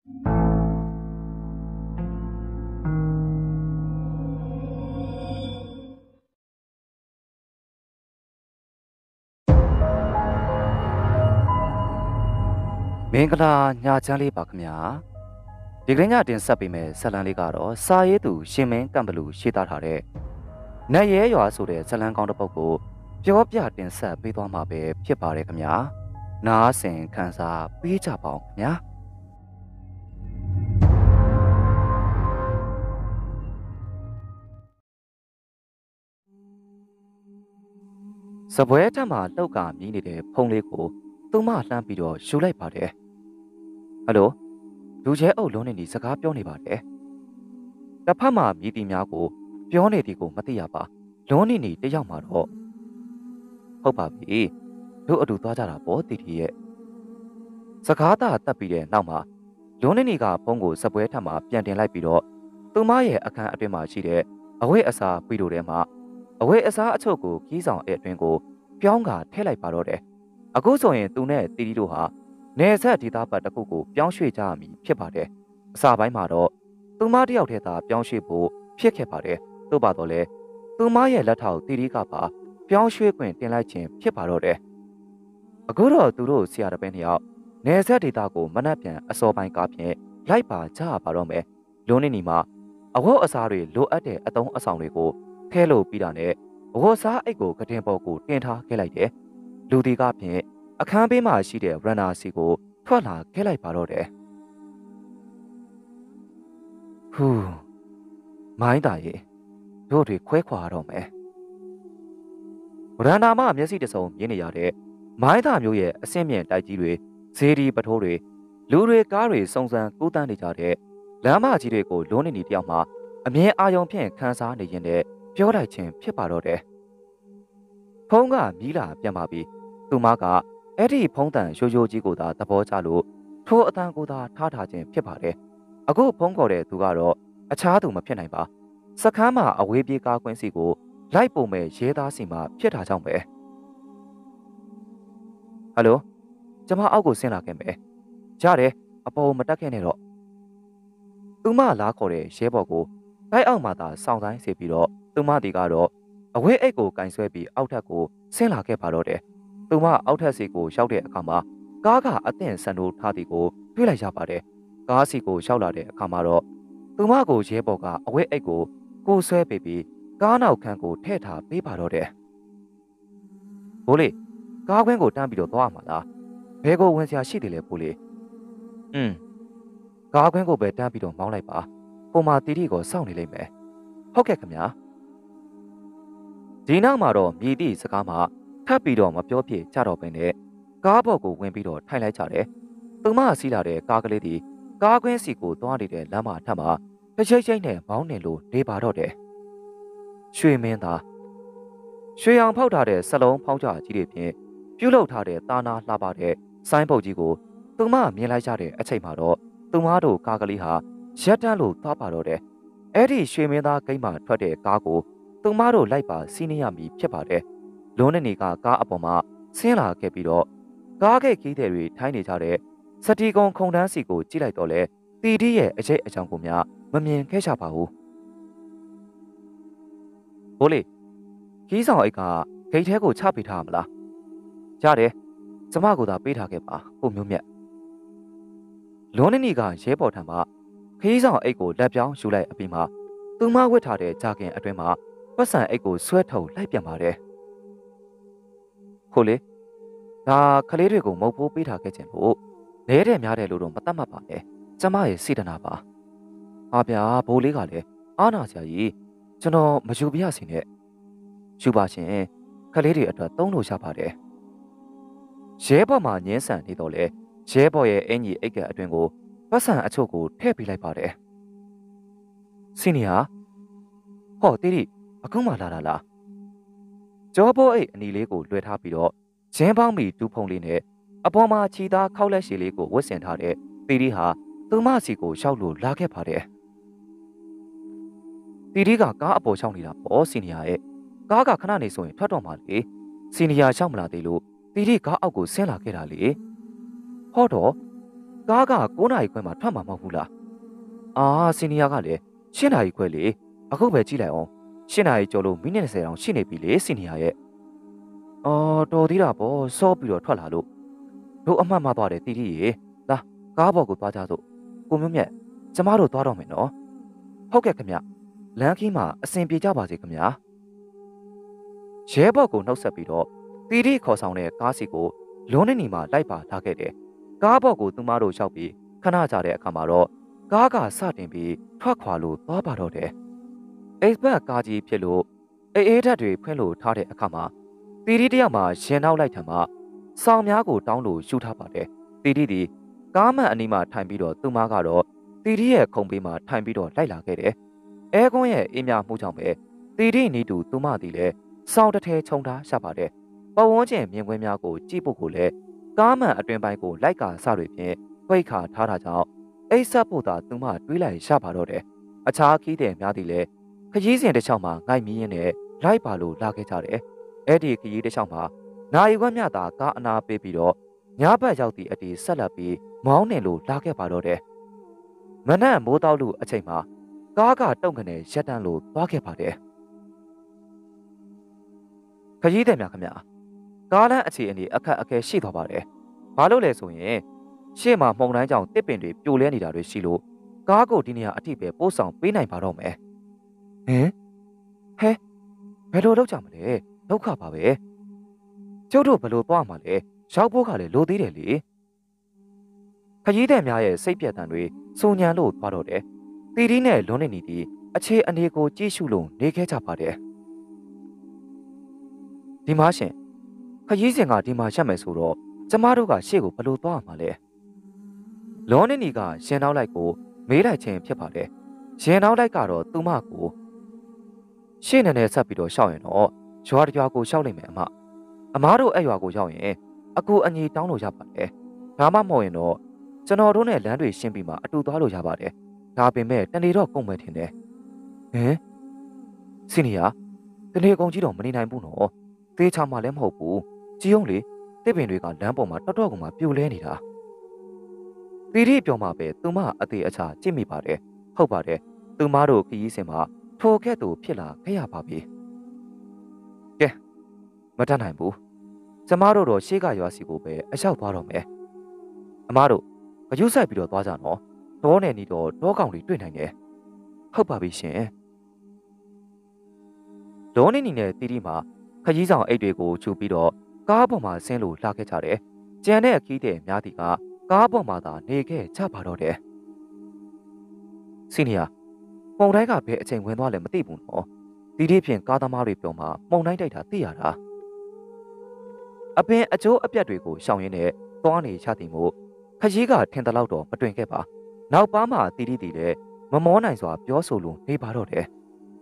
မင်္ဂလာညချမ်းလေးပါခင်ဗျာဒီကနေ့ညတင်ဆက်ပေးမယ်ဇာတ်လမ်းလေးကတော့စာရေးသူရှင်မင်းကံဘလူရေးသားထားတဲ့နတ်ရဲရွာဆိုတဲ့ဇာတ်လမ်းကောင်းတစ်ပုဒ်ကိုပြောပြတင်ဆက်ပေးသွားမှာပဲဖြစ်ပါတယ်ခင်ဗျာနားဆင်ခန်းစားပေးကြပါဦးခင်ဗျာစပွဲထက်မှာလောက်ကမြည်နေတဲ့ဖုံးလေးကိုသူမလှမ်းပြီးတော့ယူလိုက်ပါတယ်ဟယ်လိုလူကျဲအုပ်လုံးနေစကားပြောနေပါတယ်တစ်ဖက်မှာမြည်တီများကိုပြောနေသည်ကိုမသိရပါလုံးနေတယောက်မှာတော့ဟုတ်ပါပြီတို့အတူသွားကြတာပေါ့တီတီရဲ့စကားသားတက်ပြီးတဲ့နောက်မှာလုံးနေကဖုံးကိုစပွဲထက်မှာပြန်တင်လိုက်ပြီးတော့သူမရဲ့အခန်းအတွင်းမှာရှိတဲ့အဝိအစားပြီးတို့ထဲမှာအဝိအစားအချုပ်ကိုကြီးဆောင်ရဲ့အတွင်းကိုပြောင်းကထည့်လိုက်ပါတော့တယ်အခုဆိုရင်သူနဲ့တီတီတို့ဟာနေဆက်ဒေသဘက်တစ်ခုကိုပြောင်းရွှေ့ကြရမည်ဖြစ်ပါတယ်အစပိုင်းမှာတော့သူမတယောက်တည်းသာပြောင်းရွှေ့ဖို့ဖြစ်ခဲ့ပါတယ်သို့ပါတော့လေသူမရဲ့လက်ထောက်တီတီကပါပြောင်းရွှေ့ခွင့်တင်လိုက်ခြင်းဖြစ်ပါတော့တယ်အခုတော့သူတို့ဆရာတပည့်နှစ်ယောက်နေဆက်ဒေသကိုမနှက်ပြန်အစောပိုင်းကားဖြင့်လိုက်ပါကြပါတော့မယ်လုံးနေနီမှာအဝတ်အစားတွေလိုအပ်တဲ့အသုံးအဆောင်တွေကိုထဲလို့ပြီးတာနဲ့အဝတ်စားအိတ်ကိုကတင်ပေါ်ကိုတင်ထားခဲ့လိုက်တယ်လူဒီကဖြင့်အခန်းဘေးမှာရှိတဲ့ရန်နာစီကိုထွက်လာခဲ့လိုက်ပါတော့တယ်ဟူးမိုင်းသားရေတို့တွေခွဲခွာတော့မယ်ရန်နာမမျက်စိတစုံမြင်နေရတဲ့မိုင်းသားမျိုးရဲ့အဆင့်မြင့်တိုက်ကြီးတွေဇေဒီပထိုးတွေလူတွေကားတွေစုံစမ်းကူးတန်းနေကြတဲ့လမ်းမကြီးတွေကိုလွန်းနေတယောက်မှအမြင်အာရုံဖြင့်ခန်းစားနေရင်လည်းပြောလိုက်ခြင်းဖြစ်ပါတော့တယ်ဖုံးကမီးလာပြန်ပါပြီသူမကအဲ့ဒီဖုံးတန်ရိုးရိုးကြီးကိုသာသဘောကျလို့ထိုးအတန်ကိုသာထားခြင်းဖြစ်ပါတယ်အခုဖုံးခေါ်တဲ့သူကတော့အခြားသူမဖြစ်နိုင်ပါစခန်းမှာအဝေးပြေးကားကွင်းစီကိုလိုက်ပုံမဲ့ရဲသားစီမှာဖြစ်တာကြောင့်ပဲဟယ်လိုကျမအောက်ကိုဆင်းလာခဲ့မယ်ကြားတယ်အပေါ်မတက်ခဲ့နဲ့တော့သူမလားခေါ်တဲ့ရဲဘော်ကိုတိုက်အောက်မှာသာစောင့်ဆိုင်စေပြီးတော့သူမဒီကတော့အဝေးအိတ်ကိုကင်ဆွဲပြီးအောက်ထပ်ကိုဆင်းလာခဲ့ပါတော့တယ်သူမအောက်ထပ်စီကိုရောက်တဲ့အခါမှာကားကအသင့်ဆန်တို့ထားသည်ကိုတွေ့လိုက်ရပါတယ်ကားစီကိုရောက်လာတဲ့အခါမှာတော့သူမကိုရဲဘော်ကအဝေးအိတ်ကိုဆွဲပေးပြီးကားနောက်ခန်းကိုထည့်ထားပေးပါတော့တယ်ဘိုးလေးကားခွင်းကိုတန်းပြီးတော့သွားမှာလားဘဲကိုဝင်စရာရှိတယ်လေဘိုးလေးကားခွင်းကိုပဲတန်းပြီးတော့မောင်းလိုက်ပါဟိုမှာတီတီကိုစောင့်နေလိမ့်မယ်ဟုတ်ကဲ့ခင်ဗျာဒီနောက်မှာတော့မြည်သည့်စကားမှထပ်ပြီးတော့မပြောပြကြတော့ဘဲနဲ့ကားဘော်ကိုဝင်ပြီးတော့ထိုင်လိုက်ကြတယ်သူမစီးလာတဲ့ကားကလေးဒီကားခွင်းစီကိုသွားနေတဲ့လမ်းမထပ်မှာတစ်ချိတ်ချိတ်နဲ့မောင်းနေလို့နေပါတော့တယ်ရွှေမင်းသားရွှေအောင်ဖောက်ထားတဲ့စလုံးဖောင်းကြကြီးတွေဖြင့်ပြုတ်လောက်ထားတဲ့တာနာလှပတဲ့ဆိုင်းပုတ်ကြီးကိုသူမမြင်လိုက်ကြတဲ့အချိန်မှာတော့သူမတို့ကားကလေးဟာရက်တန်းလို့သွားပါတော့တယ်အဲ့ဒီရွှေမင်းသားဂိမ်းမှာထွက်တဲ့ကားကိုသူမတို့လိုက်ပါစီးနေရမည်ဖြစ်ပါတယ်လွန်းနေကကားအပေါ်မှာဆင်းလာခဲ့ပြီးတော့ကားဂိတ်ကြီးတွေထိုင်းနေကြတဲ့စတီကုံခုံတန်းစီကိုကြည့်လိုက်တော့လေတီတီရဲ့အရေးအကြောင်းကိုများမမြင်ခဲ့ကြပါဘူးဘိုးလေးကြီးဆောင်အိတ်ကဂိတ်ထဲကိုချပေးထားမလားကြားတယ်ကျမကသာပေးထားခဲ့ပါကိုမျိုးမြတ်လွန်းနေကရဲပေါ်ထံမှာခီးဆောင်အိတ်ကိုလက်ပြောင်းယူလိုက်အပြီးမှာသူမဝတ်ထားတဲ့ဂျာကင်အတွင်းမှာပတ်စံအိတ်ကိုဆွဲထုတ်လိုက်ပြန်ပါတယ်ဟုတ်လေဒါကလေးတွေကိုမုတ်ဖိုးပေးထားခဲ့ခြင်းလို့နဲတဲ့များတယ်လို့တော့မတတ်မှတ်ပါနဲ့ကျမရဲ့စေတနာပါဟာဗျာဘိုးလေးကလည်းအားနာစရာကြီးကျွန်တော်မယူပြရစီနဲ့ယူပါရှင်ကလေးတွေအတွက်သုံးလို့ရပါတယ်ရဲဘော်မှာညင်းဆန်နေတော့လေရဲဘော်ရဲ့အင်ကြီးအိတ်ကအတွင်းကိုပတ်စံအချို့ကိုထည့်ပေးလိုက်ပါတယ်စီနီယာဟောတီတီအခုမှလာတာလားကျောဘောအိတ်အနီလေးကိုလွှဲထားပြီးတော့ဂျင်းပေါင်းမီတူးဖုံလေးနဲ့အပေါ်မှာခြီသားခောက်လက်ရှည်လေးကိုဝတ်ဆင်ထားတဲ့တီတီဟာသူမစီကိုရှောက်လို့လာခဲ့ပါတယ်တီတီကကားအပေါ်ရှောက်နေတာပေါ့စီနီယာရဲ့ကားကခဏနေဆိုရင်ထွက်တော့မှလေစီနီယာရှောက်မလာသေးလို့တီတီကားအောက်ကိုဆင်းလာခဲ့တာလေဟောတော့ကားက9နာရီခွဲမှာထွက်မှာမဟုတ်ဘူးလားအာစီနီယာကလည်း10နာရီခွဲလေအခုပဲကြည့်လိုက်အောင်10နာရီကျော်လို့မိနစ်20တောင်ရှိနေပြီလေစီနီယာရဲ့အော်တော်သေးတာပေါ့စောပြီးတော့ထွက်လာလို့တို့အမှတ်မှသွားတယ်တီတီရေလာကားပေါ်ကိုသွားကြစို့ကိုမျိုးမြတ်ကျမတို့သွားတော့မယ်နော်ဟုတ်ကဲ့ခင်ဗျလမ်းခီးမှာအစဉ်ပြေကြပါစေခင်ဗျာရဲဘော်ကိုနှုတ်ဆက်ပြီးတော့တီတီခေါ်ဆောင်တဲ့ကားစီကိုလုံးနေနီမှာလိုက်ပါလာခဲ့တယ်ကားပေါ်ကိုသူမတို့ရောက်ပြီးခဏကြာတဲ့အခါမှာတော့ကားကစတင်ပြီးထွက်ခွာလို့သွားပါတော့တယ်အိတ်ဘက်ကားကြီးဖြစ်လို့အေးဓာတ်တွေဖွင့်လို့ထားတဲ့အခါမှာတီတီတယောက်မှာရင်နောက်လိုက်ထံမှာစောင်းများကိုတောင်းလို့ရှူထားပါတယ်တီတီဒီကားမှန်အနီးမှာထိုင်ပြီးတော့သူမကတော့တီတီရဲ့ခုံပေးမှာထိုင်ပြီးတော့လိုက်လာခဲ့တယ်အဲကွန်းရဲ့အင်းမြမှုကြောင့်ပဲတီတီနီတူသူမသည်လည်းစောင်းတစ်ထဲခြုံထားရပါတယ်ပဝန်းကျင်မြင်ကွင်းများကိုကြည့်ဖို့ကိုလည်းကားမှန်အတွင်ပိုင်းကိုလိုက်ကာစတွေဖြင့်ပိတ်ခါထားတာကြောင့်အိတ်ဆက်ဖို့သာသူမတွေးလိုက်ရပါတော့တယ်အခြားခီးတဲ့များသည်လည်းခရီးစဉ်တစ်ချောင်းမှာငိုက်မီးရင်းနဲ့လိုက်ပါလို့လာခဲ့ကြတယ်အဲ့ဒီခရီးတစ်ချောင်းမှာနိုင်ခွင့်မြတာကားအနာပေးပြီးတော့ညဘက်ရောက်သည့်အတီဆက်လက်ပြီးမောင်းနေလို့လာခဲ့ပါတော့တယ်မနက်မိုးတောက်လူအချိန်မှာကားကတုံကနေရက်တန်းလို့သွားခဲ့ပါတယ်ခရီးသည်များခင်ဗျာကားလမ်းအခြေအနေအခက်အခဲရှိသွားပါတယ်ဘာလို့လဲဆိုရင်ရှေ့မှာမှုန်တိုင်းကြောင့်တစ်ပင်တွေပြိုလဲနေတာတွေရှိလို့ကားကိုဒီနေရာအထိပဲပို့ဆောင်ပေးနိုင်ပါတော့မယ်ဟင်ဟဲဘယ်လိုလုပ်ကြမလဲဒုက္ခပါပဲကျုပ်တို့ဘယ်လိုသွားမှာလဲရောက်ဖို့ကလည်းလိုသေးတယ်လေခရီးသည်များရဲ့စိတ်ပြတ်တမ်းတွေစုံညံလို့သွားတော့တယ်တီတီနဲ့လွန်နေနေသည်အခြေအနေကိုကြည့်ရှုလို့နေခဲ့ကြပါတယ်ဒီမှာရှင်ခရီးစဉ်ကဒီမှာရက်မယ်ဆိုတော့ကျမတို့ကရှေ့ကိုဘယ်လိုသွားမှာလဲလွန်နေနေကရှင်နောက်လိုက်ကိုမေးလိုက်ခြင်းဖြစ်ပါတယ်ရှင်နောက်လိုက်ကတော့သူမကိုရှေ့နဲ့ဆက်ပြီးတော့ရှောက်ရင်တော့ရွာတရွာကိုရှောက်လိုက်မယ်အမားတို့အဲ့ရွာကိုရောက်ရင်အကူအညီတောင်းလို့ရပါတယ်ဒါမှမဟုတ်ရင်တော့ကျွန်တော်တို့နဲ့လမ်းတွေရှင်းပြီးမှအတူသွားလို့ရပါတယ်ဒါပေမဲ့တနေ့တော့ကုန်မယ်ထင်တယ်ဟင်စီနီယာတနေ့ကုန်ကြီးတော့မနေနိုင်ဘူးနော်သေချာမှလည်းမဟုတ်ဘူးကြည်ုံလေတစ်ပင်တွေကလမ်းပေါ်မှာတော်တော်ကမှပြိုလဲနေတာတီတီပြောမှပဲသူမအသေးအချာကြည့်မိပါတယ်ဟုတ်ပါတယ်သူမတို့ခရီးစဉ်မှာထိုကဲ့သို့ဖြစ်လာခဲ့ရပါပြီကဲမတတ်နိုင်ဘူးကျမတို့တော့ရှေ့ကရွာစီကိုပဲအရောက်သွားတော့မယ်အမားတို့ဂရုစိုက်ပြီးတော့သွားကြနော်တောနယ်နီတော့တောကောင်တွေတွေ့နိုင်တယ်ဟုတ်ပါပြီရှင်ဒေါ်နေနီနဲ့တီတီမှာခကြီးဆောင်အိတ်တွေကိုချူပြီးတော့ကားပေါ်မှာဆင်းလို့လာခဲ့ကြတယ်ကြံတဲ့ခီးတဲ့များသည်ကကားပေါ်မှာသာနေခဲ့ကြပါတော့တယ်စီနီယာပုံတိုင်းကဘယ်အချိန်ဝင်သွားလဲမသိဘူးနော်တီတီဖြင့်ကားသမားတွေပြောမှပုံတိုင်းတိုက်တာသိရတာအပင်အကျိုးအပြတ်တွေကိုရှောင်ရင်းနဲ့သွားနေချသည်မို့ခကြီးကထင်တလောက်တော့မတွင်ခဲ့ပါနောက်ပါမှတီတီတီလည်းမမောနိုင်စွာပြောဆိုလို့နေပါတော့တယ်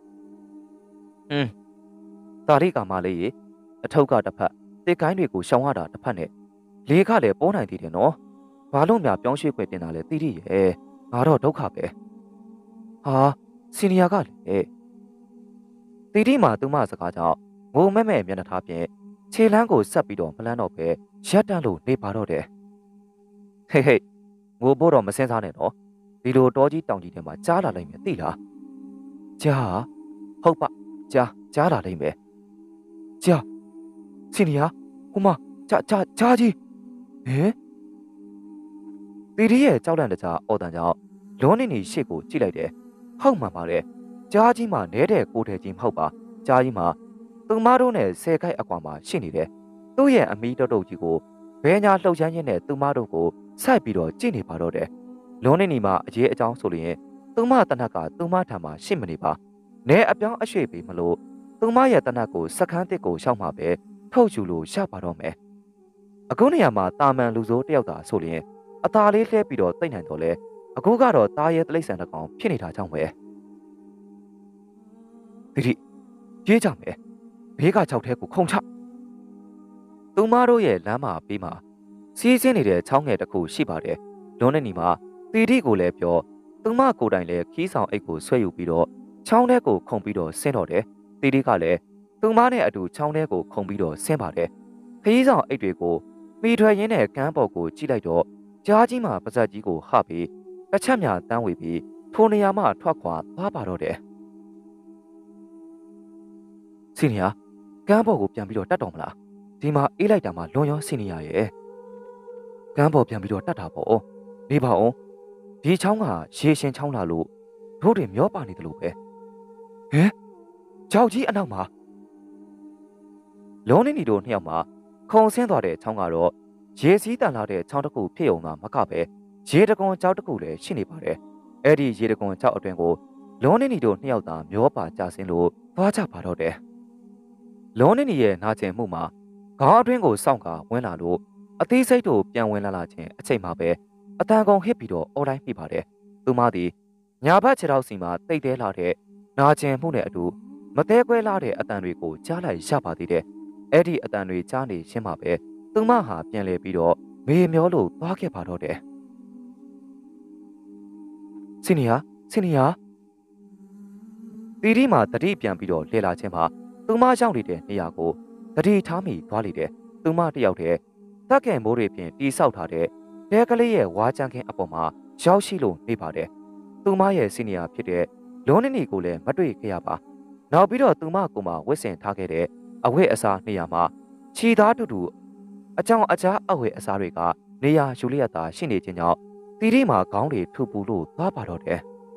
တာရိကာမလေးရေအထုပ်ကတစ်ဖက်တစ်ကိုင်းတွေကိုရှောင်ရတာတစ်ဖက်နဲ့လေးကလည်းပေါ်နိုင်သေးတယ်နော်ဘာလို့များပြောင်းရွှေ့ခွင့်တင်တာလဲတီတီရဲ့ငါတော့ဒုက္ခပဲဟာစီနီယာကလည်းတီတီမှာသူမစကားကြောင့်ငိုမဲ့မဲ့မျက်နှာထားဖြင့်ခြေလမ်းကိုဆက်ပြီးတော့မလန်းတော့ပဲရက်တန်းလို့နေပါတော့တယ်ဟေးငိုဖို့တော့မစင်းစားနဲ့နော်ဒီလိုတောကြီးတောင်ကြီးထဲမှာကြားလာလိုက်မယ်သိလားကြားဟုတ်ပါကြားလာလိုက်မယ်ကြားစီနီယာဟိုမကြားကြီးဟင်တီတီရဲ့ကြောက်လန့်တကြားအော်တန်ကြောင့်လွန်နေနေရှေ့ကိုကြည့်လိုက်တယ်ဟုတ်မှန်ပါတယ်ကြားကြီးမှာနဲတဲ့ကိုထဲကြီးမဟုတ်ပါကြားကြီးမှာသူမတို့နဲ့ဆယ်ခိုက်အကွာမှာရှိနေတယ်သူ့ရဲ့အမီးတုတ်ကြီးကိုဘဲညာလှုပ်ချမ်းရင်းနဲ့သူမတို့ကိုဆိုက်ပြီးတော့ကြည့်နေပါတော့တယ်လွန်နေနေမှာအရေးအကြောင်းဆိုရင်သူမတနက်ကသူမထံမှာရှိမနေပါနဲအပြောင်းအရွှေ့ပြီးမလို့သူမရဲ့တနက်ကိုစခန်းတစ်ကိုရှောက်မှာပဲထုတ်ယူလို့ရပါတော့မယ်အခုနေရာမှာတာမန်လူစိုးတယောက်သာဆိုရင်အသာလေးလှဲပြီးတော့တိတ်နိုင်တော့လဲအခုကတော့တားရဲတိရစ္ဆာန်တစ်ကောင်ဖြစ်နေတာကြောင့်ပဲဒီပြေးကြမယ်ဘေးက6ထဲကိုခုံချသူမတို့ရဲ့လမ်းမှာပြီးမှာစီးဆင်းနေတဲ့ချောင်းငယ်တစ်ခုရှိပါတယ်လွန်နေနီမှာတီတီကိုလည်းပြောသူမကိုယ်တိုင်လည်းခီးဆောင်အိတ်ကိုဆွဲယူပြီးတော့ချောင်းထဲကိုခုံပြီးတော့ဆင်းတော့တယ်တီတီကလည်းသူမနဲ့အတူချောင်းထဲကိုခုံပြီးတော့ဆင်းပါတယ်ခီးဆောင်အိတ်တွေကိုမိထွယ်ရင်းနဲ့ကမ်းပေါ်ကိုကြည့်လိုက်တော့ကြားကြီးမှာပါဇက်ကြီးကိုဟပြီးတစ်ချက်များတန်းဝေပြီးထိုနေရာမှထွက်ခွာသွားပါတော့တယ်စီနီယာကမ်းပေါ်ကိုပြန်ပြီးတော့တတ်တော်မလားဒီမှာအေးလိုက်တာမှလွန်ရောစီနီယာရဲ့ကမ်းပေါ်ပြန်ပြီးတော့တတ်တာပေါ့နေပါအောင်ဒီချောင်းကရေရှင်ချောင်းလာလို့တို့တွေမျောပါနေတယ်လို့ပဲဟမ်ကြောက်ကြီးအနောက်မှာလုံးနေနေတို့နှစ်ယောက်မှာခုံဆင်းသွားတဲ့ချောင်းကတော့ရေစီးတန်လာတဲ့ချောင်းတစ်ခုဖြစ်ုံသာမကပဲရေတကွန်ကြောက်တစ်ခုလည်းရှိနေပါတယ်အဲ့ဒီရေတကွန်ကြောက်အတွင်ကိုလုံးနေနေတို့နှစ်ယောက်သာမျောပါကြဆင်းလို့သွားကြပါတော့တယ်လုံးနေနေရဲ့နာကျင်မှုမှာခေါင်းအတွင်းကိုစောင့်ကဝင်လာလို့အသေးစိတ်တို့ပြန်ဝင်လာခြင်းအချိန်မှာပဲအတန်ကုန်ဟစ်ပြီးတော့အော်တိုင်းမိပါတယ်သူမသည်ညာဘက်ခြေထောက်စီမှာတိတ်တဲလာတဲ့နာကျင်မှုနဲ့အတူမသေးကွဲလာတဲ့အတန်တွေကိုကြားလိုက်ရပါသေးတယ်အဲ့ဒီအတန်တွေကြားနေရှင်းမှာပဲသူမဟာပြန်လဲပြီးတော့မေမျောလို့သွားခဲ့ပါတော့တယ်စီနီယာတီတီမှာတတိပြန်ပြီးတော့လှည့်လာခြင်းမှာသူမရောက်နေတဲ့နေရာကိုတတိထားမိသွားလေတယ်သူမတယောက်တည်းတက်ကန်မိုးတွေဖြင့်တီးဆောက်ထားတဲ့တဲကလေးရဲ့ဝါကြမ်းခင်းအပေါ်မှာရောက်ရှိလို့နေပါတယ်သူမရဲ့စီနီယာဖြစ်တဲ့လွန်နေနေကိုလည်းမတွေ့ခဲ့ရပါနောက်ပြီးတော့သူမကိုမှဝစ်စင်ထားခဲ့တဲ့အဝတ်အစားနေရာမှာခြီသားတူတူအကြောင်အကြားအဝတ်အစားတွေကနေရာယူလျက်သာရှိနေခြင်းကြောင့်တီတီမှာခေါင်းတွေထူပူလို့သွားပါတော့တယ်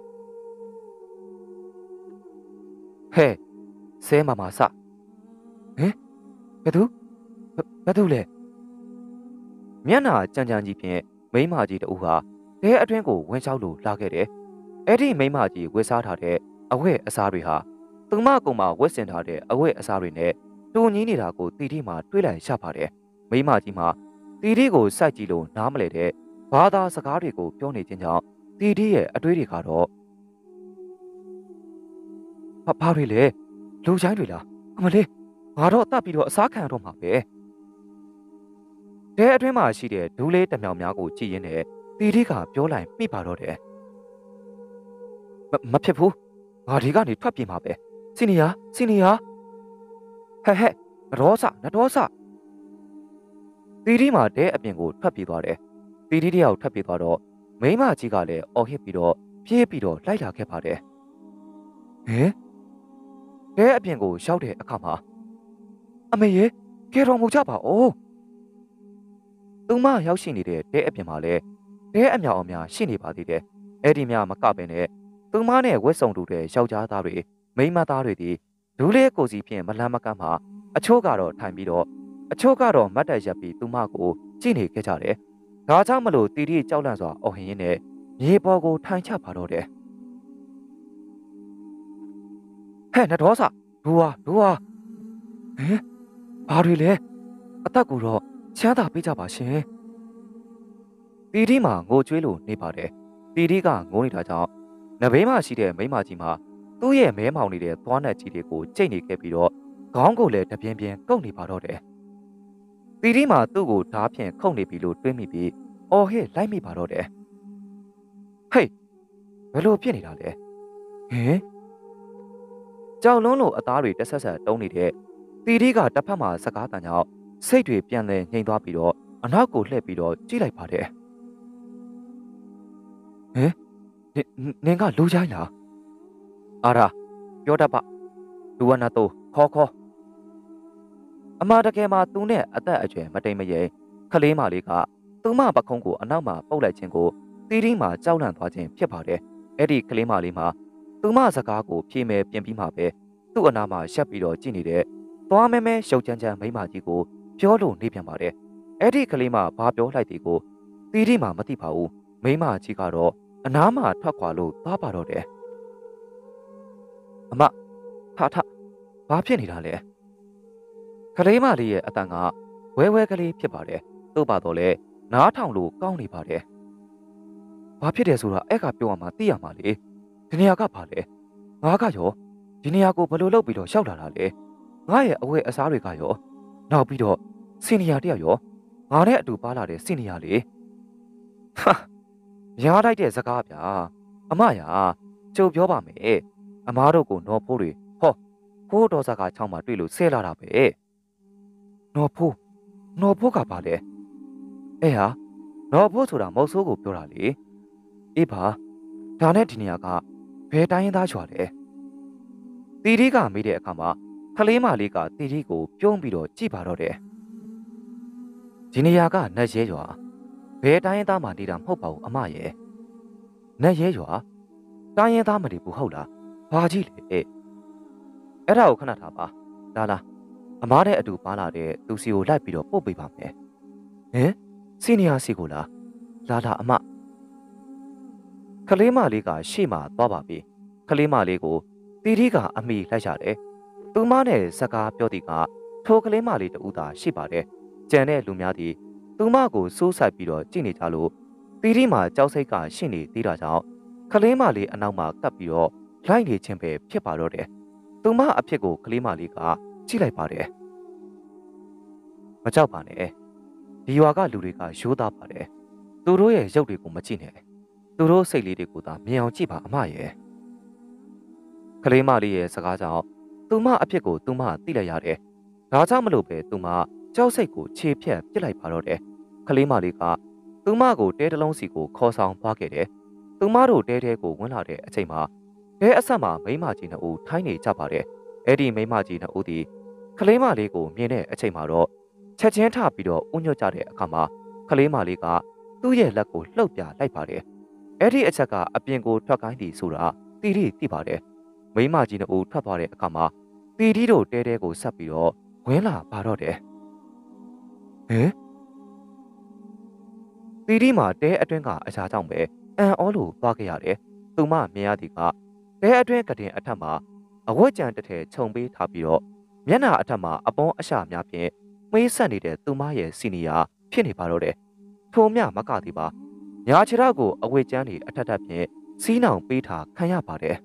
ဟဲ့ဆဲမမစဟင်ဘယ်သူလဲမျက်နှာကြမ်းကြမ်းကြီးဖြင့်မိမကြီးတူဟာတဲအတွင်းကိုဝင်လျှောက်လို့လာခဲ့တယ်အဲ့ဒီမိမကြီးဝတ်စားထားတဲ့အဝတ်အစားတွေဟာသူမကုံမှာဝတ်ဆင်ထားတဲ့အဝတ်အစားတွေနဲ့တူညီနေတာကိုတီတီမှာတွေးလိုက်ရပါတယ်မိမကြီးမှာတီတီကိုစိုက်ကြည့်လို့နားမလဲတဲ့ဘာသာစကားတွေကိုပြောနေခြင်းကြောင့်တီတီရဲ့အတွေးတွေကတော့ဘာတွေလဲလူချိုင်းတွေလားအမလေးငါတော့တတ်ပြီးတော့အစားခံရတော့မှာပဲတဲအတွင်းမှာရှိတဲ့ဒူးလေးတမြောင်များကိုကြည့်ရင်းနဲ့တီတီကပြောလိုက်မိပါတော့တယ်မဖြစ်ဘူးငါဒီကနေထွက်ပြေးမှာပဲစီနီယာဟဲ့နတော်စတီတီမှာတဲအပြင်ကိုထွက်ပြေးသွားတယ်တီတီတယောက်ထွက်ပြေးသွားတော့မိမကြီးကလည်းအော်ဟစ်ပြီးတော့ပြေးပြီးတော့လိုက်လာခဲ့ပါတယ်ဟင်တဲအပြင်ကိုရောက်တဲ့အခါမှာအမေရေကဲတော်မူကြပါဦးသူမရောက်ရှိနေတဲ့တဲအပြင်မှာလည်းတဲအမြောက်အများရှိနေပါသေးတယ်အဲ့ဒီများမကပင်နဲ့သူမနဲ့ဝက်စုံတူတဲ့ယောက်ျားသားတွေမိန်းမသားတွေဒီဒူးလေးကိုစီဖြင့်မလန်းမကန်းမှာအချို့ကတော့ထိုင်ပြီးတော့အချို့ကတော့မတ်တက်ရပ်ပြီးသူမကိုကြည့်နေခဲ့ကြတယ်ဒါကြောင့်မလို့တီတီကြောက်လန့်စွာအော်ဟင်ရင်းနဲ့မြေပေါ်ကိုထိုင်ချပါတော့တယ်ဟဲ့နတော်စဒူဟာဟင်ဘာတွေလဲအသက်ကိုတော့ချမ်းသာပေးကြပါရှင်တီတီမှာငိုကြွေးလို့နေပါတယ်တီတီကငိုနေတာကြောင့်နဘေးမှာရှိတဲ့မိမကြီးမှာသူ့ရဲ့မဲမောင်နေတဲ့သွားနှက်ကြီးတွေကိုကြိတ်နေခဲ့ပြီးတော့ခေါင်းကိုလည်းတပြင်းပြင်းကုတ်နေပါတော့တယ်တီတီမှာသူ့ကိုဓားဖြင့်ခုတ်နေပြီလို့တွေးမိပြီးအော်ဟစ်လိုက်မိပါတော့တယ်ဟေးဘယ်လိုဖြစ်နေတာလဲဟင်ကြောက်လုံးလို့အသားတွေတက်ဆက်ဆက်တုံးနေတဲ့တီတီကတစ်ဖက်မှာစကားတန်ကြောင့်စိတ်တွေပြန်လဲငြိမ်သွားပြီးတော့အနောက်ကိုလှည့်ပြီးတော့ကြည့်လိုက်ပါတယ်ဟင်နင်ကလူချိုင်းလားအားရပြောတတ်ပါလူဝနာတော့ခေါ်အမတကယ်မှာသူနဲ့အသက်အရွယ်မတိမ်မယိမ်ခလေးမလေးကသူမပခုံးကိုအနောက်မှာပုတ်လိုက်ခြင်းကိုတီတီမှာကြောက်လန့်သွားခြင်းဖြစ်ပါတယ်အဲ့ဒီခလေးမလေးမှာသူမစကားကိုဖြေမယ်ပြင်ပြီးမှပဲသူ့အနာမှာရှက်ပြီးတော့ကြည့်နေတဲ့သွားမဲမဲရှုပ်ချမ်းမိမကြီးကိုပြောလို့နေပြန်ပါတယ်အဲ့ဒီကလေးမဘာပြောလိုက်သည်ကိုတီတီမှာမသိပါဘူးမိမကြီးကတော့အနားမှာထွက်ခွာလို့သွားပါတော့တယ်အမထဘာဖြစ်နေတာလဲကလေးမလေးရဲ့အတန်ကဝဲကလေးဖြစ်ပါတယ်သို့ပါတော့လေနားထောင်လို့ကောင်းနေပါတယ်ဘာဖြစ်တယ်ဆိုတာအဲ့ကပြောရမှာသိရမှာလေဒီနေရာကဘာလဲငါကရောဒီနေရာကိုဘယ်လိုလုပ်ပြီးတော့ရှောက်လာတာလဲငါရဲ့အဝတ်အစားတွေကရောနောက်ပြီးတော့စီနီယာတယောက်ရောငါနဲ့အတူပါလာတဲ့စီနီယာလေဟာရားလိုက်တဲ့စကားဗျာအမရာကျုပ်ပြောပါမယ်အမားတို့ကိုနော်ဖိုးတွေဖိုးတော်စကားချောင်းမှာတွေ့လို့ဆဲလာတာပဲနော်ဖိုးကပါလေအဲ့ဟာနော်ဖို့ဆိုတာမောက်ဆိုးကိုပြောတာလေအေးပါဒါနဲ့ဒီနေရာကဘယ်တိုင်းရင်းသားရွာလဲတီတီကမေးတဲ့အခါမှာကလေးမလေးကတီတီကိုပြုံးပြီးတော့ကြည့်ပါတော့တယ်ဒီနေရာကနတ်ရဲရွာဘယ်တိုင်းရင်းသားမှနေတာမဟုတ်ပါဘူးအမရဲ့နတ်ရဲရွာတိုင်းရင်းသားမနေဘူးဟုတ်လားဘာကြီးလဲအဲ့ဒါကိုခဏထားပါလာလာအမားနဲ့အတူပါလာတဲ့သူစီကိုလိုက်ပြီးတော့ပို့ပေးပါမယ်ဟင်စီနီယာစီကိုလားလာလာအမကလေးမလေးကရှေ့မှာသွားပါပြီကလေးမလေးကိုတီတီကအမိလိုက်ရတယ်သူမနဲ့စကားပြောသည်ကထိုကလေးမလေးတူသာရှိပါတယ်ကြံတဲ့လူများသည်သူမကိုစိုးဆိုင်ပြီးတော့ကြည့်နေကြလို့တီတီမှာကြောက်စိတ်ကရှိနေသေးတာကြောင့်ကလေးမလေးအနောက်မှာကပ်ပြီးတော့လိုက်နေခြင်းပဲဖြစ်ပါတော့တယ်သူမအဖြစ်ကိုကလေးမလေးကကြည့်လိုက်ပါတယ်မကြောက်ပါနဲ့ဒီရွာကလူတွေကရိုးသားပါတယ်သူတို့ရဲ့ရုပ်တွေကိုမကြည့်နဲ့သူတို့စိတ်လေးတွေကိုသာမြင်အောင်ကြည့်ပါအမရဲ့ကလေးမလေးရဲ့စကားကြောင့်သူမအဖြစ်ကိုသူမသိလိုက်ရတယ်ဒါကြောင့်မလို့ပဲသူမကြောက်စိတ်ကိုခြေဖြတ်ပစ်လိုက်ပါတော့တယ်ကလေးမလေးကသူမကိုတဲတလုံးစီကိုခေါ်ဆောင်သွားခဲ့တယ်သူမတို့တဲတဲကိုဝင်လာတဲ့အချိန်မှာတဲအဆက်မှာမိမကြီးနှစ်ဦးထိုင်းနေကြပါတယ်အဲ့ဒီမိမကြီးနှစ်ဦးဒီကလေးမလေးကိုမြင်တဲ့အချိန်မှာတော့ချက်ချင်းထပြီးတော့ဥညွတ်ကြတဲ့အခါမှာကလေးမလေးကသူ့ရဲ့လက်ကိုလှုပ်ပြလိုက်ပါတယ်အဲ့ဒီအချက်ကအပြင်ကိုထွက်ခိုင်းသည်ဆိုတာတီတီသိပါတယ်မိမကြီးနှစ်ဦးထွက်သွားတဲ့အခါမှာတီတီတို့တဲတဲကိုဆက်ပြီးတော့ဝင်လာပါတော့တယ်ဟင်တီတီမှာတဲအတွင်းကအရာကြောင့်ပဲအန်အောလို့သွားခဲ့ရတယ်သူမမြင်ရသည်ကတဲအတွင်းကတင်အထက်မှာအဝတ်ကြံတစ်ထည်ခြုံပေးထားပြီးတော့မျက်နှာအထက်မှာအပေါင်းအရှာများဖြင့်မေးဆက်နေတဲ့သူမရဲ့စီနီယာဖြစ်နေပါတော့တယ်ထိုမြမကသည်ပါညာခြေထောက်ကိုအဝတ်ကြမ်းတွေအထက်ထပ်ဖြင့်စီးနှောင်ပေးထားခံရပါတယ်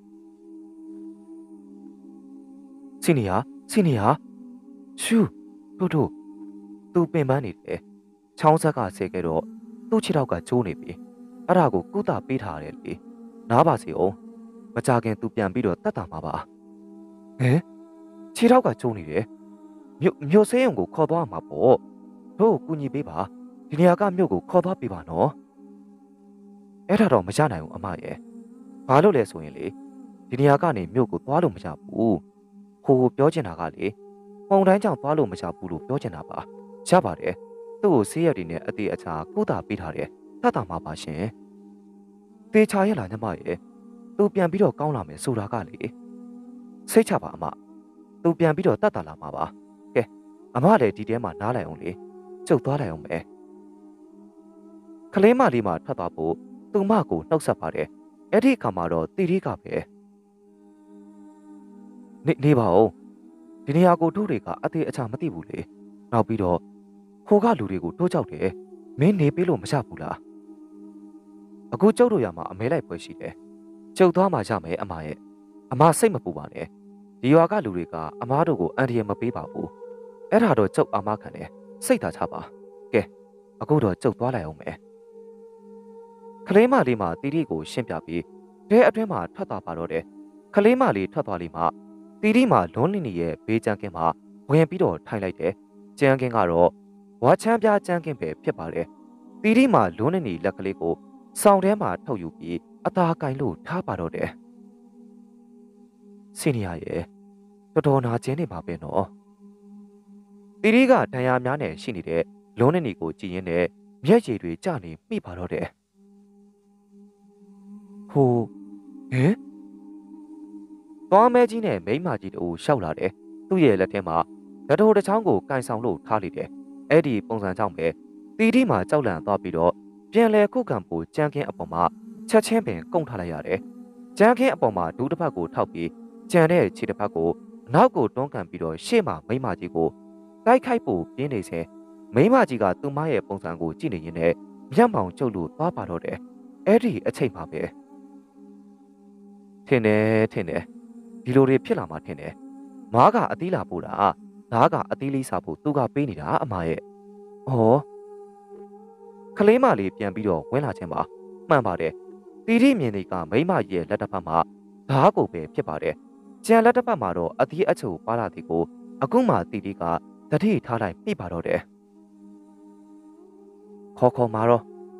စီနီယာရှူတို့သူပင်ပန်းနေတယ်ချောင်းဆက်ကဆဲခဲ့တော့သူ့ခြေထောက်ကကျိုးနေပြီအဲ့ဒါကိုကုသပေးထားရတယ်လေနားပါစေအောင်မကြခင်သူပြန်ပြီးတော့တတ်တာမှာပါဟင်ခြေထောက်ကကျိုးနေတယ်မြို့ဆေးရုံကိုခေါ်သွားမှာပေါ့တို့ကူညီပေးပါဒီနေရာကမြို့ကိုခေါ်သွားပေးပါနော်အဲ့ဒါတော့မရနိုင်ဘူးအမရဲ့ဘာလို့လဲဆိုရင်လေဒီနေရာကနေမြို့ကိုသွားလို့မရဘူးဟိုပြောချင်တာကလေပုံတိုင်းကြောင့်သွားလို့မရဘူးလို့ပြောချင်တာပါရပါတယ်သူ့ကိုဆေးရက်တွေနဲ့အသေးအချာကုသပေးထားတယ်တတ်တာမှာပါရှင်သေချာရလားညီမရဲ့သူပြန်ပြီးတော့ကောင်းလာမယ်ဆိုတာကလေစိတ်ချပါအမသူပြန်ပြီးတော့တတ်တာလာမှာပါကဲအမလည်းဒီထဲမှာနားလိုက်အောင်လေကျုပ်သွားလိုက်အောင်ပဲကလေးမလေးမှထွက်သွားဖို့သူမကိုနှုတ်ဆက်ပါတယ်အဲ့ဒီအခါမှာတော့တီတီကပဲနေပါဦးဒီနေရာကိုတို့တွေကအသေးအချာမသိဘူးလေနောက်ပြီးတော့ခိုးကလူတွေကိုတိုးကြောက်တယ်မင်းနေပေးလို့မရဘူးလားအခုကျုပ်တို့ရမှာအမဲလိုက်ပွဲရှိတယ်ကျုပ်သွားမှရမယ်အမရဲ့အမစိတ်မပူပါနဲ့ဒီရွာကလူတွေကအမားတို့ကိုအန်ဒီရမပေးပါဘူးအဲ့ဒါတော့ကျုပ်အမခံတယ်စိတ်သာချပါကဲအခုတော့ကျုပ်သွားလိုက်အောင်မယ်ကလေးမလေးမှတီတီကိုရှင်းပြပြီးတဲအတွင်းမှာထွက်သွားပါတော့တယ်ကလေးမလေးထွက်သွားလိမ့်မှတီတီမှာလွန်းလင်းနေရဲ့ဘေးကြမ်းကင်းမှာဝင်ပြီးတော့ထိုင်လိုက်တယ်ကြမ်းကင်းကတော့ဝါချမ်းပြားကြမ်းကင်းပဲဖြစ်ပါတယ်တီတီမှာလွန်းနေလက်ကလေးကိုစောင်းထဲမှာထုတ်ယူပြီးအသာကင်လို့ထားပါတော့တယ်စီနီယာရဲ့တော်တော်နာကျင်နေပါပဲနော်တီတီကဒဏ်ရာများနဲ့ရှိနေတဲ့လွန်းနေကိုကြည်ရင်းနဲ့မျက်ရည်တွေကျနေမိပါတော့တယ်ဟိုဟင်သွားမဲကြီးနဲ့မိန်းမကြီးတို့ရှောက်လာတယ်သူ့ရဲ့လက်ထဲမှာဓာတ်တော်တစ်ချောင်းကိုကင်ဆောင်လို့ထားလိုက်တယ်အဲ့ဒီပုံစံကြောင့်ပဲတီတီမှာကြောက်လန့်သွားပြီးတော့ပြန်လဲခုခံဖို့ကြမ်းခင်းအပေါ်မှာချက်ချင်းပင်ကုန်းထားလိုက်ရတယ်ကြမ်းခင်းအပေါ်မှာဒူးတစ်ဖက်ကိုထောက်ပြီးကြံတဲ့ခြေတစ်ဖက်ကိုအနောက်ကိုတွန်းကန်ပြီးတော့ရှေ့မှာမိန်းမကြီးကိုတိုက်ခိုက်ဖို့ပြင်းနေစဉ်မိန်းမကြီးကသူမရဲ့ပုံစံကိုကြည့်နေရင်းနဲ့မျက်မှောင်ကျုပ်လို့သွားပါတော့တယ်အဲ့ဒီအချိန်မှာပဲထင်တယ်ဒီလိုတွေဖြစ်လာမှထင်တယ်မားကအသီးလာပို့တာဓားကအသီးလေးစားဖို့သူကပေးနေတာအမရဲ့ဩကလေးမလေးပြန်ပြီးတော့ဝင်လာခြင်းပါမှန်ပါတယ်တီတီမြင်နေကမိမရဲ့လက်တစ်ဖက်မှာဓားကိုပဲဖြစ်ပါတယ်ကြံလက်တစ်ဖက်မှာတော့အသီးအချိုပါလာသည်ကိုအခုမှတီတီကတတိထားလိုက်ပြပါတော့တယ်ခေါ်မှာတော့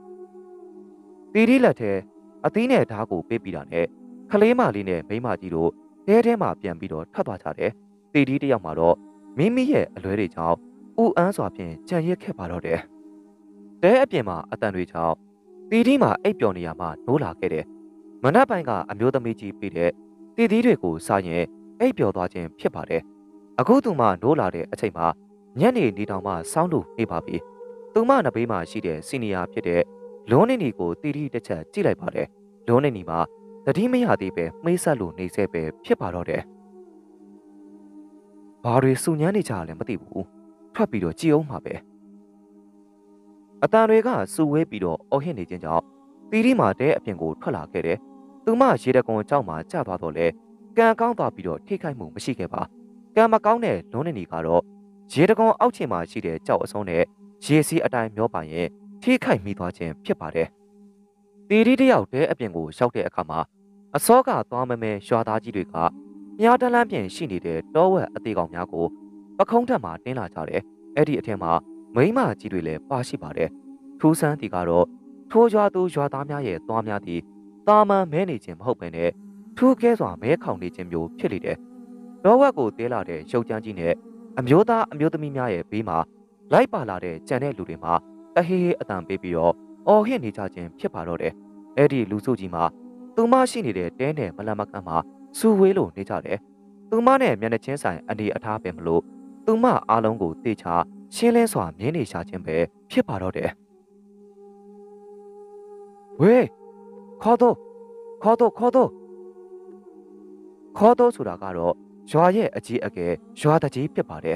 တီတီလက်ထဲအသီးနဲ့ဓာတ်ကိုပေးပြီးတာနဲ့ခလေးမလေးနဲ့မိန်းမကြီးတို့တဲထဲမှာပြန်ပြီးတော့ထွက်သွားကြတယ်တီတီတယောက်မှာတော့မိမိရဲ့အလွဲတွေကြောင့်ဥအန်းစွာဖြင့်ကြံရစ်ခဲ့ပါတော့တယ်တဲအပြင်မှာအတန်တွေကြောင့်တီတီမှာအိပ်ပျော်နေရမှနိုးလာခဲ့တယ်မနက်ပိုင်းကအမျိုးသမီးကြီးပြီးတဲ့တီတီတွေကိုစားရင်အိပ်ပျော်သွားခြင်းဖြစ်ပါတယ်အခုသူမှနိုးလာတဲ့အချိန်မှာညနေနေတောင်မှစောင်းလို့နေပါပြီသူမနှစ်ဘေးမှာရှိတဲ့စီနီယာဖြစ်တဲ့လွန်းနေနီကိုတီတီတစ်ချက်ကြည့်လိုက်ပါတယ်လွန်းနေနီမှာတတိမရသေးပဲမှိတ်ဆက်လို့နေစေပဲဖြစ်ပါတော့တယ်ဘာတွေစုညမ်းနေကြရလဲမသိဘူးထွက်ပြီးတော့ကြည်အောင်မှာပဲအတန်တွေကစူဝဲပြီးတော့အော်ဟစ်နေခြင်းကြောင့်တီတီမှာတဲ့အပြင်ကိုထွက်လာခဲ့တယ်သူမရေတကွန်ကြောက်မှကျသွားတော့လေကံကောင်းသွားပြီးတော့ထိခိုက်မှုမရှိခဲ့ပါကံမကောင်းတဲ့လွန်းနေနီကတော့ရေတကွန်အောက်ခြေမှာရှိတဲ့ကြောက်အစုံနဲ့ရေစီးအတိုင်းမျောပါရင်ထိခိုက်မိသွားခြင်းဖြစ်ပါတယ်တီတီတယောက်တဲ့အပြင်ကိုရောက်တဲ့အခါမှာအစောကသွားမမဲရွာသားကြီးတွေကမြားတလန်းပြင်ရှိနေတဲ့တောဝက်အသေးကောင်များကိုပခုံးထက်မှာတင်းလာကြတယ်အဲ့ဒီအထက်မှာမိန်းမကြီးတွေလည်းပါရှိပါတယ်ထူးဆန်းတီကတော့ထိုးရွာသူရွာသားများရဲ့သွားများသည်တာမန်မဲနေခြင်းမဟုတ်ဘဲနဲ့ထူးကဲစွာမဲခေါင်နေခြင်းမျိုးဖြစ်လေတယ်တောဝက်ကိုတဲလာတဲ့ရုပ်ကြမ်းကြီးနဲ့အမျိုးသားအမျိုးသမီးများရဲ့ဘေးမှာလိုက်ပါလာတဲ့ကြံတဲ့လူတွေမှာတဟေးအတန်ပေးပြီးတော့အော်ဟစ်နေကြခြင်းဖြစ်ပါတော့တယ်အဲ့ဒီလူစုကြီးမှာသူမရှိနေတဲ့တဲနဲ့မလမကန်းမှာစူဝေးလို့နေကြတယ်သူမနဲ့မျက်နှာချင်းဆိုင်အနေအထားပင်မလို့သူမအားလုံးကိုတေချာရှင်းလင်းစွာမြင်နေရှာခြင်းပဲဖြစ်ပါတော့တယ်ဝေးခေါ်တော့ဆိုတာကတော့ရွာရဲ့အကြီးအကဲရွာတကြီးဖြစ်ပါတယ်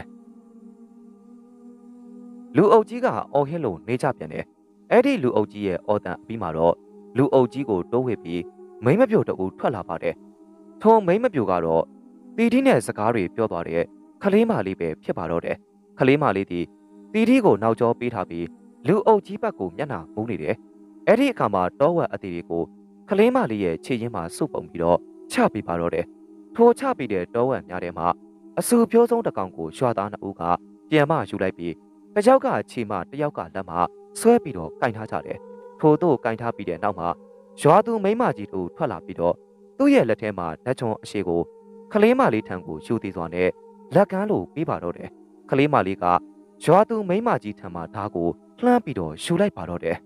လူအုပ်ကြီးကအော်ဟစ်လို့နေကြပြန်တယ်အဲ့ဒီလူအုပ်ကြီးရဲ့အော်တန်အပြီးမှာတော့လူအုပ်ကြီးကိုတိုးဝှေ့ပြီးမိမပြိုတူထွက်လာပါတယ်ထုံမိမပြိုကတော့တီတီနဲ့စကားတွေပြောသွားတဲ့ခလေးမလေးပဲဖြစ်ပါတော့တယ်ခလေးမလေးဒီတီတီကိုနောက်ကျောပေးထားပြီးလူအုပ်ကြီးဘက်ကိုမျက်နှာမူးနေတယ်အဲ့ဒီအခါမှာတောဝက်အသေးတွေကိုခလေးမလေးရဲ့ခြေရင်းမှာစုပ်ပုံပြီးတော့ချပေးပါတော့တယ်ထိုချပေးတဲ့တောဝက်များထဲမှာအဆူပြိုးဆုံးတစ်ကောင်ကိုရွာသားနှစ်ဦးကပြန်မယူလိုက်ပြီးတစ်ယောက်ကခြေမတစ်ယောက်ကလက်မဆွဲပြီးတော့ကင်ထားကြတယ်ထို့သို့ကင်ထားပြီးတဲ့နောက်မှာရွာသူမိန်းမကြီးတို့ထွက်လာပြီးတော့သူ့ရဲ့လက်ထဲမှာဓာတ်ချွန်အရှိကိုခလေးမလေးထံကိုယူသေးစွာနဲ့လက်ကမ်းလို့ပေးပါတော့တယ်ခလေးမလေးကရွာသူမိန်းမကြီးထံမှာဓာတ်ကိုလှမ်းပြီးတော့ယူလိုက်ပါတော့တယ်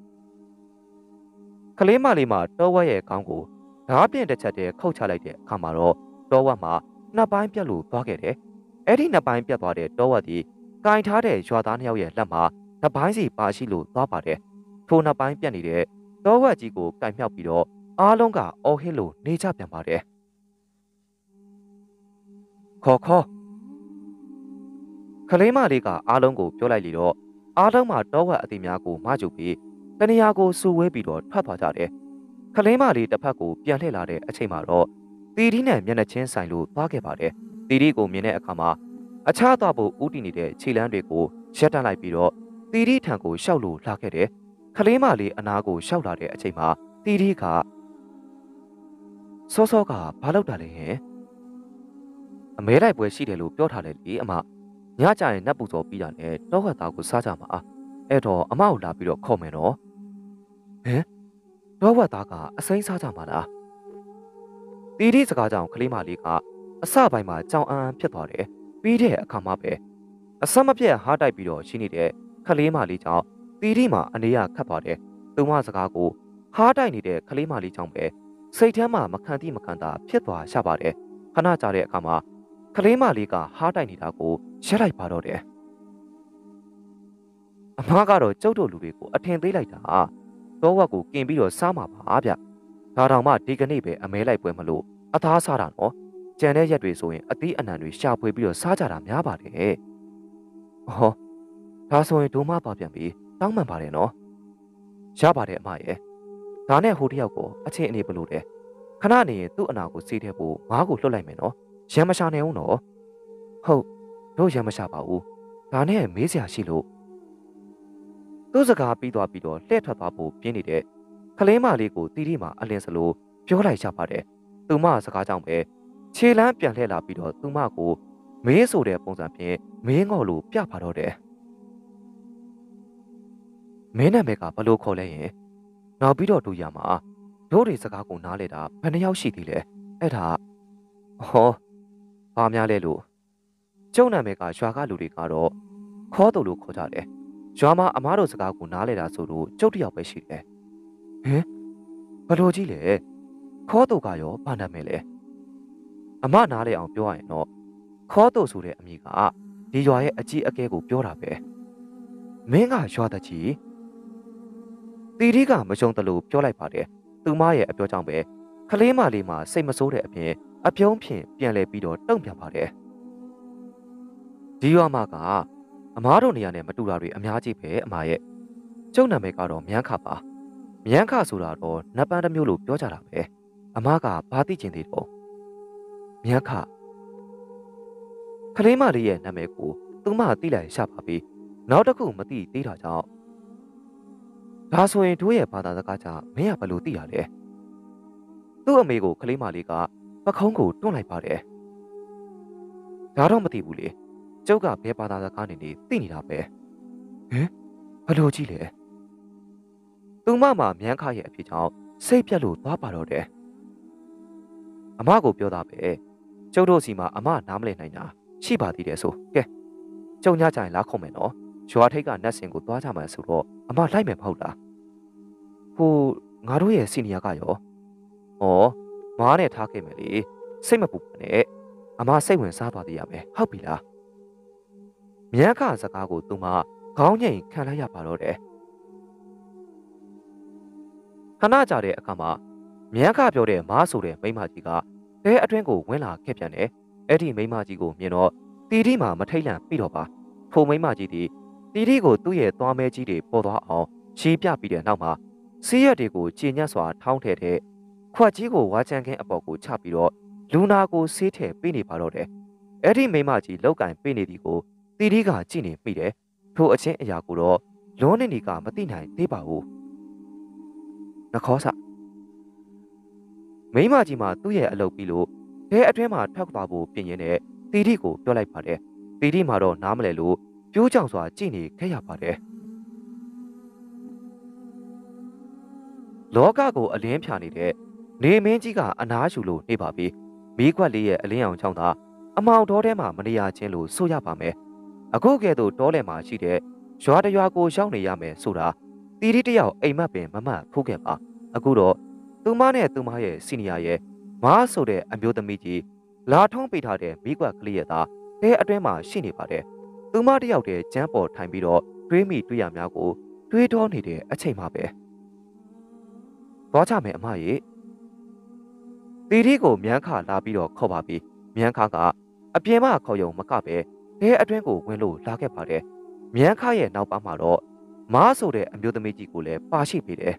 ခလေးမလေးမှာတောဝက်ရဲ့ခေါင်းကိုဓာတ်ပြင့်တစ်ချက်တည်းခုတ်ချလိုက်တဲ့အခါမှာတော့တောဝက်မှာနှစ်ပိုင်းပြတ်လို့သွားခဲ့တယ်အဲ့ဒီနှစ်ပိုင်းပြတ်သွားတဲ့တောဝက်ဒီကင်ထားတဲ့ရွာသားနှစ်ယောက်ရဲ့လက်မှာနှစ်ပိုင်းစီပါရှိလို့သွားပါတယ်ထိုနှစ်ပိုင်းပြတ်နေတဲ့တောဝက်ကြီးကိုကင်မြောက်ပြီးတော့အားလုံးကအော်ဟစ်လို့နေကြပြန်ပါတယ်ခေါ်ခလေးမလေးကအားလုံးကိုပြောလိုက်လေတော့အားလုံးမှာတောဝက်အသေးများကိုမကျုပ်ပြီးတနေရာကိုစူဝဲပြီးတော့ထွက်သွားကြတယ်ခလေးမလေးတစ်ဖက်ကိုပြန်လှည့်လာတဲ့အချိန်မှာတော့တီတီနဲ့မျက်နှာချင်းဆိုင်လို့သွားခဲ့ပါတယ်တီတီကိုမြင်တဲ့အခါမှာအခြားသွားဖို့ဦးတည်နေတဲ့ခြေလမ်းတွေကိုရက်တန့်လိုက်ပြီးတော့တီတီထံကိုရှောက်လို့လာခဲ့တယ်ခလေးမလေးအနာကိုရှောက်လာတဲ့အချိန်မှာတီတီကစောကဘာလုပ်တာလဲဟင်အမဲလိုက်ပွဲရှိတယ်လို့ပြောထားတယ်လေအမညကြရင်နတ်ပူဇော်ပြီးတာနဲ့တောဝက်သားကိုစားကြမှာအဲ့တော့အမကိုလာပြီးတော့ခေါ်မယ်နော်ဟင်တောဝက်သားကအစိမ်းစားကြမှာလားတီတီစကားကြောင့်ခလေးမလေးကအစပိုင်းမှာကြောင်အန်းဖြစ်သွားတယ်ပြီးတဲ့အခါမှာပဲအဆက်မပြတ်ဟားတိုက်ပြီးတော့ရှိနေတဲ့ခလေးမလေးကြောင့်တီတီမှာအနေရခတ်သွားတယ်သူမစကားကိုဟားတိုက်နေတဲ့ခလေးမလေးကြောင့်ပဲစိတ်ထဲမှာမခံတိမခံတာဖြစ်သွားရပါတယ်ခဏကြာတဲ့အခါမှာခလေးမလေးကဟားတိုက်နေတာကိုရက်လိုက်ပါတော့တယ်အမကတော့ကျုပ်တို့လူတွေကိုအထင်သေးလိုက်တာတောဝက်ကိုกินပြီးတော့စားမှာပါဗျဒါတောင်မှဒီကနေ့ပဲအမဲလိုက်ပွဲမလို့အသားစားတာနော်ကြံတဲ့ရက်တွေဆိုရင်အသီးအနှံတွေရှာဖွေပြီးတော့စားကြတာများပါတယ်ဟောဒါဆိုရင်ဒိုးမသွားပြန်ပြီးတောင်းပန်ပါတယ်နော်ရပါတယ်အမရဲ့ဒါနဲ့ဟိုတယောက်ကိုအချင်းအနေဘလို့လဲခဏနေရင်သူ့အနာကိုစီးတဲ့ဖို့ငါးကိုလွတ်လိုက်မယ်နော်ရံမရှာနေအောင်နော်ဟုတ်တို့ရံမရှာပါဘူးဒါနဲ့မေးစရာရှိလို့သူ့စကားပြီးသွားပြီးတော့လှည့်ထွက်သွားဖို့ပြင်းနေတဲ့ခလေးမလေးကိုတီတီမှာအလင်းစလို့ပြောလိုက်ကြပါတယ်သူမစကားကြောင့်ပဲခြေလမ်းပြန်လှည့်လာပြီးတော့သူမကိုမေးဆိုတဲ့ပုံစံဖြင့်မင်းငေါ့လို့ပြပါတော့တယ်မင်းနာမည်ကဘလို့ခေါ်လဲရင်နောက်ပြီးတော့တို့ရမှာတို့တွေစကားကိုနားလေတာဘယ်နှယောက်ရှိသေးလဲအဲ့ဒါဟောဘာများလဲလို့ကျုံနာမဲကရွာကလူတွေကတော့ခေါ်တူလို့ခေါ်ကြတယ်ရွာမှာအမားတို့စကားကိုနားလေတာဆိုလို့ကျုပ်တယောက်ပဲရှိတယ်ဟင်ဘလို့ကြီးလဲခေါ်တူကရောဘာနာမည်လဲအမနားလေအောင်ပြောရရင်တော့ခေါ်တူဆိုတဲ့အမည်ကဒီရွာရဲ့အကြီးအကဲကိုပြောတာပဲမင်းကရွာတကြီးတီတီကမရှုံတလို့ပြောလိုက်ပါတယ်သူမရဲ့အပြောကြောင့်ပဲခလေးမလေးမှစိတ်မဆိုးတဲ့အပြင်အပြုံးဖြင့်ပြန်လဲပြီးတော့တုံ့ပြန်ပါတယ်ဒီရွာမှာကအမားတို့နေရာနဲ့မတူတာတွေအများကြီးပဲအမရဲ့ကျုံနာမည်ကတော့မြန်းခပါမြန်းခဆိုတာတော့နတ်ပန်းတစ်မျိုးလို့ပြောကြတာပဲအမကဘာသိချင်သေးတော့မြန်းခခလေးမလေးရဲ့နာမည်ကိုသူမသိလိုက်ရှာပါပြီနောက်တစ်ခုမသိသေးတာကြောင့်ဒါဆိုရင်တို့ရဲ့ဘာသာစကားကြောင့်မင်းကဘယ်လိုသိရလဲသူ့အမေကိုခလေးမလေးကပခုံးကိုတွန်းလိုက်ပါတယ်ဒါတော့မသိဘူးလေကျုပ်ကဘယ်ဘာသာစကားနေသိနေတာပဲဟင်ဘယ်လိုကြည့်လဲသူမမှမြန်းခရဲ့အဖြစ်ကြောင့်စိတ်ပြတ်လို့သွားပါတော့တယ်အမကိုပြောတာပဲကျုပ်တို့စီမှာအမနားမလည်နိုင်တာရှိပါသေးတယ်ဆိုကဲကျုံညကြရင်လာခုံမယ်နော်ရွာထိပ်ကနတ်စင်ကိုသွားကြမှာဆိုတော့အမလိုက်မယ်မဟုတ်လားဟိုငါတို့ရဲ့စီနီယာကရောဩမားနဲ့ထားခဲ့မယ်လေစိတ်မပူပါနဲ့အမစိတ်ဝင်စားသွားသေးရမယ်ဟုတ်ပြီလားမြန်းခစကားကိုသူမခေါင်းငိမ်ခံလိုက်ရပါတော့တယ်ခဏကြာတဲ့အခါမှာမြန်းခပြောတဲ့မားဆိုတဲ့မိန်းမကြီးကတဲအတွင်းကိုဝင်လာခဲ့ပြန်တယ်အဲ့ဒီမိန်းမကြီးကိုမြင်တော့တီတီမှာမထိတ်လန့်ပြီးတော့ပါထိုမိန်းမကြီးတီတီကိုသူ့ရဲ့သွားမဲကြီးတွေပေါ်သွားအောင်ရှင်းပြပြီးတဲ့နောက်မှာစီးရက်တွေကိုကြည်ညက်စွာထောင်းထည့်တဲ့ခွက်ကြီးကိုဝါချန်ခင်းအပေါ်ကိုချပြီးတော့လူနာကိုဆေးထည့်ပေးနေပါတော့တယ်အဲ့ဒီမိန်းမကြီးလောက်ကင်ပေးနေသည်ကိုတီကကြည့်နေပြီတယ်ထိုအချင်းအရာကိုတော့လွန်နေနီကမသိနိုင်သေးပါဘူးနှခေါ်စမိန်းမကြီးမှာသူ့ရဲ့အလုပ်ပြီးလို့တဲအတွင်းမှာထွက်သွားဖို့ပြင်ရင်းနဲ့တီကိုပြောလိုက်ပါတယ်တီမှာတော့နားမလဲလို့ပြိုးကြောင်စွာကြည့်နေခဲ့ရပါတယ်လောကကိုအလင်းဖြာနေတဲ့နေမင်းကြီးကအနားယူလို့နေပါပြီမီးခွက်လေးရဲ့အလင်းအောင်ချောင်းသာအမောင်တော်ထဲမှာမနေရချင်းလို့ဆိုရပါမယ်အခုကဲ့သို့တောလယ်မှာရှိတဲ့ရွာတရွာကိုရောက်နေရမယ်ဆိုတာတီတယောက်အိမ်မက်ပင်မမတ်ဖိုးခဲ့ပါအခုတော့သူမနဲ့သူမရဲ့စီနီယာရဲ့မားဆိုတဲ့အမျိုးသမီးကြီးလာထုံးပေးထားတဲ့မီးခွက်ကလေးရဲ့သားတဲအတွင်းမှာရှိနေပါတယ်သူမတယောက်တည်းကျမ်းပေါ်ထိုင်ပြီးတော့တွေးမိတွေးရများကိုတွေးတောနေတဲ့အချိန်မှပဲသွားကြမယ်အမရေတီကိုမြန်းခလာပြီးတော့ခေါ်ပါပြီမြန်းခကအပြင်မှခေါ်ယုံမကပဲတဲအတွင်းကိုဝင်လို့လာခဲ့ပါတယ်မြန်းခရဲ့နောက်ပါမှာတော့မားဆိုတဲ့အမျိုးသမီးကြီးကိုလည်းပါရှိပေတယ်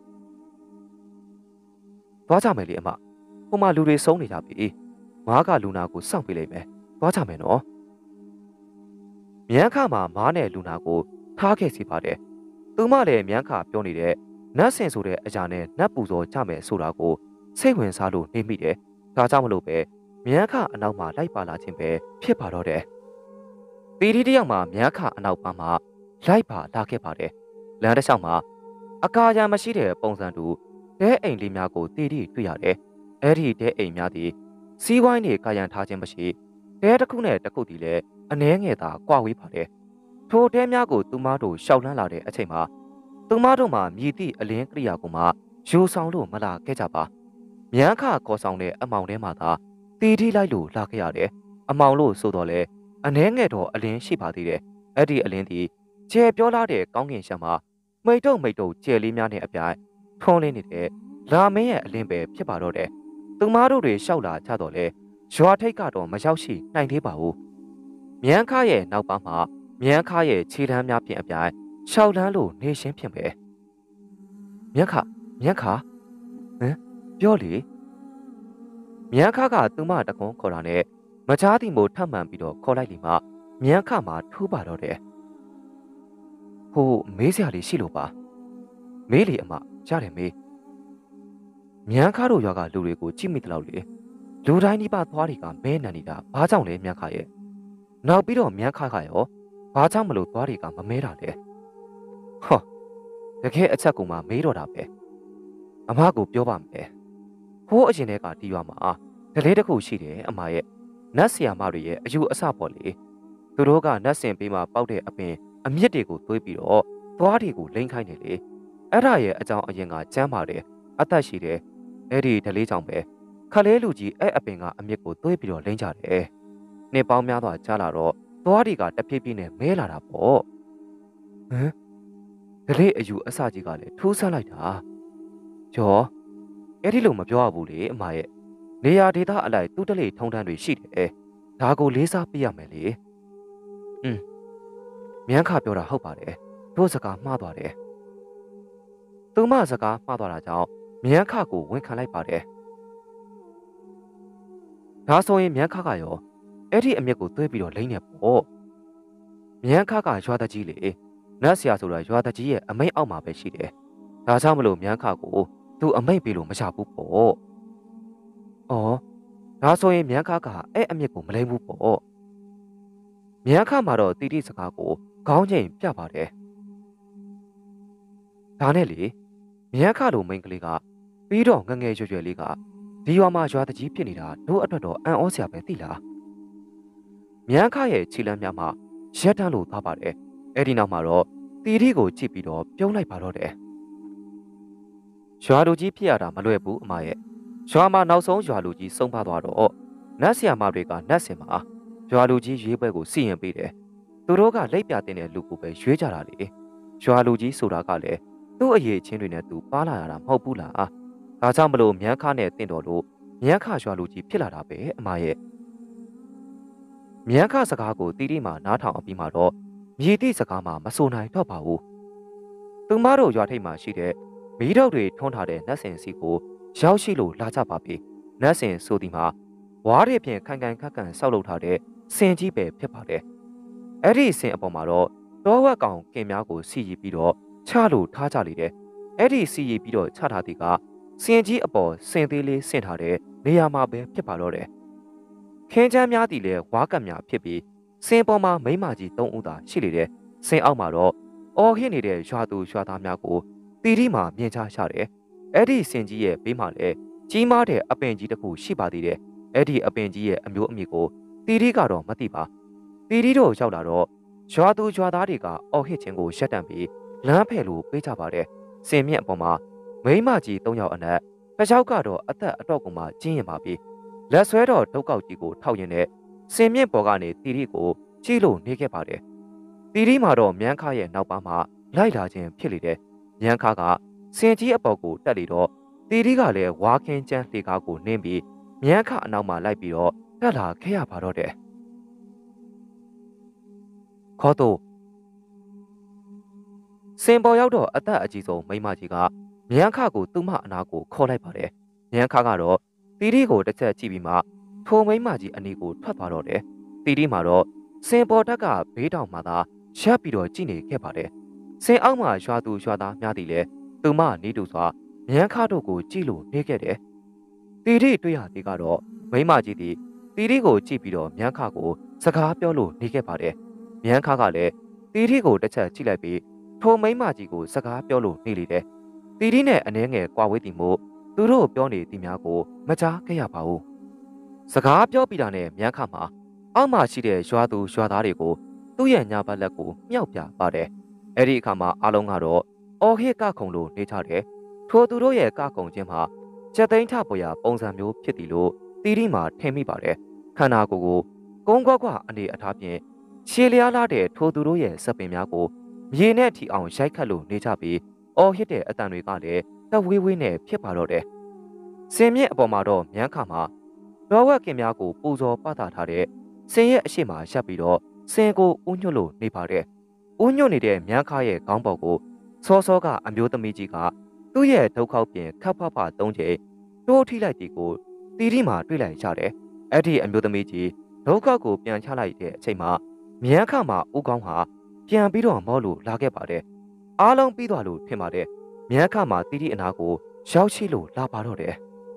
သွားကြမယ်လေအမဟိုမှာလူတွေစုံနေကြပြီမားကလူနာကိုစောင့်ပေးလိုက်မယ်သွားကြမယ်နော်မြန်းခမှာမားနဲ့လူနာကိုထားခဲ့စီပါတယ်သူမလည်းမြန်းခပြောနေတဲ့နတ်ဆင်ဆိုတဲ့အရာနဲ့နတ်ပူဇော်ကြမယ်ဆိုတာကိုစိတ်ဝင်စားလို့နေမိတယ်ဒါကြောင့်မလို့ပဲမြန်းခအနောက်မှာလိုက်ပါလာခြင်းပဲဖြစ်ပါတော့တယ်တီတယောက်မှာမြန်းခအနောက်ပါမှာလိုက်ပါလာခဲ့ပါတယ်လမ်းတစ်လျှောက်မှာအကာအရံမရှိတဲ့ပုံစံတူတဲအိမ်လေးများကိုတီတွေ့ရတယ်အဲ့ဒီတဲအိမ်များသည်စီးဝိုင်းနေကာယံထားခြင်းမရှိတဲတစ်ခုနဲ့တစ်ခုတည်းလည်းအနှဲငယ်သာကွာဝေးပါတယ်ထိုတဲများကိုသူမတို့ရှောက်လန်းလာတဲ့အချိန်မှာသူမတို့မှာမြည်သည့်အလင်းကရိယာကိုမှယူဆောင်လို့မလာခဲ့ကြပါမြန်းခကော်ဆောင်တဲ့အမောင်ထဲမှာသာတီလိုက်လို့လာခဲ့ရတယ်အမောင်လို့ဆိုတော့လေအနှဲငယ်တော့အလင်းရှိပါသေးတယ်အဲ့ဒီအလင်းသည်ကျဲပြောလာတဲ့ကောင်းကင်ရှမ်းမှာမိတ်တုတ်ကျဲလေးများနဲ့အပြိုင်ထုံးလင်းနေတဲ့လာမင်းရဲ့အလင်းပဲဖြစ်ပါတော့တယ်သူမတို့တွေရှောက်လာကြတော့လေရွာထိပ်ကတော့မရောက်ရှိနိုင်သေးပါဘူးမြန်းခရဲ့နောက်ပါမှာမြန်းခရဲ့ခြေတန်းများဖြင့်အပြိုင်ရှောက်လန်းလို့နေရှင်းဖြင့်ပဲမြန်းခဟမ်ပြောလေမြန်းခကသူမတကုံးခေါ်တာနဲ့မချားတီမို့ထပ်မှန်ပြီးတော့ခေါ်လိုက်လိမ့်မှမြန်းခမှာထူးပါတော့တယ်ဟိုမေးစရာလေးရှိလို့ပါမေးလေအမကြားတယ်မေးမြန်းခတို့ရွာကလူတွေကိုကြည့်မိတလောက်လေလူတိုင်းဒီပါသွားတွေကမဲနံနေတာဘာကြောင့်လဲမြန်းခရဲ့နောက်ပြီးတော့မြန်းခကရောဘာကြောင့်မလို့သွားတွေကမမဲတာလဲဟောတကယ်အချက်ကူမှမေးတော့တာပဲအမကိုပြောပါမယ်ဟိုးအရင်တည်းကတီးရွာမှာဒလေးတစ်ခုရှိတယ်အမရဲ့နတ်ဆီယာမတွေရဲ့အယူအဆပေါ့လေသူတို့ကနတ်စင်ပေးမှပေါက်တဲ့အပင်အမြင့်တွေကိုသွေးပြီးတော့သွားတွေကိုလိမ့်ခိုင်းတယ်လေအဲ့ဒါရဲ့အကြောင်းအရင်ကကျမ်းပါတယ်အသက်ရှိတယ်အဲ့ဒီဒလေးကြောင့်ပဲခလေးလူကြီးအဲ့အပင်ကအမြင့်ကိုသွေးပြီးတော့လိမ့်ကြတယ်နှစ်ပေါင်းများစွာကြာလာတော့သွားတွေကတဖြည်းဖြည်းနဲ့မဲလာတာပေါ့ဟမ်ဒလေးအယူအဆကြီးကလည်းထိုးဆန်းလိုက်တာကျော်အဲ့ဒီလိုမပြောရဘူးလေအမရဲ့နေရာဒေသအလိုက်သူ့တလေထုံတန်းတွေရှိတယ်ဒါကိုလေးစားပြရမယ်လေမြန်းခပြောတာဟုတ်ပါတယ်တို့စကားမှားသွားတယ်သူမစကားမှားသွားတာကြောင့်မြန်းခကိုဝန်ခံလိုက်ပါတယ်ဒါဆိုရင်မြန်းခကရောအဲ့ဒီအမျက်ကိုသွေးပြီးတော့လိမ့်နေပေါ့မြန်းခကရွာတကြီးလေနတ်ဆရာဆိုတာရွာတကြီးရဲ့အမိန့်အောက်မှာပဲရှိတယ်ဒါကြောင့်မလို့မြန်းခကိုသူအမိန့်ပေးလို့မရဘူးပေါ့အော်ဒါဆိုရင်မြန်းခကအဲ့အမျက်ကိုမလိမ့်ဘူးပေါ့မြန်းခမှာတော့တီတီစကားကိုခေါင်းချိန်ပြပါတယ်ဒါနဲ့လေမြန်းခလိုမိန်းကလေးကပြီးတော့ငငယ်ရွယ်ရွယ်လေးကဒီရွာမှာရွာတကြီးဖြစ်နေတာတို့အတွက်တော့အံ့ဩစရာပဲသိလားမြန်းခရဲ့ခြေလမ်းများမှာရက်တန်းလို့သားပါတယ်အဲ့ဒီနောက်မှာတော့တီတီကိုကြည့်ပြီးတော့ပြုံးလိုက်ပါတော့တယ်ရွာလူကြီးဖြစ်ရတာမလွယ်ဘူးအမရဲ့ရွာမှာနောက်ဆုံးရွာလူကြီးဆုံးပါသွားတော့နတ်ဆီယာမတွေကနတ်စင်မှာရွာလူကြီးရွေးပွဲကိုစီရင်ပေးတယ်သူတို့ကလက်ပြတင်တဲ့လူကိုပဲရွေးကြတာလေရွာလူကြီးဆိုတာကလည်းသူ့အရေးချင်းတွေနဲ့သူပါလာရတာမဟုတ်ဘူးလားဒါကြောင့်မလို့မြန်းခနဲ့တင့်တော်လို့မြန်းခရွာလူကြီးဖြစ်လာတာပဲအမရဲ့မြန်းခစကားကိုတီတီမှနားထောင်အပြီးမှတော့မြည်သည့်စကားမှမဆိုနိုင်တော့ပါဘူးသူမတို့ရွာထိပ်မှာရှိတဲ့မီးတောက်တွေထွန်းထားတဲ့နတ်စင်စီကိုရောက်ရှိလို့လာကြပါပြီနတ်စင်ဆိုဒီမှာဝါးတွေဖြင့်ခိုင်ခိုင်ခန့်ခန့်ဆောက်လုပ်ထားတဲ့စင်ကြီးပဲဖြစ်ပါတယ်အဲ့ဒီစင်အပေါ်မှာတော့တောဝက်ကောင်ကင်များကိုစီရီပြီးတော့ချလို့ထားကြလေတယ်အဲ့ဒီစီရီပြီးတော့ချထားသည်ကစင်ကြီးအပေါ်စင်သေးလေးဆင့်ထားတဲ့နေရာမှာပဲဖြစ်ပါတော့တယ်ခင်းချမ်းများသည်လည်းဝါကပ်များဖြစ်ပြီးစင်ပေါ်မှာမိမကြီး၃ဦးသာရှိလေတယ်စင်အောက်မှာတော့အော်ဟစ်နေတဲ့ရွာသူရွာသားများကိုတီတီမှမြင်ချရတယ်အဲ့ဒီစင်ကြီးရဲ့ဘေးမှာလည်းကြီးမားတဲ့အပင်ကြီးတစ်ခုရှိပါသေးတယ်အဲ့ဒီအပင်ကြီးရဲ့အမျိုးအမည်ကိုတီတီကတော့မသိပါတီတီတို့ရောက်လာတော့ရွာသူရွာသားတွေကအော်ဟစ်ခြင်းကိုရပ်တန့်ပြီးလမ်းဖယ်လို့ပေးကြပါတယ်စင်မြင့်အပေါ်မှာမိမကြီး၃ယောက်အနက်တစ်ယောက်ကတော့အသက်အတော့ကိုမှကျင်းရင်ပါပြီလက်ဆွဲတော်ဒုတ်ကောက်ကြီးကိုထောက်ရင်နဲ့စင်မြင့်ပေါ်ကနေတီတီကိုကြည့်လို့နေခဲ့ပါတယ်တီတီမှာတော့မြန်းခရဲ့နောက်ပါမှာလိုက်လာခြင်းဖြစ်လေတယ်မြန်းခကစင်ကြီးအပေါ်ကိုတက်လေတော့တီတီကလည်းဝါခင်းချမ်းလှေကားကိုနင်းပြီးမြန်းခအနောက်မှာလိုက်ပြီးတော့တက်လာခဲ့ရပါတော့တယ်ခေါ်တော့စင်ပေါ်ရောက်တော့အသက်အကြီးဆုံးမိမကြီးကမြန်းခကိုသူ့မအနာကိုခေါ်လိုက်ပါတယ်မြန်းခကတော့တီတီကိုတစ်ချက်ကြည့်ပြီးမှထိုမိမကြီးအနီးကိုထွက်သွားတော့တယ်တီတီမှာတော့စင်ပေါ်တက်ကဘေးတောင်မှသာရပ်ပြီးတော့ကြည့်နေခဲ့ပါတယ်စင်အောက်မှာရွာသူရွာသားများသည်လဲသူမနီးတူစွာမြန်းခတို့ကိုကြည့်လို့နေခဲ့တယ်တီတီတွေ့ရသည်ကတော့မိမကြီးသည်တီတီကိုကြည့်ပြီးတော့မြန်းခကိုစကားပြောလို့နေခဲ့ပါတယ်မြန်းခကလည်းတီတီကိုတစ်ချက်ကြည့်လိုက်ပြီးထိုမိမကြီးကိုစကားပြောလို့နေလေတယ်တီတီနဲ့အနှဲငယ်ကွာဝေးသည်မို့သူတို့ပြောနေသည်များကိုမကြားခဲ့ရပါဘူးစကားပြောပြီးတာနဲ့မြန်းခမှာအောက်မှာရှိတဲ့ရွာသူရွာသားတွေကိုသူ့ရဲ့ညာဘက်လက်ကိုမြောက်ပြပါတယ်အဲ့ဒီအခါမှာအားလုံးကတော့အော်ဟစ်ကခုံလို့နေကြတယ်ထိုသူတို့ရဲ့ကခုံခြင်းမှာချက်သိမ်းထပေါ်ရာပုံစံမျိုးဖြစ်သည်လို့တီတီမှာထင်မိပါတယ်ခန္ဓာကိုယ်ကိုကုန်းကွက်ကွအနေအထားဖြင့်ရှည်လျားလာတဲ့ထိုသူတို့ရဲ့စပင်များကိုမြေနဲ့ထီအောင်ရိုက်ခတ်လို့နေကြပြီးအော်ဟစ်တဲ့အတန်တွေကလည်းတဝေးဝေးနဲ့ဖြစ်ပါတော့တယ်စင်မြင့်အပေါ်မှာတော့မြန်းခမှာတော်ဝက်ကင်များကိုပူဇော်ပသထားတဲ့စင်ရဲ့အရှိမရပ်ပြီးတော့စင်ကိုဥညွတ်လို့နေပါတယ်ဥညွတ်နေတဲ့မြန်းခရဲ့ခေါင်းပေါ်ကိုစောစောကအမျိုးသမီးကြီးကသူ့ရဲ့ဒုက္ခောက်ပြင်ခပ်ဖဖ၃ချိန်တိုးထိလိုက်တီကိုတီတီမှာတွေ့လိုက်ရတယ်အဲ့ဒီအမျိုးသမီးကြီးဒုက္ခောက်ကိုပြန်ချလိုက်တဲ့အချိန်မှာမြန်းခမှာဥကောင်းဟာပြန်ပြီးတော့မောလို့လာခဲ့ပါတယ်အားလုံးပြီးသွားလို့ထင်ပါတယ်မြန်းခမှာတီတီအနာကိုရောက်ရှိလို့လာပါတော့တယ်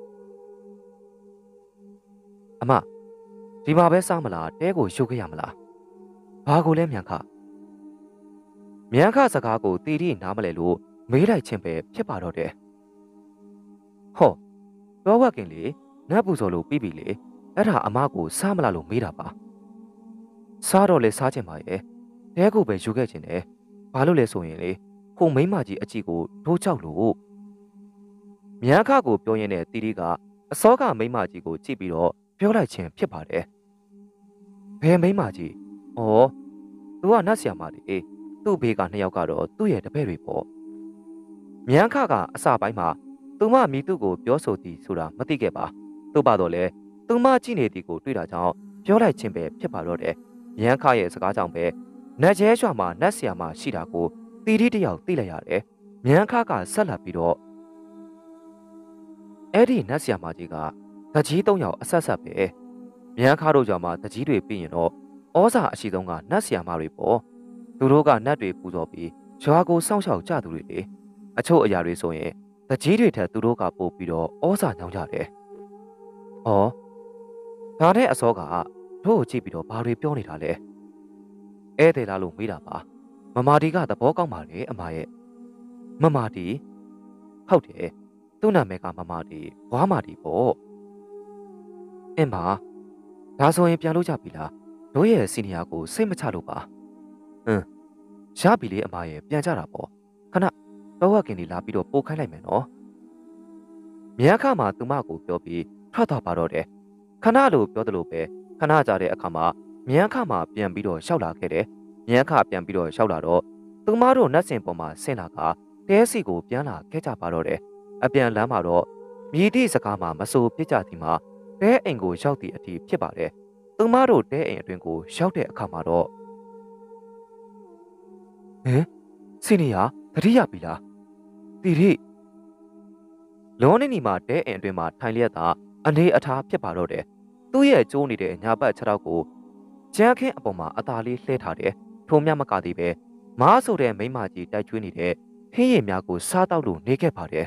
အမဒီမှာပဲစားမလားတဲကိုရှုပ်ခဲ့ရမလားဘာကိုလဲမြန်းခစကားကိုတီတီနားမလဲလို့မေးလိုက်ခြင်းပဲဖြစ်ပါတော့တယ်ဟောတော့ဝက်ကင်လေနတ်ပူဇော်လို့ပြီးပြီလေအဲ့ဒါအမကိုစားမလားလို့မေးတာပါစားတော့လေစားချင်ပါရဲ့တဲကိုပဲယူခဲ့ချင်တယ်ဘာလို့လဲဆိုရင်လေဟိုမိန်းမကြီးအကြည့်ကိုထိုးချောက်လို့မြန်ခကိုပြောရင်းနဲ့တီတီကအစောကမိန်းမကြီးကိုကြည့်ပြီးတော့ပြောလိုက်ခြင်းဖြစ်ပါတယ်ဘယ်မိန်းမကြီးဩသူကနတ်ဆရာမလေသူ့ဘေးကနှစ်ယောက်ကတော့သူ့ရဲ့တပည့်တွေပေါ့မြန်ခကအစပိုင်းမှာသူမမိသူ့ကိုပြောဆိုသည်ဆိုတာမသိခဲ့ပါသို့ပါတော့လေသူမကြည့်နေသည်ကိုတွေ့တာကြောင့်ပြောလိုက်ခြင်းပဲဖြစ်ပါတော့တယ်မြန်ခရဲ့စကားကြောင့်ပဲနတ်ကျဲရွာမှာနတ်ဆရာမရှိတာကိုတီတီတယောက်သိလိုက်ရတယ်မြန်ခကဆက်လက်ပြီးတော့အဲ့ဒီနတ်ဆရာမကြီးကတကြီး၃ယောက်အဆက်ဆက်ပဲမြန်ခတို့ကြောင့်မှတကြီးတွေပြီးရင်တော့ဩဇာအရှိဆုံးကနတ်ဆရာမတွေပေါ့သူတို့ကနတ်တွေပူဇော်ပြီးရွာကိုစောင့်ရှောက်ကြသူတွေလေအချို့အရာတွေဆိုရင်တကြီးတွေထက်သူတို့ကပို့ပြီးတော့ဩဇာညောင်းကြတယ်။အော်ဒါနဲ့အစောကတို့ကိုကြည့်ပြီးတော့ဘာတွေပြောနေတာလဲ။ဧည့်သည်လားလို့မေးတာပါ။မမာဒီကသဘောကောင်းပါလေအမရဲ့။မမာဒီဟုတ်တယ်။သူ့နာမည်ကမမာဒီဘွားမာဒီပေါ့။အင်းပါဒါဆိုရင်ပြန်လို့ကြပြီလား။တို့ရဲ့စီနီယာကိုစိတ်မချလို့ပါ။ရပြီလေအမရဲ့ပြန်ကြတာပေါ့။ခဏတော့ဝက်ကင်ဒီလာပြီးတော့ပို့ခိုင်းလိုက်မယ်နော်မြန်ခမှာသူမကိုပြောပြီးထွက်သွားပါတော့တယ်ခဏလိုပြောသလိုပဲခဏကြာတဲ့အခါမှာမြန်ခမှာပြန်ပြီးတော့ရှောက်လာခဲ့တယ်မြန်ခပြန်ပြီးတော့ရှောက်လာတော့သူမတို့နတ်စင်ပေါ်မှာဆင်းလာကတဲစီကိုပြန်လာခဲ့ကြပါတော့တယ်အပြန်လမ်းမှာတော့မြည်သည့်စကားမှာမဆိုပြစ်ကြသည်မှာတဲအိမ်ကိုရောက်သည့်အထိဖြစ်ပါတယ်သူမတို့တဲအိမ်အတွင်းကိုရောက်တဲ့အခါမှာတော့ဟင်စီနီယာတတိယပြီလားတီရီလုံးနေနီမှာတဲအိမ်အတွင်းမှာထိုင်လျက်သာအနေအထားဖြစ်ပါတော့တယ်သူ့ရဲ့ကျိုးနေတဲ့ညာဘက်ခြေထောက်ကိုကျန်းခင်းအပေါ်မှာအသာလေးလှဲထားတယ်ထိုမြမကသေးပဲမားဆိုတဲ့မိန်းမကြီးတိုက်ကျွေးနေတဲ့ဟင်းရည်များကိုစားတောက်လို့နေခဲ့ပါတယ်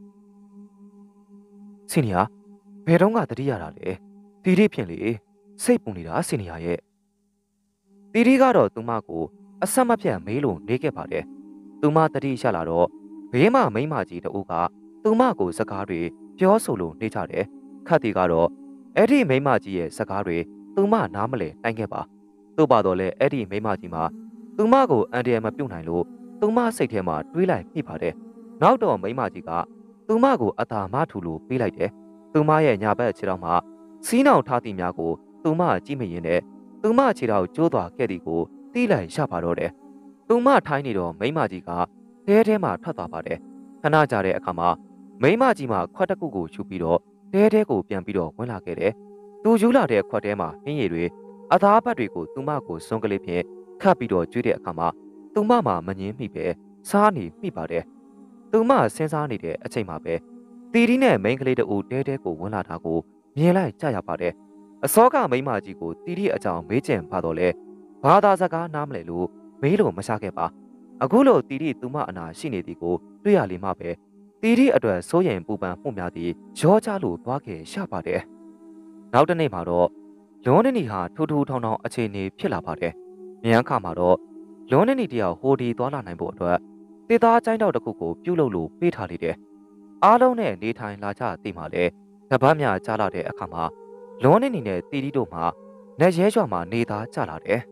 စီနီယာဘယ်တော့ကတတိရတာလဲတီရီဖြင့်လေစိတ်ပူနေတာစီနီယာရဲ့တီရီကတော့သူမကိုအဆက်မပြတ်မေးလို့နေခဲ့ပါတယ်သူမတတိရလာတော့ဘေးမှာမိန်းမကြီးတဦးကသူမကိုစကားတွေပြောဆိုလို့နေကြတယ်ခတ်တီကတော့အဲ့ဒီမိန်းမကြီးရဲ့စကားတွေသူမနားမလဲနိုင်ခဲ့ပါသို့ပါတော့လေအဲ့ဒီမိန်းမကြီးမှာသူမကိုအန်တရယ်မပြုတ်နိုင်လို့သူမစိတ်ထဲမှာတွေးလိုက်မိပါတယ်နောက်တော့မိန်းမကြီးကသူမကိုအသာမထူလို့ပြေးလိုက်တယ်သူမရဲ့ညာဘက်ခြေထောက်မှာစီးနှောင်ထားသည့်များကိုသူမကြည့်မရင်နဲ့သူမခြေထောက်ကျိုးသွားခဲ့သည်ကိုတီးလိုက်ရပါတော့တယ်သူမထိုင်းနေတော့မိန်းမကြီးကတဲထဲမှာထွက်သွားပါတယ်ခဏကြာတဲ့အခါမှာမိန်းမကြီးမှာခွက်တစ်ခုကိုယူပြီးတော့တဲထဲကိုပြန်ပြီးတော့ဝင်လာခဲ့တယ်သူယူလာတဲ့ခွက်ထဲမှာဟင်းရည်တွေအသားဘတ်တွေကိုသူမကိုစွန်းကလေးဖြင့်ခတ်ပြီးတော့ကျွေးတဲ့အခါမှာသူမမှာမငင်းမိပဲစားနေမိပါတယ်သူမစဉ်းစားနေတဲ့အချိန်မှာပဲတီတီနဲ့မိန်းကလေးတို့တဲတဲကိုဝင်လာတာကိုမြင်လိုက်ကြရပါတယ်အစောကမိန်းမကြီးကိုတီတီအကြောင်းမေးချင်ပါတော့လဲဘာသာစကားနားမလဲလို့မေးလို့မရှာခဲ့ပါအခုလိုတီတီသူမအနာရှိနေသည်ကိုတွေ့ရလိမ့်မှပဲတီတီအတွက်စိုးရင်ပူပန်မှုများသည်ရောချလို့သွားခဲ့ရပါတယ်နောက်တစ်နေ့မှာတော့လွန်နေနီဟာထူထူထောင်ထောင်အခြေအနေဖြစ်လာပါတယ်မြန်ခါမှာတော့လွန်နေနီတယောက်ဟိုဒီသွားလာနိုင်ဖို့အတွက်တေသားကျိုင်းတောက်တစ်ခုကိုပြုတ်လုပ်လို့ပေးထားလိမ့်တယ်အားလုံးနဲ့နေထိုင်လာကြသိမှလည်းတပတ်မြကြားလာတဲ့အခါမှာလွန်နေနီနဲ့တီတီတို့မှနေရဲရွာမှာနေသားကြလာတယ်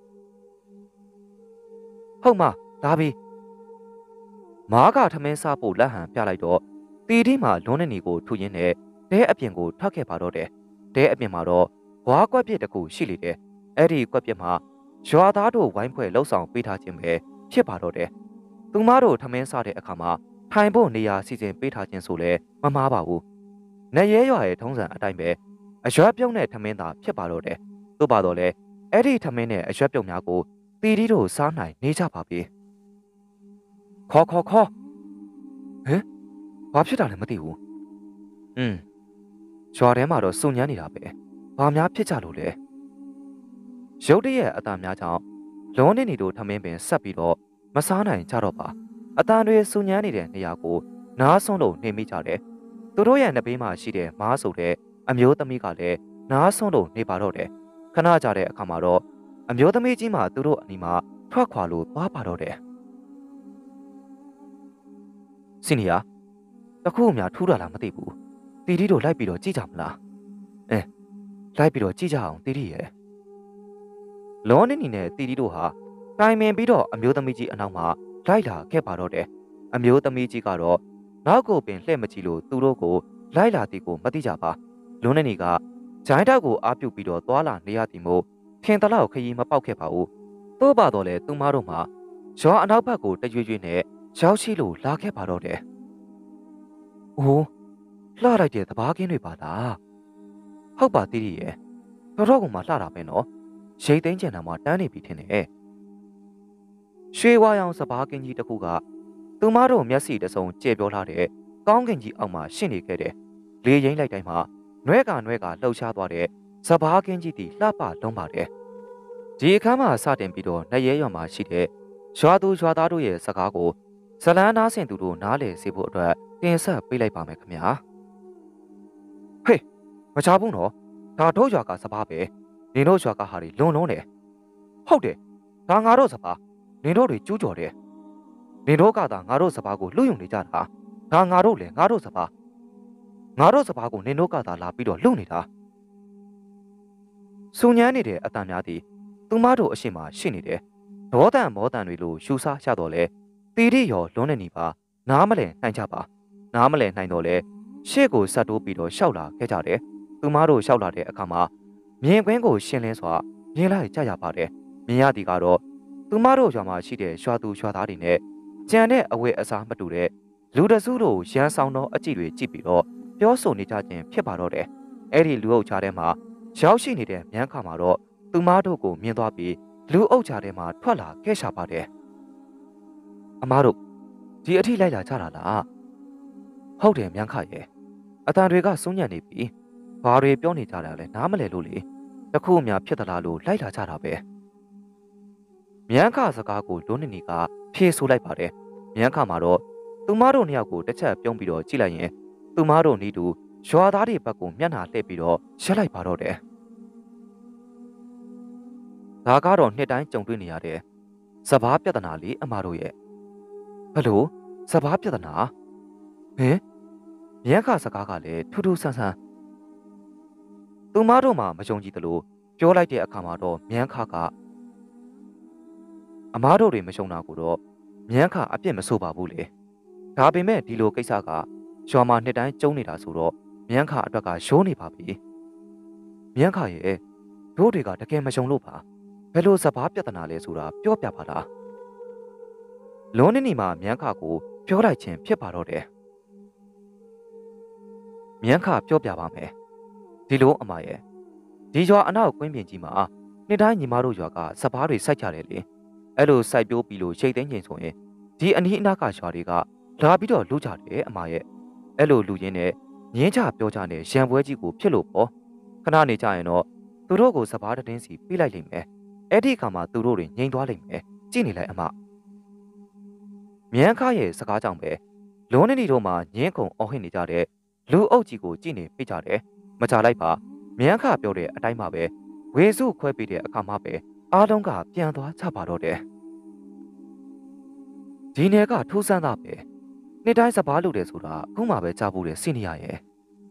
ဟုတ်မှာဒါပြီမားကထမင်းစားဖို့လက်ဟန်ပြလိုက်တော့တီတီမှာလွန်နေနီကိုထူရင်းနဲ့တဲအပြင်ကိုထွက်ခဲ့ပါတော့တယ်တဲအပြင်မှာတော့ဘွားကွက်ပြစ်တစ်ခုရှိလေတယ်အဲ့ဒီကွက်ပြစ်မှာရွာသားတို့ဝိုင်းဖွဲ့လှုပ်ဆောင်ပေးထားခြင်းပဲဖြစ်ပါတော့တယ်သူမတို့ထမင်းစားတဲ့အခါမှာထိုင်ဖို့နေရာစီစဉ်ပေးထားခြင်းဆိုလဲမမားပါဘူးနေရဲရွာရဲ့ထုံးစံအတိုင်းပဲအရွက်ပြုံးတဲ့ထမင်းသာဖြစ်ပါတော့တယ်သို့ပါတော့လေအဲ့ဒီထမင်းနဲ့အရွက်ပြုံးများကိုတီတီတို့စားနိုင်နေကြပါပြီခေါ်ဟမ်ဘာဖြစ်တာလဲမသိဘူးရွာထဲမှာတော့စုံညမ်းနေတာပဲဘာများဖြစ်ကြလို့လဲရုတ်တရက်အတန်များကြောင့်လွန်နေနေတို့ထမင်းပင်ဆက်ပြီးတော့မစားနိုင်ကြတော့ပါအတန်တွေစုံညမ်းနေတဲ့နေရာကိုနားဆွန်းလို့နေမိကြတယ်သူတို့ရဲ့နှစ်ဘေးမှာရှိတဲ့မားဆိုတဲ့အမျိုးသမီးကလည်းနားဆွန်းလို့နေပါတော့တယ်ခဏကြာတဲ့အခါမှာတော့အမျိုးသမီးကြီးမှသူတို့အနီးမှာထွက်ခွာလို့သွားပါတော့တယ်စီနီယာတခုအများထူးတာလားမသိဘူးတီတီတို့လိုက်ပြီးတော့ကြည့်ကြမလားလိုက်ပြီးတော့ကြည့်ကြအောင်တီတီရဲ့လောနေနီနဲ့တီတီတို့ဟာတိုင်ပင်ပြီးတော့အမျိုးသမီးကြီးအနောက်မှာလိုက်လာခဲ့ပါတော့တယ်အမျိုးသမီးကြီးကတော့နောက်ကိုပင်လှည့်မကြည့်လို့သူတို့ကိုလိုက်လာသည်ကိုမသိကြပါလွန်းနေနီကဂျိုင်းတောက်ကိုအားပြုတ်ပြီးတော့သွာလာနေရသည်မို့ထင်သလောက်ခရီးမပေါက်ခဲ့ပါဘူးသို့ပါတော့လေသူမတို့မှာရွာအနောက်ဘက်ကိုတရွေ့ရွေ့နဲ့ရောက်ရှိလို့လာခဲ့ပါတော့တယ်။အိုးလှလိုက်တဲ့သဘာကင်းတွေပါလား။ဟုတ်ပါသေးရဲ့။တော်ကမှလှတာပဲနော်။ရိတ်သိမ်းကျန်တာမှတန်းနေပြီထင်တယ်။ရွှေဝါရောင်စဘာကင်းကြီးတစ်ခုကသူမတို့မျက်စိတစုံကျဲပြောလာတဲ့ကောင်းကင်ကြီးအောက်မှာရှင့်နေခဲ့တယ်။လေရင်လိုက်တိုင်းမှာနွဲကလှုပ်ရှားသွားတဲ့စဘာကင်းကြီးတီလှပလုံးပါတယ်။ဒီအခါမှာစတင်ပြီးတော့နှစ်ရဲရွာမှာရှိတဲ့ရွာသူရွာသားတို့ရဲ့စကားကိုဇလန်းသားဆင်သူတို့နားလည်စေဖို့အတွက်တင်ဆက်ပေးလိုက်ပါမယ်ခင်ဗျာဟေးမချဘူးနော်ဒါတို့ရွာကစပါးပဲနင်တို့ရွာကဟာတွေလွန်လုံးတယ်ဟုတ်တယ်ဒါငါတို့စပါးနင်တို့တွေကျူးကျော်တယ်နင်တို့ကသာငါတို့စပါးကိုလူယုံနေကြတာဒါငါတို့လေငါတို့စပါးကိုနင်တို့ကသာလာပြီးတော့လူနေတာစူညမ်းနေတဲ့အတန်များသည်သူမတို့အရှိမရှိနေတယ်ဒေါသံမောတန်တွေလိုရှူစားရတော့လေတီရီရောလွန်းနေနေပါနားမလဲနိုင်ကြပါနားမလဲနိုင်တော့လေရှေ့ကိုဆက်တိုးပြီးတော့ရှောက်လာခဲ့ကြတယ်သူမတို့ရှောက်လာတဲ့အခါမှာမြင်ကွင်းကိုရှင်းလင်းစွာမြင်လိုက်ကြရပါတယ်မြင်ရသည်ကတော့သူမတို့ရွာမှာရှိတဲ့ရွာသူရွာသားတွေနဲ့ကြံတဲ့အဝတ်အစားမတူတဲ့လူတစုတို့ရန်ဆောင်သောအကြည့်တွေကြည့်ပြီးတော့ပြောဆိုနေကြခြင်းဖြစ်ပါတော့တယ်အဲ့ဒီလူအုပ်ချားထဲမှာရောက်ရှိနေတဲ့မြန်းခါမှာတော့သူမတို့ကိုမြင်သွားပြီးလူအုပ်ချားထဲမှာထွက်လာခဲ့ရှာပါတယ်အမားတို့ဒီအထိလိုက်လာကြတာလားဟုတ်တယ်မြန်းခရဲ့အတန်တွေကစုံညံ့နေပြီဘာတွေပြောနေကြတာလဲနားမလဲလို့လေတခုအများဖြစ်သလားလို့လိုက်လာကြတာပဲမြန်းခစကားကိုလွန်းနေနေကဖြေဆိုလိုက်ပါတယ်မြန်းခမှာတော့သူမတို့နှစ်ယောက်ကိုတစ်ချက်ပြုံးပြီးတော့ကြည့်လိုက်ရင်သူမတို့နီးတူရွာသားတွေဘက်ကိုမျက်နှာလှည့်ပြီးတော့ရက်လိုက်ပါတော့တယ်ဒါကတော့နှစ်တိုင်းကြုံတွေ့နေရတဲ့စဘာပြဿနာလေးအမားတို့ရဲ့ဘလို့စဘာပြဿနာဟင်မြန်းခစကားကလည်းထူးထူးဆန်းဆန်းသူမတို့မှမယုံကြည်သလိုပြောလိုက်တဲ့အခါမှာတော့မြန်းခကအမားတို့တွေမယုံတာကိုတော့မြန်းခအပြစ်မဆိုးပါဘူးလေဒါပေမဲ့ဒီလိုကိစ္စကရွာမှာနှစ်တိုင်းကျုံနေတာဆိုတော့မြန်းခအတွက်ကရိုးနေပါပြီမြန်းခရဲ့တို့တွေကတကယ်မယုံလို့ပါဘယ်လိုစဘာပြဿနာလဲဆိုတာပြောပြပါလားလွန်နေနေမှာမြန်းခကိုပြောလိုက်ခြင်းဖြစ်ပါတော့တယ်မြန်းခပြောပြပါမယ်ဒီလိုအမရဲ့ဒီရွာအနောက်ကွင်းပြင်ကြီးမှာနှစ်တိုင်းညီမတို့ရွာကစဘာတွေစိုက်ကြတယ်လေအဲ့လိုစိုက်ပျိုးပြီးလို့ရိတ်သိမ်းချိန်ဆိုရင်ဒီအနီးအနားကရွာတွေကလာပြီးတော့လူကြတယ်အမရဲ့အဲ့လိုလူရင်းနဲ့ငင်းချပြောကြတဲ့ရံပွဲကြီးကိုဖြစ်လို့ပေါ့ခဏနေကြရင်တော့သူတို့ကိုစဘာတတင်းစီပြလိုက်လိမ့်မယ်အဲ့ဒီအခါမှာသူတို့တွေငြိမ်သွားလိမ့်မယ်ကြည့်နေလိုက်အမမြန်းခရဲ့စကားကြောင့်ပဲလွန်နေနေတို့မှငင်းခုံအော်ဟစ်နေကြတဲ့လူအုပ်ကြီးကိုကြည့်နေပြကြတယ်မချလိုက်ပါမြန်းခပြောတဲ့အတိုင်းမှပဲဝေစုခွဲပြီးတဲ့အခါမှပဲအားလုံးကပြန်သွားချပါတော့တယ်ဒီနယ်ကထူးဆန်းတာပဲနေ့တိုင်းစဘာလုပ်တယ်ဆိုတာအခုမှပဲကြားဖို့တဲ့စီနီယာရဲ့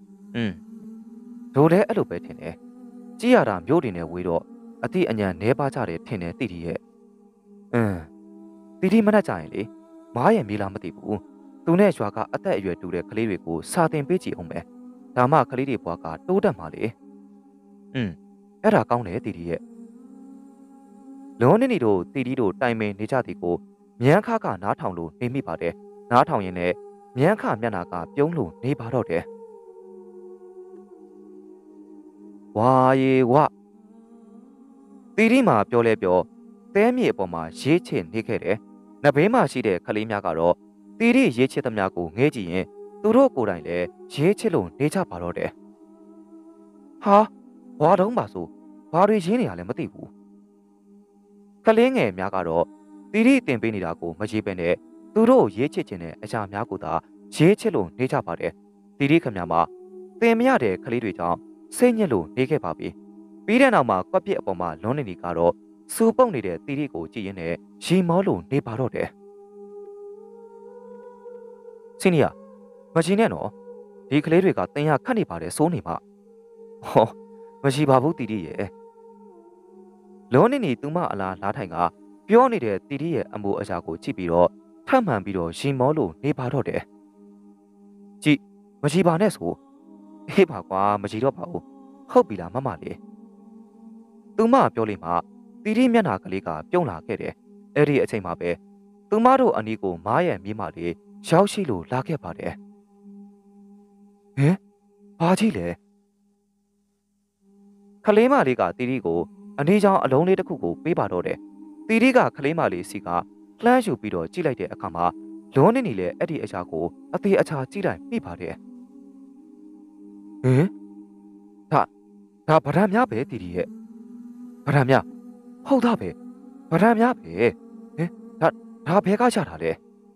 တို့လည်းအဲ့လိုပဲထင်တယ်ကြည့်ရတာမျိုးတွေနဲ့ဝေးတော့အတိအညံနဲပါကြတယ်ထင်တယ်တိတိရဲ့တိတိမနှက်ကြရင်လေမားရဲ့မြေလားမသိဘူးသူနဲ့ရွာကအသက်အရွယ်တူတဲ့ကလေးတွေကိုစာတင်ပေးကြည့်အောင်ပဲဒါမှကလေးတွေဘွားကတိုးတက်မှာလေအဲ့ဒါကောင်းတယ်တိတိရဲ့လွန်နေနေတို့တိတိတို့တိုင်ပင်နေကြသည်ကိုမြန်းခကနားထောင်လို့နေမိပါတယ်နားထောင်ရင်လည်းမြန်းခမျက်နှာကပြုံးလို့နေပါတော့တယ်ဝါရေဝတီတီမှာပြောလဲပြောသဲမြေအပေါ်မှာရေးချနေခဲ့တယ်။နဘေးမှာရှိတဲ့ကလေးများကတော့တီတီရေးချသမျှကိုငဲကြည့်ရင်သူတို့ကိုယ်တိုင်လည်းရေးချလို့နေကြပါတော့တယ်။ဟာဘာတုံးပါဆိုဘာတွေရေးနေရလဲမသိဘူး။ကလေးငယ်များကတော့တီတီတင်ပေးနေတာကိုမရေးပဲနဲ့သူတို့ရေးချခြင်းနဲ့အရာများကိုသာရေးချလို့နေကြပါတယ်။တီတီခင်ဗျာမှာတင်မရတဲ့ကလေးတွေကြောင့်စိတ်ညစ်လို့နေခဲ့ပါပြီ။ပြီးတဲ့နောက်မှာကွက်ပြစ်အပေါ်မှာလွန်နေနေကတော့စူပုတ်နေတဲ့တီတီကိုကြည့်ရင်းနဲ့ရီမောလို့နေပါတော့တယ်။စီနီယာမရှိနဲ့နော်ဒီကလေးတွေကတင်ရခတ်နေပါတယ်စိုးနေမှဟောမရှိပါဘူးတီတီရဲ့လုံးနေနေသူမအလားလားထိုင်ကပြောနေတဲ့တီတီရဲ့အမိုးအရာကိုကြည့်ပြီးတော့ထပ်မှန်ပြီးတော့ရှင်မောလို့နေပါတော့တယ်ကြည့်မရှိပါနဲ့ဆိုအေးပါကွာမရှိတော့ပါဘူးဟုတ်ပြီလားမမလေးသူမပြောလိမ့်မှတီတီမျက်နှာကလေးကပြုံးလာခဲ့တယ်အဲ့ဒီအချိန်မှာပဲသူမတို့အနီးကိုမားရဲ့မြေးမလေးရောက်ရှိလို့လာခဲ့ပါတယ်ဟင်ဘာကြီးလဲခလေးမလေးကတီတီကိုအနေချောင်းအလုံးလေးတစ်ခုကိုပေးပါတော့တယ်တီတီကခလေးမလေးစီကလှမ်းယူပြီးတော့ကြည့်လိုက်တဲ့အခါမှာလွန်နေနေလေအဲ့ဒီအရာကိုအသေးအချာကြည့်လိုက်မိပါတယ်ဟင်ဒါဗရံများပဲတီတီရဲ့ဗရံများဟုတ်တာပဲဗရံများပဲဟင်ဒါဘဲကချတာလဲ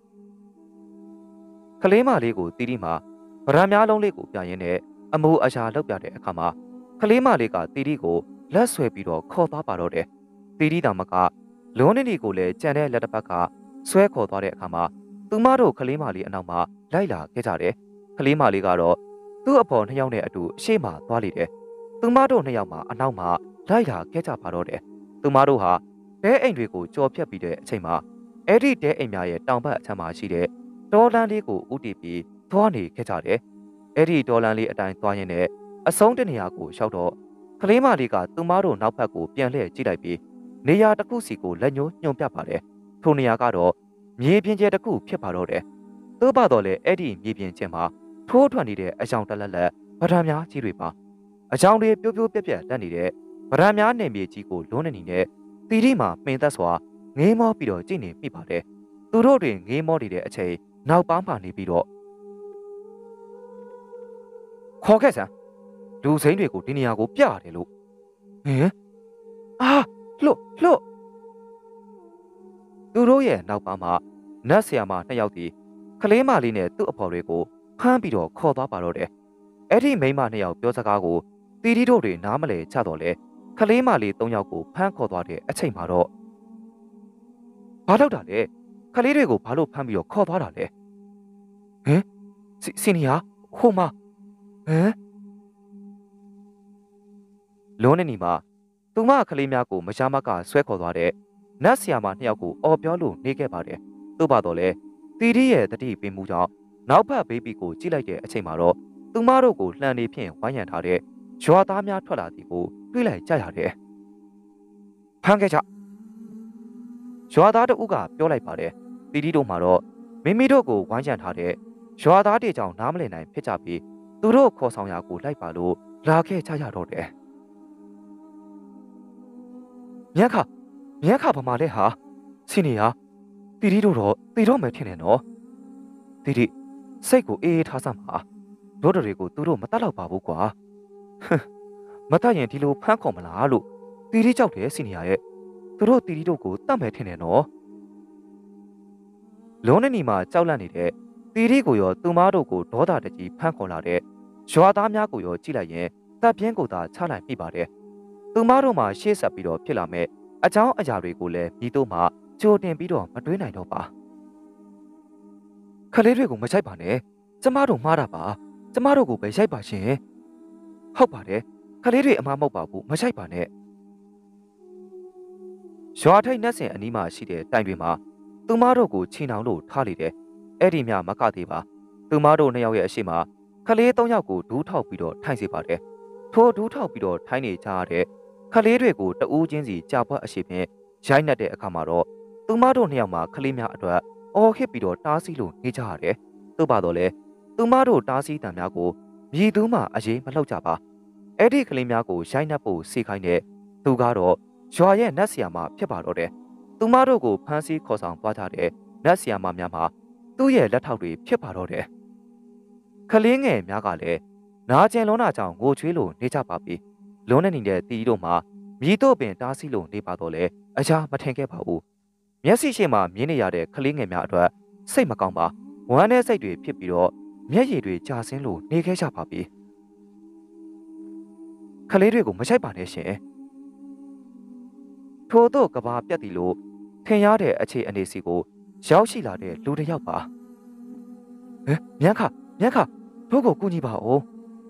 ကလေးမလေးကိုတီတီမှာဗရံများလုံးလေးကိုပြရင်းနဲ့အမိုးအရာလောက်ပြတဲ့အခါမှာကလေးမလေးကတီတီကိုလက်ဆွဲပြီးတော့ခေါ်သွားပါတော့တယ်တီတီတောင်မကလွန်နေနေကိုလည်းကြံတဲ့လက်တစ်ပတ်ကဆွဲခေါ်သွားတဲ့အခါမှာသူမတို့ကလေးမလေးအနောက်မှာလိုက်လာခဲ့ကြတယ်ကလေးမလေးကတော့သူ့အဖော်နှစ်ယောက်နဲ့အတူအရှိမသွားလေတယ်သူမတို့နှစ်ယောက်မှာအနောက်မှာလိုက်လာခဲ့ကြပါတော့တယ်သူမတို့ဟာတဲအိမ်တွေကိုကြော်ဖြတ်ပြီးတဲ့အချိန်မှာအဲ့ဒီတဲအိမ်များရဲ့တောင်ဘက်အချမ်းမှာရှိတဲ့တောလန်းလေးကိုဥတီပြီးသွားနေခဲ့ကြတယ်အဲ့ဒီတောလန်းလေးအတိုင်းသွားရင်းနဲ့အဆုံးတနေရာကိုရောက်တော့ကလေးမလေးကသူမတို့နောက်ဘက်ကိုပြန်လှည့်ကြည့်လိုက်ပြီးနေရာတစ်ခုစီကိုလက်ညှိုးညွှန်ပြပါတယ်ထိုနေရာကတော့မြေပြင်ကျဲတစ်ခုဖြစ်ပါတော့တယ်သို့ပါတော့လေအဲ့ဒီမြေပြင်ကျဲမှာထိုးထွက်နေတဲ့အကြောင်တလက်လက်ဗရံများကြီးတွေပါအကြောင်တွေပြိုးပြိုးပြက်ပြက်တက်နေတဲ့ဗရံများနယ်မြေကြီးကိုလွန်းနေနေတဲ့တီတီမှာပင်သက်စွာငေးမောပြီးတော့ကြည့်နေမိပါတယ်သူတို့တွေငေးမောနေတဲ့အချိန်နောက်ပန်းပါနေပြီးတော့ခေါ်ခဲ့စမ်းလူစိမ်းတွေကိုဒီနေရာကိုပြရတယ်လို့ဟင်အာလှုပ်သူတို့ရဲ့နောက်ပန်းမှာနတ်ဆရာမနှစ်ယောက်ဒီကလေးမလေးနဲ့သူ့အဖော်တွေကိုဖမ်းပြီးတော့ခေါ်သွားပါတော့တယ်အဲ့ဒီမိန်းမနှစ်ယောက်ပြောစကားကိုတီတီတို့တွေနားမလဲချတော့လေကလေးမလေး၃ယောက်ကိုဖမ်းခေါ်သွားတဲ့အချိန်မှာတော့ဘာလုပ်တာလဲကလေးတွေကိုဘာလို့ဖမ်းပြီးတော့ခေါ်သွားတာလဲဟင်စင်နီယာဟိုမှာဟမ်လုံးနေနီမှာသူမကလေးများကိုမရှားမကဆွဲခေါ်သွားတဲ့နတ်ဆရာမနှစ်ယောက်ကိုအော်ပြောလို့နေခဲ့ပါတယ်သို့ပါတော့လေတီတီရဲ့တတိပင်မှုကြောင့်နောက်ဖက်ဘေးဘီကိုကြည့်လိုက်တဲ့အချိန်မှာတော့သူမတို့ကိုလှန်နေဖြင့်ဝိုင်းရံထားတဲ့ရွာသားများထွက်လာသည်ကိုတွေ့လိုက်ကြရတယ်ဖမ်းခဲ့ကြရွာသားတို့ကပြောလိုက်ပါတယ်တီတီတို့မှာတော့မိမိတို့ကိုဝိုင်းရံထားတဲ့ရွာသားတွေကြောင့်နားမလည်နိုင်ဖြစ်ကြပြီးသူတို့ခေါ်ဆောင်ရာကိုလိုက်ပါလို့လာခဲ့ကြရတော့တယ်မြတ်ခဗမာလဲဟာစီနီယာတီတီတို့တော့တီတော့မယ်ထင်တယ်နော်တီတီစိတ်ကိုအေးအေးထားစမ်းပါတို့တွေကိုသူတို့မတတ်တော့ပါဘူးကွာမတတ်ရင်ဒီလိုဖမ်းခေါ်မလားလို့တီတီကြောက်တယ်စီနီယာရဲ့သူတို့တီတီတို့ကိုတတ်မယ်ထင်တယ်နော်လုံးနေနီမှာကြောက်လန့်နေတဲ့တီတီကိုရောသူမတို့ကိုဒေါသတကြီးဖမ်းခေါ်လာတဲ့ရွာသားများကိုရောကြည့်လိုက်ရင်တပ်ပြင်းကိုသာချလိုက်မိပါတယ်သူမတို့မှရှေ့ဆက်ပြီးတော့ဖြစ်လာမဲ့အကြောင်းအရာတွေကိုလည်းဒီတို့မှကြိုတင်ပြီးတော့မတွေးနိုင်တော့ပါခလေးတွေကိုမချိုက်ပါနဲ့ကျမတို့မှားတာပါကျမတို့ကိုပဲရိုက်ပါရှင်ဟုတ်ပါတယ်ခလေးတွေအမှားမဟုတ်ပါဘူးမချိုက်ပါနဲ့ရွာထိတ်နှက်စင်အနီးမှာရှိတဲ့တိုင်တွေမှာသူမတို့ကိုချီနှောင်လို့ထားလေတယ်အဲ့ဒီမြမကသေးပါသူမတို့နှစ်ယောက်ရဲ့အရှိမခလေး၃ယောက်ကိုဒူးထောက်ပြီးတော့ထိုင်စေပါတယ်ထိုဒူးထောက်ပြီးတော့ထိုင်နေကြရတဲ့ခလေးတွေကိုတဦးချင်းစီကြာပွက်အရှိဖြင့်ရိုက်နှက်တဲ့အခါမှာတော့သူမတို့နှစ်ယောက်မှာခလေးများအတွက်အော်ဟစ်ပြီးတော့တားဆီးလို့နေကြရတယ်သို့ပါတော့လေသူမတို့တားဆီးတံများကိုမြည်သူမှအရေးမလှုပ်ကြပါအဲ့ဒီကလေးများကိုရိုက်နှက်ဖို့စီခိုင်းတဲ့သူကတော့ရွာရဲ့နတ်ဆရာမဖြစ်ပါတော့တယ်သူမတို့ကိုဖမ်းဆီးခေါ်ဆောင်သွားကြတဲ့နတ်ဆရာမများမှာသူ့ရဲ့လက်ထောက်တွေဖြစ်ပါတော့တယ်ခလေးငယ်များကလည်းနာကျင်လွန်တာကြောင့်ငိုချွေးလို့နေကြပါပြီလွန်နေနေတဲ့တီတို့မှာမြည်တို့ပင်တားဆီးလို့နေပါတော့လေအရာမထင်ခဲ့ပါဘူးမျက်စိရှိမှမြင်နေရတဲ့ခလေးငယ်များအတွက်စိတ်မကောင်းပါဝမ်းနဲ့စိတ်တွေဖြစ်ပြီးတော့မျက်ရည်တွေကျဆင်းလို့နေခဲ့ကြပါပြီခလေးတွေကိုမချိုက်ပါနဲ့ရှင်ထို့သောကဘာပြတ်တီလို့ထင်ရတဲ့အခြေအနေစီကိုရောက်ရှိလာတဲ့လူတစ်ယောက်ပါမြန်းခမြန်းခတို့ကိုကူညီပါဦး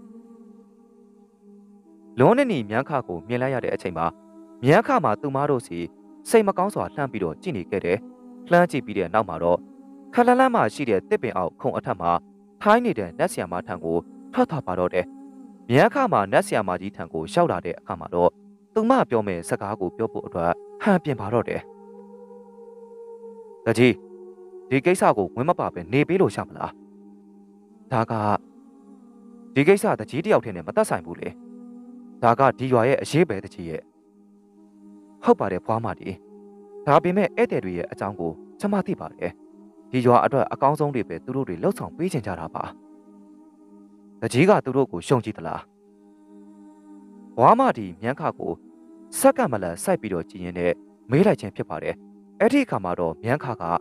လွန်နေနီမြန်းခကိုမြင်လိုက်ရတဲ့အချိန်မှာမြန်းခမှာသူမတို့စီစိတ်မကောင်းစွာလှမ်းပြီးတော့ကြည့်နေခဲ့တယ်လှမ်းကြည့်ပြီးတဲ့နောက်မှာတော့ခလလန်းမှရှိတဲ့တစ်ပင်အောက်ခုံအထက်မှာထိုင်းနေတဲ့နတ်ဆီယာမထံကိုထွက်သွားပါတော့တယ်မြန်းခမှာနတ်ဆီယာမကြီးထံကိုရောက်လာတဲ့အခါမှာတော့သူမပြောမဲ့စကားကိုပြောဖို့အတွက်ဟန်ပြင်ပါတော့တယ်တကြီးဒီကိစ္စကိုဝင်မပါပဲနေပေးလို့ရှာမလားဒါကဒီကိစ္စတကြီးတယောက်တည်းနဲ့မသက်ဆိုင်ဘူးလေဒါကဒီရွာရဲ့အရေးပဲတကြီးရဲ့ဟုတ်ပါတယ်ဖွားမတီဒါပေမဲ့ဧည့်သည်တွေရဲ့အကြောင်းကိုကျွန်မသိပါတယ်ဒီရွာအတွက်အကောင်းဆုံးတွေပဲသူတို့တွေလှုပ်ဆောင်ပေးချင်ကြတာပါတကြီးကသူတို့ကိုရှုံကြည့်သလားဘွားမတီမြန်းခကိုစက္ကန့်မလန်စိုက်ပြီးတော့ကြည်ရင်နဲ့မေးလိုက်ခြင်းဖြစ်ပါတယ်အဲ့ဒီအခါမှာတော့မြန်းခက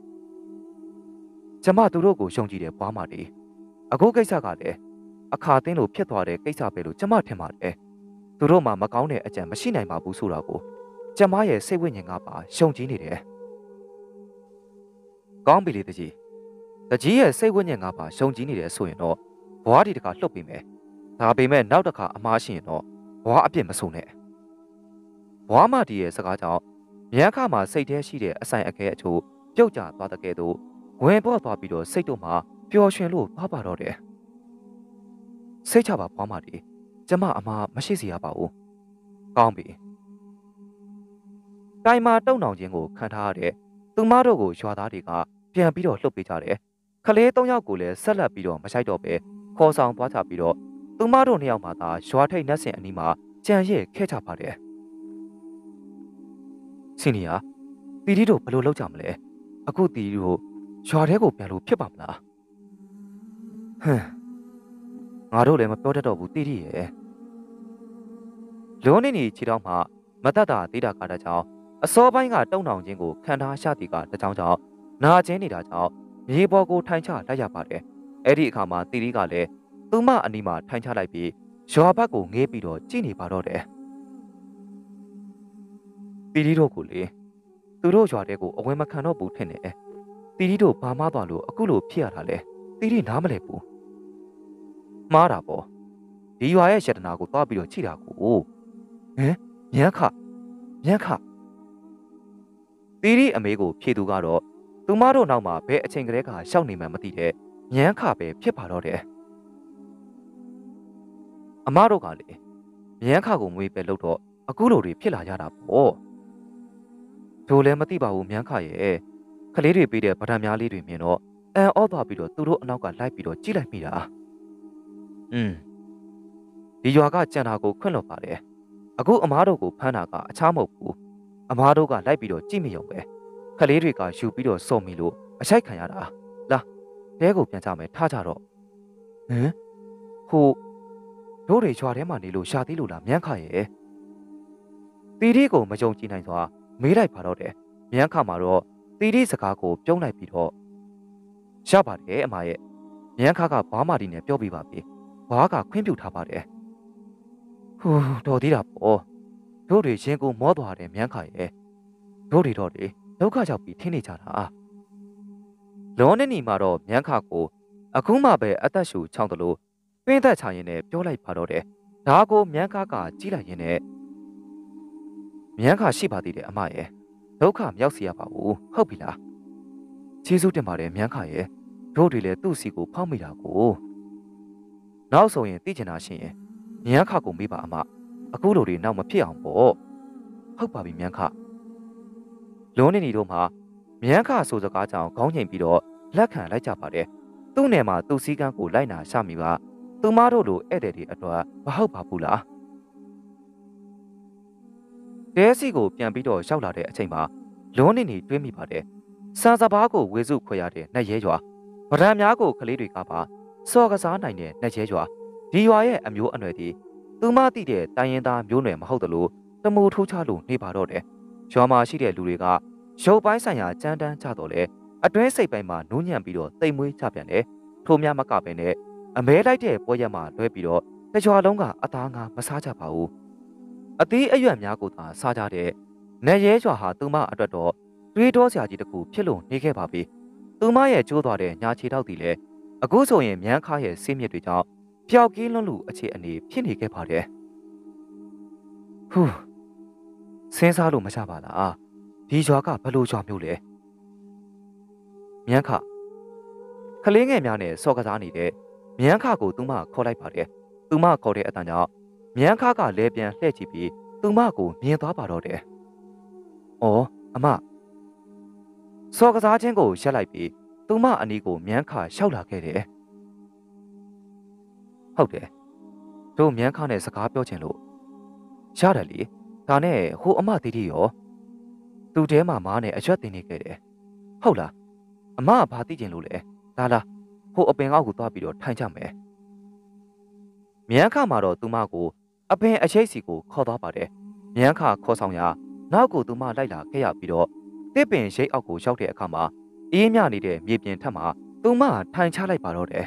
ကျမသူတို့ကိုရှုံကြည့်တယ်ဘွားမတီအခုကိစ္စကလည်းအခါသိန်းလို့ဖြစ်သွားတဲ့ကိစ္စပဲလို့ကျမထင်ပါတယ်သူတို့မှမကောင်းတဲ့အကြံမရှိနိုင်ပါဘူးဆိုတာကိုကျမရဲ့စိတ်ဝိညာဉ်ကပါရှုံကြည့်နေတယ်ကောင်းပြီလေတကြီးရဲ့စိတ်ဝိညာဉ်ကပါရှုံကြည့်နေတယ်ဆိုရင်တော့ဘွားဒီတခါလှုပ်ပြီးမယ်ဒါပေမဲ့နောက်တစ်ခါအမားရှိရင်တော့ဘွားအပြစ်မဆိုနဲ့ဘွားမတီရဲ့စကားကြောင့်မြန်းခမှာစိတ်ထဲရှိတဲ့အဆိုင်အခဲအချို့ပြုတ်ကျသွားတဲ့ကဲ့သို့ဝင်ပေါ်သွားပြီးတော့စိတ်တို့မှာပျော်ရွှင်လို့ပါပါတော့တယ်စိတ်ချပါဘွားမတီကျမအမားမရှိစေရပါဘူးကောင်းပြီတိုင်မာတုံနှောင်ခြင်းကိုခံထားရတဲ့သူမတို့ကိုရွာသားတွေကပြန်ပြီးတော့လှုပ်ပေးကြတယ်ခလေး၃ယောက်ကိုလည်းဆက်လက်ပြီးတော့မဆိုင်တော့ပဲခေါ်ဆောင်သွားချပြီးတော့သူမတို့နှစ်ယောက်မှသာရွာထိပ်နှက်စင်အနီးမှာကြံရဲ့ခဲ့ကြပါတယ်စင်နီယာတီတီတို့ဘယ်လိုလုပ်ကြမလဲအခုတီတီတို့ရွာထဲကိုပြန်လို့ဖြစ်ပါမလားဟမ်ငါတို့လည်းမပြောတတ်တော့ဘူးတီတီရဲ့လွန်နေခြေထောက်မှမတတ်တာသေးတာကတည်းကအစောပိုင်းကတုံနှောင်ခြင်းကိုခံထားရသည်ကတကြောင်ကြောင့်နာကျင်းနေတာကြောင့်မြေပေါ်ကိုထိုင်ချလိုက်ရပါတယ်အဲ့ဒီအခါမှာတီတီကလည်းသူမအနီးမှာထိုင်ချလိုက်ပြီးရွာဘက်ကိုငေးပြီးတော့ကြည့်နေပါတော့တယ်တီတီတို့ကိုလေသူတို့ရွာတဲကိုအဝင်မခံတော့ဘူးထင်တယ်တီတီတို့ဘာမှသွားလို့အခုလိုဖြစ်ရတာလဲတီတီနားမလဲဘူးမှားတာပေါ့ဒီရွာရဲ့ရှတနာကိုသွားပြီးတော့ချိတာကိုဟမ်မြန်းခတီတီအမေကိုဖြေသူကတော့သူမတို့နောက်မှာဘယ်အချိန်ကလေးကရှောက်နေမှမသိတဲ့မြန်းခပဲဖြစ်ပါတော့တယ်အမတို့ကလေမြန်းခကိုမွေးပဲလို့တော့အခုလိုတွေဖြစ်လာကြတာပေါ့တို့လည်းမသိပါဘူးမြန်းခရဲ့ကလေးတွေပြီးတဲ့ဗဒံများလေးတွေမြင်တော့အန်အော့သွားပြီးတော့သူတို့အနောက်ကလိုက်ပြီးတော့ကြည့်လိုက်မိတာဒီရွာကကြံတာကိုခွင့်လွှတ်ပါတယ်အခုအမားတို့ကိုဖမ်းတာကအခြားမဟုတ်ဘူးအမားတို့ကလိုက်ပြီးတော့ကြည့်မိရုံပဲကလေးတွေကယူပြီးတော့စော့မိလို့အချိုက်ခံရတာလာတဲကိုပြန်ကြမယ်ထားကြတော့ဟိုတို့တွေရွာထဲမှာနေလို့ရှာသေးလို့လားမြန်းခရဲ့တီတီကိုမယုံကြည်နိုင်စွာမေးလိုက်ပါတော့တယ်မြန်းခမှာတော့တီတီစကားကိုပြုံးလိုက်ပြီးတော့ရပါတယ်အမရဲ့မြန်းခကဘာမာတီနဲ့ပြောပြပါပြီဘာကခွင့်ပြုထားပါတယ်ဟိုတော်သေးတာပေါ့တို့တွေရင်ကိုမောသွားတယ်မြန်းခရဲ့တို့တွေတော့လေဒုက္ခရောက်ပြီးထင်းနေကြတာလောနေနီမှာတော့မြန်းခကိုအခုမှပဲအသက်ရှူချောင်းတလို့ပင်းသက်ချရင်နဲ့ပြောလိုက်ပါတော့တယ်ဒါကိုမြန်းခကကြီးလိုက်ရင်နဲ့မြန်းခရှိပါသေးတယ်အမရဲ့ဒုက္ခမြောက်စီရပါဘူးဟုတ်ပြီလားကျေးဇူးတင်ပါတယ်မြန်းခရဲ့တို့တွေလည်းသူ့စီကိုဖောက်မိတာကိုနောက်ဆိုရင်သိချင်တာရှိရင်မြန်းခကိုမေးပါအမအခုလိုတွေနောက်မဖြစ်အောင်ပေါ့ဟုတ်ပါပြီမြန်းခလွန်နေနေတို့မှာမြန်းခဆိုစကားကြောင့်ခေါင်းငိမ်ပြီးတော့လက်ခံလိုက်ကြပါတယ်သူ့နယ်မှာသူ့စည်းကမ်းကိုလိုက်နာရှမိပါသူမတို့လိုဧည့်သည်တွေအတွက်မဟုတ်ပါဘူးလားတဲစီကိုပြန်ပြီးတော့ရောက်လာတဲ့အချိန်မှာလွန်နေနေတွေးမိပါတယ်စံစဘာကိုဝေစုခွဲရတဲ့နှက်ရဲရွာဗဒံများကိုကလေးတွေကပါစော်ကစားနိုင်တဲ့နှက်ရဲရွာဒီရွာရဲ့အမျိုးအနွယ်ဒီသူမသိတဲ့တိုင်းရင်းသားမျိုးနွယ်မဟုတ်သလိုတမူထိုးချလို့နေပါတော့တယ်ရွာမှာရှိတဲ့လူတွေကရုပ်ပိုင်းဆိုင်ရာကြမ်းတမ်းကြတော့လေအတွင်းစိတ်ပိုင်းမှာနူးညံ့ပြီးတော့တိမ်မွေးချပြန်တယ်ထိုးများမကပဲနဲ့အမဲလိုက်တဲ့ပွဲရက်မှာလွဲပြီးတော့တကြွလုံးကအသားငါမစားကြပါဘူးအသေးအရွက်များကိုသာစားကြတဲ့နေရဲရွာဟာသူမအတွက်တော့တွေးတောစရာကြီးတစ်ခုဖြစ်လို့နေခဲ့ပါပြီသူမရဲ့ကျိုးသွားတဲ့ညာခြေထောက်တီလည်းအခုဆိုရင်မြန်ခါရဲ့ဆေးမြစ်တွေကြောင့်ပျောက်ကင်းလွန်းလူအခြေအနေဖြစ်နေခဲ့ပါတယ်ဟူးစဉ်းစားလို့မရပါလားဒီရွာကဘလို့ရွာမျိုးလဲမြန်ခကလေးငယ်များနဲ့စော်ကစားနေတဲ့မြန်ခကိုသူမခေါ်လိုက်ပါတယ်သူမခေါ်တဲ့အတန်ကြောင့်မြန်ခကလဲပြန်လှည့်ကြည့်ပြီးသူမကိုမြင်သွားပါတော့တယ်အော်အမစော်ကစားခြင်းကိုရပ်လိုက်ပြီးသူမအနီးကိုမြန်ခရှောက်လာခဲ့တယ်ဟုတ်တယ်တို့မြန်ခနဲ့စကားပြောချင်လို့ရတယ်လေဒါနဲ့ဟိုအမတီတီရောသူတဲမှာမားနဲ့အရွက်တင်နေခဲ့တယ်ဟုတ်လားအမကဘာသိချင်လို့လဲလာလာဟိုအပင်ကောက်ကိုသွားပြီးတော့ထိုင်ကြမယ်မြန်ခမှာတော့သူမကိုအပင်အချိတ်စီကိုခေါ်သွားပါတယ်မြန်ခခေါ်ဆောင်ရာနောက်ကိုသူမလိုက်လာခဲ့ရပြီးတော့တစ်ပင်ရိတ်အောက်ကိုရောက်တဲ့အခါမှာအေးမြနေတဲ့မြေပြင်ထက်မှာသူမထိုင်ချလိုက်ပါတော့တယ်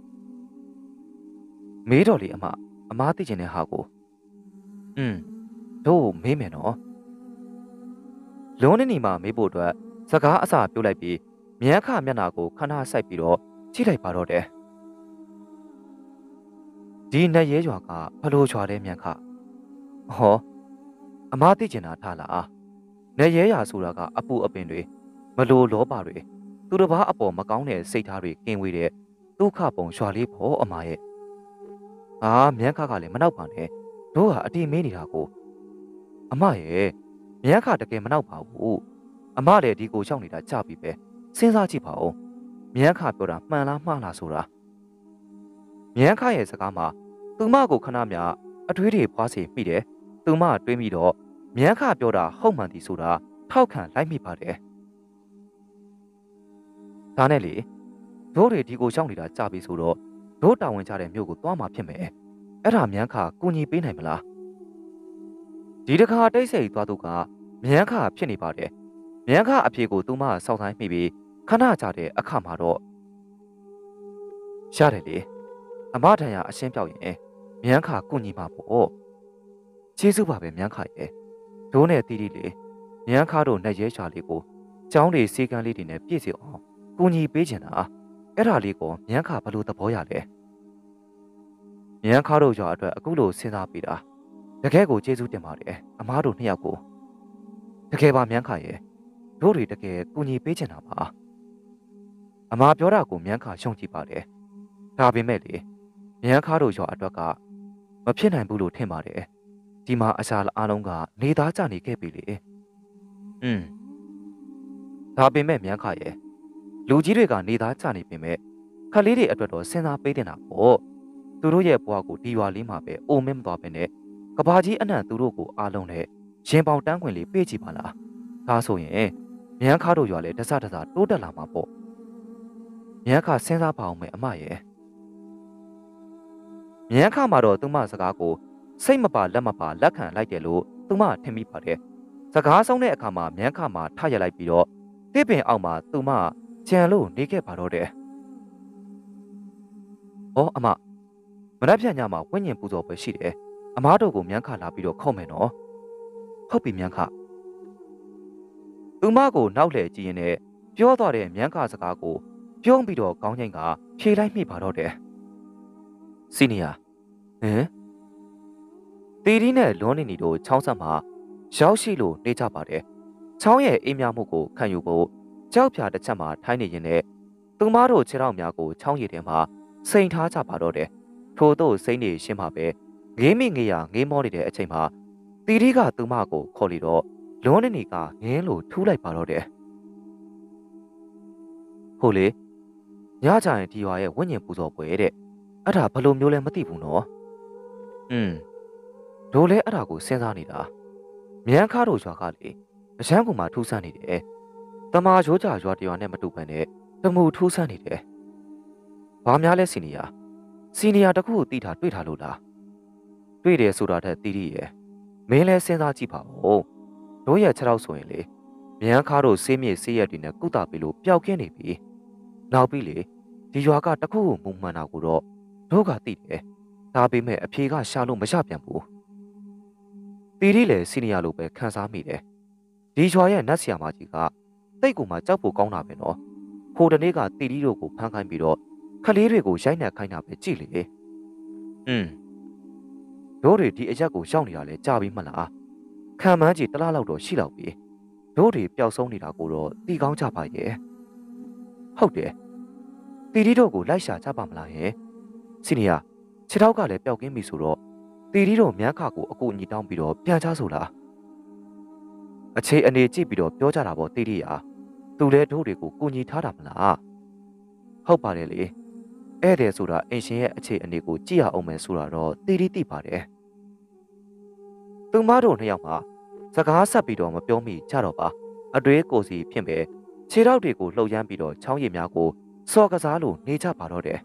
မေးတော်လေအမသိချင်တဲ့ဟာကိုတို့မေးမယ်နော်လုံးနေနီမှာမေးဖို့အတွက်စကားအစာပြုတ်လိုက်ပြီးမြန်ခမျက်နှာကိုခဏဆိုင်ပြီးတော့ကြည့်လိုက်ပါတော့တယ်ဒီနဲ့ရဲရွာကဘလို့ရွာတဲ့မြန်ခဟောအမသိချင်တာထားလားနဲ့ရဲရွာဆိုတာကအပူအပင်တွေမလိုလောပါတွေသူတစ်ပါးအပေါ်မကောင်းတဲ့စိတ်ထားတွေကင်းဝေးတဲ့ဒုက္ခပုံရွာလေးဖို့အမရဲ့မြန်ခကလည်းမနောက်ပါနဲ့တို့ဟာအတိမေးနေတာကိုအမရဲ့မြန်ခတကယ်မနောက်ပါဘူးအမလည်းဒီကိုရောက်နေတာကြပြီပဲစဉ်းစားကြည့်ပါဦးမြန်ခပြောတာမှန်လားမှားလားဆိုတာမြန်ခရဲ့စကားမှာသူမကိုခဏမြအထွေးတွေဖွားစီမိတယ်သူမတွေးမိတော့မြန်ခပြောတာဟုတ်မှန်သည်ဆိုတာထောက်ခံလိုက်မိပါတယ်ဒါနဲ့လေတို့တွေဒီကိုရောက်နေတာကြပြီဆိုတော့တို့တာဝန်ကြတဲ့မြို့ကိုသွားမှာဖြစ်မယ်အဲ့ဒါမြန်ခကူညီပေးနိုင်မလားဒီတခါတိတ်ဆိတ်သွားသူကမြန်ခဖြစ်နေပါတယ်မြန်ခအဖြေကိုသူမစောင့်ဆိုင်မိပြီးခဏကြာတဲ့အခါမှာတော့ရတယ်လေအမထံရအရှင်းပြောက်ရင်မြန်ခကူညီမှာပေါ့ကျေးဇူးပါပဲမြန်ခရဲ့ဒိုးနဲ့တီးတီးလေမြန်ခတို့နဲ့ရဲချာလေးကိုကျောင်းတွေစီကန်းလေးတွေနဲ့ပြည့်စုံအောင်ကူညီပေးချင်တာအဲ့ဒါလေးကိုမြန်ခဘလို့သဘောရလဲမြန်ခတို့ရွာအတွက်အခုလိုစဉ်းစားပေးတာတကယ်ကိုကျေးဇူးတင်ပါတယ်အမားတို့နှစ်ယောက်ကိုတကယ်ပါမြန်ခရဲ့တို့တွေတကယ်ကူညီပေးချင်တာပါအမားပြောတာကိုမြန်ခရှုံ့ကြည့်ပါတယ်ဒါပေမဲ့လေမြန်ခတို့ရွာအတွက်ကမဖြစ်နိုင်ဘူးလို့ထင်ပါတယ်ဒီမှာအရှာအားလုံးကနေသားကြနေခဲ့ပြီလေဒါပေမဲ့မြန်ခရဲ့လူကြီးတွေကနေသားကြနေပေမဲ့ခလေးတွေအတွက်တော့စဉ်းစားပေးတင်တာပေါ့သူတို့ရဲ့ဘဝကိုဒီရွာလေးမှာပဲအိုမင်းမသွားပဲနဲ့ကဘာကြီးအနံ့သူတို့ကိုအားလုံးနဲ့ရင်ပေါင်တန်းခွင်လေးပေးကြည့်ပါလားဒါဆိုရင်မြန်ခါတို့ရွာလဲတစတစတိုးတက်လာမှာပေါ့မြန်ခစဉ်းစားပါအောင်မယ်အမရဲ့မြန်ခမှာတော့သူမစကားကိုစိတ်မပါလက်မပါလက်ခံလိုက်တယ်လို့သူမထင်မိပါတယ်စကားဆုံးတဲ့အခါမှာမြန်ခမှာထရလိုက်ပြီးတော့တစ်ပင်အောက်မှာသူမကြံလို့နေခဲ့ပါတော့တယ်အမမနှက်ဖြန်ညမှာဝိညာဉ်ပူဇော်ပွဲရှိတယ်အမားတို့ကိုမြန်ခလာပြီးတော့ခေါ်မယ်နော်ဟုတ်ပြီမြန်ခသူမကိုနောက်လှည့်ကြည့်ရင်လည်းပြောသွားတဲ့မြန်ခစကားကိုပြုံးပြီးတော့ကောင်းချိန်ကဖြေလိုက်မိပါတော့တယ်စီနီယာတီတီနဲ့လွန်နေနီတို့ချောင်းဆက်မှာရောက်ရှိလို့နေကြပါတယ်ချောင်းရဲ့အေးမြမှုကိုခံယူဖို့ကြောက်ဖြာတစ်ချက်မှာထိုင်းနေရင်လည်းသူမတို့ခြေထောက်များကိုချောင်းရည်ထဲမှာစိန်ထားကြပါတော့တယ်ထို့သို့စိမ့်နေရှင်းမှာပဲငေးမိငေးရငေးမောနေတဲ့အချိန်မှာတီတီကသူမကိုခေါ်လိတော့လွန်နေနီကငင်းလို့ထူးလိုက်ပါတော့တယ်ဟုတ်လေညချရင်ဒီရွာရဲ့ဝိညာဉ်ပူဇော်ပွဲတဲ့အဲ့ဒါဘယ်လိုမျိုးလဲမသိဘူးနော်တို့လဲအဲ့ဒါကိုစဉ်းစားနေတာမြန်ခါတို့ရွာကလေအချမ်းကူမှာထူးဆန်းနေတယ်တမာရိုးကြရွာတရွာနဲ့မတူဘဲနဲ့တမူထူးဆန်းနေတယ်ဘာများလဲစီနီယာတခုကိုတီးထားတွေ့ထားလို့လားတွေ့တယ်ဆိုတာတဲ့တီးရီရဲ့မင်းလဲစဉ်းစားကြည့်ပါဦးတို့ရဲ့ခြေထောက်ဆိုရင်လေမြန်ခါတို့ဆေးမြေဆေးရက်တွေနဲ့ကုသပေးလို့ပျောက်ကင်းနေပြီနောက်ပြီးလေဒီရွာကတခုကိုမုံမှန်တာကိုတော့တို့ကသိတယ်ဒါပေမဲ့အဖြေကရှာလို့မရပြန်ဘူးတီတီလည်းစီနီယာလိုပဲခံစားမိတယ်ဒီရွာရဲ့နတ်ဆီယာမကြီးကတိတ်ကူမှကြောက်ဖို့ကောင်းတာပဲနော်ဟိုတနေ့ကတီတီတို့ကိုဖမ်းခိုင်းပြီးတော့ခလေးတွေကိုရိုက်နှက်ခိုင်းတာပဲကြည့်လေတို့တွေဒီအရက်ကိုရှောက်နေတာလဲကြာပြီးမှလားခံမှန်းကြည့်တစ်လားလောက်တော့ရှိလောက်ပြီတို့တွေပျောက်ဆုံးနေတာကိုတော့တီကောင်းကြပါရဲ့ဟုတ်တယ်တီတီတို့ကိုလိုက်ရှာကြပါမလားဟင်စီနီယာခြေထောက်ကလည်းပျောက်ကင်းပြီဆိုတော့တီတီတို့မြန်းခါကိုအကူအညီတောင်းပြီးတော့ပြန်ချဆိုလားအခြေအနေကြည့်ပြီးတော့ပြောကြတာပေါ့တီတီယာသူလဲတို့တွေကိုကူညီထားတာမလားဟုတ်ပါတယ်လေဧည့်သည်ဆိုတာအင်ရှင်ရဲ့အခြေအနေကိုကြည့်ရအောင်မယ်ဆိုတာတော့တီတီသိပါတယ်သူမတို့နှစ်ယောက်မှာစကားဆက်ပြီးတော့မပြောမိကြတော့ပါအတွေးကိုစီဖြစ်ပဲခြေထောက်တွေကိုလှုပ်ရမ်းပြီးတော့ချောင်းရည်များကိုစော်ကစားလို့နေကြပါတော့တယ်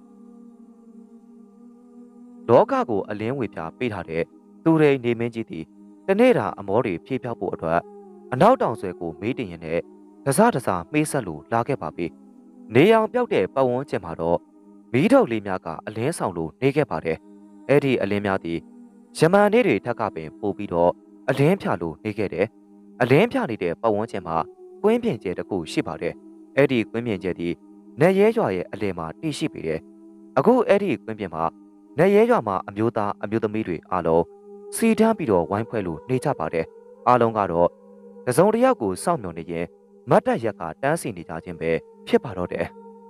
လောကကိုအလင်းဝေပြပေးထားတဲ့သူရိန်နေမင်းကြီးသည်တနေ့တာအမောတွေဖြည့်ဖြောက်ဖို့အတွက်အနောက်တောင်ဆွဲကိုမေးတင်ရင်လည်းတစားမှေးဆက်လို့လာခဲ့ပါပြီနေအောင်ပြောက်တဲ့ပတ်ဝန်းကျင်မှာတော့မီးထုတ်လေးများကအလင်းဆောင်လို့နေခဲ့ပါတယ်အဲ့ဒီအလင်းများသည်ယမန်လေးတွေထက်ကပင်ပို့ပြီးတော့အလင်းဖြာလို့နေခဲ့တယ်အလင်းဖြာနေတဲ့ပတ်ဝန်းကျင်မှာကွင်းပြင်ကျဲတစ်ခုရှိပါတယ်အဲ့ဒီကွင်းပြင်ကျဲသည်နေရဲရွာရဲ့အလယ်မှာတည်ရှိပေတယ်အခုအဲ့ဒီကွင်းပြင်မှာနေရဲရွာမှာအမျိုးသားအမျိုးသမီးတွေအားလုံးစီတန်းပြီးတော့ဝိုင်းဖွဲ့လို့နေကြပါတယ်အားလုံးကတော့တစုံတစ်ယောက်ကိုစောင့်မျှော်နေရင်မတ်တက်ရက်ကတန်းစီနေကြခြင်းပဲဖြစ်ပါတော့တယ်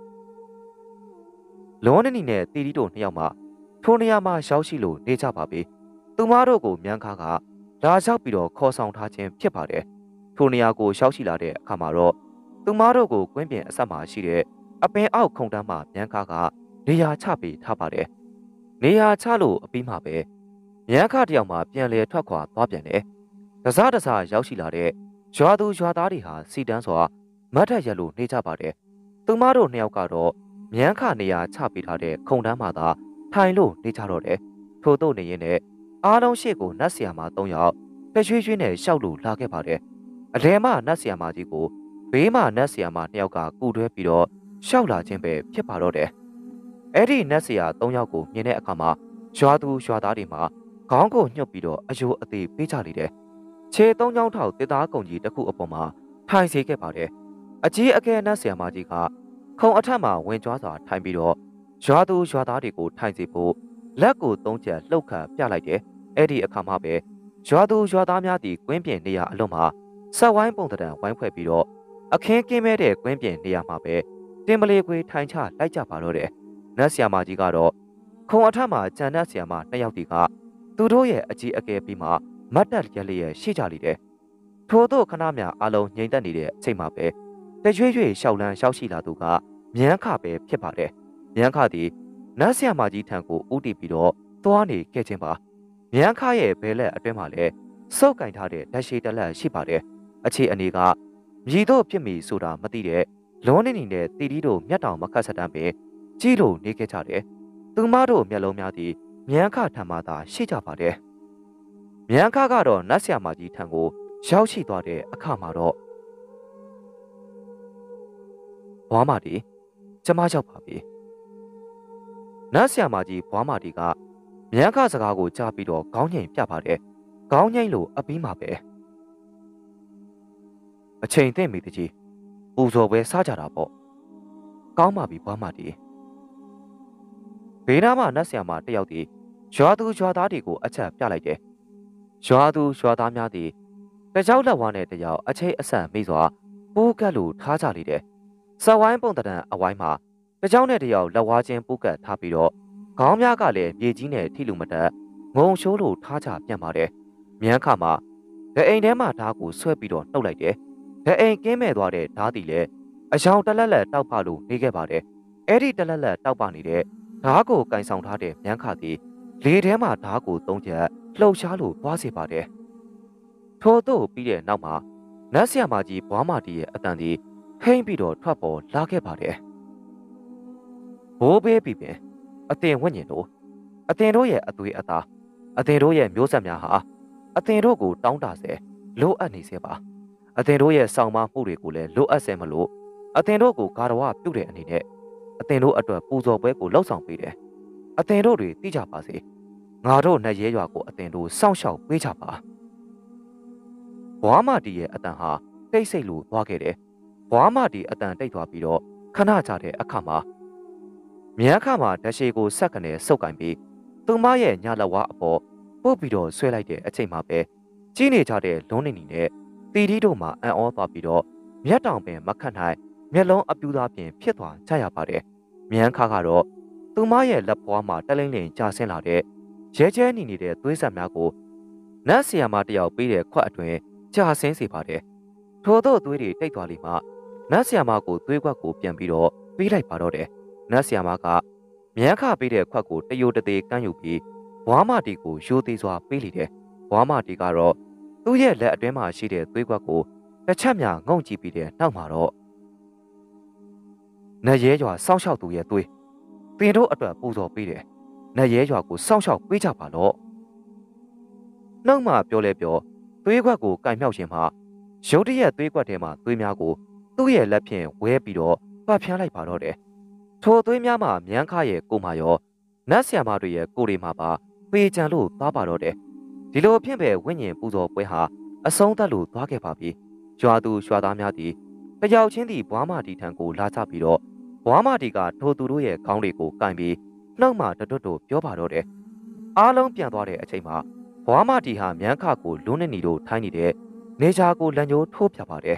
လွန်နေနီနဲ့တီတီတို့နှစ်ယောက်မှထိုနေရာမှာရောက်ရှိလို့နေကြပါပြီသူမတို့ကိုမြန်ခါကလာရောက်ပြီးတော့ခေါ်ဆောင်ထားခြင်းဖြစ်ပါတယ်ထိုနေရာကိုရောက်ရှိလာတဲ့အခါမှာတော့သူမတို့ကိုကွင်းပြင်အဆက်မှာရှိတဲ့အပင်အောက်ခုံတန်းမှာမြန်ခါကနေရာချပေးထားပါတယ်နေရာချလို့အပြီးမှပဲမြန်ခါတယောက်မှပြန်လဲထွက်ခွာသွားပြန်တယ်တစားရောက်ရှိလာတဲ့ရွာသူရွာသားတွေဟာစီတန်းစွာမတ်ထက်ရလို့နေကြပါတယ်သူမတို့နှစ်ယောက်ကတော့မြန်ခနေရာချပေးထားတဲ့ခုံတန်းမှာသာထိုင်လို့နေကြတော့တယ်ထို့သို့နေရင်လည်းအားလုံးရှေ့ကိုနတ်ဆီယာမ3ယောက်တရွှေ့နဲ့ရှောက်လို့လာခဲ့ပါတယ်အလဲမနတ်ဆီယာမကြီးကိုဘေးမှာနတ်ဆီယာမ2ယောက်ကကူတွဲပြီးတော့ရှောက်လာခြင်းပဲဖြစ်ပါတော့တယ်အဲ့ဒီနတ်ဆီယာ3ယောက်ကိုမြင်တဲ့အခါမှာရွာသူရွာသားတွေမှာခေါင်းကိုညှုပ်ပြီးတော့အယိုအသေးပေးကြလိမ့်တယ်ခြေ3ချောင်းထောက်တစ်သားကုံကြီးတစ်ခုအပေါ်မှာထိုင်စေခဲ့ပါတယ်အကြီးအကဲနတ်ဆီယာမကြီးကခုံအထက်မှာဝင်ကြွားစွာထိုင်ပြီးတော့ရွာသူရွာသားတွေကိုထိုင်စေဖို့လက်ကို3ချက်လှုပ်ခတ်ပြလိုက်တယ်အဲ့ဒီအခါမှာပဲရွာသူရွာသားများသည်ကွင်းပြင်နေရာအလွန်မှာဆက်ဝိုင်းပုံတံဝိုင်းဖွဲ့ပြီးတော့အခင်းကင်းမဲ့တဲ့ကွင်းပြင်နေရာမှာပဲတင်ပလေးခွေထိုင်ချလိုက်ကြပါတော့တယ်နတ်ဆီယာမကြီးကတော့ခုံအထက်မှာကျန်တဲ့ဆီယာမ2ယောက်ဒီကသူတို့ရဲ့အကြီးအကဲပြီးမှမတ်တက်ရက်လေးရဲ့ရှိကြလိမ့်တယ်ထို့သောခဏမြအလုံးငြိမ်သက်နေတဲ့အချိန်မှာပဲတရွေ့ရှောက်လန်းရှောက်ရှိလာသူကမြန်းခပဲဖြစ်ပါတယ်မြန်းခသည်နတ်ဆီယာမကြီးထံကိုဥတီပြီးတော့သွားနေခဲ့ခြင်းပါမြန်းခရဲ့ဘဲလက်အတွင်းမှာလည်းစုပ်ကင်ထားတဲ့ဓာတ်ရှိတလက်ရှိပါတယ်အခြေအနေကမြည်တို့ဖြစ်မိဆိုတာမသိတဲ့လွန်နေနေတဲ့တီတီတို့မျက်တောင်မခတ်ဆက်တမ်းပင်ကြည့်လို့နေခဲ့ကြတယ်သူမတို့မျက်လုံးများသည်မြန်းခထံမှသာရှိကြပါတယ်မြန်းခကတော့နတ်ဆီယာမကြီးထံကိုရောက်ရှိသွားတဲ့အခါမှာတော့ဘွားမတီကျမရောက်ပါပြီနတ်ဆီယာမကြီးဘွားမတီကမြန်းခစကားကိုကြားပြီးတော့ခေါင်းငိမ်ပြပါတယ်ခေါင်းငိမ်လို့အပြီးမှာပဲအချိန်သိမ့်မိတကြီးပူဇော်ပဲစားကြတာပေါ့ကောင်းပါပြီဘွားမတီဘေးနားမှာနတ်ဆီယာမတယောက်တည်းရွာသူရွာသားတွေကိုအချက်ပြလိုက်တယ်ရွာသူရွာသားများသည်တကြောက်လက်ဝါးနဲ့တယောက်အချိတ်အဆန်မိစွာပိုးကတ်လို့ထားကြလိမ့်တယ်စဝိုင်းပုံတံအဝိုင်းမှာတကြောက်နဲ့တယောက်လက်ဝါးချင်းပိုးကတ်ထားပြီးတော့ခေါင်းများကလည်းမြေကြီးနဲ့ထိလူမတက်ငုံရှိုးလို့ထားကြပြန်ပါတယ်မြန်းခမှာဒအိမ်ထဲမှာဓာတ်ကိုဆွဲပြီးတော့နှုတ်လိုက်တယ်ဒအိမ်ကင်းမဲ့သွားတဲ့ဓာတ်တီလည်းအယောင်တလက်လက်တောက်ပလို့နေခဲ့ပါတယ်အဲ့ဒီတလက်လက်တောက်ပနေတဲ့ဓာတ်ကိုကင်ဆောင်ထားတဲ့မြန်းခသည်လေထဲမှာဓာတ်ကို3ချက်လှုပ်ရှားလို့သွားစေပါတယ်ထို့သို့ပြီးတဲ့နောက်မှာနတ်ဆီယာမကြီးဘွားမတီရဲ့အတန်ဒီဟိမ့်ပြီးတော့ထွက်ပေါ်လာခဲ့ပါတယ်ဘိုးဘေးပြီပင်အတင်ဝိညာဉ်တို့အတင်တို့ရဲ့အသွေးအသားအတင်တို့ရဲ့မျိုးဆက်များဟာအတင်တို့ကိုတောင်းတဆဲလိုအပ်နေစေပါအတင်တို့ရဲ့စောင့်မမှုတွေကိုလည်းလိုအပ်ဆဲမလို့အတင်တို့ကိုဂါရဝပြုတဲ့အနေနဲ့အတင်တို့အတွက်ပူဇော်ပွဲကိုလှုပ်ဆောင်ပေးတယ်အတင်တို့တွေသိကြပါစေငါတို့နဲ့ရဲရွာကိုအတင်တို့စောင့်ရှောက်ပေးကြပါဘွားမတီရဲ့အတန်ဟာတိတ်ဆိတ်လို့သွားခဲ့တယ်ဘွားမတီအတန်တိတ်သွားပြီးတော့ခဏကြာတဲ့အခါမှာမြန်ခါမှာဓာတ်ရှိကိုဆက်ကနေစုပ်ကင်ပြီးသူမရဲ့ညလက်ဝါအပေါ်ပုတ်ပြီးတော့ဆွဲလိုက်တဲ့အချိန်မှာပဲကြီးနေကြတဲ့လွန်းနေနေနဲ့တီတီတို့မှအံ့ဩသွားပြီးတော့မျက်တောင်ပင်မခတ်နိုင်မျက်လုံးအပြူသားပြင်ဖြစ်သွားကြရပါတယ်မြန်ခါကတော့သူမရဲ့လက်ပွားမှာတက်လင်းလင်းကျဆင်းလာတဲ့ရဲကျဲနေနေတဲ့သွေးဆက်များကိုနတ်ဆီယာမတယောက်ပေးတဲ့ခွက်အတွင်းကျဆင်းစေပါတယ်ထို့သောသွေးတွေတိတ်သွားလိမ့်မှနတ်ဆီယာမကိုသွေးခွက်ကိုပြန်ပြီးတော့ပေးလိုက်ပါတော့တယ်နတ်ဆီယာမကမြန်ခပေးတဲ့ခွက်ကိုတယိုတသေးကမ်းယူပြီးဘွားမတီကိုရိုသေးစွာပေးလိုက်တယ်ဘွားမတီကတော့သူ့ရဲ့လက်အတွင်းမှာရှိတဲ့သွေးခွက်ကိုတစ်ချက်များငုံကြည့်ပြီးတဲ့နောက်မှာတော့နတ်ရဲရွာစောင့်ရှောက်သူရဲ့သွေးတင်တို့အတွက်ပူဇော်ပေးတယ်နတ်ရဲရွာကိုစောင့်ရှောက်ပေးကြပါတော့နှုတ်မှပြောလဲပြောသွေးခွက်ကိုကင်မြောက်ခြင်းမှာရုတ်တရက်သွေးခွက်ထဲမှာသွေးများကိုသူ့ရဲ့လက်ဖြင့်ဝဲပြီးတော့ပတ်ဖြန်းလိုက်ပါတော့တယ်ထိုသွေးများမှာမြန်ခရဲ့ကိုမရောနတ်ဆရာမတွေရဲ့ကိုတွေမှာပါပေကြံလို့သွားပါတော့တယ်ဒီလိုဖြင့်ပဲဝိညာဉ်ပူဇော်ပွဲဟာအဆုံးသတ်လို့သွားခဲ့ပါပြီရွာသူရွာသားများသည်တယောက်ချင်းသည်ဘွားမတီထံကိုလာကြပြီးတော့ဘွားမတီကထိုသူတို့ရဲ့ခေါင်းတွေကိုကင်ပြီးနှုတ်မှတွတ်တွတ်ပြောပါတော့တယ်အားလုံးပြန်သွားတဲ့အချိန်မှာဘွားမတီဟာမြန်ခကိုလွန်းနေနေတို့ထိုင်းနေတဲ့နေချာကိုလန်ညိုးထိုးပြပါတယ်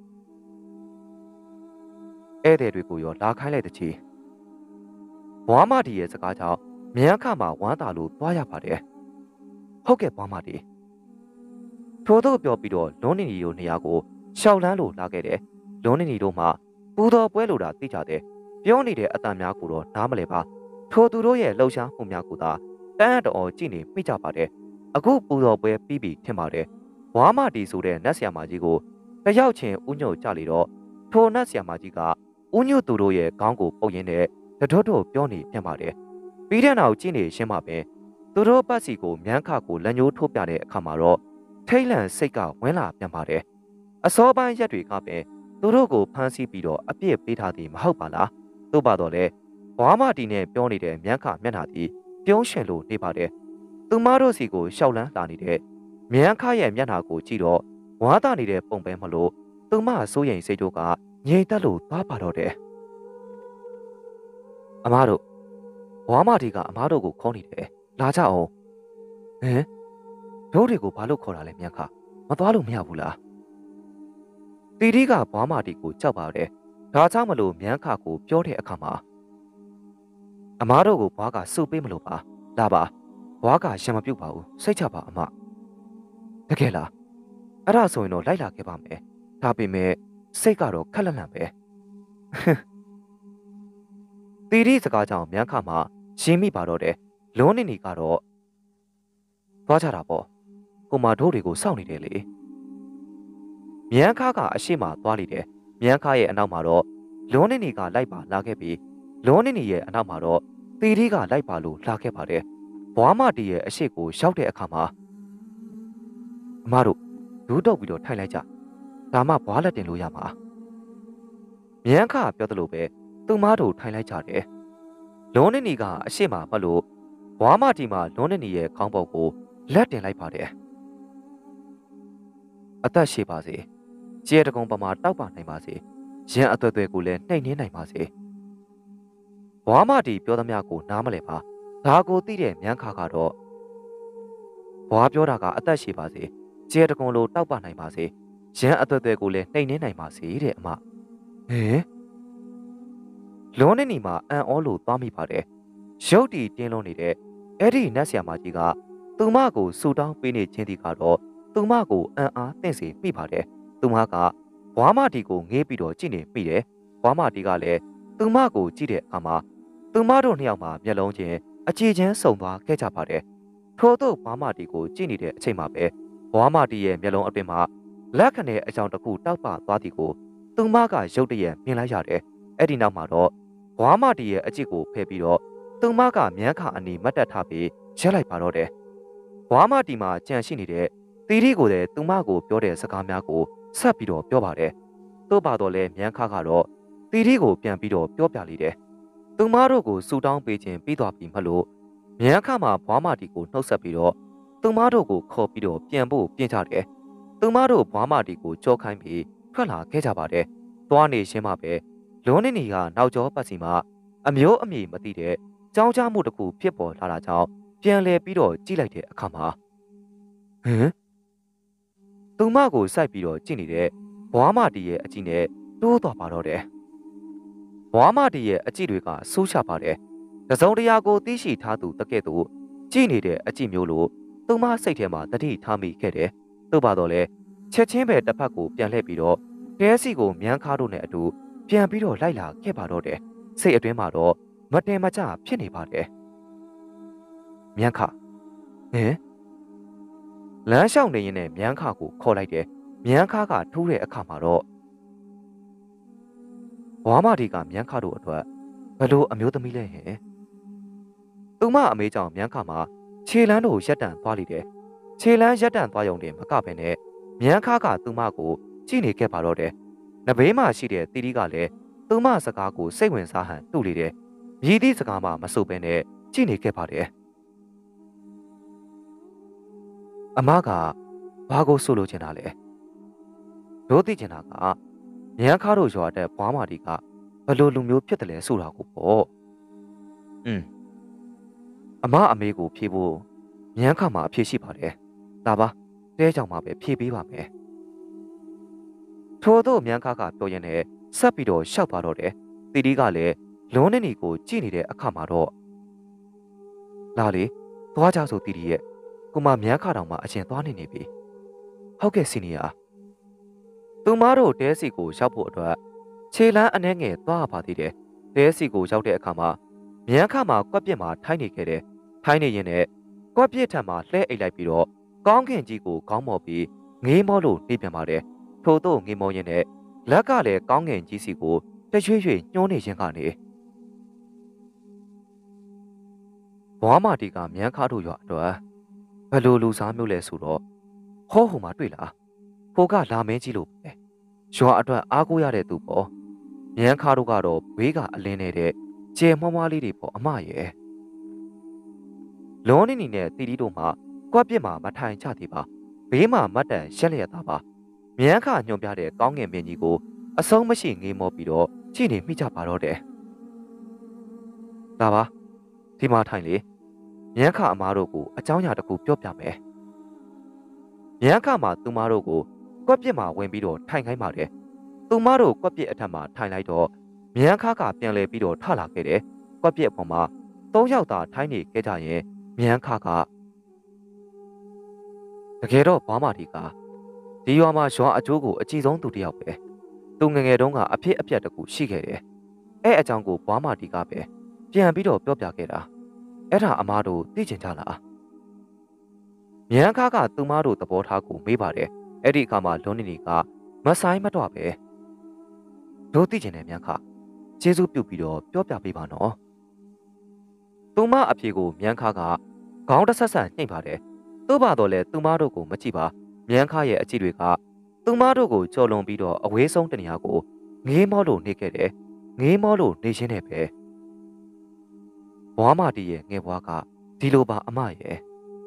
ဧည့်သည်တွေကိုရောလာခိုင်းလိုက်တဲ့ချီဘွားမတီရဲ့စကားကြောင့်မြန်ခမှာဝမ်းသာလို့သွားရပါတယ်ဟုတ်ကဲ့ဘွားမတီထို့သို့ပြောပြီးတော့လွန်းနေနေတို့နေရာကိုရှောက်လန်းလို့လာခဲ့တယ်လွန်းနေနေတို့မှပူတော်ပွဲလိုတာသိကြတယ်ပြောနေတဲ့အတန်များကိုတော့နားမလဲပါထိုသူတို့ရဲ့လှုပ်ရှားမှုများကိုသာတန်းတော်ကြည့်နေမိကြပါတယ်အခုပူတော်ပွဲပြီးပြီထင်ပါတယ်ဘွားမတီဆိုတဲ့နတ်ဆရာမကြီးကိုတယောက်ချင်းဥညွတ်ကြလေတော့ထိုနတ်ဆရာမကြီးကဥညွတ်သူတို့ရဲ့ခေါင်းကိုပုတ်ရင်းနဲ့တတော်ပြောနေပြန်ပါတယ်ပြီးတဲ့နောက်ကြည့်နေရှင်းပါပဲသူတို့ပတ်စီကိုမြန်းခကိုလက်ညှိုးထိုးပြတဲ့အခါမှာတော့ထိတ်လန့်စိတ်ကဝင်လာပြန်ပါတယ်အစောပိုင်းရက်တွေကပဲသူတို့ကိုဖမ်းဆီးပြီးတော့အပြစ်ပေးထားသည်မဟုတ်ပါလားသို့ပါတော့လေဘွားမတီနဲ့ပြောနေတဲ့မြန်းခမျက်နှာသည်ပြုံးရှင်လို့နေပါတယ်သူမတို့စီကိုရှောက်လန်းလာနေတဲ့မြန်းခရဲ့မျက်နှာကိုကြည့်တော့ဝါးတာနေတဲ့ပုံပဲမလို့သူမစိုးရိမ်စိတ်တို့ကငြိမ်သက်လို့သွားပါတော့တယ်အမားတို့ဘွားမတီကအမားတို့ကိုခေါ်နေတယ်လာကြအောင်ဟမ်တို့တွေကိုဘာလို့ခေါ်တာလဲမြန်းခမသွားလို့မရဘူးလားတီတီကဘွားမတီကိုကြောက်ပါတယ်ဒါကြောင့်မလို့မြန်းခကိုပြောတဲ့အခါမှာအမားတို့ကိုဘွားကစုပေးမလို့ပါလာပါဘွားကရံမပြုတ်ပါဘူးစိတ်ချပါအမတကယ်လားအဲ့ဒါဆိုရင်တော့လိုက်လာခဲ့ပါမယ်ဒါပေမဲ့စိတ်ကတော့ခက်လက်လန့်ပဲတီတီစကားကြောင့်မြန်းခမှာရှင်းမိပါတော့တယ်လွန်းနေနေကတော့သွားကြတာပေါ့ကိုမတို့တွေကိုစောင့်နေတယ်လေမြန်းခကအရှိမသွားလိတယ်မြန်းခရဲ့အနောက်မှာတော့လွန်းနေနေကလိုက်ပါလာခဲ့ပြီးလွန်းနေနေရဲ့အနောက်မှာတော့တီတီကလိုက်ပါလို့လာခဲ့ပါတယ်ဘွားမတီရဲ့အရှိကိုရောက်တဲ့အခါမှာအမတို့ဒူးတုပ်ပြီးတော့ထိုင်လိုက်ကြဒါမှဘွားလက်တင်လို့ရမှာမြန်းခပြောသလိုပဲသူမတို့ထိုင်လိုက်ကြတယ်လွန်းနေနေကအရှိမမလို့ဘွားမတီမှာလွန်းနေနေရဲ့ခေါင်းပုတ်ကိုလက်တင်လိုက်ပါတယ်အသက်ရှိပါစေကျဲတကုံပမာတောက်ပါနိုင်ပါစေရန်အသွဲသွဲကိုလည်းနှိမ်နှင်းနိုင်ပါစေဘွားမတီပြောသမျှကိုနားမလဲပါဒါကိုသိတဲ့မြန်းခါကတော့ဘွားပြောတာကအသက်ရှိပါစေကျဲတကုံလိုတောက်ပါနိုင်ပါစေရန်အသွဲသွဲကိုလည်းနှိမ်နှင်းနိုင်ပါစေတဲ့အမဟင်လွန်နေနေမှာအံ့ဩလို့သွားမိပါတယ်ရုပ်တီတင်းလုံးနေတဲ့အဲ့ဒီနတ်ဆရာမကြီးကသူမကိုဆူတောင်းပေးနေခြင်းဒီကတော့သူမကိုအံ့အားသင့်စေမိပါတယ်သူမကဘွားမတီကိုငေးပြီးတော့ကြည့်နေမိတယ်ဘွားမတီကလည်းသူမကိုကြည့်တဲ့အခါမှာသူမတို့နှစ်ယောက်မှာမျက်လုံးချင်းအကြည်ချင်းစုံသွားခဲ့ကြပါတယ်ထို့သို့ဘွားမတီကိုကြည့်နေတဲ့အချိန်မှာပဲဘွားမတီရဲ့မျက်လုံးအတွင်းမှာလက်ခနဲ့အကြောင်းတစ်ခုတောက်ပသွားသည်ကိုသူမကရုတ်တရက်မြင်လိုက်ရတယ်အဲ့ဒီနောက်မှာတော့ဘွားမတီရဲ့အကြည့်ကိုဖယ်ပြီးတော့သူမကမြန်းခအနီမတ်တက်ထားပြီးရက်လိုက်ပါတော့တယ်ဘွားမတီမှာကြံရှိနေတဲ့တီတီကိုလည်းသူမကိုပြောတဲ့စကားများကိုဆက်ပြီးတော့ပြောပါတယ်သို့ပါတော့လဲမြန်းခကတော့တီတီကိုပြန်ပြီးတော့ပြောပြလိမ့်တယ်သူမတို့ကိုစူတောင်းပေးခြင်းပြီးသွားပြီမလို့မြန်းခမှာဘွားမတီကိုနှုတ်ဆက်ပြီးတော့သူမတို့ကိုခေါ်ပြီးတော့ပြန်ဖို့ပြင်ကြတယ်သူမတို့ဘွားမတီကိုကြောခိုင်းပြီးထွက်လာခဲ့ကြပါတယ်သွားနေရှင်းမှပဲလွန်နေနေကနောက်ကျောပတ်စီမှာအမျိုးအမည်မသိတဲ့ကြောင်းကြမှုတစ်ခုဖြစ်ပေါ်လာတာကြောင့်ပြန်လဲပြီးတော့ကြည့်လိုက်တဲ့အခါမှာဟမ်သူမကိုစိုက်ပြီးတော့ကြည့်နေတဲ့ဘွားမတီရဲ့အကြည့်နဲ့တိုးသွားပါတော့တယ်ဘွားမတီရဲ့အကြည့်တွေကဆိုးချပါတယ်တစုံတရာကိုသိရှိထားသူတကဲ့သို့ကြည့်နေတဲ့အကြည့်မျိုးလို့သူမစိတ်ထဲမှာတတိထားမိခဲ့တယ်သို့ပါတော့လေချက်ချင်းပဲတစ်ဖက်ကိုပြန်လှည့်ပြီးတော့တဲစီကိုမြန်းခါတို့နဲ့အတူပြန်ပြီးတော့လိုက်လာခဲ့ပါတော့တယ်စိတ်အတွင်းမှာတော့မတင်မကျဖြစ်နေပါတယ်မြန်းခဟင်လမ်းလျှောက်နေရင်နဲ့မြန်းခကိုခေါ်လိုက်တယ်မြန်းခကထိုးတဲ့အခါမှာတော့ဘွားမဒီကမြန်းခတို့အတွက်ဘလို့အမျိုးသမီးလဲဟင်သူမအမေကြောင့်မြန်းခမှာခြေလန်းတို့ရက်တန်သွားလိတယ်ခြေလန်းရက်တန်သွားရုံတင်မကဘဲနဲ့မြန်းခကသူမကိုကြည့်နေခဲ့ပါတော့တယ်နဘေးမှာရှိတဲ့တီတီကလည်းသူမစကားကိုစိတ်ဝင်စားဟန်တူလေတယ်မြည်သည့်စကားမှမဆိုဘဲနဲ့ကြည့်နေခဲ့ပါတယ်အမကဘာကိုဆိုလိုချင်တာလဲတို့သိချင်တာကမြန်းခါတို့ရွာတဲ့ဘွားမာတီကဘလို့လူမျိုးဖြစ်တယ်လဲဆိုတာကိုပေါ့အမအမေကိုဖြေဖို့မြန်းခါမှာအဖြေရှိပါတယ်ဒါပါတဲကြောင်မှာပဲဖြေပေးပါမယ်ထို့သောမြန်းခါကပြောရင်းနဲ့ဆက်ပြီးတော့ရှောက်သွားတော့တယ်တီတီကလည်းလွန်းနေနီကိုကြည့်နေတဲ့အခါမှာတော့လာလေသွားကြဆိုတီတီရဲ့ကိုမမြန်းခါတောင်မှအရင်သွားနေပြီဟုတ်ကဲ့စီနီယာသူမတို့တဲစီကိုရောက်ဖို့အတွက်ခြေလန်းအနှဲငယ်သွားပါသေးတယ်တဲစီကိုရောက်တဲ့အခါမှာမြန်းခါမှာကွက်ပြစ်မှာထိုင်းနေခဲ့တယ်ထိုင်းနေရင်လည်းကွက်ပြစ်ထံမှာလှဲအိတ်လိုက်ပြီးတော့ကောင်းခင်ကြီးကိုကောင်းမော်ပြီးငေးမောလို့နေပြန်ပါတယ်ထို့သောငေးမောရင်နဲ့လက်ကလည်းကောင်းငင်ကြီးစီကိုတရွေ့ရွေ့ညှိုးနေခြင်းကနေဘွားမတီကမြန်းခါတို့ရွာအတွက်ဘလို့လူစားမျိုးလဲဆိုတော့ဟောဟိုမှာတွေ့လားဟိုကလာမင်းကြီးလို့ပဲရွာအတွက်အားကိုးရတဲ့သူပေါ့မြန်းခါတို့ကတော့ဘေးကအလင်းနေတဲ့ကျဲမွားမွားလေးတွေပေါ့အမရဲ့လွန်နေနေနဲ့တီတီတို့မှကွက်ပြစ်မှာမထိုင်ချသေးပါဘေးမှာမတ်တန်ရှက်လျက်သားပါမြန်းခညွန်ပြတဲ့ကောင်းငင်မင်းကြီးကိုအဆုံးမရှိငေးမောပြီးတော့ကြည့်နေမိကြပါတော့တယ်ဒါပါဒီမှာထိုင်လေမြန်းခအမားတို့ကိုအကြောင်းအရာတစ်ခုပြောပြမယ်မြန်းခမှာသူမတို့ကိုကွက်ပြစ်မှာဝင်ပြီးတော့ထိုင်ခိုင်းပါတယ်သူမတို့ကွက်ပြစ်အထက်မှာထိုင်လိုက်တော့မြန်းခကပြန်လဲပြီးတော့ထလာခဲ့တယ်ကွက်ပြစ်အပေါ်မှာ၃ယောက်သာထိုင်နေခဲ့ကြရင်မြန်းခကတကယ်တော့ဘာမှဒီကဒီရွာမှာရွာအကျိုးကိုအကြည့်ဆုံးသူတယောက်ပဲသူငငယ်တုန်းကအဖြစ်အပျက်တကူရှိခဲ့တယ်အဲ့အကြောင်းကိုဘွားမတီကပဲပြန်ပြီးတော့ပြောပြခဲ့တာအဲ့ဒါအမားတို့သိချင်ကြလားမြန်းခကသူမတို့သဘောထားကိုမေးပါတယ်အဲ့ဒီအခါမှာလွန်နေနေကမဆိုင်မတော့ပဲတို့သိချင်တယ်မြန်းခကျေးဇူးပြုပြီးတော့ပြောပြပေးပါနော်သူမအဖြေကိုမြန်းခကခေါင်းတဆက်ဆက်နှိပ်ပါတယ်သို့ပါတော့လေသူမတို့ကိုမကြည့်ပါမြန်းခရဲ့အကြည့်တွေကသူမတို့ကိုကြော်လွန်ပြီးတော့အဝေးဆုံးတနေရာကိုငေးမောလို့နေခဲ့တယ်ငေးမောလို့နေရှင်းနေပဲဘွားမတီရဲ့ငယ်ဘွားကဒီလိုပါအမရဲ့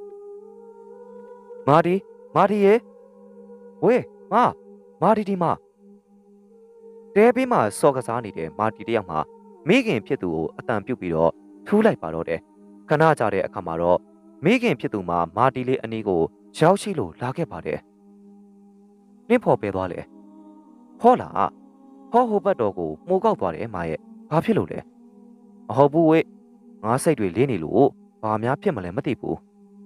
မာတီရဲ့ဝေးမာတီဒီမတဲပေးမှာစော်ကစားနေတဲ့မာတီတယောက်မှာမိခင်ဖြစ်သူကိုအတန်ပြုတ်ပြီးတော့ထူးလိုက်ပါတော့တယ်ခဏကြာတဲ့အခါမှာတော့မိခင်ဖြစ်သူမှာမာတီလေးအနီးကိုရောက်ရှိလို့လာခဲ့ပါတယ်နင့်ဖော်ပဲသွားလေဟောလားဟောဟိုဘက်တော်ကိုမှုကောက်သွားတယ်မာရဲ့ဘာဖြစ်လို့လဲမဟုတ်ဘူးဝေးငါစိတ်တွေလေးနေလို့ဘာများဖြစ်မလဲမသိဘူး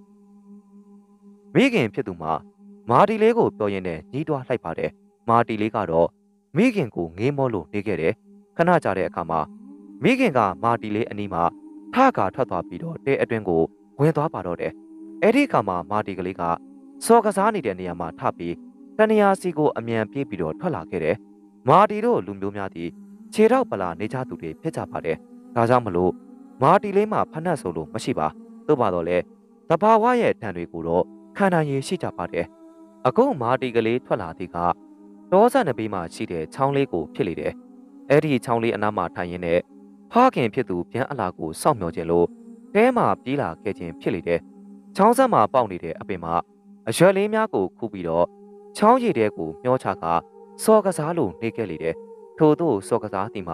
မိခင်ဖြစ်သူမှာမာတီလေးကိုပြောရင်းနဲ့ညီးတွားလိုက်ပါတယ်မာတီလေးကတော့မိခင်ကိုငေးမောလို့နေခဲ့တယ်ခဏကြာတဲ့အခါမှာမိခင်ကမာတီလေးအနီးမှာထကာထွက်သွားပြီးတော့တဲအတွင်းကိုဝင်သွားပါတော့တယ်အဲ့ဒီအခါမှာမာတီကလေးကစော်ကစားနေတဲ့နေရာမှာထပြီးတနေရာစီကိုအမြန်ပြေးပြီးတော့ထွက်လာခဲ့တယ်မာတီတို့လူမျိုးများသည်ခြေထောက်ပလာနေကြသူတွေဖြစ်ကြပါတယ်ဒါကြောင့်မလို့မာတီလေးမှာဖနှက်ဆိုလို့မရှိပါသို့ပါတော့လေတဘာဝရဲ့တန်တွေကိုတော့ခံနိုင်ရရှိကြပါတယ်အခုမာတီကလေးထွက်လာသည်ကတောဆန်နဘေးမှာရှိတဲ့ချောင်းလေးကိုဖြစ်လေတယ်အဲ့ဒီချောင်းလေးအနားမှာထိုင်ရင်းနဲ့ဖခင်ဖြစ်သူပြန်အလာကိုစောင့်မျှော်ခြင်းလို့တဲမှာပြေးလာခဲ့ခြင်းဖြစ်လေတယ်ချောင်းဆက်မှာပေါက်နေတဲ့အပင်မှာအရွက်လေးများကိုခူးပြီးတော့ချောင်းရည်တဲကိုမျောချကစော်ကစားလို့နေခဲ့လေတယ်ထို့သောစော်ကစားသည်မှာ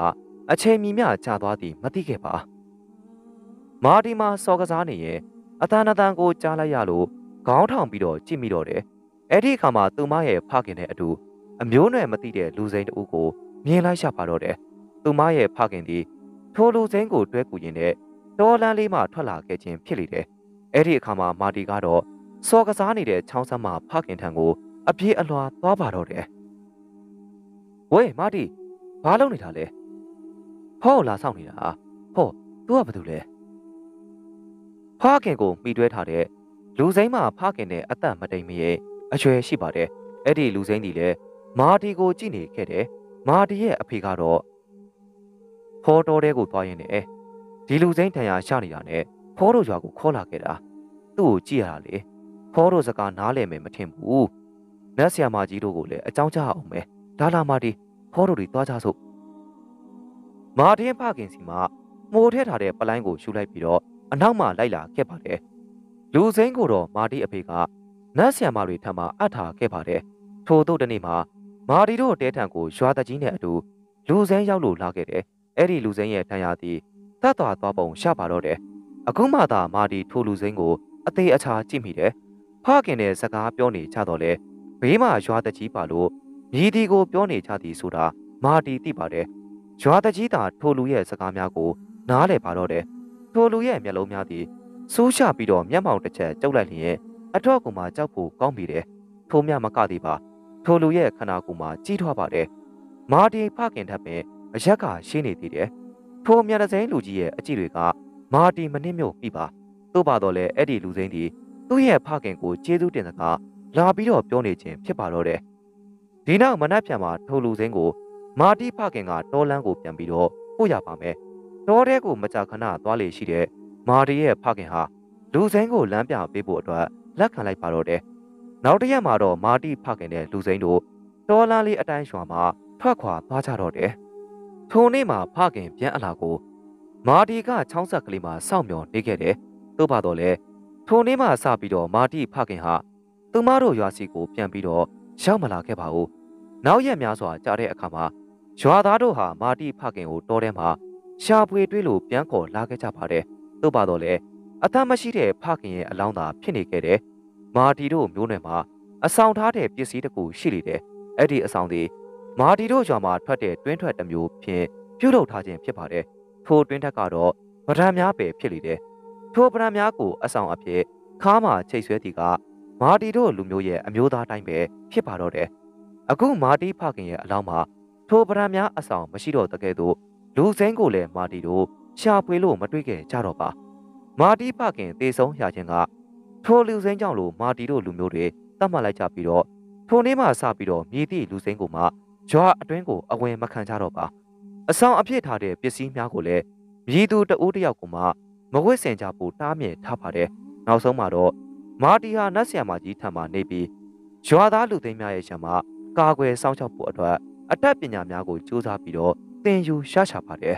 ချိန်မီမျှကြာသွားသည်မသိခဲ့ပါမာတီမှာစော်ကစားနေရင်အတန်အတန်ကိုကြားလိုက်ရလို့ခေါင်းထောင်ပြီးတော့ကြည့်မိတော့တယ်အဲ့ဒီအခါမှာသူမရဲ့ဖခင်နဲ့အတူအမျိုးနွယ်မသိတဲ့လူစိမ်းတဦးကိုမြင်လိုက်ရပါတော့တယ်သူမရဲ့ဖခင်သည်ထိုလူစိမ်းကိုတွဲကူရင်နဲ့တော်လန်းလေးမှထွက်လာခဲ့ခြင်းဖြစ်လေတယ်အဲ့ဒီအခါမှာမာတီကတော့စော်ကစားနေတဲ့ချောင်းဆန်းမှဖခင်ထံကိုအပြေးအလွှာသွားပါတော့တယ်ဝေးမာတီဘာလုပ်နေတာလဲဟောလာဆောင်နေတာဟောသူကဘာလုပ်လဲဖခင်ကိုမိတွဲထားတဲ့လူစိမ်းမှဖခင်နဲ့အသက်မတိမ်မရဲ့အရွယ်ရှိပါတယ်အဲ့ဒီလူစိမ်းဒီလည်းမာတီကိုကြည့်နေခဲ့တယ်မာတီရဲ့အဖေကတော့ဖော်တော်တဲ့ကိုသွားရင်လည်းဒီလူစိမ်းတန်ရာရှနေတာနဲ့ဖော်တို့ရွာကိုခေါ်လာခဲ့တာသူ့ကိုကြည့်ရတာလေဖော်တို့စကားနားလည်မယ်မထင်ဘူးနတ်ဆရာမကြီးတို့ကိုလည်းအကြောင်းကြားအောင်မယ်ဒါလာမာတီဖော်တို့တွေသွားကြစို့မာတီဖခင်စီမှာမိုးထဲထားတဲ့ပလိုင်းကိုရှူလိုက်ပြီးတော့အနောက်မှလိုက်လာခဲ့ပါတယ်လူစိမ်းကိုတော့မာတီအဖေကနတ်ဆရာမတွေထံမှအပ်ထားခဲ့ပါတယ်ထို့သို့တနေ့မှာမာတီတို့တဲထံကိုရွာတကြီးနဲ့အတူလူစိမ်းရောက်လို့လာခဲ့တယ်အဲ့ဒီလူစိမ်းရဲ့ထံရသည်တတ်သွားသွားပုံရှာပါတော့တယ်အခုမှသာမာတီထိုလူစိမ်းကိုအသေးအချာကြည့်မိတယ်ဖခင်နဲ့စကားပြောနေကြတော့လေဘေးမှာရွာတကြီးပါလို့မြည်ဒီကိုပြောနေကြသည်ဆိုတာမာတီသိပါတယ်ရွာတကြီးသာထိုလူရဲ့စကားများကိုနားလည်ပါတော့တယ်ထိုလူရဲ့မျက်လုံးများသည်စူးရှပြီးတော့မျက်မှောင်တစ်ချက်ကျုပ်လိုက်လျင်အထောက်ကူမှာကြောက်ဖို့ကောင်းပြီတယ်ထိုမြမကသည်ပါထိုလူရဲ့ခန္ဓာကိုယ်မှာကြီးထွားပါတယ်မာတီဖခင်ထပ်ပင်အရက်ကရှင်းနေသေးတယ်ထိုမြတ်တဲ့စိမ်းလူကြီးရဲ့အကြည့်တွေကမာတီမနစ်မြို့ပြီပါသို့ပါတော့လေအဲ့ဒီလူစိမ်းဒီသူ့ရဲ့ဖခင်ကိုကျေးဇူးတင်စကားလာပြီးတော့ပြောနေခြင်းဖြစ်ပါတော့တယ်ဒီနောက်မနက်ဖြန်မှာထိုလူစိမ်းကိုမာတီဖခင်ကတောလန်းကိုပြန်ပြီးတော့ပို့ရပါမယ်တောထဲကိုမကြာခဏသွားလေရှိတဲ့မာတီရဲ့ဖခင်ဟာလူစိမ်းကိုလမ်းပြပေးဖို့အတွက်လက်ခံလိုက်ပါတော့တယ်နောက်တစ်ရက်မှာတော့မာတီဖခင်နဲ့လူစိမ်းတို့တောလန်းလေးအတိုင်းရွာမှာထွက်ခွာသွားကြတော့တယ်ထိုနေ့မှာဖခင်ပြန်အလာကိုမာတီကချောင်းဆက်ကလေးမှာစောင့်မျှော်နေခဲ့တယ်သို့ပါတော့လေထိုနေ့မှစပြီးတော့မာတီဖခင်ဟာသူမတို့ရွာစီကိုပြန်ပြီးတော့ရောက်မလာခဲ့ပါဘူးနောက်ရက်များစွာကြာတဲ့အခါမှာရွာသားတို့ဟာမာတီဖခင်ကိုတောထဲမှာရှာဖွေတွေးလို့ပြန်ခေါ်လာခဲ့ကြပါတယ်သို့ပါတော့လေအသက်မရှိတဲ့ဖခင်ရဲ့အလောင်းသာဖြစ်နေခဲ့တယ်မာတီတို့မျိုးနွယ်မှာအဆောင်ထားတဲ့ပစ္စည်းတစ်ခုရှိနေတယ်အဲ့ဒီအဆောင်သည်မာတီတို့ရွာမှာထွက်တဲ့တွင်းထွက်တစ်မျိုးဖြင့်ပြုလုပ်ထားခြင်းဖြစ်ပါတယ်ထိုတွင်းထက်ကတော့ပဒံများပဲဖြစ်လေတယ်ထိုပဒံများကိုအဆောင်အဖြစ်ခါမှချိတ်ဆွဲသည်ကမာတီတို့လူမျိုးရဲ့အမျိုးသားတိုင်းပဲဖြစ်ပါတော့တယ်အခုမာတီဖခင်ရဲ့အလောင်းမှာထိုပဒံများအဆောင်မရှိတော့တဲ့ကဲ့သို့လူစိမ်းကိုလည်းမာတီတို့ရှာဖွေလို့မတွေ့ခဲ့ကြတော့ပါမာတီဖခင်သေဆုံးရခြင်းကထိုလူစိမ်းကြောင့်လို့မာတီတို့လူမျိုးတွေတတ်မှတ်လိုက်ကြပြီးတော့ထိုနေ့မှစပြီးတော့မြေတိလူစိမ်းကိုမှရွာအတွင်းကိုအဝင်မခံကြတော့ပါအဆောင်အဖြစ်ထားတဲ့ပစ္စည်းများကိုလည်းမြည်သူတဦးတယောက်ကမှမဝစ်စင်ကြဖို့တားမြစ်ထားပါတယ်နောက်ဆုံးမှာတော့မာတီဟာနတ်ဆရာမကြီးထံမှနေပြီးရွာသားလူသိမ်းများရဲ့ရှမ်းမှာကာကွယ်စောင့်ရှောက်ဖို့အတွက်အတတ်ပညာများကိုစူးစမ်းပြီးတော့သင်ယူရှားရှာပါတယ်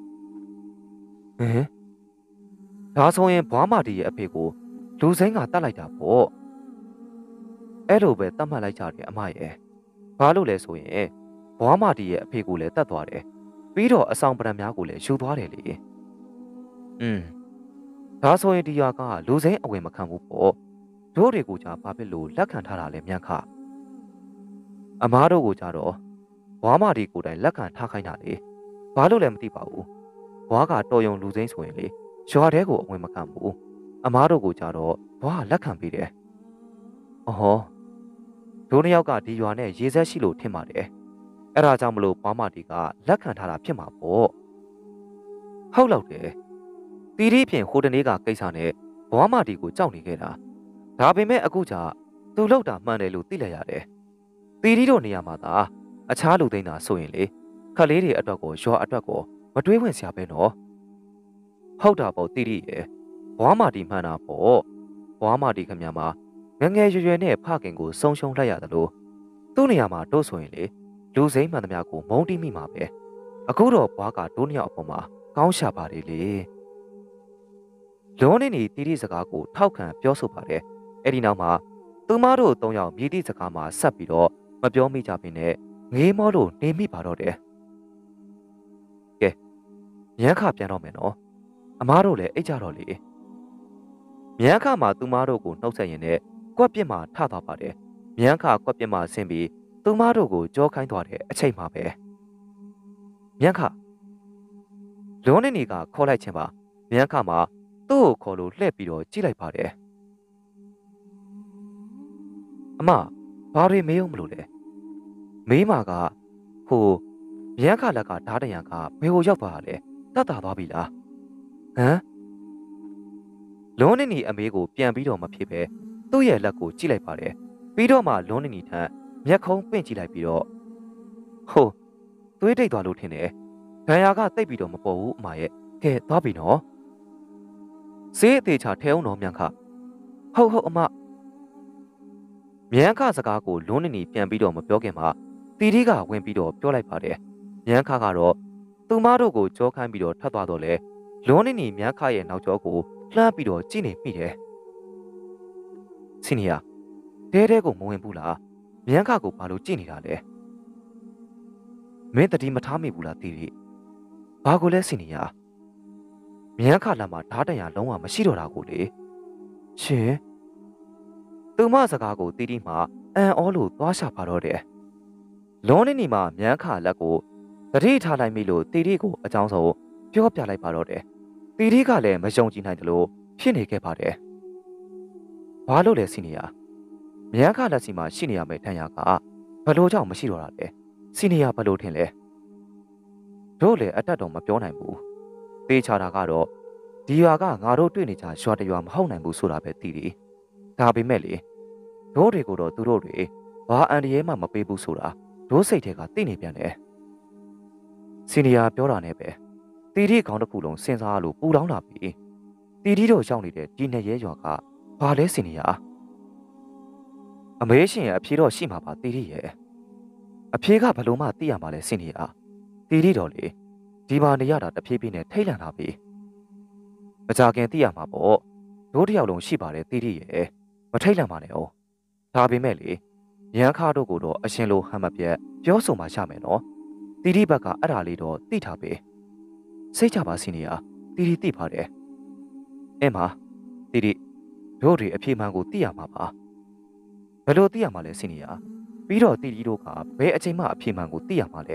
ဒါဆိုရင်ဘွားမာတီရဲ့အဖေကိုလူစိမ်းကတတ်လိုက်တာပေါ့အဲ့လိုပဲတတ်မှတ်လိုက်ကြတယ်အမရဲ့ဘာလို့လဲဆိုရင်ဘွားမာတီရဲ့အဖေကိုလည်းတတ်သွားတယ်ပြီးတော့အဆောင်ပဒံများကိုလည်းယူသွားတယ်လေဒါဆိုရင်ဒီရွာကလူစိမ်းအဝင်မခံဘူးပေါ့တို့တွေကိုကြာဘာဖြစ်လို့လက်ခံထားတာလဲမြန်ခအမားတို့ကိုကြတော့ဘွားမာတီကိုယ်တိုင်လက်ခံထားခိုင်းတာလေဘာလို့လဲမသိပါဘူးဘွားကတော်ယုံလူစိမ်းဆိုရင်လေရွာထဲကိုအဝင်မခံဘူးအမားတို့ကိုကြတော့ဘွားကလက်ခံပေးတယ်အော်တို့နှစ်ယောက်ကဒီရွာနဲ့ရေဆက်ရှိလို့ထင်ပါတယ်အဲ့ဒါကြောင့်မလို့ဘွားမာတီကလက်ခံထားတာဖြစ်မှာပေါ့ဟုတ်လောက်တယ်တီတီဖြင့်ဟိုတနေ့ကကိစ္စနဲ့ဘွားမာတီကိုကြောက်နေခဲ့တာဒါပေမဲ့အခုကျသူလောက်တာမှန်တယ်လို့သိလိုက်ရတယ်တီတီတို့နေရာမှာသာအခြားလူသိန်းတာဆိုရင်လေခက်လေးတွေအတွက်ကိုရွာအတွက်ကိုမတွေးဝင်စရာပဲနော်ဟုတ်တာပေါ့တီတီရဲ့ဘွားမာတီမှန်တာပေါ့ဘွားမာတီခင်ဗျာမှာငငယ်ရွယ်ရွယ်နဲ့ဖခင်ကိုဆုံးရှုံးလိုက်ရတယ်လို့သူ့နေရာမှာတို့ဆိုရင်လေလူစိမ်းမှန်သမျှကိုမုန်းတိမိမှာပဲအခုတော့ဘွားကတို့နှစ်ယောက်အပေါ်မှာကောင်းရှာပါတယ်လေလုံးနေတီတီစကားကိုထောက်ခံပြောဆိုပါတယ်အဲ့ဒီနောက်မှာသူမတို့၃ယောက်မြေတီစကားမှာဆက်ပြီးတော့မပြောမိကြပင်နဲ့ငေးမောလို့နေမိပါတော့တယ်ကဲမြန်ခပြန်တော့မယ်နော်အမားတို့လည်းအိတ်ကြတော့လေမြန်ခမှာသူမတို့ကိုနှုတ်ဆက်ရင်လည်းကွက်ပြစ်မှာထသွားပါတယ်မြန်ခကွက်ပြစ်မှာဆင်းပြီးသူမတို့ကိုကြောခိုင်းသွားတဲ့အချိန်မှာပဲမြန်ခလွန်းနေနေကခေါ်လိုက်ခြင်းပါမြန်ခမှာသူ့ကိုခေါ်လို့လှည့်ပြီးတော့ကြည့်လိုက်ပါတယ်အမဘာတွေမေးအောင်မလို့လဲမေးမာကဟိုမြန်ခလက်ကဓားတရံကဘယ်ကိုရောက်သွားတာလဲတတ်တာသွားပြီလားဟမ်လွန်းနေနေအမေကိုပြန်ပြီးတော့မဖြစ်ပဲသူ့ရဲ့လက်ကိုကြည့်လိုက်ပါတယ်ပြီးတော့မှလွန်းနေနေထံမျက်ခုံးပင့်ကြည့်လိုက်ပြီးတော့ဟိုသွေးတိတ်သွားလို့ထင်တယ်ဒဏ်ရာကတိတ်ပြီးတော့မပေါ်ဘူးအမရဲ့ကဲသွားပြီနော်ဆေးအသေးချာထဲအောင်တော့မြန်ခဟုတ်အမမြန်ခစကားကိုလွန်းနေနေပြန်ပြီးတော့မပြောခင်မှာတီတီကဝင်ပြီးတော့ပြောလိုက်ပါတယ်မြန်ခကတော့သူမတို့ကိုကြောခိုင်းပြီးတော့ထွက်သွားတော့လေလွန်းနေနေမြန်ခရဲ့နောက်ကျောကိုလှမ်းပြီးတော့ကြည့်နေမိတယ်စီနီယာတဲကိုမဝင်ဘူးလားမြန်ခကိုဘာလို့ကြည့်နေတာလဲမင်းတတိမထားမိဘူးလားတီတီဘာကိုလဲစီနီယာမြန်ခလာမှာဓာတ်တရလုံးဝမရှိတော့တာကိုလေရှင်သူမစကားကိုတီတီမှအန်အောလို့သွားရှာပါတော့တယ်လွန်နေနေမှာမြန်ခလက်ကိုတတိထားလိုက်မိလို့တီတီကိုအကြောင်းဆုံးပြောပြလိုက်ပါတော့တယ်တီတီကလည်းမယုံကြည်နိုင်တယ်လို့ဖြစ်နေခဲ့ပါတယ်ဘာလို့လဲစီနီယာမြန်ခလက်စီမှာရှိနေရမယ့်ထံရကဘလို့ကြောင့်မရှိတော့တာလဲစီနီယာဘလို့ထင်လဲတို့လည်းအတက်တော့မပြောနိုင်ဘူးသေချာတာကတော့ဒီရွာကငါတို့တွေ့နေကြရွာတရွာမဟုတ်နိုင်ဘူးဆိုတာပဲသိတယ်ဒါပေမဲ့လေတို့တွေကိုတော့သူတို့တွေဘာအန်ဒီရဲမှမပေးဘူးဆိုတာတို့စိတ်ထဲကသိနေပြန်တယ်စီနီယာပြောတာနဲ့ပဲတီတီခေါင်းတစ်ခုလုံးစဉ်းစားလို့ပူလောင်လာပြီတီတီတို့ရောက်နေတဲ့ဒီနယ်ရဲရွာကဘာလဲစီနီယာအမေရှင်ရဲ့အဖြေတော့ရှိမှာပါတီတီရဲ့အဖြေကဘလို့မှသိရမှာလဲစီနီယာတီတီတော့လေဒီမှာနေရတာတဖြည်းဖြည်းနဲ့ထိတ်လန့်လာပြီမကြခင်သိရမှာပေါ့တို့တယောက်လုံးရှိပါတယ်တီတီရဲ့မထိတ်လန့်ပါနဲ့အောင်ဒါပေမဲ့လေရန်ခါတို့ကိုတော့အရှင်လိုဟမ်းမပြတ်ပြောဆိုမှရမယ်နော်တီတီဘက်ကအဲ့ဒါလေးတော့သိထားပဲစိတ်ချပါစီနီယာတီတီသိပါတယ်အင်းမတီတီတို့တွေအဖြေမှန်ကိုသိရမှာပါဘယ်လိုသိရမှာလဲစီနီယာပြီးတော့တီတီတို့ကဘယ်အချိန်မှအဖြေမှန်ကိုသိရမှာလဲ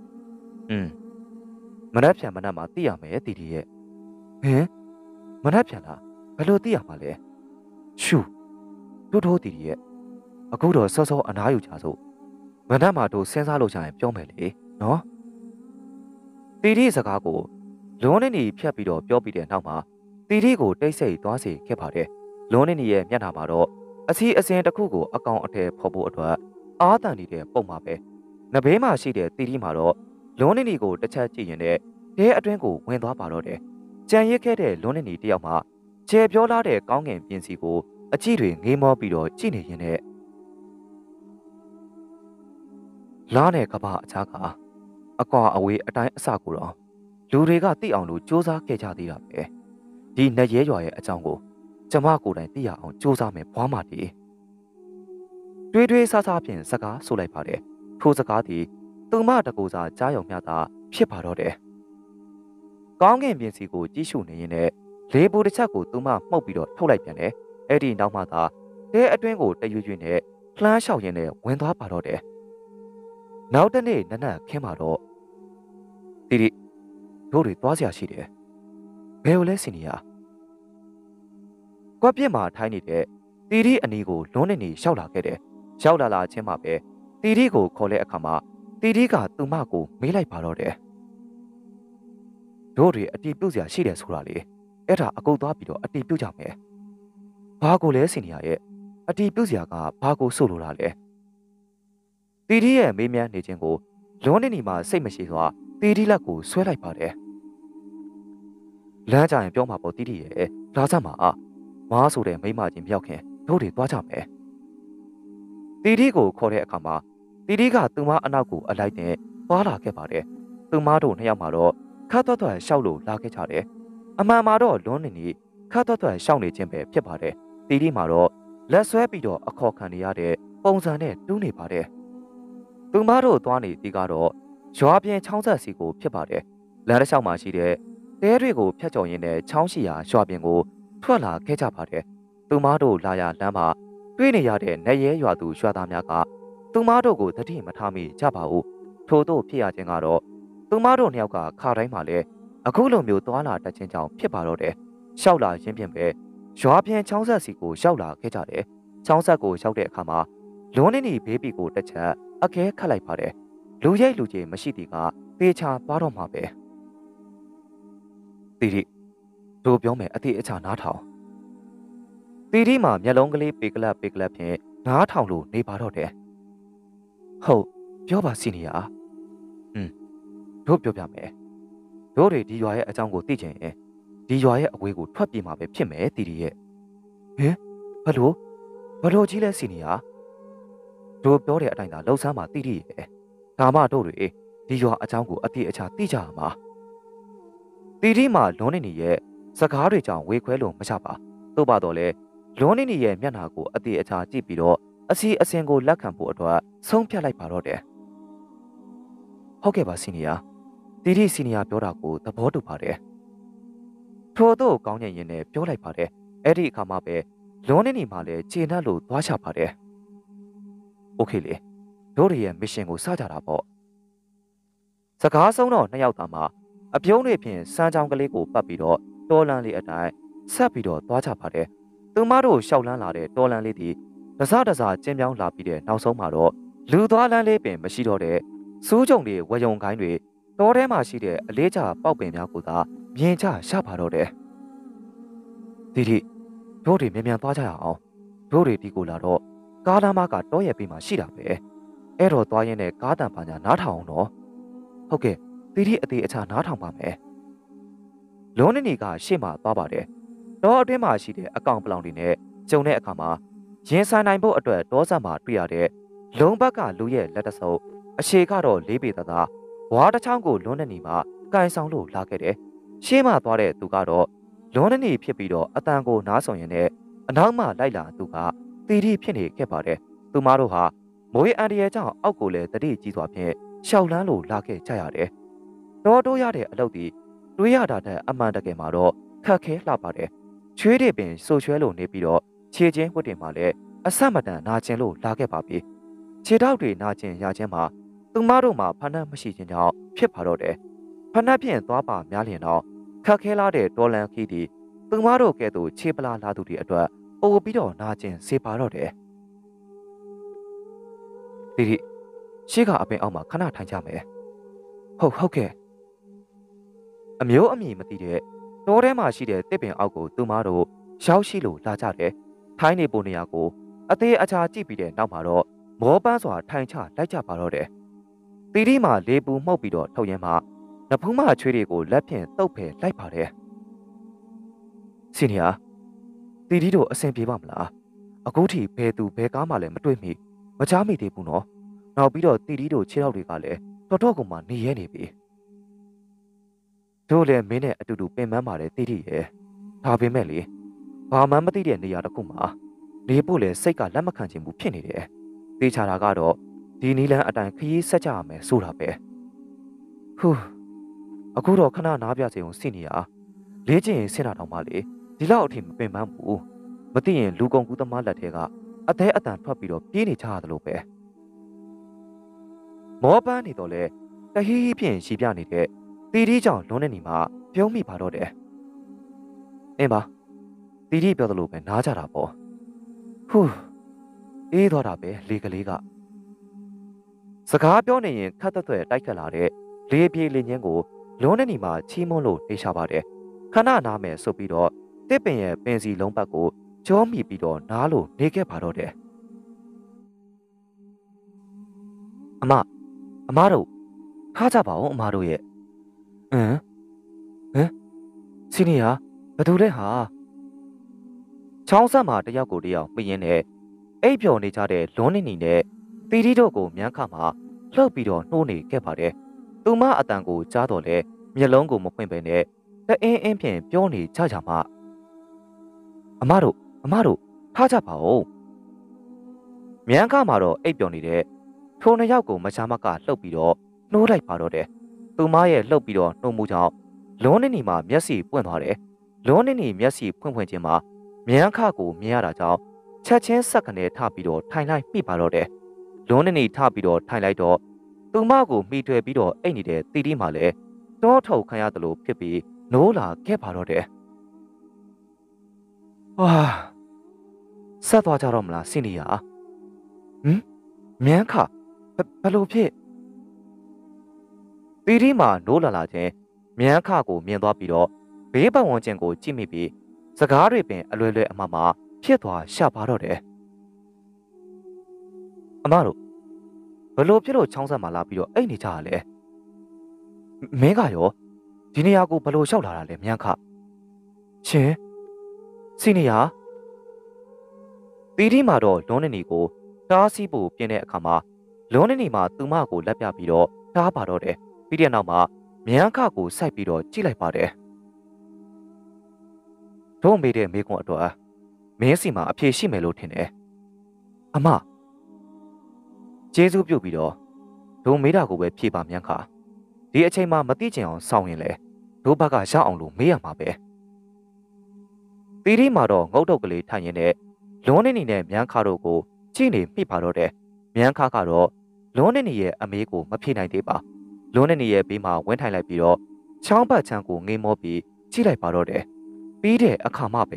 မနှက်ဖြန်မနှက်မှာသိရမယ်တီတီရဲ့ဟင်မနှက်ဖြန်လားဘယ်လိုသိရမှာလဲရှူတို့တီတီရဲ့အခုတော့စောစောအနားယူကြစို့မနှက်မှာတို့စဉ်းစားလို့ရရင်ပြောမယ်လေနော်တီတီစကားကိုလွန်းနေနေဖြတ်ပြီးတော့ပြောပြီးတဲ့နောက်မှာတီတီကိုတိတ်ဆိတ်သွားစေခဲ့ပါတယ်လွန်းနေနေရဲ့မျက်နှာမှာတော့အစီအစဉ်တစ်ခုကိုအကောင်အထည်ဖော်ဖို့အတွက်အားတန်နေတဲ့ပုံမှာပဲနဘေးမှာရှိတဲ့တီတီမှာတော့လွန်းနေနေကိုတစ်ချက်ကြည့်ရင်လည်းတဲအတွင်းကိုဝင်သွားပါတော့တယ်ကြံရစ်ခဲ့တဲ့လွန်းနေနေတယောက်မှခြေပြောလာတဲ့ကောင်းငင်ပြင်စီကိုအကြည့်တွေငေးမောပြီးတော့ကြည့်နေရင်လည်းလားနဲ့ကပအချားကအကွာအဝေးအတိုင်းအစကိုတော့လူတွေကသိအောင်လို့စူးစမ်းခဲ့ကြသေးတာပဲဒီနတ်ရဲရွာရဲ့အကြောင်းကိုကျမကိုယ်တိုင်သိရအောင်စူးစမ်းမယ်ဘွားမတီတွေးဆဆဖြင့်စကားဆိုလိုက်ပါတယ်ထိုစကားသည်သူမတကူစားကြားရုံမျှသာဖြစ်ပါတော့တယ်ကောင်းကင်ပြင်စီကိုကြည့်ရှုနေရင်လည်းလေပူတစ်ချက်ကိုသူမမှုတ်ပြီးတော့ထုတ်လိုက်ပြန်တယ်အဲ့ဒီနောက်မှသာတဲအတွင်းကိုတရွရွနဲ့လှမ်းလျှောက်ရင်းနဲ့ဝင်သွားပါတော့တယ်နောက်တနေ့နနက်ခင်းမှာတော့တီတီတို့တွေသွားစရာရှိတယ်ဘယ်လိုလဲစီနီယာကွက်ပြစ်မှာထိုင်းနေတဲ့တီတီအနီးကိုလွန်းနေနေရောက်လာခဲ့တယ်ရောက်လာချင်းမှာပဲတီတီကိုခေါ်တဲ့အခါမှာတီတီကသူမကိုမေးလိုက်ပါတော့တယ်တို့တွေအတီးပြုတ်စရာရှိတယ်ဆိုတာလေအဲ့ဒါအကုတ်သွားပြီးတော့အတီးပြုတ်ကြမယ်ဘာကိုလဲစီနီယာရဲ့အတီးပြုတ်စရာကဘာကိုဆိုလိုတာလဲတီတီရဲ့မေးမြန်းနေခြင်းကိုလွန်းနေနေမှာစိတ်မရှိစွာတီတီလက်ကိုဆွဲလိုက်ပါတယ်လမ်းကြရင်ပြောမှာပေါ့တီတီရဲ့လာစမ်းပါမားဆိုတဲ့မိမချင်းမြောက်ခင်တို့တွေသွားကြမယ်တီတီကိုခေါ်တဲ့အခါမှာတီတီကသူမအနောက်ကိုအလိုက်နဲ့သွားလာခဲ့ပါတယ်သူမတို့နှစ်ယောက်မှာတော့ခတ်သွက်ရှောက်လို့လာခဲ့ကြတယ်အမှန်မှာတော့လွန်းနေနေခတ်သွက်ရှောက်နေခြင်းပဲဖြစ်ပါတယ်တီတီမှာတော့လက်ဆွဲပြီးတော့အခေါ်ခံနေရတဲ့ပုံစံနဲ့တူးနေပါတယ်သူမတို့သွားနေတီကတော့ရွာပြင်ချောင်းဆက်စီကိုဖြစ်ပါတယ်လမ်းတစ်လျှောက်မှာရှိတဲ့တဲတွေကိုဖျက်ချော်ရင်းနဲ့ချောင်းရှိရာရွာပြင်ကိုထွက်လာခဲ့ကြပါတယ်။သူမတို့လာရလမ်းမှာတွေ့နေရတဲ့နရဲရွာသူရွာသားများကသူမတို့ကိုတတိမထားမိကြပါဘူး။ထို့သို့ဖြစ်ရခြင်းကတော့သူမတို့နှစ်ယောက်ကခါတိုင်းမှာလဲအခုလိုမျိုးသွားလာတတ်ခြင်းကြောင့်ဖြစ်ပါတော့တယ်။ရှောက်လာရင်းပြင်ပဲရွာပြင်ချောင်းဆက်စီကိုရောက်လာခဲ့ကြတယ်။ချောင်းဆက်ကိုရောက်တဲ့အခါမှာလွန်နေနေဘေးပီကိုတစ်ချက်အခဲခတ်လိုက်ပါတယ်။လူရိတ်လူကြီးမရှိသည်ကသေချာသွားတော့မှာပဲ။တီတီတို့ပြောမယ်အတိအချာနားထောင်တီတီမှာမျက်လုံးကလေးပေကလပ်ဖြင့်နားထောင်လို့နေပါတော့တယ်။ဟုတ်ပြောပါစီနီယာ။တို့ပြောပြမယ်။တို့တွေဒီရွာရဲ့အကြောင်းကိုသိချင်ရင်ဒီရွာရဲ့အဝေးကိုထွက်ပြေးမှာပဲဖြစ်မယ်တီတီရဲ့။ဟင်ဘလို့ကြီးလဲစီနီယာ။တို့ပြောတဲ့အတိုင်းသာလှုပ်ရှားမှာတီတီရဲ့။ဒါမှတို့တွေဒီရွာအကြောင်းကိုအတိအချာသိကြရမှာ။တီတီမှာလွန်နေနေရဲ့စကားတွေကြောင့်ဝေခွဲလို့မချပါ။သို့ပါတော့လေလွန်နေနေရဲ့မျက်နှာကိုအတိအချာကြည့်ပြီးတော့အစီအစဉ်ကိုလက်ခံဖို့အတွက်ဆုံးဖြတ်လိုက်ပါတော့တယ်။ဟုတ်ကဲ့ပါစီနီယာတီတီစီနီယာပြောတာကိုသဘောတူပါတယ်။ထို့သောကောင်းညင်ရင်နဲ့ပြောလိုက်ပါတယ်။အဲ့ဒီအခါမှာပဲလွန်နေနေမှလည်းခြေနှက်လို့သွားချပါတယ်။ โอเคလေတို့တွေရဲ့မစ်ရှင်ကိုစကြတာပေါ့။စကားဆုံးတော့နှစ်ယောက်သားမှာအပြုံးတွေဖြင့်စမ်းချောင်းကလေးကိုပတ်ပြီးတော့တော်လန်လေးအတိုင်းဆက်ပြီးတော့သွားကြပါတယ်။သူမတို့ရှောက်လန်းလာတဲ့တော်လန်လေးဒီတစားကျင်းပြောင်းလာပြီးတဲ့နောက်ဆုံးမှာတော့လူသွားလန်းလေးပင်မရှိတော့တဲ့စူးကြုံတွေဝယုံခိုင်းတွေတောထဲမှာရှိတဲ့အလေးချပေါက်ပင်များကိုသာမြင်ချရပါတော့တယ်။ဒီတို့တွေမြန်သွားကြရအောင်။တို့တွေဒီကိုလာတော့ကားလမ်းမကတောရဲ့ပြီးမှရှိတာပဲ။အဲ့တော့သွားရင်းနဲ့ကားတန်ပါညာနားထောင်အောင်တော့။ဟုတ်ကဲ့ဒီအသေးအချာနားထောင်ပါမယ်။လွန်နေနေကရှေ့မှာသွားပါတယ်။တောအတွင်းမှာရှိတဲ့အကောင်ပလောင်တွေနဲ့ကျုံတဲ့အခါမှာရင်ဆိုင်နိုင်ဖို့အတွက်တောဆက်မှာတွေ့ရတဲ့လုံးဘက်ကလူရဲ့လက်တဆုပ်အရှိကတော့လေးပေသားဝါးတစ်ချောင်းကိုလွန်နေနေမှကန်ဆောင်လို့လာခဲ့တယ်။ရှေ့မှာသွားတဲ့သူကတော့လွန်နေနေဖြစ်ပြီးတော့အတန်ကိုနားဆောင်ရင်လည်းအနောက်မှလိုက်လာသူကတီတီဖြစ်နေခဲ့ပါတယ်။သူမတို့ဟာမိုးအန်ဒီရဲ့ကြောင့်အောက်ကိုလည်းတတိကြီးစွာဖြင့်ရှောက်လန်းလို့လာခဲ့ကြရတယ်။တော်တိုးရတဲ့အလုပ်ဒီတွေးရတာတဲ့အမှန်တကယ်မှာတော့ခက်ခဲလှပါတယ်။ချွေးတွေပင်ဆိုချွဲလို့နေပြီးတော့ခြေချင်းဝတ်တင်မှလည်းအဆက်မတန်နာကျင်လို့လာခဲ့ပါပြီ။ခြေထောက်တွေနာကျင်ရခြင်းမှာသူမတို့မှာဖဏတ်မရှိခြင်းကြောင့်ဖြစ်ပါတော့တယ်။ဖဏတ်ဖြင့်သွားပါများလျင်တော့ခက်ခဲလာတဲ့တော်လန်ခီးဒီသူမတို့ကဲ့သို့ခြေပလာလာသူတွေအတွက်ပို့ပြီးတော့နာကျင်စေပါတော့တယ်။ဒီရှေ့ကအပင်အောက်မှာခဏထိုင်ကြမယ်။ဟုတ်ကဲ့။အမျိုးအမည်မသိတဲ့တောထဲမှာရှိတဲ့တစ်ပင်အောက်ကိုသူမတို့ရောက်ရှိလို့လာကြတယ်။ထိုင်းနေပုံနေရာကိုအသေးအချာကြည့်ပြီးတဲ့နောက်မှာတော့မောပန်းစွာထိုင်ချလိုက်ကြပါတော့တယ်။တီတီမှာလေပူမှုတ်ပြီးတော့ထုတ်ရင်းမှနဖူးမချွေးတွေကိုလက်ဖြင့်တုပ်ဖယ်လိုက်ပါတယ်။စီနီယာတီတီတို့အဆင်ပြေပါမလား။အခုထိဘယ်သူဘယ်ကားမှလည်းမတွေ့မိမချားမိသေးဘူးနော်။နောက်ပြီးတော့တီတီတို့ခြေထောက်တွေကလည်းတော်တော်ကိုမှနေရဲနေပြီ။တို့လည်းမင်းနဲ့အတူတူပင်ပန်းပါတယ်တီတီရဲ့။ဒါပေမဲ့လေဘာမှမသိတဲ့နေရာတစ်ခုမှာနေဖို့လေစိတ်ကလက်မခံချင်ဘူးဖြစ်နေတယ်။တေချာတာကတော့ဒီနီလန်းအတိုင်းခရီးဆက်ကြရမယ်ဆိုတာပဲ။ဟူးအခုတော့ခဏနားပြစေအောင်စီနီယာလေးကျင်ရင်ဆင်တာတောင်မှလေဒီလောက်အထိမပင်ပန်းဘူး။မသိရင်လူကုန်ကူးသမားလက်ထဲကအသေးအတန်ထွက်ပြီးတော့ပြေးနေကြရတယ်လို့ပဲ။မောပန်းနေတော့လေတဟီးဖြင့်ရှည်ပြနေတဲ့တီတီကြောင့်လွန်နေနေမှာပြုံးမိပါတော့တယ်။အင်းပါတီတီပြောသလိုပဲနားကြတာပေါ့ဟူးအေးသွားတာပဲလေကလေးကစကားပြောနေရင်ခတ်သက်သက်တိုက်ခတ်လာတဲ့လေပြေလေညင်းကိုလွန်နေနေမှာချီးမွမ်းလို့နေရှာပါတယ်ခဏနားမယ်ဆိုပြီးတော့တစ်ပင်ရဲ့ပင်စီလုံးပတ်ကိုကြောမိပြီးတော့နားလို့နေခဲ့ပါတော့တယ်အမတို့ထားကြပါဦးအမတို့ရဲ့ဟမ်စီနီယာဘယ်သူလဲဟာချောင်းဆက်မှာတယောက်ကိုတယောက်ပြင်းနဲ့အိပ်ပျော်နေကြတဲ့လွန်နေနေနဲ့တီတီတို့ကိုမြန်းခါမှာလှုပ်ပြီးတော့နှိုးနေခဲ့ပါတယ်သူမအတန်ကိုကြားတော့လဲမျက်လုံးကိုမဖွင့်ပဲနဲ့တအင်းဖြင့်ပြောနေကြမှအမတို့ထားကြပါဦးမြန်းခါမှာတော့အိပ်ပျော်နေတဲ့ထိုနှစ်ယောက်ကိုမချာမကလှုပ်ပြီးတော့နှိုးလိုက်ပါတော့တယ်သူမရဲ့လှုပ်ပြီးတော့နှိုးမှုကြောင့်လုံးနေနီမှာမျက်စိပွင့်သွားတယ်လုံးနေနီမျက်စိဖွင့်ခြင်းမှာမြန်ခကိုမြင်ရတာကြောင့်ချက်ချင်းဆက်ကနေထပြီးတော့ထိုင်လိုက်မိပါတော့တယ်လုံးနေနီထပြီးတော့ထိုင်လိုက်တော့သူမကိုမိထွယ်ပြီးတော့အိတ်နေတဲ့တီတီမှလည်းတောထုတ်ခံရတယ်လို့ဖြစ်ပြီးနိုးလာခဲ့ပါတော့တယ်ဟာဆက်သွားကြတော့မလားစင်နီယာမြန်ခဘလို့ဖြစ်တီတီမှနိုးလာခြင်းမြန်ခကိုမြင်သွားပြီးတော့ဘေးပတ်ဝန်းကျင်ကိုကြည့်မိပြီးစကားတွေပင်အလွယ်လွယ်အမှဖြစ်သွားရှာပါတော့တယ်အမတို့ဘလို့ဖြစ်လို့ချောင်းဆက်မှလာပြီးတော့အိတ်နေကြရလဲမင်းကရောဒီနေရာကိုဘလို့လျှောက်လာတာလဲမြန်ခရှင်စီနီယာတီတီမှာတော့လွန်းနေနီကိုတားဆီးဖို့ပြင်တဲ့အခါမှာလွန်းနေနီမှာသူမကိုလက်ပြပြီးတော့တားပါတော့တယ်ပြီးတဲ့နောက်မှာမြန်ခကိုစိုက်ပြီးတော့ကြည့်လိုက်ပါတယ်တို့မေးတဲ့မိကွန်းအတွက်မင်းစီမှာအဖြေရှိမယ်လို့ထင်တယ်အမကျေးဇူးပြုပြီးတော့တို့မေးတာကိုပဲဖြေပါမြန်ခဒီအချိန်မှာမသိချင်အောင်စောင့်ရင်လေတို့ဘက်ကရအောင်လို့မေးရမှာပဲတီတီမှာတော့ငုတ်တုတ်ကလေးထိုင်ရင်နဲ့လွန်းနေနီနဲ့မြန်ခတို့ကိုကြည့်နေမိပါတော့တယ်မြန်ခကတော့လွန်းနေနီရဲ့အမေးကိုမဖြေနိုင်သေးပါလွန်းနေနီရဲ့ဘေးမှာဝင်းထိုင်လိုက်ပြီးတော့ချောင်းပတ်ချမ်းကိုငေးမောပြီးကြည့်လိုက်ပါတော့တယ်ပြီးတဲ့အခါမှပဲ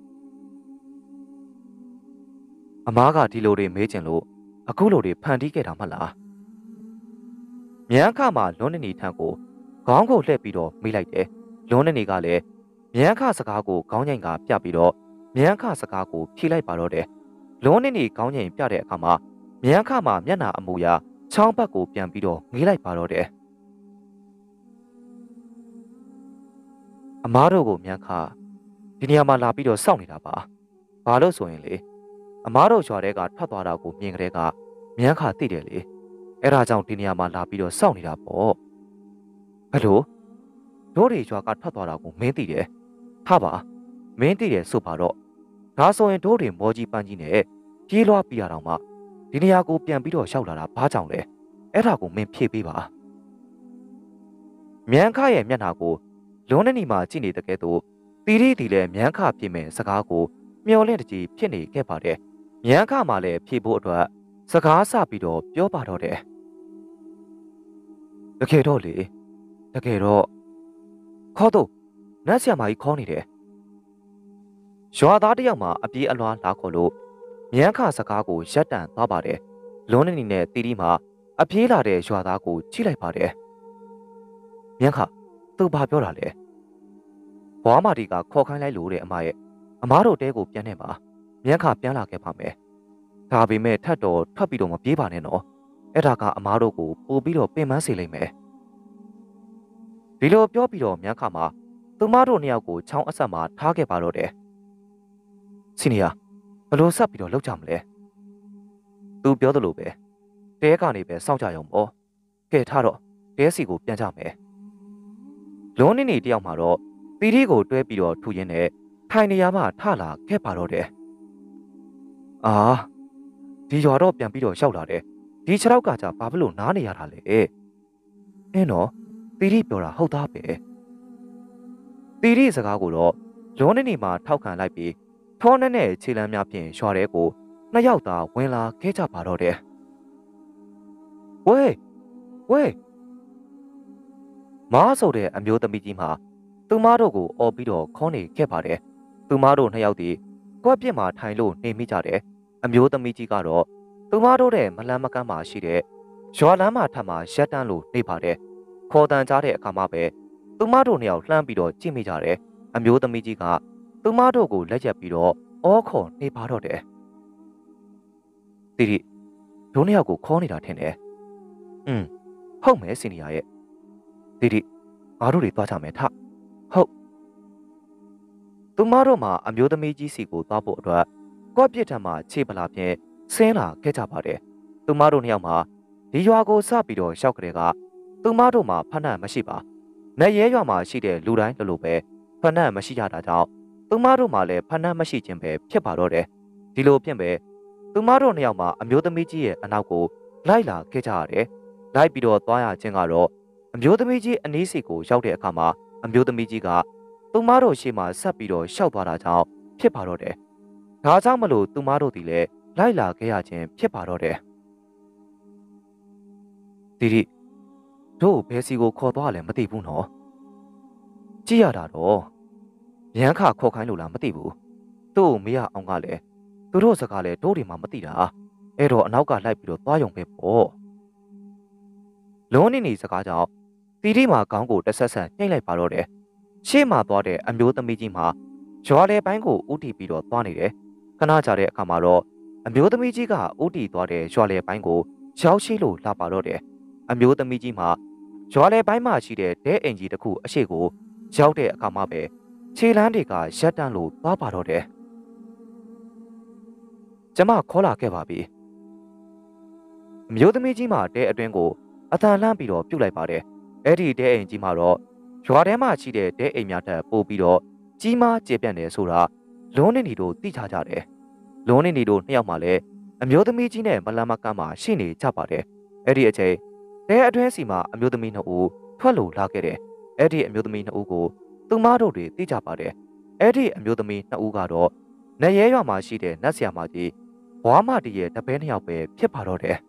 အမားကဒီလိုတွေမေးချင်လို့အခုလိုတွေဖန်တီးခဲ့တာမလားမြန်ခမှာလွန်းနေနီထံကိုခေါင်းကိုလှည့်ပြီးတော့မေးလိုက်တယ်လွန်းနေနီကလည်းမြန်ခစကားကိုခေါင်းငိမ်ကပြပြီးတော့မြန်ခစကားကိုဖြေလိုက်ပါတော့တယ်လွန်းနေနီခေါင်းငိမ်ပြတဲ့အခါမှာမြန်ခမှာမျက်နှာအမူအရာချောင်းဘက်ကိုပြန်ပြီးတော့ငေးလိုက်ပါတော့တယ်အမားတို့ကိုမြန်ခဒီနေရာမှာလာပြီးတော့စောင့်နေတာပါဘာလို့ဆိုရင်လေအမားတို့ရွာတဲကထွက်သွားတာကိုမြင်ကြတဲ့ကမြန်ခသိတယ်လေအဲ့ဒါကြောင့်ဒီနေရာမှာလာပြီးတော့စောင့်နေတာပေါ့ဘယ်လိုတို့တွေရွာကထွက်သွားတာကိုမင်းသိတယ်ဟာပါမင်းသိတယ်ဆိုပါတော့ဒါဆိုရင်တို့တွေမောကြီးပန်းကြီးနဲ့ပြေးလွှားပြရတော့မှဒီနေရာကိုပြန်ပြီးတော့ရောက်လာတာဘာကြောင့်လဲအဲ့ဒါကိုမင်းဖြေပေးပါမြန်ခရဲ့မျက်နှာကိုလွန်းနေနီမှာကြည့်နေတဲ့ကဲတော့တီရီတီလည်းမြန်ခပြင်မဲ့စကားကိုမျောလင့်တကြီးဖြစ်နေခဲ့ပါတယ်မြန်ခမှလည်းဖြေဖို့အတွက်စကားဆပြီးတော့ပြောပါတော့တယ်တကယ်တော့လေတကယ်တော့ခေါ်တော့နတ်ဆရာမကြီးခေါ်နေတယ်ရွာသားတယောက်မှအပြေးအလွှားလာခေါ်လို့မြန်ခစကားကိုရပ်တန့်သွားပါတယ်လွန်းနေနီနဲ့တီတီမှအပြေးလာတဲ့ရွာသားကိုကြည့်လိုက်ပါတယ်မြန်ခသူဘာပြောတာလဲဘွားမတီကခေါ်ခိုင်းလိုက်လို့တဲ့အမရဲ့အမားတို့တဲကိုပြန်နေပါမြန်ခပြန်လာခဲ့ပါမယ်ဒါပေမဲ့ထပ်တော့ထွက်ပြီးတော့မပြေးပါနဲ့နော်အဲ့ဒါကအမားတို့ကိုပို့ပြီးတော့ပင်ပန်းစေလိမ့်မယ်ဒီလိုပြောပြီးတော့မြန်ခမှာသူမတို့နှစ်ယောက်ကိုချောင်းအဆက်မှာထားခဲ့ပါတော့တယ်စီနီယာဘလို့ဆက်ပြီးတော့လောက်ကြမလဲသူပြောသလိုပဲတဲကနေပဲစောင့်ကြရုံပေါ့ကဲထားတော့တဲစီကိုပြန်ကြမယ်လွန်းနေနေတယောက်မှာတော့ပီတီကိုတွဲပြီးတော့ထူရင်းနဲ့ထိုင်နေရမှထလာခဲ့ပါတော့တယ်အာဒီရွာတော့ပြန်ပြီးတော့ရောက်လာတယ်ဒီခြေထောက်ကကြဘာဖြစ်လို့နားနေရတာလဲအင်းတော့ပီတီပြောတာဟုတ်သားပဲပီတီစကားကိုတော့လွန်းနေနေမှာထောက်ခံလိုက်ပြီးထောနဲ့နဲ့ခြေလမ်းများဖြင့်ရွာထဲကိုနှစ်ယောက်သာဝင်လာခဲ့ကြပါတော့တယ်ဝေးမားဆိုတဲ့အမျိုးသမီးကြီးမှာသူမတို့ကိုအော်ပြီးတော့ခေါင်းနေခဲ့ပါတယ်သူမတို့နှစ်ယောက်ဒီကွက်ပြစ်မှာထိုင်လို့နေမိကြတယ်အမျိုးသမီးကြီးကတော့သူမတို့တဲ့မလန်းမကန်းမှာရှိတဲ့ရွာလမ်းမှာထပ်မှာရက်တန်းလို့နေပါတယ်ခေါ်တန်ကြတဲ့အခါမှာပဲသူမတို့နှစ်ယောက်လှမ်းပြီးတော့ကြည့်မိကြတယ်အမျိုးသမီးကြီးကသူမတို့ကိုလက်ရက်ပြီးတော့အော်ခေါ်နေပါတော့တယ်တီတီတို့နှစ်ယောက်ကိုခေါ်နေတာထင်တယ်ဟုတ်မယ်စီနီယာရဲ့တီတီငါတို့တွေသွားကြမယ်ထဟုတ်သူမတို့မှာအမျိုးသမီးကြီးစီကိုသွားဖို့အတွက်ကော့ပြစ်ထံမှာခြေပလာဖြင့်ဆင်းလာခဲ့ကြပါတယ်သူမတို့နှစ်ယောက်မှာဒီရွာကိုစပြီးတော့ရှောက်ကြတဲ့ကသူမတို့မှာဖဏတ်မရှိပါနေရဲရွာမှာရှိတဲ့လူတိုင်းလိုပဲဖဏတ်မရှိကြတာကြောင့်သူမတို့မှာလည်းဖဏတ်မရှိခြင်းပဲဖြစ်ပါတော့တယ်ဒီလိုဖြင့်ပဲသူမတို့နှစ်ယောက်မှာအမျိုးသမီးကြီးရဲ့အနောက်ကိုလိုက်လာခဲ့ကြရတယ်လိုက်ပြီးတော့သွားရခြင်းကတော့အမျိုးသမီးကြီးအနည်းစီကိုရောက်တဲ့အခါမှာမျိုးသမီးကြီးကသူမတို့ရှေ့မှာဆက်ပြီးတော့ရှောက်သွားတာကြောင့်ဖြစ်ပါတော့တယ်။ဒါကြောင့်မလို့သူမတို့ဒီလေလိုက်လာခဲ့ရခြင်းဖြစ်ပါတော့တယ်။တီတီတို့ဘယ်စီကိုခေါ်သွားလဲမသိဘူးနော်။ကြည့်ရတာတော့ရန်ခါခေါ်ခိုင်းလို့လားမသိဘူး။တို့မရအောင်ကလည်းသူတို့စကားလည်းတို့တွေမှမသိတာ။အဲ့တော့အနောက်ကလိုက်ပြီးတော့သွားရုံပဲပေါ့။လုံးနေနေစကားကြောင့်တီတီမှာခေါင်းကိုတဆက်ဆက်နှိမ့်လိုက်ပါတော့တယ်။ရှေ့မှာသွားတဲ့အမျိုးသမီးကြီးမှာရွာလေပိုင်းကိုဥတီပြီးတော့သွားနေတယ်။ခဏကြာတဲ့အခါမှာတော့အမျိုးသမီးကြီးကဥတီသွားတဲ့ရွာလေပိုင်းကိုရောက်ရှိလို့လာပါတော့တယ်။အမျိုးသမီးကြီးမှာရွာလေပိုင်းမှာရှိတဲ့တဲအိမ်ကြီးတစ်ခုအရှိကိုရောက်တဲ့အခါမှာပဲခြေလမ်းတွေကရက်တန့်လို့သွားပါတော့တယ်။ကျမခေါ်လာခဲ့ပါပြီ။အမျိုးသမီးကြီးမှာတဲအတွင်းကိုအသာလှမ်းပြီးတော့ပြုတ်လိုက်ပါတယ်။အဲ့ဒီတဲအိမ်ကြီးမှာတော့ရွာထဲမှာရှိတဲ့တဲအိမ်များထက်ပိုပြီးတော့ကြီးမားကျေပြန့်တယ်ဆိုတာလုံးနေနေတို့သိချကြတယ်။လုံးနေနေတို့နှစ်ယောက်မှလည်းအမျိုးသမီးကြီးနဲ့မလန်မကန်းမှရှိနေကြပါတယ်။အဲ့ဒီအချိန်တဲအတွင်းစီမှာအမျိုးသမီးနှစ်ဦးထွက်လို့လာခဲ့တယ်။အဲ့ဒီအမျိုးသမီးနှစ်ဦးကိုသူမတို့တွေသိကြပါတယ်။အဲ့ဒီအမျိုးသမီးနှစ်ဦးကတော့နေရဲရွာမှာရှိတဲ့နတ်ဆရာမကြီးဘွားမတီရဲ့တပည့်နှစ်ယောက်ပဲဖြစ်ပါတော့တယ်။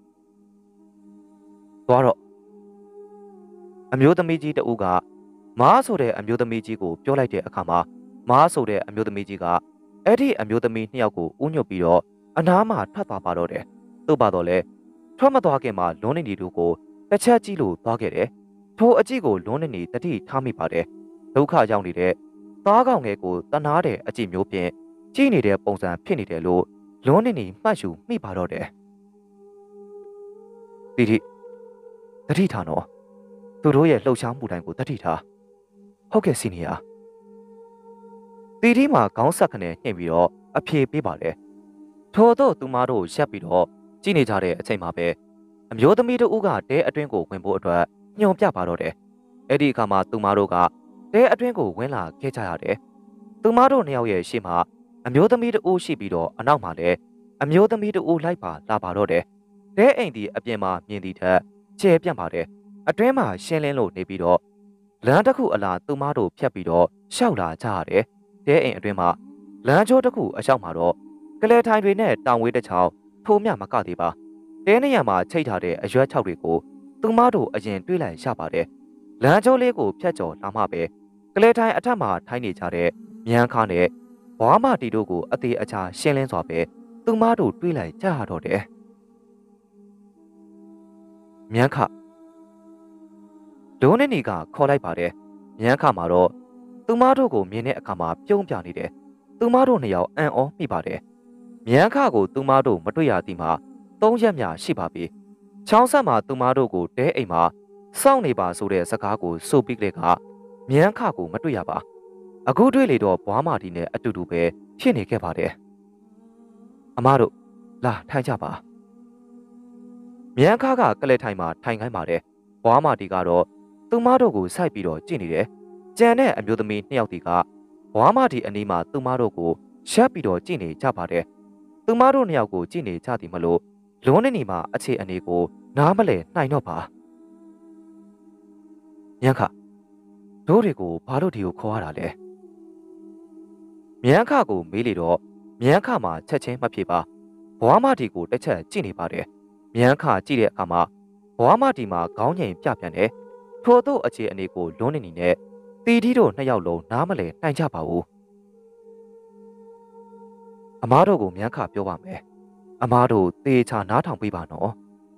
သွားတော့အမျိုးသမီးကြီးတဦးကမားဆိုတဲ့အမျိုးသမီးကြီးကိုပြောလိုက်တဲ့အခါမှာမားဆိုတဲ့အမျိုးသမီးကြီးကအဲ့ဒီအမျိုးသမီးနှစ်ယောက်ကိုဥညွတ်ပြီးတော့အနားမှာထွက်သွားပါတော့တယ်။သို့ပါတော့လေထွက်မသွားခင်မှာလွန်းနေနေတို့ကိုတစ်ချက်ကြည့်လို့သွားခဲ့တယ်။ထိုအကြည့်ကိုလွန်းနေနေတတိထားမိပါတယ်။ဒုက္ခရောက်နေတဲ့သားကောင်ငယ်ကိုတနာတဲ့အကြည့်မျိုးဖြင့်ကြည့်နေတဲ့ပုံစံဖြစ်နေတယ်လို့လွန်းနေနေမှတ်ယူမိပါတော့တယ်။တီတီတတိထားနော်သူတို့ရဲ့လှုပ်ရှားမှုတိုင်းကိုတတိထားဟုတ်ကဲ့စီနီယာတီတီမှာခေါင်းဆက်ခနဲ့နှိပ်ပြီးတော့အဖြေပေးပါတယ်ထို့သောသူမတို့ရက်ပြီးတော့ကြည့်နေကြတဲ့အချိန်မှာပဲအမျိုးသမီးတို့ကတဲအတွင်းကိုဝင်ဖို့အတွက်ညွန်ပြပါတော့တယ်အဲ့ဒီအခါမှာသူမတို့ကတဲအတွင်းကိုဝင်လာခဲ့ကြရတယ်သူမတို့နှစ်ယောက်ရဲ့ရှေ့မှာအမျိုးသမီးတို့ရှိပြီးတော့အနောက်မှာလည်းအမျိုးသမီးတို့လိုက်ပါလာပါတော့တယ်တဲအိမ်ဒီအပြင်မှာမြင်သည့်ထက်ကျဲပြန့်ပါတယ်အတွင်းမှာရှင်းလင်းလို့နေပြီးတော့လမ်းတစ်ခုအလားသူမတို့ဖြတ်ပြီးတော့ရှောက်လာကြရတယ်။တဲအိမ်အတွင်းမှာလမ်းကျိုးတစ်ခုအလျှောက်မှာတော့ကလဲထိုင်တွေနဲ့တောင်ဝေးတစ်ချောင်းထိုးမြမကသေးပါ။တဲနေရမှာချိတ်ထားတဲ့အရွက်၆တွေကိုသူမတို့အရင်တွေးလိုက်ရပါတယ်။လမ်းကျိုးလေးကိုဖြတ်ကျော်လာမှပဲကလဲထိုင်အထက်မှာထိုင်းနေကြတဲ့မြန်ခါနဲ့ဘွားမတီတို့ကိုအသေးအချာရှင်းလင်းစွာပဲသူမတို့တွေးလိုက်ကြရတော့တယ်။မြန်ခလုံးနေနေကခေါ်လိုက်ပါတယ်။မြန်းခါမှာတော့သူမတို့ကိုမြင်တဲ့အခါမှာပြုံးပြနေတယ်။သူမတို့နှစ်ယောက်အံ့ဩမိပါတယ်။မြန်းခါကိုသူမတို့မတွေ့ရသည်မှာ၃ရက်မြရှိပါပြီ။ချောင်းဆက်မှာသူမတို့ကိုတဲအိမ်မှာစောင့်နေပါဆိုတဲ့စကားကိုဆိုပြီးကလေးကမြန်းခါကိုမတွေ့ရပါ။အခုတွေ့လေတော့ဘွားမာတီနဲ့အတူတူပဲဖြစ်နေခဲ့ပါတယ်။အမတို့လာထိုင်ကြပါ။မြန်းခါကကလဲထိုင်မှာထိုင်ခိုင်းပါတယ်။ဘွားမာတီကတော့သူမတို့ကိုစိုက်ပြီးတော့ကြည့်နေတယ်။ကြံတဲ့အမျိုးသမီးနှစ်ယောက်တီကဘွားမတီအနီးမှာသူမတို့ကိုရှက်ပြီးတော့ကြည့်နေကြပါတယ်။သူမတို့နှစ်ယောက်ကိုကြည့်နေကြသည်မလို့လုံးနေနေမှာအခြေအနေကိုနားမလဲနှိုင်တော့ပါ။မြန်းခတို့တွေကိုဘာလို့ဒီကိုခေါ်ရတာလဲ။မြန်းခကိုမေးလေတော့မြန်းခမှာချက်ချင်းမဖြစ်ပါ။ဘွားမတီကိုတစ်ချက်ကြည့်နေပါတယ်။မြန်းခကြည့်တဲ့အခါမှာဘွားမတီမှာခေါင်းငိမ်ပြပြန်တယ်။ထို့သောအခြေအနေကိုလွန်းနေနေနဲ့တီတီတို့နှစ်ယောက်လုံးနားမလဲနှိုင်ကြပါဘူးအမားတို့ကိုမြန်းခပြောပါမယ်အမားတို့တေချာနားထောင်ပေးပါနော်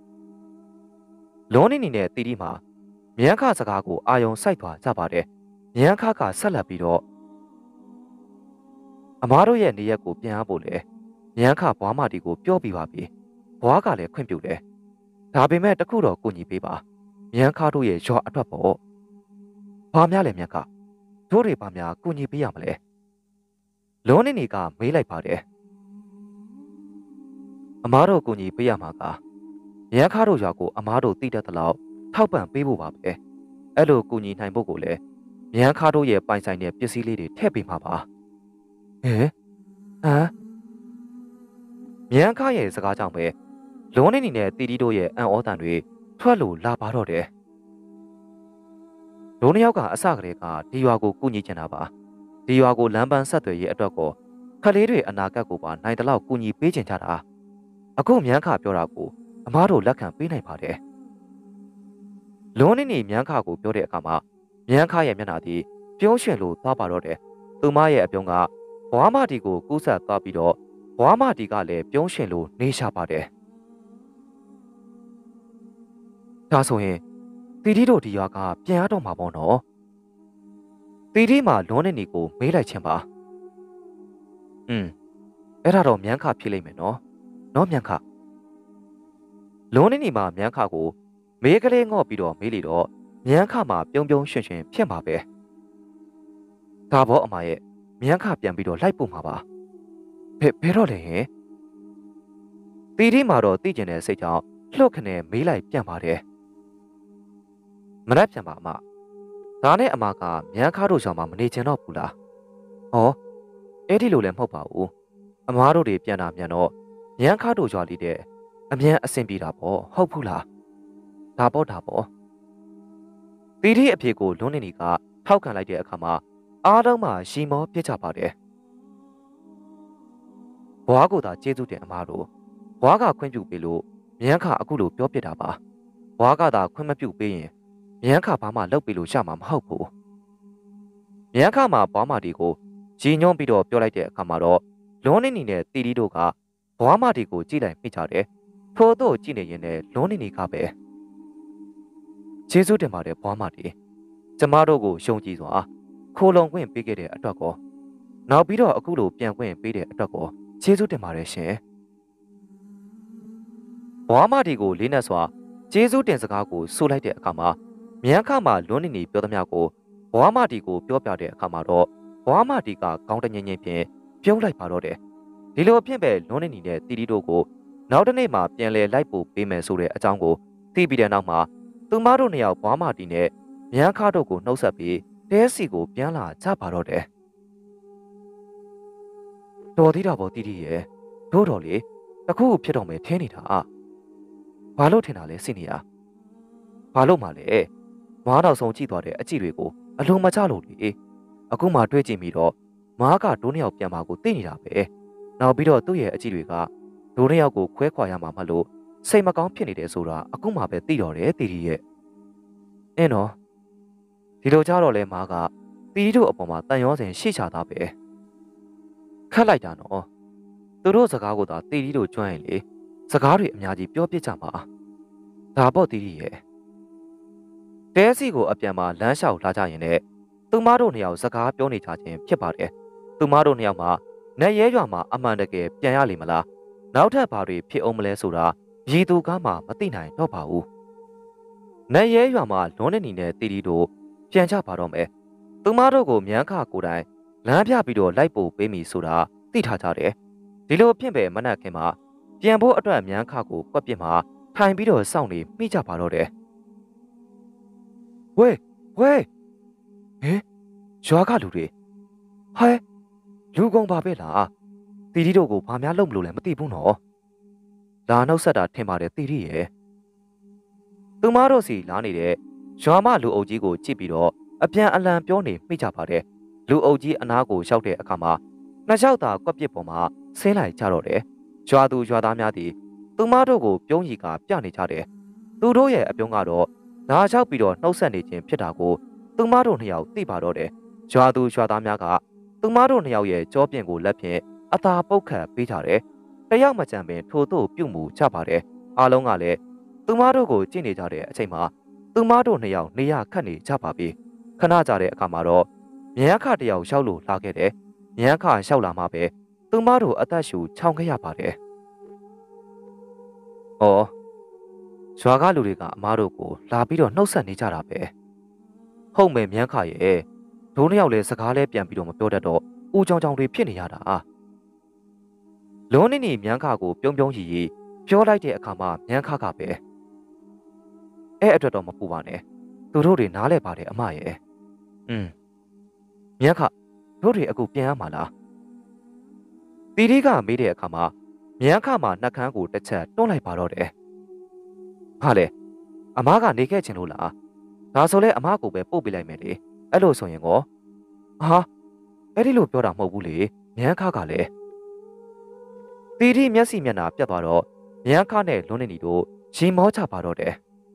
လွန်းနေနေနဲ့တီတီမှာမြန်းခစကားကိုအာယုံစိုက်သွားကြပါတယ်မြန်းခကဆက်လက်ပြီးတော့အမားတို့ရဲ့နေရက်ကိုပြန်ရဖို့လေမြန်းခဘွားမတီကိုပြောပြပါပြီဘွားကလည်းခွင့်ပြုတယ်ဒါပေမဲ့တခုတော့ကိုညီပေးပါမြန်းခါတို့ရဲ့ရွာအတွက်ပေါ့ဘာများလဲမြန်းခတို့တွေဘာများကူညီပေးရမလဲလုံးနေနေကမေးလိုက်ပါတယ်အမားတို့ကူညီပေးရမှာကမြန်းခါတို့ရွာကိုအမားတို့သိတတ်သလောက်ထောက်ပံ့ပေးဖို့ပါပဲအဲ့လိုကူညီနိုင်ဖို့ကိုလည်းမြန်းခါတို့ရဲ့ပိုင်ဆိုင်တဲ့ပစ္စည်းလေးတွေထည့်ပေးမှာပါဟမ်မြန်းခါရဲ့စကားကြောင့်ပဲလုံးနေနေနဲ့တီတီတို့ရဲ့အံ့ဩတန်တွေထွက်လို့လာပါတော့တယ်ဒိုးနှစ်ယောက်ကအစကတည်းကဒီရွာကိုကူညီချင်တာပါဒီရွာကိုလမ်းပန်းဆက်သွယ်ရေးအတွက်ကိုခလေးတွေအနာဂတ်ကိုပါနိုင်တလောက်ကူညီပေးချင်ကြတာအခုမြန်းခပြောတာကိုအမားတို့လက်ခံပေးနိုင်ပါတယ်လွန်နေနေမြန်းခကိုပြောတဲ့အခါမှာမြန်းခရဲ့မျက်နှာသည်ပြုံးရွှင်လို့သွားပါတော့တယ်သူမရဲ့အပြုံးကဘွားမတီကိုကူးဆက်သွားပြီးတော့ဘွားမတီကလည်းပြုံးရွှင်လို့နေရှာပါတယ်ဒါဆိုရင်တီတီတို့ဒီရွာကပြန်ရတော့မှာပေါ့နော်တီတီမှာလွန်နေနေကိုမေးလိုက်ခြင်းပါအဲ့ဒါတော့မြန်းခဖြစ်လိမ့်မယ်နော်မြန်းခလွန်နေနေမှာမြန်းခကိုမေးကလေးငေါ့ပြီးတော့မေးလေတော့မြန်းခမှာပြုံးပြုံးရွှင်ရွှင်ဖြစ်မှာပဲဒါဘောအမရဲ့မြန်းခပြန်ပြီးတော့လိုက်ပို့မှာပါဘယ်တော့လဲဟင်တီတီမှာတော့သိကျင်တဲ့စိတ်ကြောင့်လှုပ်ခနဲ့မေးလိုက်ပြန်ပါတယ်မနှက်ပြန်ပါအမဒါနဲ့အမကမြန်းခတို့ဆောင်မှာမနေချင်တော့ဘူးလားဟောအဲ့ဒီလိုလည်းမဟုတ်ပါဘူးအမားတို့တွေပြန်တာမြန်တော့မြန်းခတို့ရွာလေးတဲ့အမြန်အဆင်ပြေတာပေါ့ဟုတ်ဘူးလားဒါပေါ့တီတီအဖေကိုလွန်းနေနေကထောက်ခံလိုက်တဲ့အခါမှာအားလုံးမှရှီမောပြစ်ကြပါတယ်ဘွားကိုသာကျေးဇူးတင်အမားတို့ဘွားကခွင့်ပြုပေးလို့မြန်းခအခုလိုပြောပြတာပါဘွားကသာခွင့်မပြုပေးရင်မြန်းခဘာမှလုပ်ပေးလို့ရမှာမဟုတ်ဘူးမြန်းခမှာဘွားမတီကိုကြီးညွှန်းပြီးတော့ပြောလိုက်တဲ့အခါမှာတော့လွန်းနေနေနဲ့တီတီတို့ကဘွားမတီကိုကြည့်လိုက်မိကြတယ်ထို့သို့ကြည့်နေရင်လည်းလွန်းနေနေကပဲကျေးဇူးတင်ပါတယ်ဘွားမတီကျမတို့ကိုရှုံကြည်စွာခိုးလုံခွင့်ပေးခဲ့တဲ့အတွက်ကောနောက်ပြီးတော့အခုလိုပြန်ခွင့်ပေးတဲ့အတွက်ကောကျေးဇူးတင်ပါတယ်ရှင်ဘွားမတီကိုလေးနက်စွာကျေးဇူးတင်စကားကိုဆိုလိုက်တဲ့အခါမှာမြန်းခမှာလွန်းနေနေပြောသမျှကိုဘွားမတီကိုပြောပြတဲ့အခါမှာတော့ဘွားမတီကကောင်းတငင်းချင်းဖြင့်ပြုံးလိုက်ပါတော့တယ်ဒီလိုဖြင့်ပဲလွန်းနေနေတဲ့တီတီတို့ကိုနောက်တစ်နေ့မှပြန်လဲလိုက်ပို့ပေးမယ်ဆိုတဲ့အကြောင်းကိုသိပြီးတဲ့နောက်မှာသူမတို့နှစ်ယောက်ဘွားမတီနဲ့မြန်းခတို့ကိုနှုတ်ဆက်ပြီးတဲစီကိုပြန်လာကြပါတော့တယ်တော်သေးတာပေါ့တီတီရဲ့တို့တော်လေတခုဖြစ်တော့မယ်ထင်းနေတာဘာလို့ထင်တာလဲစိနေရဘာလို့မှလဲမားတော်ဆုံးကြည့်သွားတဲ့အကြည့်တွေကိုအလုံးမချလို့လေအခုမှတွေးကြည့်ပြီးတော့မားကဒိုးနှစ်ယောက်ပြန်มาကိုသိနေတာပဲနောက်ပြီးတော့သူ့ရဲ့အကြည့်တွေကဒိုးနှစ်ယောက်ကိုခွဲခွာရမှာမလို့စိတ်မကောင်းဖြစ်နေတယ်ဆိုတာအခုမှပဲသိတော့တယ်တီတီရဲ့အင်းတော့ဒီလိုကြတော့လဲမားကတီတီတို့အပေါ်မှာတန်ရောစင်ရှိချတာပဲခတ်လိုက်တာနော်သူတို့စကားကိုသာတီတီတို့ကျွမ်းရင်လေစကားတွေအများကြီးပြောပြကြမှာဒါပေါ့တီတီရဲ့တဲစီကိုအပြန်မှာလမ်းလျှောက်လာကြရင်လည်းသူမတို့နှစ်ယောက်စကားပြောနေကြခြင်းဖြစ်ပါတယ်သူမတို့နှစ်ယောက်မှာနေရဲရွာမှာအမှန်တကယ်ပြန်ရလိမ့်မလားနောက်ထပ်ဘာတွေဖြစ်အောင်မလဲဆိုတာရည်သူကားမှမသိနိုင်တော့ပါဘူးနေရဲရွာမှာလွန်နေနေတဲ့တီတီတို့ပြန်ကြပါတော့မယ်သူမတို့ကိုမြန်းခကိုယ်တိုင်လမ်းပြပြီးတော့လိုက်ပို့ပေးမိဆိုတာသိထားကြတယ်ဒီလိုဖြစ်ပဲမနက်ခင်းမှာပြန်ဖို့အတွက်မြန်းခကိုကွက်ပြစ်မှာထိုင်ပြီးတော့စောင့်နေမိကြပါတော့တယ်ဝဲဟင်ရွာကလူတွေဟဲလူကုန်ပါပဲလားတီတီတို့ကိုဘာများလုပ်မလို့လဲမသိဘူးနော်ဒါနှုတ်ဆက်တာထင်ပါတယ်တီတီရဲ့သူမတို့စီလာနေတဲ့ရွာမလူအုပ်ကြီးကိုကြည့်ပြီးတော့အပြန်အလှန်ပြောနေမိကြပါတယ်လူအုပ်ကြီးအနားကိုရောက်တဲ့အခါမှာနှစ်ယောက်သာကွက်ပစ်ပေါ်မှာဆင်းလိုက်ကြတော့တယ်ရွာသူရွာသားများသည်သူမတို့ကိုပြုံးရီကပြနေကြတယ်သူတို့ရဲ့အပြုံးကတော့ဓာလျှောက်ပြီးတော့နှုတ်ဆက်နေခြင်းဖြစ်တာကိုသူမတို့နှစ်ယောက်သိပါတော့တယ်ရွာသူရွာသားများကသူမတို့နှစ်ယောက်ရဲ့ကြောပြင်ကိုလက်ဖြင့်အသာပုတ်ခတ်ပေးကြတယ်တယောက်မကြံပင်ထို့သို့ပြုတ်မှုကြပါတယ်အားလုံးကလည်းသူမတို့ကိုကြည့်နေကြတဲ့အချိန်မှာသူမတို့နှစ်ယောက်နေရခတ်နေကြပါပြီခဏကြာတဲ့အခါမှာတော့မြန်းခတယောက်ရောက်လို့လာခဲ့တယ်မြန်းခရောက်လာမှပဲသူမတို့အသက်ရှူချောင်ခဲ့ရပါတယ်။အော်ရွာကလူတွေကအမားတို့ကိုလာပြီးတော့နှုတ်ဆက်နေကြတာပဲ။ဟုတ်မယ်မြန်းခရဲ့ဒိုးနှစ်ယောက်လည်းစကားလဲပြန်ပြီးတော့မပြောတတ်တော့ဦးကြောင်ကြောင်တွေဖြစ်နေရတာ။လွန်နေနေမြန်းခကိုပြုံးပြုံးရီရီပြောလိုက်တဲ့အခါမှာမြန်းခကပဲအဲ့အတွက်တော့မပူပါနဲ့သူတို့တွေနားလဲပါတယ်အမရဲ့မြန်းခတို့တွေအခုပြန်ရမှာလားတီတီကမေးတဲ့အခါမှာမြန်းခမှာနှက်ခမ်းကိုတစ်ချက်တွန်းလိုက်ပါတော့တယ်ဟာလေအမားကနေခဲ့ချင်လို့လားဒဒါဆိုလဲအမကိုပဲပို့ပေးလိုက်မယ်လေအဲ့လိုဆိုရင်ကောဟာအဲ့ဒီလိုပြောတာမဟုတ်ဘူးလေမြန်းခါကလည်းတီတီမျက်စိမျက်နှာပြတ်သွားတော့မြန်းခါနဲ့လွန်းနေနီတို့ရင်မောချပါတော့တယ်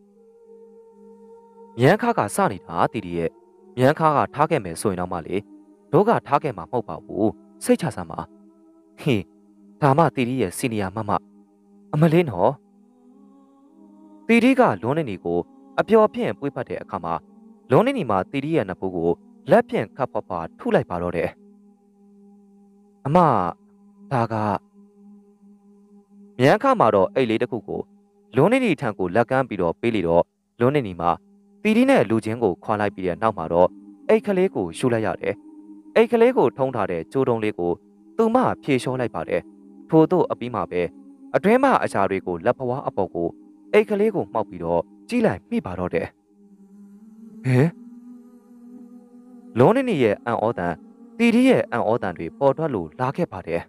မြန်းခါကစနေတာတီတီရဲ့မြန်းခါကထားခဲ့မယ်ဆိုရင်တော့မှလေတို့ကထားခဲ့မှာမဟုတ်ပါဘူးစိတ်ချစမ်းပါဟင်းဒါမှတီတီရဲ့စီနီယာမမအမလေးနော်တီတီကလွန်းနေနီကိုအပျော်ဖြင့်ပွေးဖတ်တဲ့အခါမှာလွန်းနေနီမှာတီတီရဲ့နဖူးကိုလက်ဖြင့်ခတ်ဖွားဖွားထုလိုက်ပါတော့တယ်အမဒါကမြန်းခါမှာတော့အိတ်လေးတစ်ခုကိုလွန်းနေနီထံကိုလက်ကမ်းပြီးတော့ပေးလေတော့လွန်းနေနီမှာတီတီနဲ့လူချင်းကိုခွာလိုက်ပြီးတဲ့နောက်မှာတော့အိတ်ကလေးကိုရှူလိုက်ရတယ်အိတ်ကလေးကိုထုံးထားတဲ့ကြိုးတုံးလေးကိုသူမဖြေလျှောလိုက်ပါတယ်ထို့သို့အပြီးမှာပဲအတွင်းမှာအချာတွေကိုလက်ဖွားအပေါ်ကိုအိတ်ကလေးကိုမှောက်ပြီးတော့ကြီးလိုက်မိပါတော့တယ်ဟင်လွန်းနေနီရဲ့အံ့ဩတန်တီတီရဲ့အံ့ဩတန်တွေပေါ်ထွက်လို့လာခဲ့ပါတယ်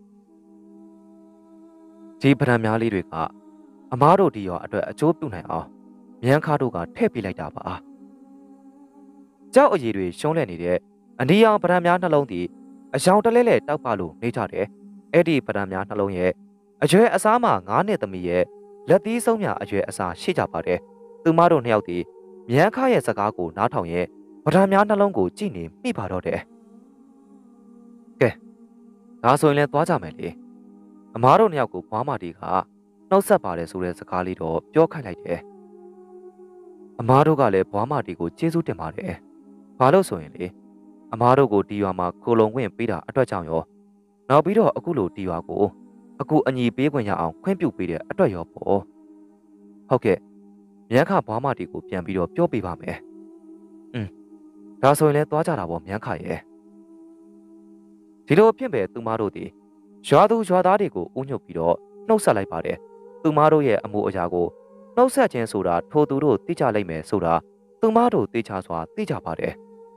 ဒီပဒံများလေးတွေကအမားတို့ဒီရောအတွက်အကျိုးပြုနိုင်အောင်မြန်းခါတို့ကထည့်ပေးလိုက်တာပါကြောက်အရည်တွေရှုံးလဲနေတဲ့အနီရောင်ပဒံများနှလုံးသည်အယောင်တလဲလဲတောက်ပါလို့နေကြတယ်အဲ့ဒီပဒံများနှလုံးရဲ့အရွယ်အစားမှ9နှစ်သမီးရဲ့လက်သီးဆုံးမြအရွယ်အစားရှိကြပါတယ်သူမတို့နှစ်ယောက်သည်မြန်းခါရဲ့စကားကိုနားထောင်ရဲ့ပဒံများနှလုံးကိုကြည့်နေမိပါတော့တယ်ကဲဒါဆိုရင်လည်းသွားကြမယ်လေအမားတို့နှစ်ယောက်ကိုဘွားမတီကနှုတ်ဆက်ပါတယ်ဆိုတဲ့စကားလေးတော့ပြောခိုင်းလိုက်တယ်အမားတို့ကလည်းဘွားမတီကိုကျေးဇူးတင်ပါတယ်ဘာလို့ဆိုရင်လေအမားတို့ကိုတီရွာမှာကိုလုံခွင့်ပေးတာအတွက်ကြောင့်ရောနောက်ပြီးတော့အခုလိုတီရွာကိုအခုအညီပေးခွင့်ရအောင်ခွင့်ပြုပေးတဲ့အတွက်ရောပေါ့ဟုတ်ကဲ့မြန်းခဘွားမတီကိုပြန်ပြီးတော့ပြောပေးပါမယ်ဒါဆိုရင်လည်းသွားကြတာပေါ့မြန်းခရဲ့ဒီလိုဖြစ်ပဲသူမတို့ဒီရွာသူရွာသားတွေကိုဥညွတ်ပြီးတော့နှုတ်ဆက်လိုက်ပါတယ်သူမတို့ရဲ့အမှုအရာကိုနှုတ်ဆက်ခြင်းဆိုတာထိုသူတို့သိကြလိမ့်မယ်ဆိုတာသူမတို့သိချစွာသိကြပါတယ်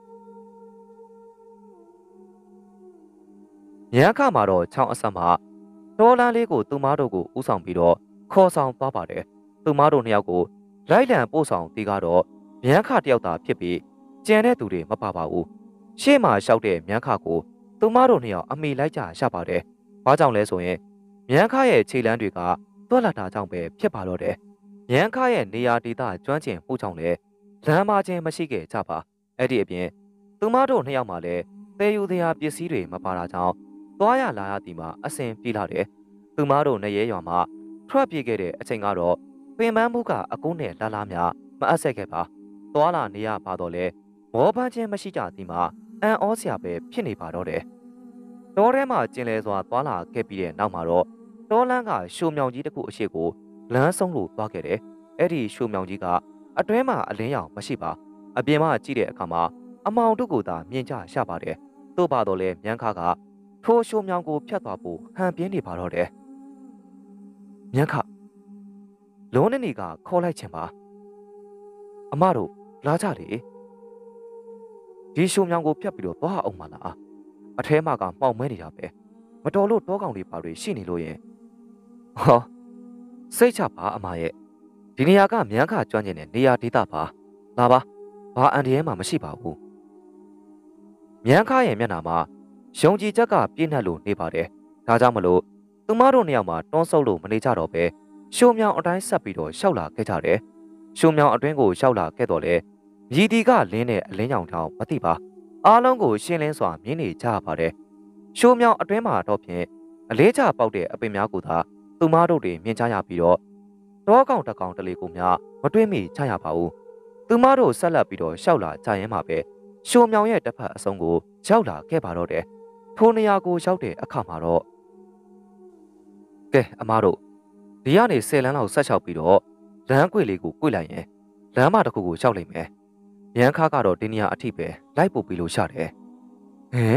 ညခါမှာတော့ချောင်းအဆက်မှာတောလန်းလေးကိုသူမတို့ကိုဥဆောင်ပြီးတော့ခေါ်ဆောင်သွားပါတယ်သူမတို့နှစ်ယောက်ကိုလိုက်လံပို့ဆောင်တီးကတော့မြန်းခတယောက်သာဖြစ်ပြီးကြံတဲ့သူတွေမပါပါဘူးရှေ့မှာလျှောက်တဲ့မြန်းခကိုသူမတို့နှစ်ယောက်အမိလိုက်ကြရပါတယ်ဘာကြောင့်လဲဆိုရင်မြန်းခရဲ့ခြေလမ်းတွေကတွက်လာတာကြောင့်ပဲဖြစ်ပါတော့တယ်မြန်းခရဲ့နေရာဒေသကျွမ်းကျင်မှုကြောင့်လည်းလမ်းမချင်းမရှိခဲ့ကြပါအဲ့ဒီအပြင်သူမတို့နှစ်ယောက်မှလည်းသေယူတရားပစ္စည်းတွေမပါတာကြောင့်သွားရလာရသည်မှာအဆင်ပြေလာတယ်သူမတို့နေရဲရွာမှာထွက်ပြေးခဲ့တဲ့အချိန်ကတော့ပင်ပန်းမှုကအကုန်းနဲ့လာလာများမအပ်ဆက်ခဲ့ပါသွားလာနေရပါတော့လေမောပန်းချင်းမရှိကြသည်မှာအံ့ဩစရာပဲဖြစ်နေပါတော့တယ်တောထဲမှာကျင်လဲစွာသွားလာခဲ့ပြီးတဲ့နောက်မှာတော့တောလန်းကရှိုမြောင်ကြီးတစ်ခုအရှိကိုလမ်းဆုံးလို့သွားခဲ့တယ်အဲ့ဒီရှိုမြောင်ကြီးကအတွင်းမှာအလင်းရောင်မရှိပါအပြင်မှာကြည့်တဲ့အခါမှာအမောင်တို့ကိုသာမြင်ကြရပါတယ်သို့ပါတော့လေမြန်းခါကထိုရှိုမြောင်ကိုဖြတ်သွားဖို့ဟန်ပြင်းနေပါတော့တယ်မြန်းခလုံးနေနီကခေါ်လိုက်ခြင်းပါအမတို့လာကြလေဒီရှိုမြောင်ကိုဖြတ်ပြီးတော့သွားအောင်မလားအထဲမှာကမှောက်မဲနေတာပဲမတော်လို့တောကောင်တွေပါတွေရှိနေလို့ရင်ဟောစိတ်ချပါအမရဲ့ဒီနေရာကမြန်းခကျွမ်းကျင်တဲ့နေရာဒေသပါလာပါဘာအန်ဒီရဲမှမရှိပါဘူးမြန်းခရဲ့မျက်နှာမှာယုံကြည်ချက်ကပြည့်နှက်လို့နေပါတယ်ဒါကြောင့်မလို့သူမတို့နှစ်ယောက်မှာတွန်းဆုပ်လို့မနေကြတော့ပဲရှိုးမြောင်အတိုင်းဆက်ပြီးတော့ရှောက်လာခဲ့ကြတယ်ရှိုးမြောင်အတွင်းကိုရှောက်လာခဲ့တော့လေမြည်တီကလင်းတဲ့အလင်းရောင်ထောင်မသိပါအားလုံးကိုရှင်းလင်းစွာမြင်နေကြရပါတယ်ရှိုးမြောင်အတွင်းမှာတော့ဖြင့်အလေးချပေါက်တဲ့အပင်များကိုသာသူမတို့တွေမြင်ကြရပြီးတော့တောကောင်တကောင်တလေကိုများမတွေ့မိကြရပါဘူးသူမတို့ဆက်လက်ပြီးတော့ရှောက်လာကြရင်မှာပဲရှိုးမြောင်ရဲ့တစ်ဖက်အဆုံးကိုရောက်လာခဲ့ပါတော့တယ်ထိုနေရာကိုရောက်တဲ့အခါမှာတော့ကဲအမားတို့ဒီကနေ10လမ်းလောက်ဆက်လျှောက်ပြီးတော့လမ်းကွေလေးကိုကွေလိုက်ရင်လမ်းမတစ်ခုကိုရောက်လိမ့်မယ်ရန်ခါကတော့ဒီနေရာအထိပဲလိုက်ပို့ပြီးလို့ရတယ်ဟင်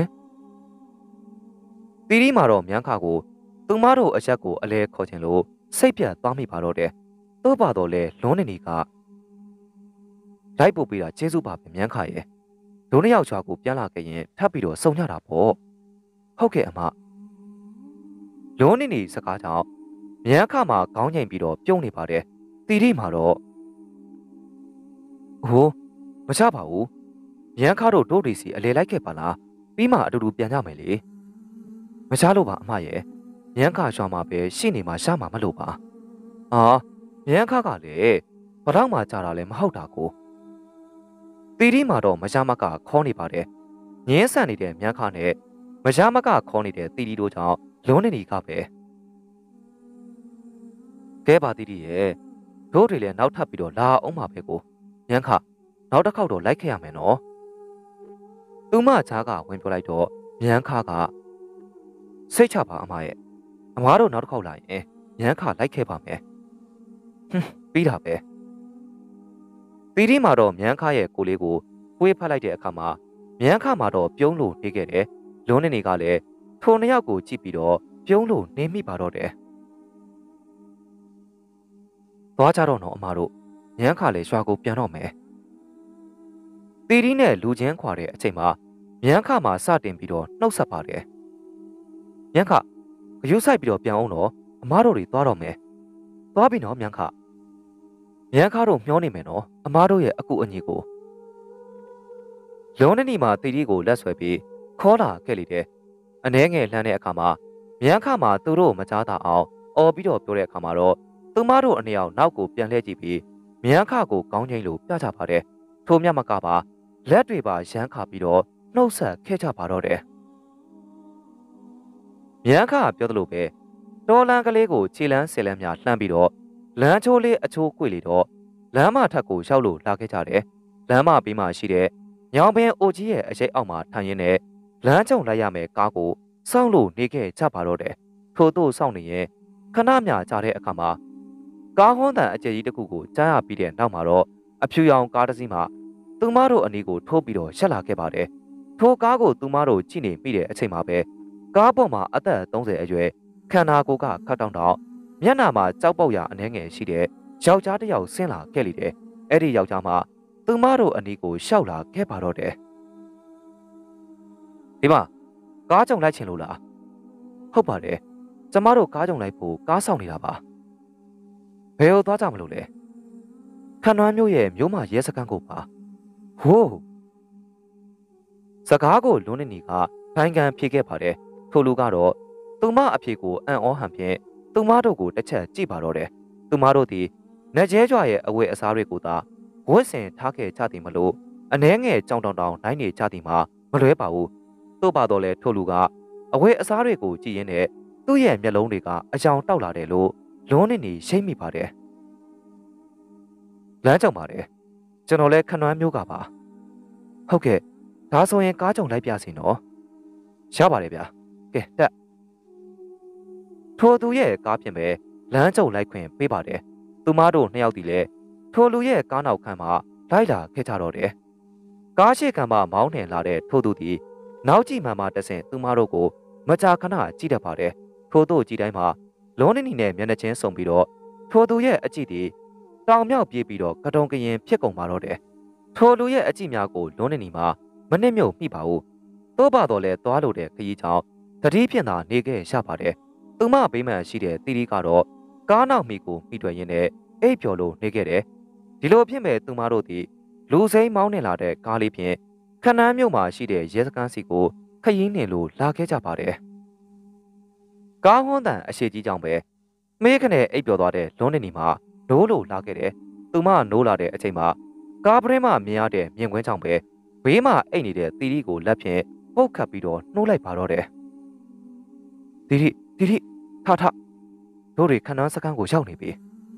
တီရီမှာတော့မြန်းခါကိုသူမတို့အရက်ကိုအလဲခေါ်ခြင်းလို့စိတ်ပြတ်သွားမိပါတော့တယ်သို့ပါတော့လေလွန်းနေနီကလိုက်ပို့ပြီးတာကျေးဇူးပါပဲမြန်းခါရဲ့ဒုနှစ်ယောက်ချာကိုပြန်လာခဲ့ရင်ထပ်ပြီးတော့စုံရတာပေါ့ဟုတ်ကဲ့အမလွန်းနေနီစကားကြောင့်မြန်းခါမှာခေါင်းငိမ်ပြီးတော့ပြုံးနေပါတယ်တီရီမှာတော့ဟိုမချပါဘူးရန်ခါတို့တို့တွေစီအလေလိုက်ခဲ့ပါလားပြီးမှအတူတူပြန်ကြမယ်လေမချလို့ပါအမရဲ့ရန်ခါရွာမှာပဲရှိနေမှရှာမှာမလို့ပါအာရန်ခါကလည်းဘလောက်မှကြာတာလည်းမဟုတ်တာကိုတီတီမှာတော့မချမကခေါ်နေပါတယ်ငင်းဆန်နေတဲ့မြန်ခါနဲ့မချမကခေါ်နေတဲ့တီတီတို့ကြောင့်လုံးနေနေကပဲကဲပါတီတီရဲ့တို့တွေလည်းနောက်ထပ်ပြီးတော့လာအောင်ပါပဲကိုရန်ခါနောက်တစ်ခေါက်တော့လိုက်ခဲ့ရမယ်နော်သူမချားကဝင်ပြောလိုက်တော့မြန်ခါကစိတ်ချပါအမရဲ့အမားတို့နောက်တစ်ခေါက်လာရင်ရန်ခါလိုက်ခဲ့ပါမယ်ဟွန်းပြီးတာပဲတီတီမှာတော့မြန်ခါရဲ့ကိုလေးကိုပွေးဖတ်လိုက်တဲ့အခါမှာမြန်ခါမှာတော့ပြုံးလို့နေခဲ့တယ်လွန်းနေနေကလည်းထိုနှစ်ယောက်ကိုကြည့်ပြီးတော့ပြုံးလို့နေမိပါတော့တယ်သွားကြတော့နော်အမတို့မြန်ခါလည်းရွာကိုပြန်တော့မယ်တီတီနဲ့လူချင်းခွာတဲ့အချိန်မှာမြန်ခါမှာစတင်ပြီးတော့နှုတ်ဆက်ပါတယ်မြန်ခါဂရုစိုက်ပြီးတော့ပြန်အောင်တော့အမတို့တွေသွားတော့မယ်သွားပြီနော်မြန်ခါမြန်ခါတို့မျောနေမယ်နော်အမားတို့ရဲ့အကူအညီကိုလုံးနေနီမှာတီတီကိုလက်ဆွဲပြီးခေါ်လာခဲ့လေတဲ့အနှဲငယ်လှမ်းတဲ့အခါမှာမြန်ခါမှာသူတို့မကြားတာအောင်အော်ပြီးတော့ပြောတဲ့အခါမှာတော့သူမတို့အနှစ်ယောက်နောက်ကိုပြန်လှည့်ကြည့်ပြီးမြန်ခါကိုကောင်းချိန်လိုပြကြပါတယ်ထိုမြတ်မကပါလက်တွေပါရမ်းခါပြီးတော့နှုတ်ဆက်ခဲ့ကြပါတော့တယ်မြန်ခါပြောသလိုပဲတော်လန်ကလေးကိုခြေလန်းဆယ်လန်းများလှမ်းပြီးတော့လမ်းချိုးလေးအချိုးကွေလေတော့လမ်းမထက်ကိုရောက်လို့လာခဲ့ကြတယ်လမ်းမပြီးမှရှိတဲ့ညောင်ပင်အိုကြီးရဲ့အရေးအောက်မှာထိုင်ရင်းနဲ့လမ်းကြုံလိုက်ရမယ်ကားကိုစောင့်လို့နေခဲ့ကြပါတော့တယ်ထို့သို့စောင့်နေရင်ခဏမြကြာတဲ့အခါမှာကားဟွန်းတန်အကျယ်ကြီးတစ်ခုကိုကြားရပြီးတဲ့နောက်မှာတော့အဖြူရောင်ကားတစ်စီးမှသူမတို့အနီးကိုထိုးပြီးတော့ရက်လာခဲ့ပါတယ်ထိုကားကိုသူမတို့ကြည့်နေမိတဲ့အချိန်မှာပဲကားပေါ်မှာအသက်30အရွယ်ခန္ဓာကိုယ်ကခတ်တောင်းတောင်းမျက်နှာမှာကြောက်ပေါက်ရအနှဲငယ်ရှိတဲ့ယောက်ျားတစ်ယောက်ဆင်းလာခဲ့လေတယ်အဲ့ဒီယောက်ျားမှသူမတို့အနီးကိုရှောက်လာခဲ့ပါတော့တယ်ဒီမှာကားကြုံလိုက်ချင်လို့လားဟုတ်ပါတယ်ကျမတို့ကားကြုံလိုက်ဖို့ကားဆောင်နေတာပါဘယ်လိုသွားကြမလို့လဲခဏွမ်းမျိုးရဲ့မျိုးမရဲစခန်းကိုပါဟိုးစကားကိုလွန်းနေနီကခိုင်ခံဖြေခဲ့ပါတယ်ထိုလူကတော့သူမအဖြေကိုအံ့ဩဟန်ဖြင့်သူမတို့ကိုတစ်ချက်ကြည့်ပါတော့တယ်သူမတို့သည်နက်ကျဲကြွရဲ့အဝတ်အစားတွေကိုသာဝတ်ဆင်ထားခဲ့ကြသည်မလို့အနှဲငယ်ကြောင်တောင်တောင်နိုင်နေကြသည်မှာမလွဲပါဘူးသို့ပါတော့လေထိုလူကအဝတ်အစားတွေကိုကြည့်ရင်းနဲ့သူ့ရဲ့မျက်လုံးတွေကအယောင်တောက်လာတယ်လို့လွန်းနေနီရှိမိပါတယ်လမ်းကြောင်ပါတယ်ကျွန်တော်လည်းခဏွမ်းမျိုးကပါဟုတ်ကဲ့ဒါဆိုရင်ကားကြုံလိုက်ပြစီနော်ရပါတယ်ဗျာကဲတက်ထိုသူရဲ့ကားဖြင့်ပဲလမ်းကြုံလိုက်ခွင့်ပေးပါတယ်သူမတို့နှစ်ယောက်တည်းလည်းထိုလူရဲ့ကားနောက်ခန်းမှာလိုက်လာခဲ့ကြတော့တယ်ကားရှိခံမှာမောင်းနှင်လာတဲ့ထိုသူသည်နောက်ကြည့်မှန်မှတဆင်သူမတို့ကိုမကြာခဏကြည့်တတ်ပါတယ်ထိုသူကြည့်တိုင်းမှာလုံးနေနေနဲ့မျက်နှာချင်းစုံပြီးတော့ထိုသူရဲ့အကြည့်သည်တောင်မြောက်ပြေးပြီးတော့ကတုံကရင်ဖြစ်ကုန်ပါတော့တယ်ထိုလူရဲ့အကြည့်များကိုလုံးနေနေမှာမနစ်မြုပ်မိပါဘူးတိုးပါတော့လဲသွားလို့တဲ့ခရီးကြောင့်တတိဖြင့်သာနေခဲ့ရပါတယ်သူမဘေးမှန်ရှိတဲ့တီတီကတော့ကားနောက်မိကိုမိတွေ့ရင်းနဲ့အိပ်ပျော်လို့နေခဲ့တယ်ဒီလိုဖြစ်မဲ့သူမတို့သည်လူစိမ်းမောင်းနေလာတဲ့ကားလေးဖြင့်ခဏန်းမြို့မှာရှိတဲ့ရဲစခန်းစီကိုခရီးနှင်လို့လာခဲ့ကြပါတယ်ကားဟွန်းတန်အရှိကြီးကြောင့်ပဲမေးခနဲ့အိပ်ပျော်သွားတဲ့လွန်းနေနီမှာနိုးလို့လာခဲ့တယ်သူမနိုးလာတဲ့အချိန်မှာကားပရင်းမှမြင်ရတဲ့မြင်ကွင်းကြောင့်ပဲဘေးမှာအိတ်နေတဲ့တီတီကိုလက်ဖြင့်ပုတ်ခတ်ပြီးတော့နှိုးလိုက်ပါတော့တယ်တီတီထတို့တွေခဏန်းစခန်းကိုရောက်နေပြီ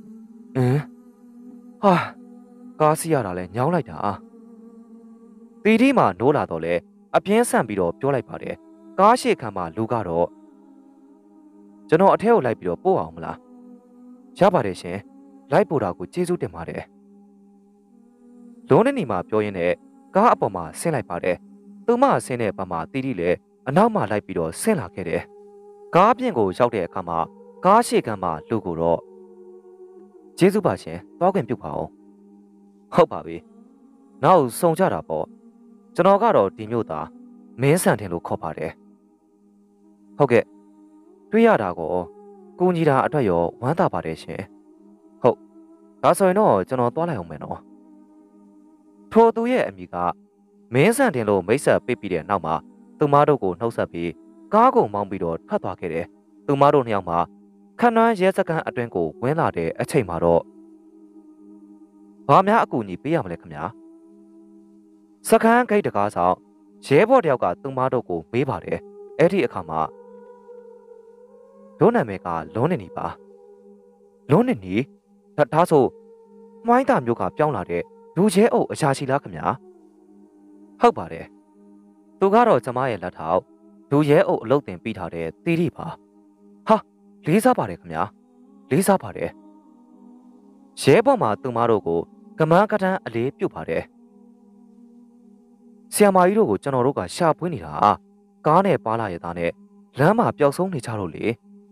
ဟာကားစီးရတာလဲညောင်းလိုက်တာတီတီမှနိုးလာတော့လဲအပြင်းဆန့်ပြီးတော့ပြောလိုက်ပါတယ်ကားရှိခံမှာလူကတော့ကျွန်တော်အထက်ကိုလိုက်ပြီးတော့ပို့အောင်မလားရပါတယ်ရှင်လိုက်ပို့တာကိုကျေးဇူးတင်ပါတယ်လုံးနေနေမှာပြောရင်းနဲ့ကားအပေါ်မှာဆင်းလိုက်ပါတယ်သူမဆင်းတဲ့ဘက်မှာတီတီလည်းအနောက်မှာလိုက်ပြီးတော့ဆင်းလာခဲ့တယ်ကားပြင်ကိုရောက်တဲ့အခါမှာကားရှိခံမှာလူကိုတော့ကျေးဇူးပါရှင်တောခွင့်ပြုပါအောင်ဟုတ်ပါပြီနောက်စုံကြတာပေါ့ကျွန်တော်ကတော့ဒီမျိုးသားမင်းဆန်တင်လို့ခေါ်ပါတယ်ဟုတ်ကဲ့တွေ့ရတာကိုကူညီတာအတွက်ရောဝမ်းသာပါတယ်ရှင်ဟုတ်ဒါဆိုရင်တော့ကျွန်တော်သွားလိုက်အောင်မယ်နော်ထိုသူရဲ့အမိကမင်းဆန်တင်လို့မိတ်ဆက်ပေးပြီးတဲ့နောက်မှာသူမတို့ကိုနှုတ်ဆက်ပြီးကားကိုမောင်းပြီးတော့ထွက်သွားခဲ့တယ်သူမတို့နှစ်ယောက်မှာခန့်နှွမ်းရဲစခန်းအတွင်းကိုဝင်လာတဲ့အချိန်မှာတော့ဘာများအကူအညီပေးရမလဲခင်ဗျာစခန်းဂိတ်တကားဆောင်ရဲဘော်တယောက်ကသူမတို့ကိုမေးပါတယ်အဲ့ဒီအခါမှာတို့နာမည်ကလွန်းနေနေပါလွန်းနေနေဒါဆိုမှိုင်းတာမျိုးကပြောင်းလာတဲ့လူရဲအုပ်အရာရှိလားခင်ဗျာဟုတ်ပါတယ်သူကတော့ကျမရဲ့လက်ထောက်လူရဲအုပ်အလုပ်တင်ပြီးထားတဲ့တီတီပါဟာလေးစားပါတယ်ခင်ဗျာလေးစားပါတယ်ရဲဘော်မှာသူမတို့ကိုကမန်းကတန်းအလေးပြုတ်ပါတယ်ဆီယမာကြီးတို့ကိုကျွန်တော်တို့ကရှာဖွေးနေတာကားနဲ့ပါလာရတဲ့နဲ့လမ်းမှာပျောက်ဆုံးနေကြလို့လေ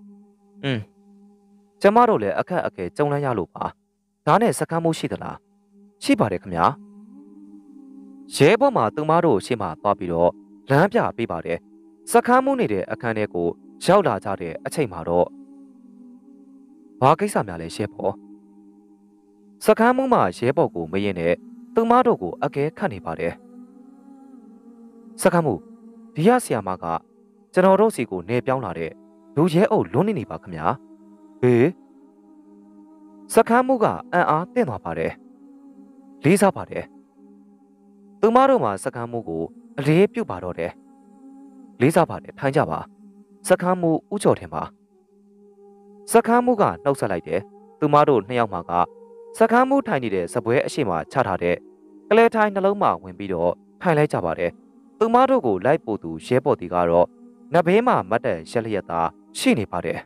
ကျမတို့လည်းအခက်အခဲကြုံလန်းရလို့ပါဒါနဲ့စကမ်းမှုရှိသလားရှိပါတယ်ခင်ဗျာရဲဘော်မှာသူမတို့ရှေ့မှာသွားပြီးတော့လမ်းပြပေးပါတယ်စကမ်းမှုနေတဲ့အခန်းထဲကိုရောက်လာကြတဲ့အချိန်မှာတော့ဘာကိစ္စများလဲရဲဘော်စကမ်းမှုမှာရဲဘော်ကိုမရင်နဲ့သူမတို့ကိုအကဲခတ်နေပါတယ်စကမ်းမှုဒီရဆီယာမကကျွန်တော်တို့စီကိုနေပြောင်းလာတဲ့လူရဲအုပ်လွန်းနေပါခင်ဗျာဟေးစကမ်းမှုကအံ့အားသင့်သွားပါတယ်လေးစားပါတယ်သူမတို့မှာစကမ်းမှုကိုအလေးပြုတ်ပါတော့တယ်လေးစားပါတယ်ထိုင်ကြပါစကမ်းမှုဥကျော်ထင်ပါစကမ်းမှုကနှုတ်ဆက်လိုက်တယ်သူမတို့နှစ်ယောက်မှာကစကမ်းမှုထိုင်နေတဲ့စပွဲအရှိမချထားတဲ့ကလဲထိုင်နှလုံးမှာဝင်ပြီးတော့ထိုင်လိုက်ကြပါတယ်သူမတို့ကိုလိုက်ပို့သူရဲဘော်တီကတော့နဘေးမှာမတ်တဲ့ရက်လျက်သားရှိနေပါတယ်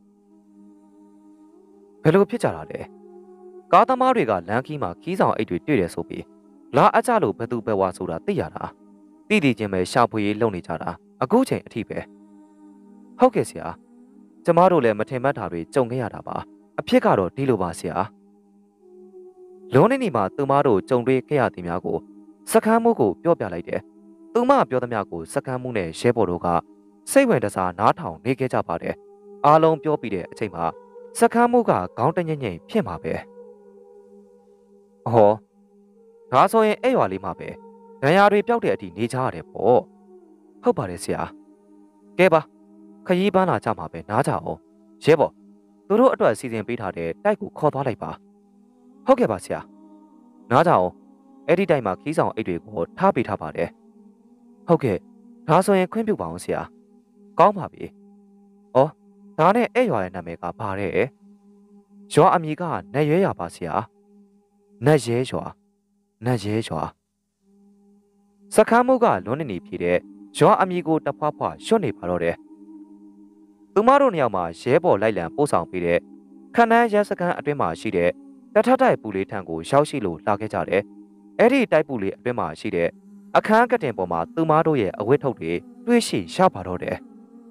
ဘယ်လိုဖြစ်ကြတာလဲကားသမားတွေကလမ်းခီးမှာခီးဆောင်အိတ်တွေတွေ့တယ်ဆိုပြီးလာအကြလို့ဘသူပဲဝါဆိုတာသိရတာတိတိချင်းပဲရှာဖွေရေးလုပ်နေကြတာအခုချိန်အထိပဲဟုတ်ကဲ့ဆရာကျမတို့လည်းမထင်မှတ်တာတွေကြုံခဲ့ရတာပါအဖြစ်ကတော့ဒီလိုပါဆရာလုံးနေနေမှာသူမတို့ကြုံတွေ့ခဲ့ရသည်များကိုစကမ်းမှုကိုပြောပြလိုက်တယ်သူမပြောသမျှကိုစကမ်းမှုနဲ့ရဲဘော်တို့ကစိတ်ဝင်တစားနားထောင်နေခဲ့ကြပါတယ်အားလုံးပြောပြီးတဲ့အချိန်မှာစကမ်းမှုကခေါင်းတညိမ့်ညိမ့်ဖြစ်မှာပဲဟောဒါဆိုရင်အဲ့ရွာလေးမှာပဲဒဏ်ရာတွေပျောက်တဲ့အထိနေကြရတယ်ပေါ့ဟုတ်ပါတယ်ဆရာကဲပါခရီးပန်းလာကြမှာပဲနားကြအောင်ရဲဘော်သူတို့အတွက်စီစဉ်ပေးထားတဲ့တိုက်ကိုခေါ်သွားလိုက်ပါဟုတ်ကဲ့ပါဆရာနားကြအောင်အဲ့ဒီတိုက်မှာခီးဆောင်အိတ်တွေကိုထားပေးထားပါတယ်ဟုတ်ကဲ့ဒါဆိုရင်ခွင့်ပြုပါအောင်ဆရာကောင်းပါပြီဩဒါနဲ့အဲ့ရွာရဲ့နာမည်ကဘာတဲ့ရွာအမည်ကနတ်ရဲရွာပါဆရာနတ်ရဲရွာနတ်ရဲရွာစခန်းမှုကလွန်းနေနေဖြစ်တဲ့ရွာအမည်ကိုတဖွာဖွာရွှတ်နေပါတော့တယ်သူမတို့နှစ်ယောက်မှာရဲဘော်လိုက်လံပို့ဆောင်ပြီးတဲ့ခန္ဓာရဲစခန်းအတွင်းမှာရှိတဲ့တထတိုက်ပူလေးထံကိုရောက်ရှိလို့လာခဲ့ကြတယ်အဲ့ဒီတိုက်ပူလေးအတွင်းမှာရှိတဲ့အခန်းကတင်ပေါ်မှာသူမတို့ရဲ့အဝတ်ထုတ်တွေတွေ့ရှိရပါတော့တယ်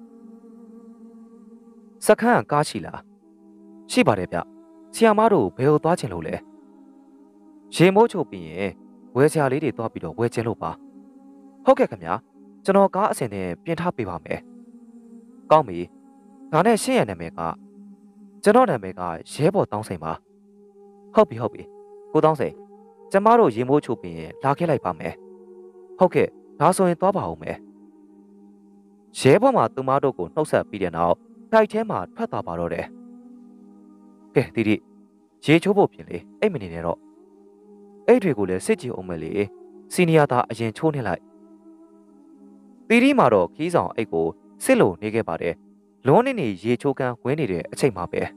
စခန်းကားရှိလားရှိပါတယ်ဗျဆီယာမတို့ဘယ်ကိုသွားချင်လို့လဲရေမိုးချုပ်ပြီးရင်ဝယ်စရာလေးတွေသွားပြီးတော့ဝယ်ချင်လို့ပါဟုတ်ကဲ့ခင်ဗျာကျွန်တော်ကားအစင်နဲ့ပြင်ထားပေးပါမယ်ကောင်းပြီဒါနဲ့ရှင်းရနာမည်ကကျွန်တော်နာမည်ကရဲဘော်တောင်းစိန်ပါဟုတ်ပြီကိုတောင်းစိန်ကျမတို့ရေမိုးချုပ်ပြီးရင်လာခဲ့လိုက်ပါမယ်ဟုတ်ကဲ့ဒါဆိုရင်သွားပါဦးမယ်ရဲဘော်မှာသူမတို့ကိုနှုတ်ဆက်ပြီးတဲ့နောက်တိုက်ထဲမှာထွက်သွားပါတော့တယ်ကဲတီတီရေချိုးဖို့ပြင်လေအိတ်မနေနဲ့တော့အိတ်တွေကိုလည်းစစ်ကြည့်အောင်မယ်လေစီနီယာသားအရင်ချိုးနေလိုက်တီတီမှာတော့ခီးဆောင်အိတ်ကိုစစ်လို့နေခဲ့ပါတယ်လွန်းနေနေရေချိုးကန်းဝင်းနေတဲ့အချိန်မှာပဲ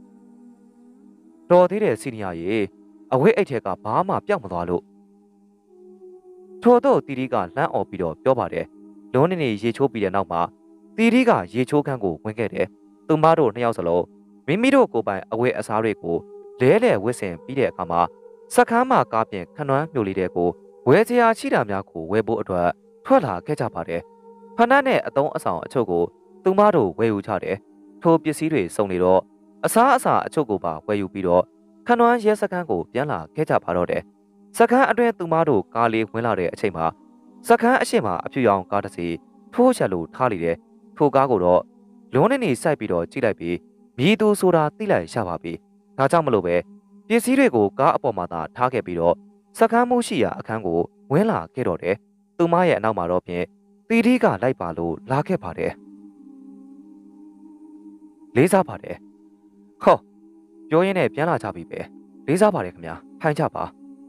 တော်သေးတယ်စီနီယာရေအဝိတ်အိတ်ထဲကဘာမှပြောက်မသွားလို့ထို့တော့တီတီကလှမ်းអော်ပြီးတော့ပြောပါတယ်လွန်းနေနေရေချိုးပြီးတဲ့နောက်မှာတီတီကရေချိုးခန်းကိုဝင်ခဲ့တယ်သူမတို့နှစ်ယောက်စလုံးမိမိတို့ကိုယ်ပိုင်အဝတ်အစားတွေကိုလဲလှယ်ဝတ်ဆင်ပြီးတဲ့အခါမှာစခန်းမှာကားပြင်ခနွမ်းမျိုးလေးတွေကိုဝယ်စရာရှိတာများကိုဝယ်ဖို့အတွက်ထွက်လာခဲ့ကြပါတယ်ဖနက်နဲ့အတုံးအဆောင်အချို့ကိုသူမတို့ဝယ်ယူကြတယ်ထိုပစ္စည်းတွေစုံနေတော့အစားအစာအချို့ကိုပါဝယ်ယူပြီးတော့ခနွမ်းရဲစခန်းကိုပြန်လာခဲ့ကြပါတော့တယ်စခန်းအတွင်းသူမတို့ကားလေးဝင်လာတဲ့အချိန်မှာစခန်းအရှိမအဖြူရောင်ကားတစ်စီးထိုးချက်လို့ထားလိုက်တယ်ထိုကားကိုတော့လွန်းနေနေစိုက်ပြီးတော့ကြည့်လိုက်ပြီးမြည်သူဆိုတာသိလိုက်ရပါပြီဒါကြောင့်မလို့ပဲပစ္စည်းတွေကိုကားအပေါ်မှာသာထားခဲ့ပြီးတော့စကမ်းမှုရှိရာအခန်းကိုဝင်လာခဲ့တော့တယ်သူမရဲ့အနောက်မှာတော့ဖြင့်တီတီကလိုက်ပါလို့လာခဲ့ပါတယ်လေးစားပါတယ်ဟောပြောရင်းနဲ့ပြန်လာကြပြီပဲလေးစားပါတယ်ခင်ဗျာထိုင်ကြပါ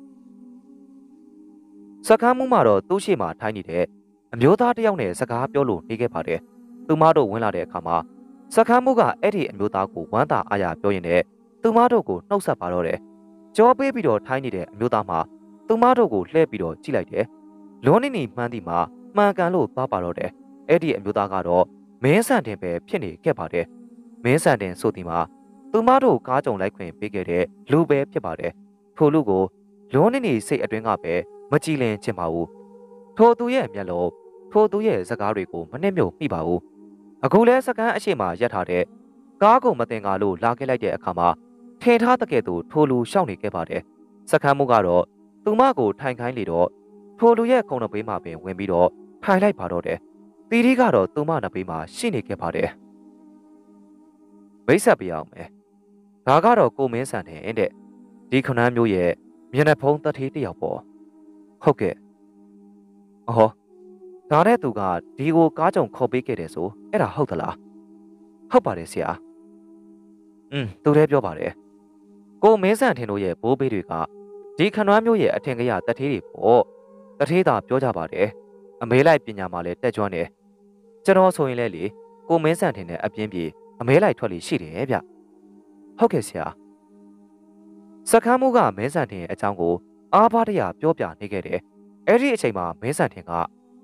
စကမ်းမှုမှာတော့သူ့ရှိမှထိုင်နေတဲ့အမျိုးသားတစ်ယောက်နဲ့စကားပြောလို့နေခဲ့ပါတယ်သူမတို့ဝင်လာတဲ့အခါမှာစကမ်းမှုကအဲ့ဒီအမျိုးသားကိုဝမ်းသာအားရပြောရင်းနဲ့သူမတို့ကိုနှုတ်ဆက်ပါတော့တယ်ကြောပေးပြီးတော့ထိုင်နေတဲ့အမျိုးသားမှာသူမတို့ကိုလှည့်ပြီးတော့ကြည့်လိုက်တယ်လွန်နေနေမှန်းသည်မှာမှန်ကန်လို့သွားပါတော့တယ်အဲ့ဒီအမျိုးသားကတော့မင်းဆန်တင်ပဲဖြစ်နေခဲ့ပါတယ်မင်းဆန်တင်ဆိုသည်မှာသူမတို့ကားကြုံလိုက်ခွင့်ပေးခဲ့တဲ့လူပဲဖြစ်ပါတယ်ထိုလူကိုလွန်နေနေစိတ်အတွင်းကပဲမကြည်လင်ချင်ပါဘူးထိုသူရဲ့မျက်လုံးထိုသူရဲ့စကားတွေကိုမနှိမ့်မြုပ်မိပါဘူးအခုလဲစကန်းအရှိမရပ်ထားတဲ့ကားကုန်မတင်ကားလို့လာခဲ့လိုက်တဲ့အခါမှာထင်ထားတဲ့ကဲ့သို့ထိုလူရှောက်နေခဲ့ပါတယ်စကန်းမှုကတော့သူမကိုထိုင်ခိုင်းလေတော့ထိုလူရဲ့ခုံနှပေးမှာပင်ဝင်ပြီးတော့ထိုင်လိုက်ပါတော့တယ်တီတီကတော့သူမနှပေးမှာရှိနေခဲ့ပါတယ်မိတ်ဆက်ပြအောင်မယ်ဒါကတော့ကိုမင်းဆန်တဲ့ဒီခဏန်းမျိုးရဲ့မျက်နှာဖုံးတထေးတယောက်ပေါ့ဟုတ်ကဲ့အော်ဒါတဲ့သူကဒီကိုကားကြုံခေါ်ပေးခဲ့တယ်ဆိုအဲ့ဒါဟုတ်သလားဟုတ်ပါတယ်ဆရာသူတည်းပြောပါတယ်ကိုမင်းဆန်ထင်တို့ရဲ့ဘိုးဘေးတွေကဒီခဏန်းမျိုးရဲ့အထင်ကရတထေးတွေပေါ့တထေးသာပြောကြပါတယ်အမေလိုက်ပညာမှာလည်းတက်ကြွနေကျွန်တော်ဆိုရင်လည်းလေကိုမင်းဆန်ထင်တဲ့အပြင်းပြေအမဲလိုက်ထွက်လေရှိတယ်ဗျဟုတ်ကဲ့ဆရာစကမ်းမှုကမင်းဆန်ထင်ရဲ့အကြောင်းကိုအားပါးတရပြောပြနေခဲ့တယ်အဲ့ဒီအချိန်မှာမင်းဆန်ထင်က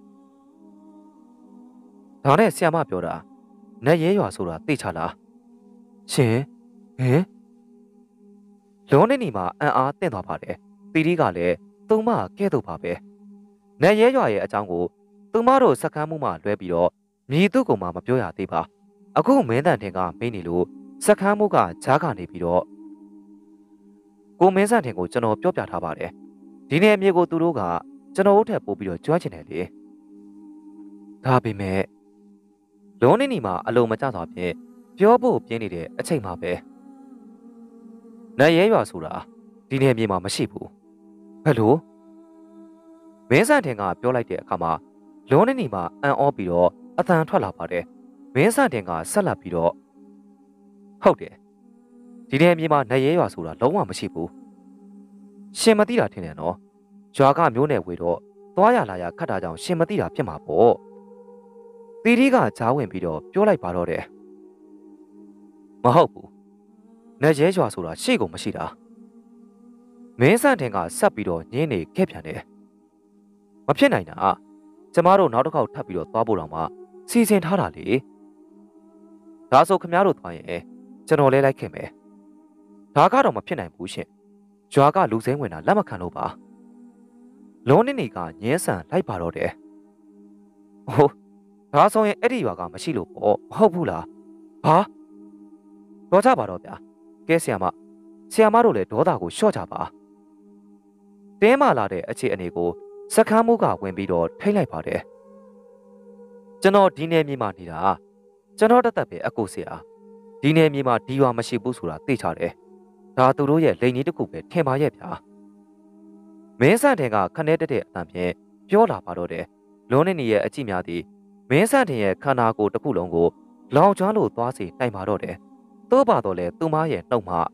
ဒါနဲ့ဆရာမပြောတာနတ်ရဲရွာဆိုတာသိချလားရှင်ဟင်လုံးနေနေမှာအံ့အားတင့်သွားပါတယ်တီတီကလည်းသူမကဲ့သို့ပါပဲနတ်ရဲရွာရဲ့အကြောင်းကိုသူမတို့စကမ်းမှုမှလွဲပြီးတော့မြည်သူ့ကောင်မှမပြောရသေးပါအခုမင်းတန်ထင်ကမေးနေလို့စကမ်းမှုကဂျားကနေပြီးတော့ကိုမင်းဆန်ထင်ကိုကျွန်တော်ပြောပြထားပါတယ်ဒီနေ့အမြေကိုသူတို့ကကျွန်တော်တို့ထက်ပို့ပြီးတော့ကြွားချင်တယ်လေဒါပေမဲ့လုံးနေနေမှာအလုံးမကျစွာဖြင့်ပြောဖို့ပြင်းနေတဲ့အချိန်မှာပဲနိုင်ရဲရွာဆိုတာဒီနေ့အမြေမှာမရှိဘူးဘယ်လိုမင်းဆန်ထင်ကပြောလိုက်တဲ့အခါမှာလုံးနေနေမှာအံ့ဩပြီးတော့အသံထွက်လာပါတယ်မင်းဆန်တင်ကဆက်လက်ပြီးတော့ဟုတ်တယ်ဒီနေ့မြေမှာနိုင်ရဲရွာဆိုတာလုံးဝမရှိဘူးရှင်မသိတာထင်တယ်နော်ရွာကမျိုးနယ်ဝေတော့သွားရလာရခတ်တာကြောင့်ရှင်မသိတာဖြစ်မှာပေါ့တီတီကဂျားဝင်ပြီးတော့ပြောလိုက်ပါတော့တယ်မဟုတ်ဘူးနိုင်ရဲရွာဆိုတာရှေ့ကုန်မရှိတာမင်းဆန်တင်ကဆက်ပြီးတော့ညင်းနေခဲ့ပြန်တယ်မဖြစ်နိုင်တာကျမတို့နောက်တစ်ခေါက်ထပ်ပြီးတော့သွားဖို့တော့မှစီစဉ်ထားတာလေဒါဆိုခမည်းတော်သွားရင်ကျွန်တော်လဲလိုက်ခင်မယ်ဒါကတော့မဖြစ်နိုင်ဘူးရှင်ရွာကလူစိမ်းဝင်တာလက်မခံလို့ပါလုံးနေနေကညင်းဆန်လိုက်ပါတော့တယ်ဟိုဒါဆိုရင်အဲ့ဒီရွာကမရှိလို့ပေါ့မဟုတ်ဘူးလားဟာတော့ကြပါတော့ဗျာကဲဆီယမတို့လည်းဒေါသကိုလျှော့ကြပါတင်းမာလာတဲ့အခြေအနေကိုစကမ်းမှုကဝင်ပြီးတော့ထိတ်လိုက်ပါတယ်ကျွန်တော်ဒီနယ်မြေမှာနေတာကျွန်တော်တသက်ပဲအကိုဆရာဒီနယ်မြေမှာဒီရွာမရှိဘူးဆိုတာသိချတယ်ဒါသူတို့ရဲ့လိန်ကြီးတစ်ခုပဲထင်ပါရဲ့ဗျာမင်းဆန်တင်ကခနဲ့တက်တဲ့အတန်ဖြင့်ပြောလာပါတော့တယ်လုံးနေနေရဲ့အကြည့်များသည်မင်းဆန်တင်ရဲ့ခန္ဓာကိုယ်တစ်ခုလုံးကိုလောင်ကျွမ်းလို့သွားစီတိုင်ပါတော့တယ်သို့ပါတော့လေသူမရဲ့နှုတ်မှ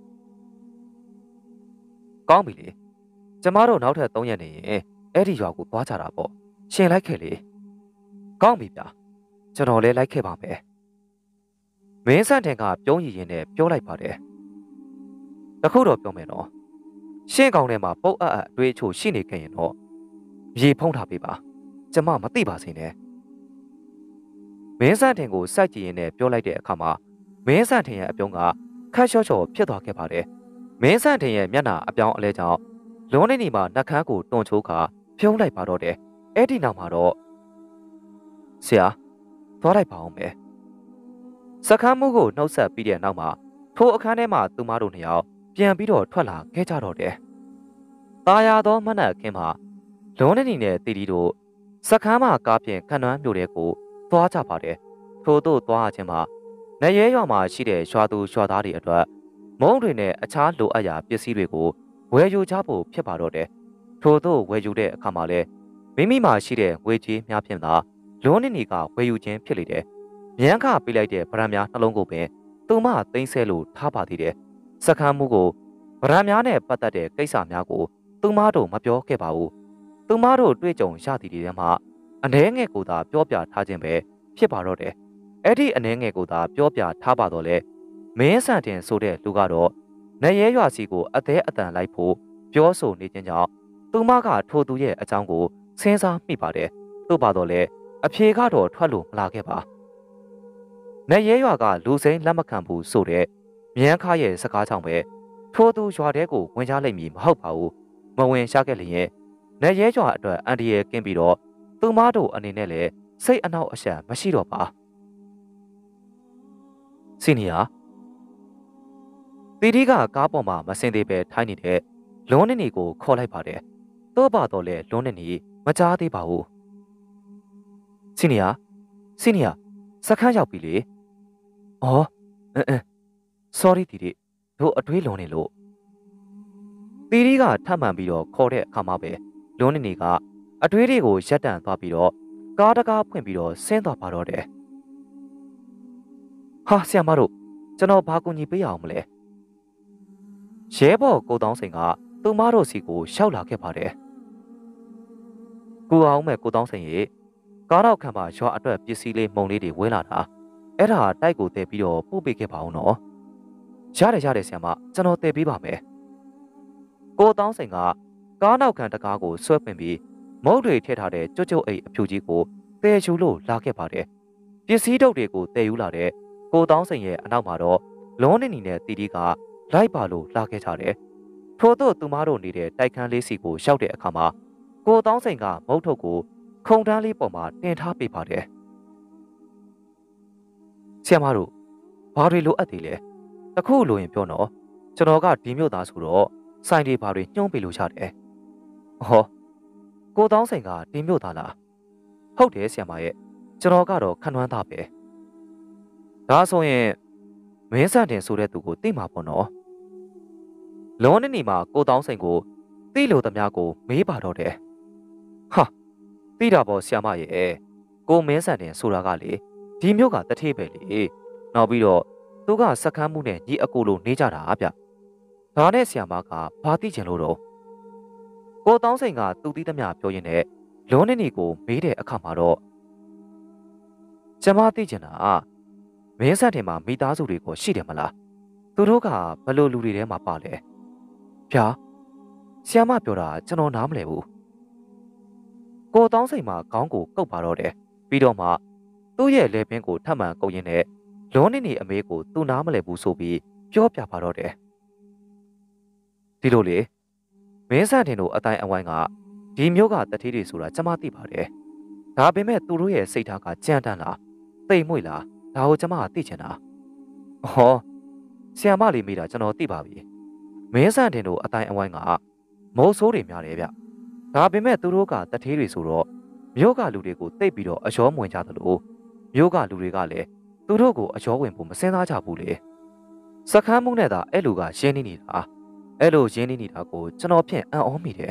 ကောင်းပြီလေကျမတို့နောက်ထပ်3ရက်နေရင်အဲ့ဒီရွာကိုသွားကြတာပေါ့ရှင်လိုက်ခဲ့လေကောင်းပြီဗျာကျွန်တော်လည်းလိုက်ခဲ့ပါမယ်မင်းဆန်တင်ကပြုံးရည်ရင်နဲ့ပြောလိုက်ပါတယ်တခုတော့ပြောမယ်နော်ရှင်းကောင်ထဲမှာပုတ်အပ်အတွေးအချို့ရှိနေခဲ့ရင်တော့ရေဖုံးထားပေးပါကျမမသိပါစေနဲ့မင်းဆန်တင်ကိုစိုက်ကြည့်ရင်နဲ့ပြောလိုက်တဲ့အခါမှာမင်းဆန်တင်ရဲ့အပြုံးကခတ်လျှော့ချော်ဖြစ်သွားခဲ့ပါတယ်မင်းဆန်တင်ရဲ့မျက်နှာအပြောင်းအလဲကြောင့်လုံးနေနေမှာနှက်ခမ်းကိုတွန်ချိုးခါဖြုံးလိုက်ပါတော့တယ်အဲ့ဒီနောက်မှာတော့ဆရာသွားလိုက်ပါအောင်မယ်စကမ်းမှုကိုနှုတ်ဆက်ပြီးတဲ့နောက်မှာထိုအခန်းထဲမှာသူမတို့နှစ်ယောက်ပြန်ပြီးတော့ထွက်လာခဲ့ကြတော့တယ်။ตาရသောမနက်ခင်းမှာလုံးနေနေနဲ့တီတီတို့စကမ်းမှာကားဖြင့်ခဏန်းမြို့တဲ့ကိုသွားကြပါတယ်။ထို့သို့သွားခြင်းမှာနေရဲရွာမှာရှိတဲ့ရွာသူရွာသားတွေအတွက်မုံတွေနဲ့အခြားလိုအပ်ရာပစ္စည်းတွေကိုဝယ်ယူကြဖို့ဖြစ်ပါတော့တယ်ထို့သို့ဝယ်ယူတဲ့အခါမှာလည်းမိမိမှာရှိတဲ့ငွေကြေးများဖြင့်သာလွန်နေနေကဝယ်ယူခြင်းဖြစ်လေတယ်။မြန်ခပေးလိုက်တဲ့ဗရန်များနှလုံးကိုပင်သူမသိမ်းဆဲလို့ထားပါသေးတယ်။စခန်းမှုကိုဗရန်များနဲ့ပတ်သက်တဲ့ကိစ္စများကိုသူမတို့မပြောခဲ့ပါဘူး။သူမတို့တွေ့ကြုံရသည့်ဒီထဲမှာအနှဲငယ်ကိုသာပြောပြထားခြင်းပဲဖြစ်ပါတော့တယ်။အဲ့ဒီအနှဲငယ်ကိုသာပြောပြထားပါတော့လေမင်းဆန်တင်ဆိုတဲ့လူကတော့နရဲရွာစီကိုအသေးအတန်လိုက်ဖို့ပြောဆိုနေခြင်းကြောင့်သူမကထိုသူရဲ့အကြောင်းကိုစဉ်းစားမိပါတယ်။သို့ပါတော့လေအဖြေကတော့ထွက်လို့မလာခဲ့ပါ။နရဲရွာကလူစိမ်းလက်မခံဘူးဆိုတဲ့မြန်ခါရဲ့စကားကြောင့်ပဲထိုသူရွာတဲကိုဝင်ကြလိမ့်မည်မဟုတ်ပါဘူး။မဝင်ရှာခဲ့လျင်နရဲရွာအတွက်အန်ဒီရဲ့ကင်းပြီးတော့သူမတို့အနေနဲ့လည်းစိတ်အနှောက်အယှက်မရှိတော့ပါ။စီနီယာတီတီကကားပေါ်မှာမစင်သေးပဲထိုင်းနေတဲ့လွန်းနေနေကိုခေါ်လိုက်ပါတယ်။တော့ပါတော့လေလွန်းနေနေမကြားသေးပါဘူး။စီနီယာစခန်းရောက်ပြီလေ။အော်sorry တီတီတို့အတွေးလွန်နေလို့တီတီကထပ်မှန်ပြီးတော့ခေါ်တဲ့အခါမှာပဲလွန်းနေနေကအတွေးတွေကိုရက်တန့်သွားပြီးတော့ကားတကားဖွင့်ပြီးတော့ဆင်းသွားပါတော့တယ်။ဟာဆရာမတို့ကျွန်တော်ဘာကူညီပေးရအောင်မလဲ။ရဲဘော်ကိုတောင်းစိန်ကသူမတို့စီကိုရှောက်လာခဲ့ပါတယ်။ကိုအောင်မဲ့ကိုတောင်းစိန်ရဲ့ကားတော့ခံပါရွာအတွက်ပစ္စည်းလေးမုံလေးတွေဝဲလာတာအဲ့ဒါတိုက်ကိုတည်ပြီးတော့ပို့ပေးခဲ့ပါအောင်နော်။ရတယ်ဆရာမကျွန်တော်တည်ပေးပါမယ်။ကိုတောင်းစိန်ကကားနောက်ခံတကားကိုဆွဲပင်ပြီးမုတ်တွေထည့်ထားတဲ့ကြွတ်အိတ်အဖြူကြီးကိုတည်ယူလို့လာခဲ့ပါတယ်။ပစ္စည်းတုပ်တွေကိုတည်ယူလာတဲ့ကိုတောင်းစိန်ရဲ့အနောက်မှာတော့လွန်နေနေနဲ့တီတီကလိုက်ပါလို့လာခဲ့ကြတယ်။ထို့သို့သူမတို့နေတဲ့တိုက်ခန်းလေးစီကိုရောက်တဲ့အခါမှာကိုတောင်းစိန်ကမုတ်ထုတ်ကိုခုံတန်းလေးပေါ်မှာတင်ထားပေးပါတယ်။ဆရာမတို့ဘာတွေလိုအပ်သေးလဲ။တခုလိုရင်ပြောနော်။ကျွန်တော်ကဒီမြို့သားဆိုတော့ဆိုင်တွေဘာတွေညှုံးပေးလို့ရတယ်။ဟောကိုတောင်းစိန်ကဒီမြို့သားလား။ဟုတ်တယ်ဆရာမရဲ့ကျွန်တော်ကတော့ခန့်နှွမ်းသားပဲ။ဒါဆိုရင်မင်းဆန်တင်ဆိုတဲ့သူကိုသိမှာပေါ့နော်။လွန်နေနေမှာကိုတောင်းစိန်ကိုသိလို့သမျှကိုမေးပါတော့တယ်။ဟာသိတာပေါ့ဆရာမရဲ့ကိုမင်းဆန်တင်ဆိုတာကလေဒီမျိုးကတထေးပဲလေနောက်ပြီးတော့သူကစက္ကန့်မှုနဲ့ညီအကိုလိုနေကြတာဗျဒါနဲ့ဆရာမကဘာသိချင်လို့တော့ကိုတောင်းစိန်ကသူသိသမျှပြောရင်းနဲ့လွန်နေနေကိုမေးတဲ့အခါမှာတော့ကျမသိချင်တာမင်းဆန်တင်မှာမိသားစုတွေကိုရှိတယ်မလားသူတို့ကဘလို့လူတွေထဲမှာပါလဲဗျာဆရာမပြောတာကျွန်တော်နားမလည်ဘူးကိုတောင်းစိန်မှာခေါင်းကိုကုတ်ပါတော့တယ်ပြီးတော့မှသူ့ရဲ့လေပင်ကိုထပ်မံကုတ်ရင်းနဲ့လွန်နေနေအမေကိုသူ့နားမလည်ဘူးဆိုပြီးပြောပြပါတော့တယ်ဒီလိုလေမင်းဆန်တင်တို့အတိုင်းအဝိုင်းကဒီမျိုးကတတိတွေဆိုတာကျမသိပါတယ်ဒါပေမဲ့သူတို့ရဲ့စိတ်ထားကကြမ်းတမ်းလားသိမ်မွေ့လားဒါကိုကျမကသိချင်တာဟောဆီယမလေးမိတာကျွန်တော်သိပါပြီမင်းဆန်တင်တို့အတိုင်းအဝိုင်းကမုံဆိုးတွေများတယ်ဗျဒါပေမဲ့သူတို့ကတထေးတွေဆိုတော့မြို့ကလူတွေကိုတိတ်ပြီးတော့အယောမဝင်ကြသလိုမြို့ကလူတွေကလည်းသူတို့ကိုအယောဝင်ဖို့မစင်စားကြဘူးလေစခန်းမှုနဲ့သာအဲ့လူကရင်းနေနေတာအဲ့လိုရင်းနေနေတာကိုကျွန်တော်ဖြင့်အံ့ဩမိတယ်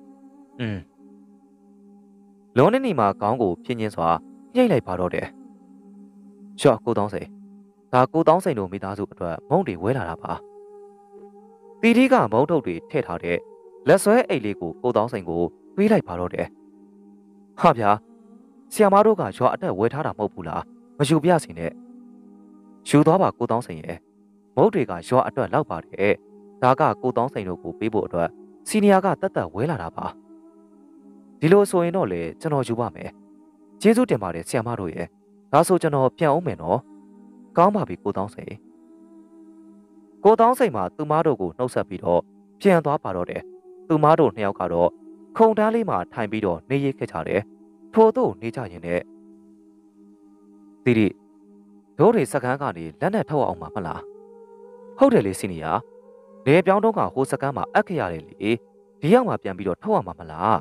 လွန်နေနေမှာခေါင်းကိုဖြင်းချင်းစွာညှိလိုက်ပါတော့တယ်ရှော့ကိုတောင်းစိန်ဒါကိုတောင်းစိန်တို့မိသားစုအတွက်မုံတွေဝဲလာတာပါတီတီကမုံထုတ်တွေထည့်ထားတဲ့လက်ဆွဲအိတ်လေးကိုကိုတောင်းစိန်ကိုပေးလိုက်ပါတော့တယ်ဟာဗျာဆီယမတို့ကရွာအတက်ဝဲထားတာမဟုတ်ဘူးလားမယူပြစီနဲ့ယူသွားပါကိုတောင်းစိန်ရဲ့မုတ်တွေကရွာအတွက်လောက်ပါတယ်ဒါကကိုတောင်းစိန်တို့ကိုပေးဖို့အတွက်စီနီယာကတက်တက်ဝဲလာတာပါဒီလိုဆိုရင်တော့လေကျွန်တော်ယူပါမယ်ကျေးဇူးတင်ပါတယ်ဆီယမတို့ရဲ့ဒါဆိုကျွန်တော်ပြန်အောင်မယ်နော်ကောင်းပါပြီကိုတောင်းစိန်ကိုတောင်းစိန်မှာသူမတို့ကိုနှုတ်ဆက်ပြီးတော့ပြန်သွားပါတော့တယ်သူမတို့နှစ်ယောက်ကတော့ခုံတန်းလေးမှာထိုင်ပြီးတော့နေရိပ်ခဲ့ကြတယ်ထို့သို့နေကြရင်လည်းတီတီတို့တွေစကန်းကနေလက်နဲ့ထုတ်အောင်မှာမလားဟုတ်တယ်လေစီနီယာလေပြောင်းတော့ကဟိုစကန်းမှာအပ်ခရတယ်လေဒီရောက်မှပြန်ပြီးတော့ထုတ်အောင်မှာမလား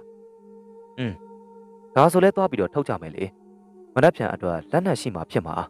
ဒါဆိုလဲသွားပြီးတော့ထုတ်ကြမယ်လေမနှက်ဖြန်အတွက်လက်နဲ့ရှိမှဖြစ်မှာ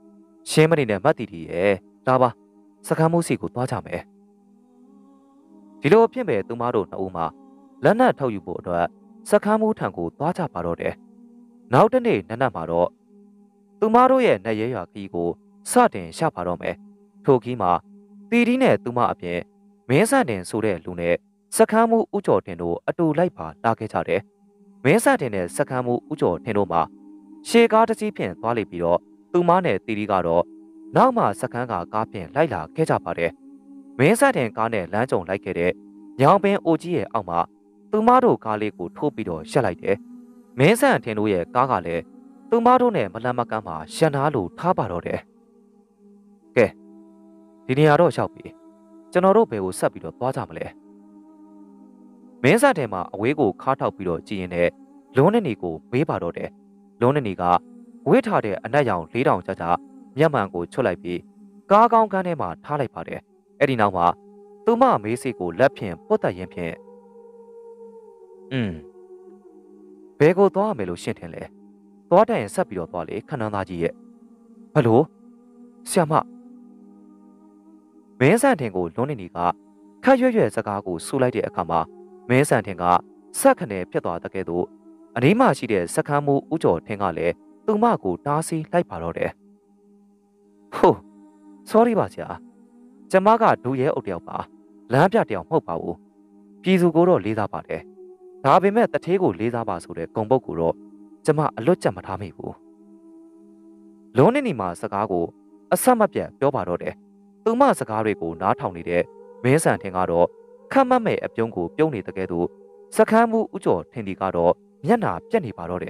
ရှင်းမနေနဲ့မတ်တီတီရဲ့ဒါပါစကန်းမှုစီကိုသွားကြမယ်ဒီလိုဖြစ်မဲ့သူမတို့နှစ်ဦးမှာလက်နက်ထုတ်ယူဖို့အတွက်စခန်းမှုထံကိုသွားကြပါတော့တယ်နောက်တစ်နေ့နက်နက်မှာတော့သူမတို့ရဲ့နေရဲရွာခီးကိုစတင်ရှာပါတော့မယ်ထိုခီးမှာတီတီနဲ့သူမအပြင်မင်းဆန်တင်ဆိုတဲ့လူနဲ့စခန်းမှုဥကျော်တင်တို့အတူလိုက်ပါလာခဲ့ကြတယ်မင်းဆန်တင်နဲ့စခန်းမှုဥကျော်တင်တို့မှာရှေကားတစ်စီးဖြင့်သွားလိမ့်ပြီးတော့သူမနဲ့တီတီကတော့နောက်မှစခန်းကကားဖြင့်လိုက်လာခဲ့ကြပါတယ်မင်းဆန်တင်ကားနဲ့လမ်းကြုံလိုက်ခဲ့တဲ့ညောင်ပင်အိုကြီးရဲ့အောက်မှာသူမတို့ကားလေးကိုထိုးပြီးတော့ရှက်လိုက်တယ်မင်းဆန်တင်တို့ရဲ့ကားကလည်းသူမတို့နဲ့မလန့်မကမ်းမှာရှန်နာလို့ထားပါတော့တယ်ကဲဒီနေရာတော့ရောက်ပြီကျွန်တော်တို့ဘယ်ကိုဆက်ပြီးတော့သွားကြမလဲမင်းဆက်ထဲမှာအဝေးကိုခါထောက်ပြီးတော့ကြည်ရင်လည်းလုံးနေနေကိုမေးပါတော့တယ်လုံးနေနေကဝေးထားတဲ့အနက်ရောင်4000ကျကျမျက်မှန်ကိုချွတ်လိုက်ပြီးကားကောင်းကန်းထဲမှာထားလိုက်ပါတယ်အဲ့ဒီနောက်မှာသူမမေးစိတ်ကိုလက်ဖြင့်ပုတ်တက်ရင်ဖြင့်ဘယ်ကိုသွားရမယ်လို့ရှင်းထင်လဲသွားတိုင်ရင်ဆက်ပြီးတော့သွားလေခဏန်းသားကြီးရဲ့ဘလို့ဆရာမမင်းဆန်ထင်ကိုလွန်းနေနေကခက်ရွက်စကားကိုဆူလိုက်တဲ့အခါမှာမင်းဆန်ထင်ကဆက်ခနဲ့ဖြစ်သွားတဲ့ကဲ့သို့အနီးမှရှိတဲ့စခန်းမိုးဥကျော်ထင်ကလည်းသူမကိုတားဆီးလိုက်ပါတော့တယ်ဟုတ် sorry ပါဆရာကျမကဒူရဲအုပ်တယောက်ပါလမ်းပြတယောက်မဟုတ်ပါဘူးပြည်သူကိုတော့လေးစားပါတယ်ဒါပေမဲ့တထေးကိုလေးစားပါဆိုတဲ့ဂုံပုတ်ကိုတော့ကျမအလွတ်ကျက်မထားမိဘူးလုံးနေနေမှာစကားကိုအဆက်မပြတ်ပြောပါတော့တယ်သူမစကားတွေကိုနားထောင်နေတဲ့မင်းဆန်ထင်ကတော့ခတ်မတ်မဲ့အပြုံးကိုပြုံးနေတဲ့ကဲ့သို့စခန်းမှုဥကျော်ထင်ဒီကတော့မျက်နှာပြက်နေပါတော့တယ်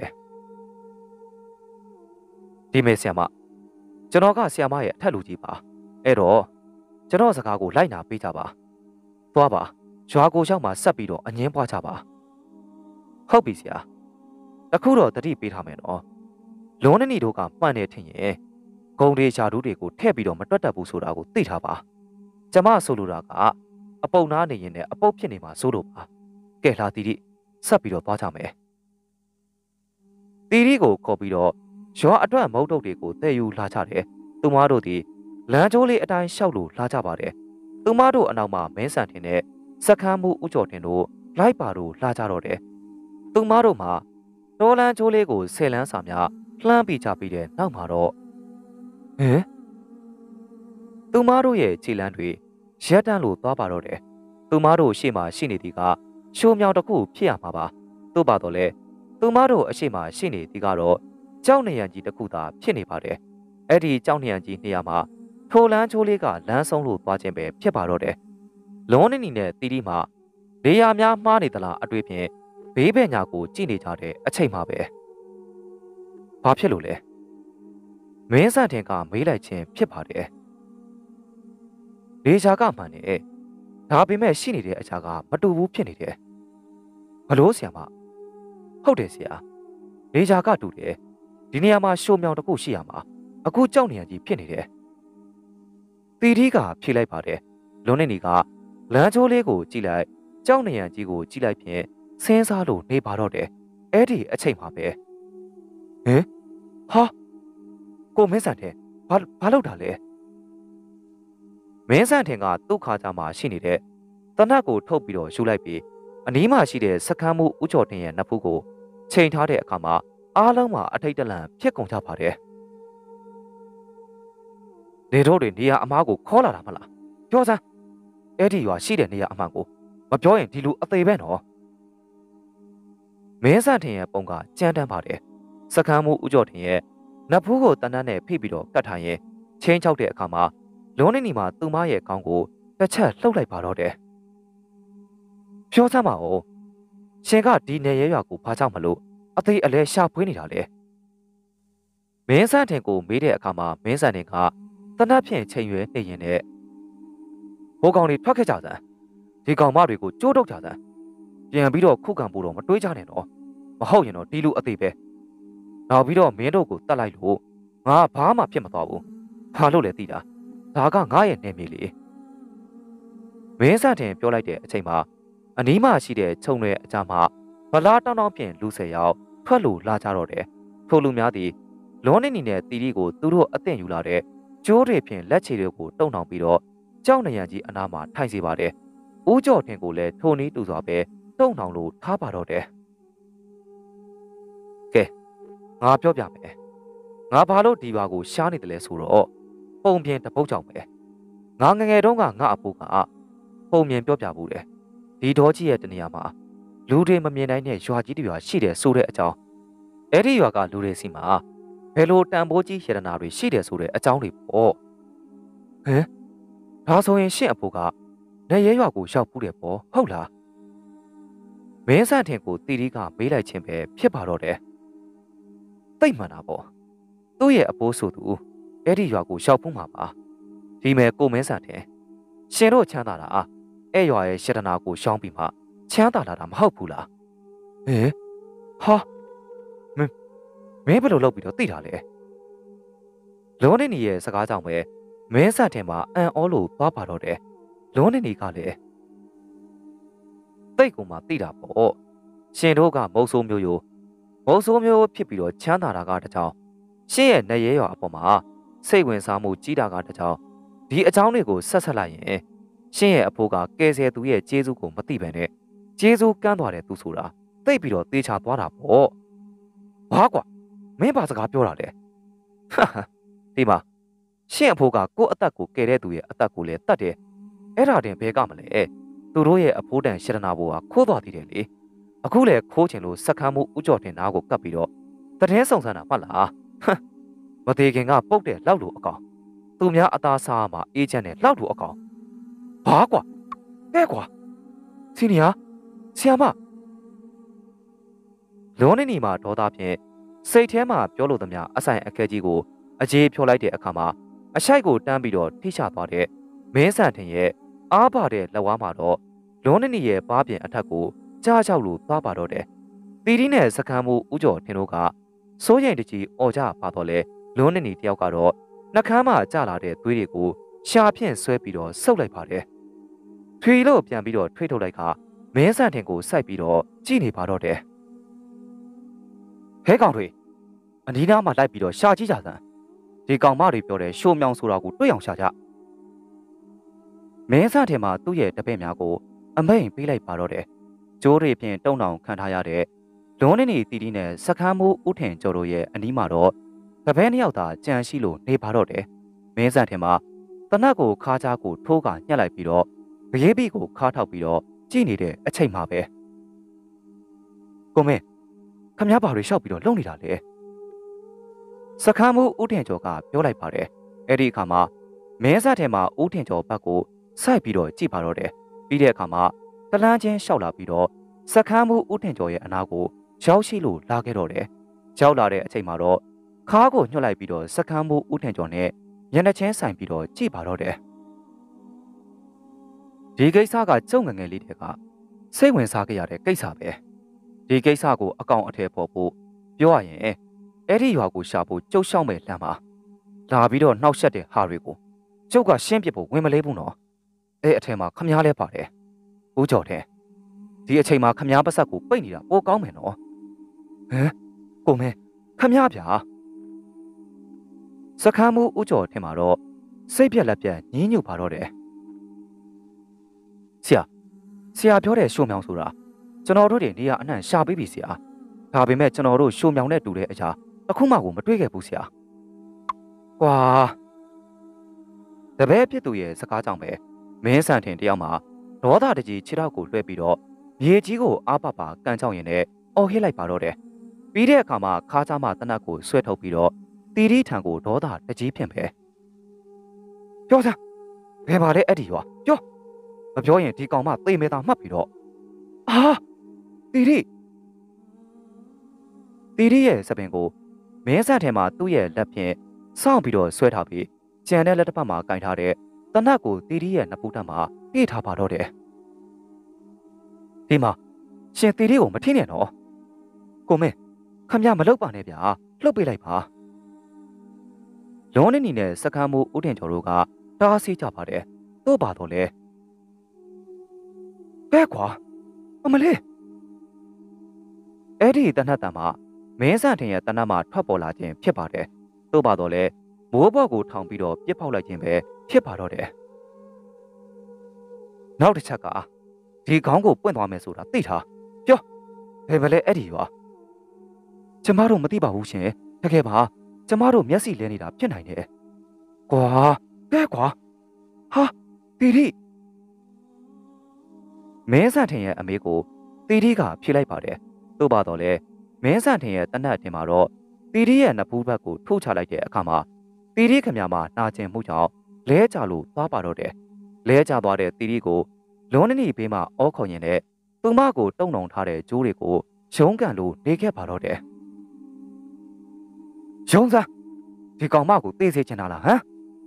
ဒီမေဆရာမကျွန်တော်ကဆရာမရဲ့အထက်လူကြီးပါအဲ့တော့ကျွန်တော်စကားကိုလိုက်နာပေးကြပါသွားပါရွာကိုရောက်မှဆက်ပြီးတော့အငင်းပွားကြပါဟုတ်ပြီဆရာတခုတော့တတိပေးထားမယ်နော်လွန်နေနေတို့ကမှန်နေထင်ရင်ဂုံတွေရှာဒူးတွေကိုထည့်ပြီးတော့မတွက်တတ်ဘူးဆိုတာကိုသိထားပါကျမဆိုလိုတာကအပုပ်နားနေရင်လည်းအပုပ်ဖြစ်နေမှာစိုးလို့ပါကဲလာတီတီဆက်ပြီးတော့သွားကြမယ်တီတီကိုခေါ်ပြီးတော့ရွာအတွက်မုတ်တုတ်တွေကိုတည်ယူလာကြတယ်သူမတို့ဒီလမ်းကျိုးလေးအတိုင်းလျှောက်လို့လာကြပါတယ်သူမတို့အနောက်မှာမင်းဆန်ထင်တဲ့စခန်းမှုဥကျော်တင်တို့လိုက်ပါတို့လာကြတော့တယ်သူမတို့မှာတော်လန်းကျိုးလေးကို10လန်းစာများလှမ်းပြီးချပြီးတဲ့နောက်မှာတော့သူမတို့ရဲ့ခြေလမ်းတွေရက်တန်းလို့သွားပါတော့တယ်သူမတို့ရှေ့မှာရှိနေသည်ကရှိုးမြောင်တစ်ခုဖြစ်ရမှာပါသို့ပါတော့လေသူမတို့အရှိမှာရှိနေသည်ကတော့ကြောက်နေရန်ကြီးတစ်ခုသာဖြစ်နေပါတယ်အဲ့ဒီကြောက်နေရန်ကြီးနေရာမှာထိုလန်းချိုးလေးကလမ်းဆုံးလို့သွားခြင်းပဲဖြစ်ပါတော့တယ်လွန်နေနေနဲ့တီတီမှာလေယာများမှားနေသလားအတွေ့ဖြင့်ဘေးဘက်ညာကိုကြည့်နေကြတဲ့အချိန်မှာပဲဘာဖြစ်လို့လဲမင်းဆန်တင်ကမေးလိုက်ခြင်းဖြစ်ပါတယ်လေရှားကမှန်တယ်ဒါပေမဲ့ရှိနေတဲ့အချာကမတူဘူးဖြစ်နေတယ်ဘလို့ဆရာမဟုတ်တယ်ဆရာလေရှားကတူတယ်ဒီနေရာမှာရှိုးမြောင်တစ်ခုရှိရမှာအခုကြောက်နေရကြီးဖြစ်နေတယ်တီတီကဖြေလိုက်ပါတယ်လွန်နေနေကလမ်းချိုးလေးကိုကြည့်လိုက်ကြောက်နေရကြီးကိုကြည့်လိုက်ဖြင့်စဉ်းစားလို့နေပါတော့တယ်အဲ့ဒီအချိန်မှာပဲဟာကိုမင်းဆန်တဲ့ဘာလုပ်တာလဲမင်းဆန်ထင်ကသူ့ခါကြမှာရှိနေတဲ့တနတ်ကိုထုတ်ပြီးတော့ယူလိုက်ပြီးအနီးမှာရှိတဲ့စခန်းမှုဥကျော်တင်ရဲ့နဖူးကိုချိန်ထားတဲ့အခါမှာအားလုံးမှာအထိတ်တလန့်ဖြစ်ကုန်ကြပါတယ်နေတော့တွေနေရာအမားကိုခေါ်လာတာမလားပြောစမ်းအဲ့ဒီရွာရှိတဲ့နေရာအမှန်ကိုမပြောရင်ဒီလူအသေးပဲနော်မင်းဆန်ထင်ရဲ့ပုံကကြမ်းတမ်းပါတယ်စခန်းမှုဥကျော်တင်ရဲ့နဖူးကိုတနတ်နဲ့ဖိပြီးတော့ကတ်ထားရင်ချင်းချောက်တဲ့အခါမှာလုံးနေနီမှာသူမရဲ့ခေါင်းကိုတစ်ချက်လှုပ်လိုက်ပါတော့တယ်ပြောစမ်းပါဦးရှင်ကဒီနေရဲရွာကိုဘာကြောင့်မလို့အသေးအလဲရှာဖွေးနေတာလဲမင်းဆန်ထင်ကိုမေးတဲ့အခါမှာမင်းဆန်ထင်ကတနတ်ဖြင့်ချိန်ရွယ်နေရင်နဲ့ဘိုးကောင်တွေထွက်ခဲ့ကြစမ်းဒီကောင်မတွေကိုကြိုးတုပ်ကြစမ်းပြန်ပြီးတော့ခုခံဖို့တော့မတွေးကြနဲ့တော့မဟုတ်ရင်တော့ဒီလူအသေးပဲနောက်ပြီးတော့မင်းတို့ကိုတတ်လိုက်လို့ငါဘာမှဖြစ်မသွားဘူးဘာလို့လဲသိတာဒါကငါရဲ့နေမြေလေမင်းဆန်ထင်ပြောလိုက်တဲ့အချိန်မှာအနီးမှရှိတဲ့ခြုံတွေအကြမှာဗလားတောင်းတောင်းဖြင့်လူ10ယောက်ထွက်လို့လာကြတော့တယ်ထိုလူများသည်လွန်နေနေနဲ့တီတီကိုသူတို့အသင့်ယူလာတဲ့ကျိုးတွေဖြင့်လက်ချေတွေကိုတုံနှောင်ပြီးတော့ကြောက်နေရန်ကြီးအနားမှာထိုင်စီပါတယ်ဥဦးကျော်ထင်ကိုလည်းထိုနည်းတူစွာပဲတုံ့နှောင်လို့ထားပါတော့တယ်ကဲငါပြောပြမယ်ငါဘာလို့ဒီဘာကိုရှားနေတယ်လဲဆိုတော့ပုံပြင်တစ်ပုတ်ကြောင့်ပဲငါငငယ်တုန်းကငါအဖိုးကပုံပြင်ပြောပြဘူးတယ်ဒီတော်ကြီးရဲ့တနေရာမှာလူတွေမမြင်နိုင်တဲ့ရွာကြီးတစ်ရွာရှိတယ်ဆိုတဲ့အကြောင်းအဲ့ဒီရွာကလူတွေစီမှာဘယ်လိုတန်ဖိုးကြီးရတနာတွေရှိတယ်ဆိုတဲ့အကြောင်းတွေပေါ့ဟမ်ဒါဆိုရင်ရှင့်အဖိုးကနေရဲရွာကိုရောက်ဘူးတယ်ပေါ့ဟုတ်လားမင်းဆန့်ထင်ကိုတီတီကမေးလိုက်ခြင်းပဲဖြစ်ပါတော့တယ်သိမှန်တာပေါ့သူ့ရဲ့အဖိုးဆိုသူအဲ့ဒီရွာကိုရောက်ဖူးမှာပါဒီမဲ့ကိုမင်းဆန့်ထင်ရှင်တို့ချမ်းသာတာအဲ့ရွာရဲ့ရတနာကိုရှောင်းပြီးမှချမ်းသာလာတာမဟုတ်ဘူးလားဟဲ့ဟာမင်းဘယ်လိုလုပ်ပြီးတော့သိတာလဲလောနေနီရဲ့စကားကြောင့်ပဲမင်းဆန့်ထင်မှာအံ့ဩလို့သွားပါတော့တယ်လောနေနီကလည်းတိတ်ကူမှသိတာပေါ့ရှင်တို့ကမုတ်ဆိုးမျိုးရိုးမုတ်ဆိုးမျိုးဖြစ်ပြီးတော့ချမ်းသာတာကတကြောင်ရှင့်ရဲ့နေရဲရွာအပေါ်မှာစိတ်ဝင်စားမှုကြီးတာကတကြောင်ဒီအကြောင်းတွေကိုဆက်လိုက်ရင်ရှင့်ရဲ့အဖိုးကကယ်ဆယ်သူရဲ့ကျေးဇူးကိုမသိဘဲနဲ့ကျေးဇူးကမ်းသွားတဲ့သူဆိုတာသိပြီးတော့သေချာသွားတာပေါ့ဘာကွာမင်းဘာစကားပြောတာလဲဒီမှာရှင့်အဖိုးကကိုယ့်အသက်ကိုကယ်တဲ့သူရဲ့အသက်ကိုလည်းတတ်တယ်အဲ့ဒါတင်ဘဲကမလဲသူတို့ရဲ့အဖိုးတန်ရှရနာဘိုးကခိုးသွားသေးတယ်လေအခုလည်းခိုးချင်လို့စက်ခမ်းမှုဥကြော်တင်နားကိုကပ်ပြီးတော့တတဲ့ဆောင်ဆန်းတာမှတ်လားမသေးခင်ကပုတ်တယ်လောက်လို့အကောင်သူများအသားစားမှာအေးချမ်းတယ်လောက်လို့အကောင်ဘာကွာတဲ့ကွာစီနီယာဆီယာမလောနေနီမှာဒေါသဖြင့်စိတ်ထဲမှာပြောလို့သမျှအဆိုင်အခက်ကြီးကိုအခြေဖြောလိုက်တဲ့အခါမှာအရှိုက်ကိုတန်းပြီးတော့ထိချသွားတဲ့မင်းဆန်ထင်ရဲ့အားပါတဲ့လက်ဝါးမှာတော့လောနေနီရဲ့ဘားပြင်အထက်ကိုကြားချောက်လို့သွားပါတော့တယ်တီတီနဲ့စကမ်းမှုဥကြော်ထင်တို့ကစိုးရိမ်တကြီးအော်ကြပါတော့လေလောနေနီတယောက်ကတော့နှကမ်းမှာကျလာတဲ့သွေးတွေကိုရှာဖြင့်ဆွဲပြီးတော့ဆုပ်လိုက်ပါတယ်ထွေလို့ပြန်ပြီးတော့ထွေးထုတ်လိုက်ခါမင်းဆန်ထင်ကိုစိုက်ပြီးတော့ကြည့်နေပါတော့တယ်ဟဲကောင်တွေအနီးနားမှာလိုက်ပြီးတော့ရှာကြည့်ကြစမ်းဒီကောင်မတွေပြောတဲ့ရှိုးမြောင်ဆိုတာကိုတွေ့အောင်ရှာကြမင်းဆန်ထင်မှာသူ့ရဲ့တပည့်များကိုအမိန်ပေးလိုက်ပါတော့တယ်ကျိုးတွေဖြင့်တုံတောင်ခံထားရတဲ့လွန်နေနေတီတီနဲ့စခန်းမိုးဥထင်ကျော်တို့ရဲ့အနီးမှာတော့တပည့်နှစ်ယောက်သာကြံရှိလို့နေပါတော့တယ်မင်းဆန်ထင်မှာတနတ်ကိုခါးချားကိုထိုးကညှက်လိုက်ပြီးတော့ဂရေးပိကိုခါထောက်ပြီးတော့ကြည့်နေတဲ့အချိန်မှာပဲကိုမင်းခမည်းဘာတွေရှောက်ပြီးတော့လုံနေတာလဲစခန်းမိုးဥထင်ကျော်ကပြောလိုက်ပါတယ်အဲ့ဒီအခါမှာမင်းစားထဲမှာဥထင်ကျော်ဘက်ကိုစိုက်ပြီးတော့ကြည့်ပါတော့တယ်ပြီးတဲ့အခါမှာတလန်းချင်းရှောက်လာပြီးတော့စခန်းမိုးဥထင်ကျော်ရဲ့အနာကိုရောက်ရှိလို့လာခဲ့တော့တယ်ရောက်လာတဲ့အချိန်မှာတော့ခါးကိုညှွတ်လိုက်ပြီးတော့စခန်းမိုးဥထင်ကျော်နဲ့ညနေချင်းဆိုင်ပြီးတော့ကြည့်ပါတော့တယ်ဒီကိစ္စကကျုံငငယ်လေးတွေကစိတ်ဝင်စားကြရတဲ့ကိစ္စပဲဒီကိစ္စကိုအကောင်အထည်ပေါ်ဖို့ပြောရရင်အဲ့ဒီရွာကိုရှာဖို့ကြုတ်ရှောင်းမဲ့လမ်းပါလာပြီးတော့နှောက်ယှက်တဲ့ဟာတွေကိုကျုပ်ကရှင်းပြဖို့ဝင်မလေးဘူးနော်အဲ့အထက်မှာခမားလဲပါတယ်ဦးကျော်တဲ့ဒီအချိန်မှာခမားပတ်ဆက်ကိုပိတ်နေတာပိုကောင်းမယ်နော်ဟမ်ကိုမဲခမားဗျာစခန်းမှုဦးကျော်ထင်မှာတော့စိတ်ပြက်လက်ပြက်ညင်းညူပါတော့တယ်ဆရာပြောတဲ့ရှိုးမြောင်ဆိုတာကျွန်တော်တို့တွေနေရအနှံ့ရှာပေးပြီဆရာဒါပေမဲ့ကျွန်တော်တို့ရှိုးမြောင်နဲ့တူတဲ့အရာအခုမှကိုမတွေ့ခဲ့ဘူးဆရာကွာတပည့်ဖြစ်သူရဲ့စကားကြောင့်ပဲမင်းဆန်ထင်တယောက်မှာဒေါသတကြီးခြေထောက်ကိုလွှဲပြီးတော့မြေကြီးကိုအားပါပါကန်ချောင်းရင်နဲ့အော်ဟစ်လိုက်ပါတော့တယ်ပြီးတဲ့အခါမှာခါးချားမှတနတ်ကိုဆွဲထုတ်ပြီးတော့တီတီထံကိုဒေါသတကြီးဖြင့်ပဲပြောစမ်းဘယ်ပါလဲအဲ့ဒီရွာပြောမပြောရင်ဒီကောင်မသေမဲတာမှတ်ပြီးတော့အာတီတီရဲ့စပင်ကိုမင်းဆန်ထဲမှာသူ့ရဲ့လက်ဖြင့်စောင့်ပြီးတော့ဆွဲထားပြီးကြံတဲ့လက်တစ်ဖက်မှာကင်ထားတဲ့တနတ်ကိုတီတီရဲ့နှစ်ဖူးထက်မှာပြေးထားပါတော့တယ်ဒီမှာရှင်တီတီကိုမထင်းနဲ့နော်ကိုမင်းခမရမလုပ်ပါနဲ့ဗျာလှုပ်ပေးလိုက်ပါလုံးနေနေနဲ့စကမ်းမှုဥတင်ကျော်တို့ကတားဆီးကြပါတယ်တို့ပါတော့လေဘဲကွာအမလေးအဲ့ဒီတနတ်တံမှာမင်းဆန်ထင်ရဲ့တနတ်မှာထွက်ပေါ်လာခြင်းဖြစ်ပါတယ်တို့ပါတော့လေမိုးဘော့ကိုထောင်ပြီးတော့ပြစ်ဖောက်လိုက်ခြင်းပဲဖြစ်ပါတော့တယ်နောက်တစ်ချက်ကဒီခေါင်းကိုပွင့်သွားမယ်ဆိုတာသိထားပြောဘယ်မလဲအဲ့ဒီရွာကျမတို့မသိပါဘူးရှင်တကယ်ပါကျမတို့မျက်စိလဲနေတာဖြစ်နိုင်တယ်ကွာကဲကွာဟာတီတီမင်းဆန်ထင်ရဲ့အမေကိုတီတီကဖြေလိုက်ပါတယ်သို့ပါတော့လေမင်းဆန်ထင်ရဲ့တနတ်တင်မှာတော့တီတီရဲ့နဖူးဘက်ကိုထိုးချလိုက်တဲ့အခါမှာတီတီခင်ဗျာမှာနာကျင်မှုကြောင့်လဲကျလို့သွားပါတော့တယ်လဲကျသွားတဲ့တီတီကိုလွန်နေနေဘေးမှာအောခေါ်ရင်နဲ့သူမကိုတုံနှောင်ထားတဲ့ကျိုးတွေကိုရုံးကန်လို့နေခဲ့ပါတော့တယ်ရုံးစားဒီကောင်မကိုသိစေချင်တာလားဟမ်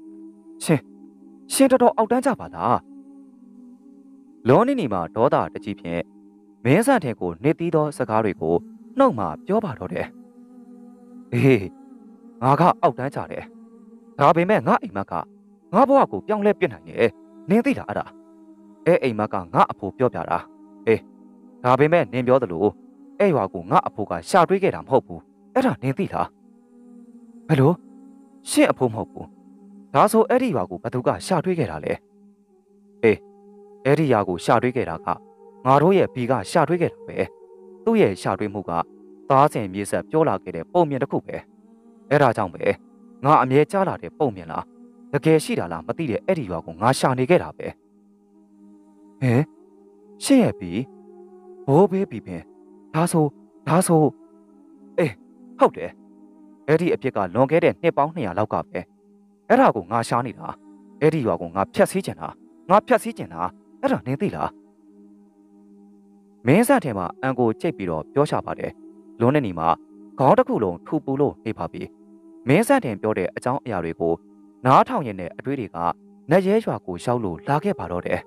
ရှင်တော်အောက်တန်းကြပါလားလွန်နေနေမှာဒေါသတကြီးဖြင့်မင်းဆန်ထင်ကိုနေသီးသောစကားတွေကိုနှုတ်မှပြောပါတော့တယ်အေးငါကအောက်တန်းကြတယ်ဒါပေမဲ့ငါအိမ်မက်ကငါဘဝကိုပြောင်းလဲပြစ်နိုင်တယ်နင်းသိလားအဲ့ဒါအိမ်မက်ကငါအဖိုးပြောပြတာအေးဒါပေမဲ့နင်းပြောသလိုအဲ့ရွာကိုငါအဖိုးကရှာတွေးခဲ့တာမဟုတ်ဘူးအဲ့ဒါနင်းသိလားဘယ်လိုရှင့်အဖိုးမဟုတ်ဘူးဒါဆိုအဲ့ဒီရွာကိုဘသူကရှာတွေးခဲ့တာလဲအေးအဲ့ဒီရွာကိုရှာတွေးခဲ့တာကငါတို့ရဲ့ဘီကရှာတွေးခဲ့တာပဲသူ့ရဲ့ရှာတွေးမှုကသားစင်မြေဆက်ပြောလာခဲ့တဲ့ပုံမြင်တစ်ခုပဲအဲ့ဒါကြောင့်ပဲငါအမြဲကြားလာတဲ့ပုံမြင်လားတကယ်ရှိတာလားမသိတဲ့အဲ့ဒီရွာကိုငါရှာနေခဲ့တာပဲဟင်ရှင့်ရဲ့ဘီဘိုးဘေးဘီပင်ဒါဆိုအေးဟုတ်တယ်အဲ့ဒီအဖြစ်ကလွန်ခဲ့တဲ့နှစ်ပေါင်း200လောက်ကပဲအဲ့ဒါကိုငါရှားနေတာအဲ့ဒီရွာကိုငါဖျက်ဆီးကျင်တာအဲ့ဒါနင်းသိလားမင်းစားထဲမှာအန်ကိုကြိတ်ပြီးတော့ပြောချပါတယ်လွန်နေနီမှာခေါင်းတစ်ခုလုံးထူပူလို့နေပါပြီမင်းစားတင်ပြောတဲ့အကြောင်းအရာတွေကိုနားထောင်ရတဲ့အတွေ့တွေကနတ်ရဲရွာကိုရောက်လို့လာခဲ့ပါတော့တယ်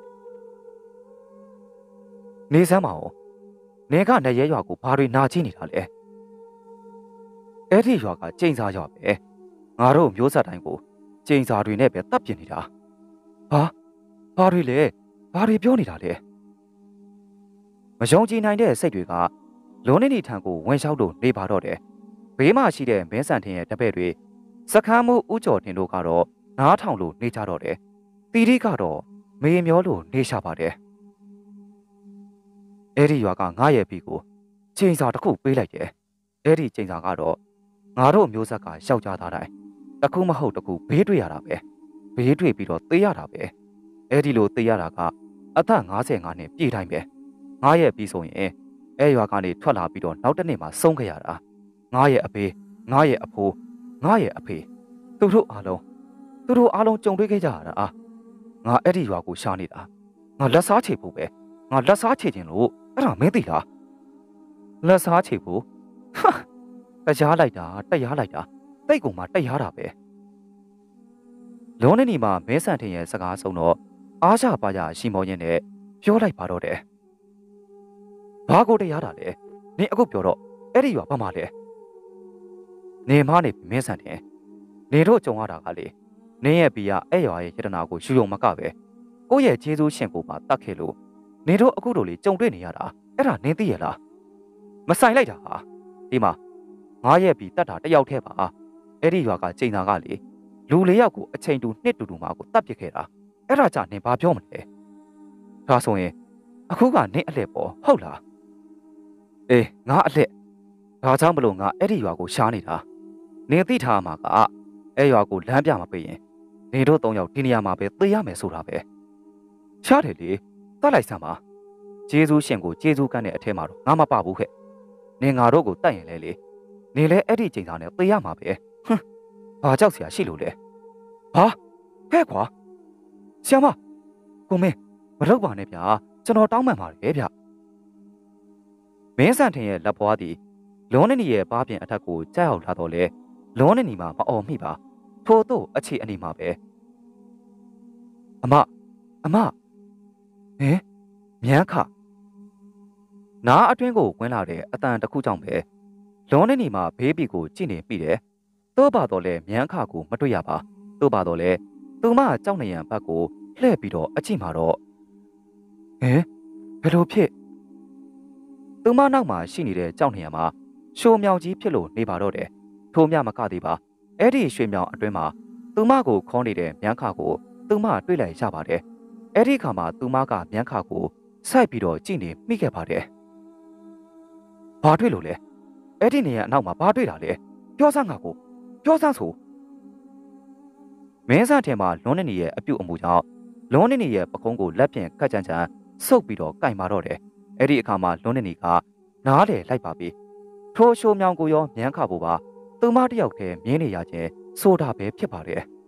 နေစမ်းပါဦးနေကနတ်ရဲရွာကိုဘာတွေနာချိနေတာလဲအဲ့ဒီရွာကကျိန်စားရွာပဲငါတို့မျိုးဆက်တိုင်းကိုကျိန်စားတွေနဲ့ပဲတပ်ပြနေတာဘာတွေလဲဘာတွေပြောနေတာလဲမယုံကြည်နိုင်တဲ့စိတ်တွေကလွန်နေနေထံကိုဝင်လျှောက်လို့နေပါတော့တယ်ဘေးမှာရှိတဲ့မင်းဆန်ထင်ရဲ့တပည့်တွေစခန်းမှုဥကျော်တင်တို့ကတော့နားထောင်လို့နေကြတော့တယ်တီတီကတော့မေမျောလို့နေရှာပါတယ်အဲ့ဒီရွာကငါရဲ့ပြီးကိုချိန်စာတစ်ခုပေးလိုက်တယ်အဲ့ဒီချိန်စာကတော့ငါတို့မျိုးဆက်ကယောက်ျားသားတိုင်းတစ်ခုမဟုတ်တစ်ခုဘေးတွေ့ရတာပဲဘေးတွေ့ပြီးတော့သေရတာပဲအဲ့ဒီလိုသေရတာကအသက်55နှစ်ပြည့်တိုင်းပဲငါရဲ့ပြီးဆိုရင်အဲ့ရွာကနေထွက်လာပြီးတော့နောက်တစ်နေ့မှဆုံးခဲ့ရတာငါရဲ့အဖေငါရဲ့အဖိုးငါရဲ့အဖေသူတို့အားလုံးကြုံတွေ့ခဲ့ကြရတာငါအဲ့ဒီရွာကိုရှားနေတာငါလက်စားချေဖို့ပဲငါလက်စားချေခြင်းလို့အဲ့ဒါမင်းသိလားလက်စားချေဖို့တရားလိုက်တာတိတ်ကုန်မှတရားတာပဲလုံးနေနီမှာမဲဆန်ထင်ရဲ့စကားဆုံးတော့အားရပါရရှိမောရင်းနဲ့ပြောလိုက်ပါတော့တယ်ဘာကိုတရားတာလဲနင်အခုပြောတော့အဲ့ဒီရွာဘာမှလဲနေမနေမင်းဆန်တယ်နေတို့ကြုံရတာကလေနင်းရဲ့ဘီကအဲ့ရွာရဲ့ယတနာကိုယူုံမကပဲကိုယ့်ရဲ့ကျေးဇူးရှင်ကိုပါတတ်ခဲ့လို့နေတို့အခုလိုလေးကြုံတွေ့နေရတာအဲ့ဒါနင်းသိရလားမဆိုင်လိုက်တာဟာဒီမှာငါရဲ့ဘီတတ်တာတယောက်တည်းပါအဲ့ဒီရွာကကျိန်သာကလေလူ၄ယောက်ကိုအချိန်တူနှစ်တူမှာကိုတတ်ပစ်ခဲ့တာအဲ့ဒါကြနင်ဘာပြောမလဲဒါဆိုရင်အခုကနင်းအလှည့်ပေါ်ဟုတ်လားအေးငါအလှည့်ဒါကြောင့်မလို့ငါအဲ့ဒီရွာကိုရှားနေတာနေသိထားမှာကအဲ့ရွာကိုလမ်းပြမပေးရင်နေတို့၃ယောက်ဒီနေရာမှာပဲသေရမယ်ဆိုတာပဲရှားတယ်လေတတ်လိုက်စမ်းပါကျေးဇူးရှင်ကိုကျေးဇူးကမ်းတဲ့အထဲမှာတော့ငါမပဘူးခဲ့နေငါတို့ကိုတတ်ရင်လေနေလဲအဲ့ဒီချိန်သားနဲ့သေရမှာပဲဘာကြောက်စရာရှိလို့လဲဟာဟဲ့ကွာဆရာမကိုမင်းမလုပ်ပါနဲ့ဗျာကျွန်တော်တောင်းပန်ပါတယ်ဗျမင်းဆန်ထင်ရဲ့လက်ဘွားသည်လွန်နေနီရဲ့ဘားပြင်အထက်ကိုကြောက်ရောက်လာတော့လေလွန်နေနီမှာမအော်မိပါထို့သို့အခြေအနေမှာပဲအမဟင်မြန်းခနားအတွင်းကိုဝင်လာတဲ့အတန်တစ်ခုကြောင့်ပဲလွန်နေနီမှာဘေးဘီကိုကြည့်နေပြီတယ်သို့ပါတော့လေမြန်းခကိုမတွေ့ရပါသို့ပါတော့လေသူမကြောက်နေရန်ဘက်ကိုလှည့်ပြီးတော့အကြည့်မှာတော့ဟင်ဘယ်လိုဖြစ်သူမနောက်မှာရှိနေတဲ့ကြောက်နေရမှာရှိုးမြောင်ကြီးဖြစ်လို့နေပါတော့တယ်ထိုးမြမကသေးပါအဲ့ဒီရွှေမြောင်အတွင်းမှာသူမကိုခေါ်နေတဲ့မြန်းခကိုသူမတွေ့လိုက်ရပါတယ်အဲ့ဒီခါမှာသူမကမြန်းခကိုစိုက်ပြီးတော့ကြည့်နေမိခဲ့ပါတယ်။ဘာတွေ့လို့လဲ။အဲ့ဒီနေရာအနောက်မှာဘာတွေ့တာလဲ။ပြောစမ်းငါကိုပြောစမ်းဆိုမင်းစားထဲမှာလွန်းနေရဲ့အပြုတ်အမူကြောင့်လွန်းနေရဲ့ပကုံးကိုလက်ဖြင့်ကတ်ကြမ်းကြမ်းဆုပ်ပြီးတော့ကင်မာတော့တယ်။အဲ့ဒီအခါမှာလွန်းနေကနားလေလိုက်ပါပြီ။ထိုးရှိုးမြောင်ကိုရောမြန်းခဖို့ပါသူမတယောက်တည်းမြင်းနေရခြင်းဆိုတာပဲဖြစ်ပါတယ်။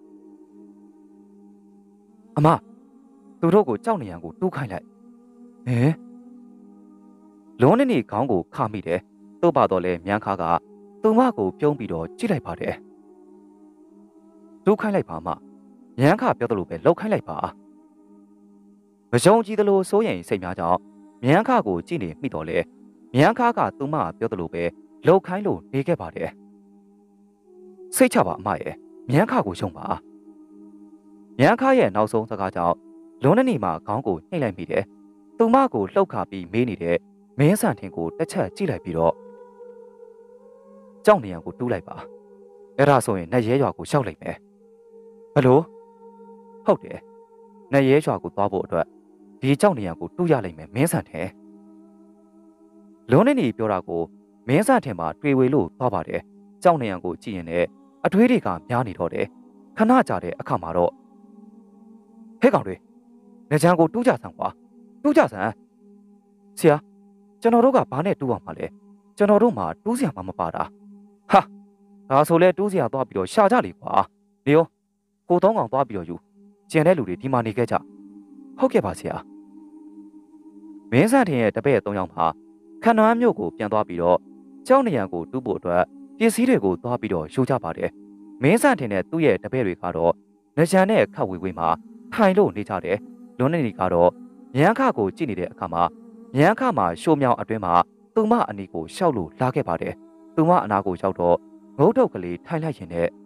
အမသူတို့ကိုကြောက်နေရန်ကိုတူးခိုင်းလိုက်။ဟင်လွန်းနေခေါင်းကိုခမိတယ်။တို့ပါတော့လဲမြန်းခကသူမကိုပြုံးပြီးတော့ကြည့်လိုက်ပါတယ်။တူးခိုင်းလိုက်ပါမမြန်းခပြောသလိုပဲလှုပ်ခိုင်းလိုက်ပါမယုံကြည်သလိုစိုးရင်စိတ်များကြောင့်မြန်းခကိုကြည့်နေမိတော့လေမြန်းခကသူမပြောသလိုပဲလှုပ်ခိုင်းလို့နေခဲ့ပါတယ်စိတ်ချပါအမရဲ့မြန်းခကိုရှုံပါမြန်းခရဲ့နောက်ဆုံးစကားကြောင့်လွန်းနေမှာခေါင်းကိုနှိပ်လိုက်မိတယ်သူမကိုလှုပ်ခါပြီးမေးနေတဲ့မင်းဆန်ထင်ကိုတစ်ချက်ကြည့်လိုက်ပြီးတော့ကြောက်နေရန်ကိုတူးလိုက်ပါအဲ့ဒါဆိုရင်နတ်ရဲရွာကိုရှောက်လိုက်မယ်ဘလို့ဟုတ်တယ်နတ်ရဲရွာကိုသွားဖို့အတွက်ဒီကြောက်နေရန်ကိုတူးရလိုက်မယ်မင်းဆန်ထင်လွန်းနေပြောတာကိုမင်းဆန်ထင်မှာတွေ့ဝေလို့သွားပါတယ်ကြောက်နေရန်ကိုကြည့်ရင်လည်းအထွေးတွေကများနေတော့တယ်ခဏကြာတဲ့အခါမှာတော့ဟဲ့ကောင်တွေနေချမ်းကိုတူးကြဆန်းကွာတူးကြဆန်းဆရာကျွန်တော်တို့ကဘာနဲ့တူးအောင်မလဲကျွန်တော်တို့မှတူးစရာမှမပါတာဟာဒါဆိုလဲတူးစရာသွားပြီးတော့ရှာကြလေကွာနေရောကိုသုံးကောင်သွားပြီးတော့ယူကျန်တဲ့လူတွေဒီမှာနေခဲ့ကြဟုတ်ကဲ့ပါဆရာမင်းဆန်ထင်ရဲ့တပည့်၃ယောက်မှာခန္ဓာမြို့ကိုပြန်သွားပြီးတော့ကြောက်နေရန်ကိုတူးဖို့အတွက်ပစ္စည်းတွေကိုသွားပြီးတော့ယူကြပါတယ်မင်းဆန်ထင်တဲ့သူ့ရဲ့တပည့်တွေကတော့နေချမ်းနဲ့ခတ်ဝေးဝေးမှာထိုင်လို့နေကြတယ်လွန်းနေကတော့မြန်းခကိုကြည့်နေတဲ့အခါမှာမြန်းခမှာရှိုးမြောင်အတွင်းမှာသူမအနီကိုရှောက်လို့လာခဲ့ပါတယ်သူမအနာကိုရောက်တော့ငုတ်တုတ်ကလေးထိုင်လိုက်ရင်နဲ့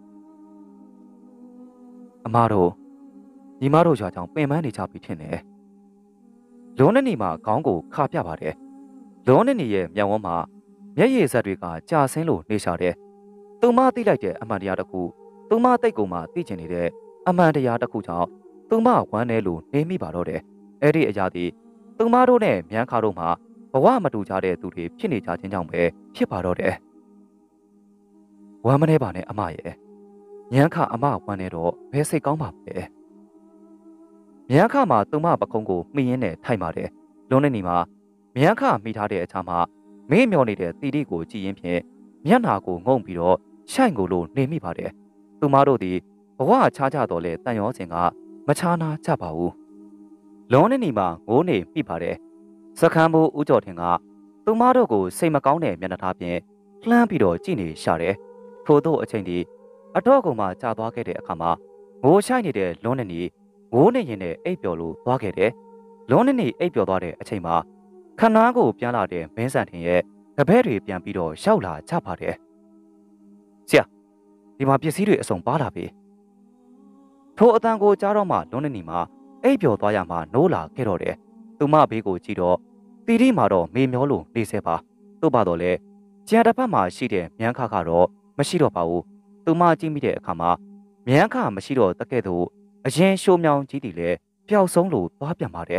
အမတို့ညီမတို့ရွာကြောင့်ပင်ပန်းနေကြပြီထင်တယ်လွန်းနေမှာခေါင်းကိုခါပြပါတယ်လွန်းနေရဲ့မျက်ဝန်းမှာမျက်ရည်စက်တွေကကြာဆင်းလို့နေရှာတယ်သူမသိလိုက်တဲ့အမှန်တရားတစ်ခုသူမတိတ်ကုန်မှသိကျင်နေတဲ့အမှန်တရားတစ်ခုကြောင့်သူမဝမ်းနေလို့နေမိပါတော့တယ်အဲ့ဒီအရာဒီသူမတို့နဲ့မြန်းခါတို့မှာဘဝမတူကြတဲ့သူတွေဖြစ်နေကြခြင်းကြောင့်ပဲဖြစ်ပါတော့တယ်ဝမ်းမနေပါနဲ့အမရဲ့မြန်းခအမဝမ်းနေတော့ဘယ်စိတ်ကောင်းပါပဲမြန်းခမှာသူမပခုံးကိုမှီရင်းနဲ့ထိုင်ပါတယ်လွန်းနေမှာမြန်းခမိထားတဲ့အခြားမှာမေ့မျောနေတဲ့တီတီကိုကြည်ရင်ဖြင့်မျက်နာကိုငုံပြီးတော့ရှိုင်ကိုလို့နေမိပါတယ်သူမတို့ဒီဘဝချားကြတော့လေတန်ရောစင်ကမချာနာကြပါဘူးလွန်းနေမှာငိုးနေမိပါတယ်စခန်းဘူးဦးကျော်ထင်ကသူမတို့ကိုစိတ်မကောင်းတဲ့မျက်နှာထားဖြင့်လှမ်းပြီးတော့ကြည့်နေရှာတယ်ထို့သောအချိန်ဒီအတော့ကုံမှာကြာသွားခဲ့တဲ့အခါမှာငိုရှိုက်နေတဲ့လွန်းနေငိုးနေရင်နဲ့အိပ်ပျော်လို့သွားခဲ့တယ်လွန်းနေအိပ်ပျော်သွားတဲ့အချိန်မှာခဏကိုပြန်လာတဲ့မင်းဆန်ထင်ရဲ့တပည့်တွေပြန်ပြီးတော့ရောက်လာကြပါတယ်ဆရာဒီမှာပစ္စည်းတွေအစုံပါလာပြီထိုအတန်ကိုကြားတော့မှလွန်းနေမှာအိပ်ပျော်သွားရမှနိုးလာခဲ့တော့တယ်သူမဘေးကိုကြည့်တော့တီတီမှာတော့မေမျောလို့နေစေပါသို့ပါတော့လေကျန်တစ်ဖက်မှာရှိတဲ့မြန်းခကတော့မရှိတော့ပါဘူးသူမကြည့်မိတဲ့အခါမှာမြန်းခမရှိတော့တကဲ့သို့အရင်ရှိုးမြောင်ကြီးတီလည်းပျောက်ဆုံးလို့သွားပြန်ပါတယ်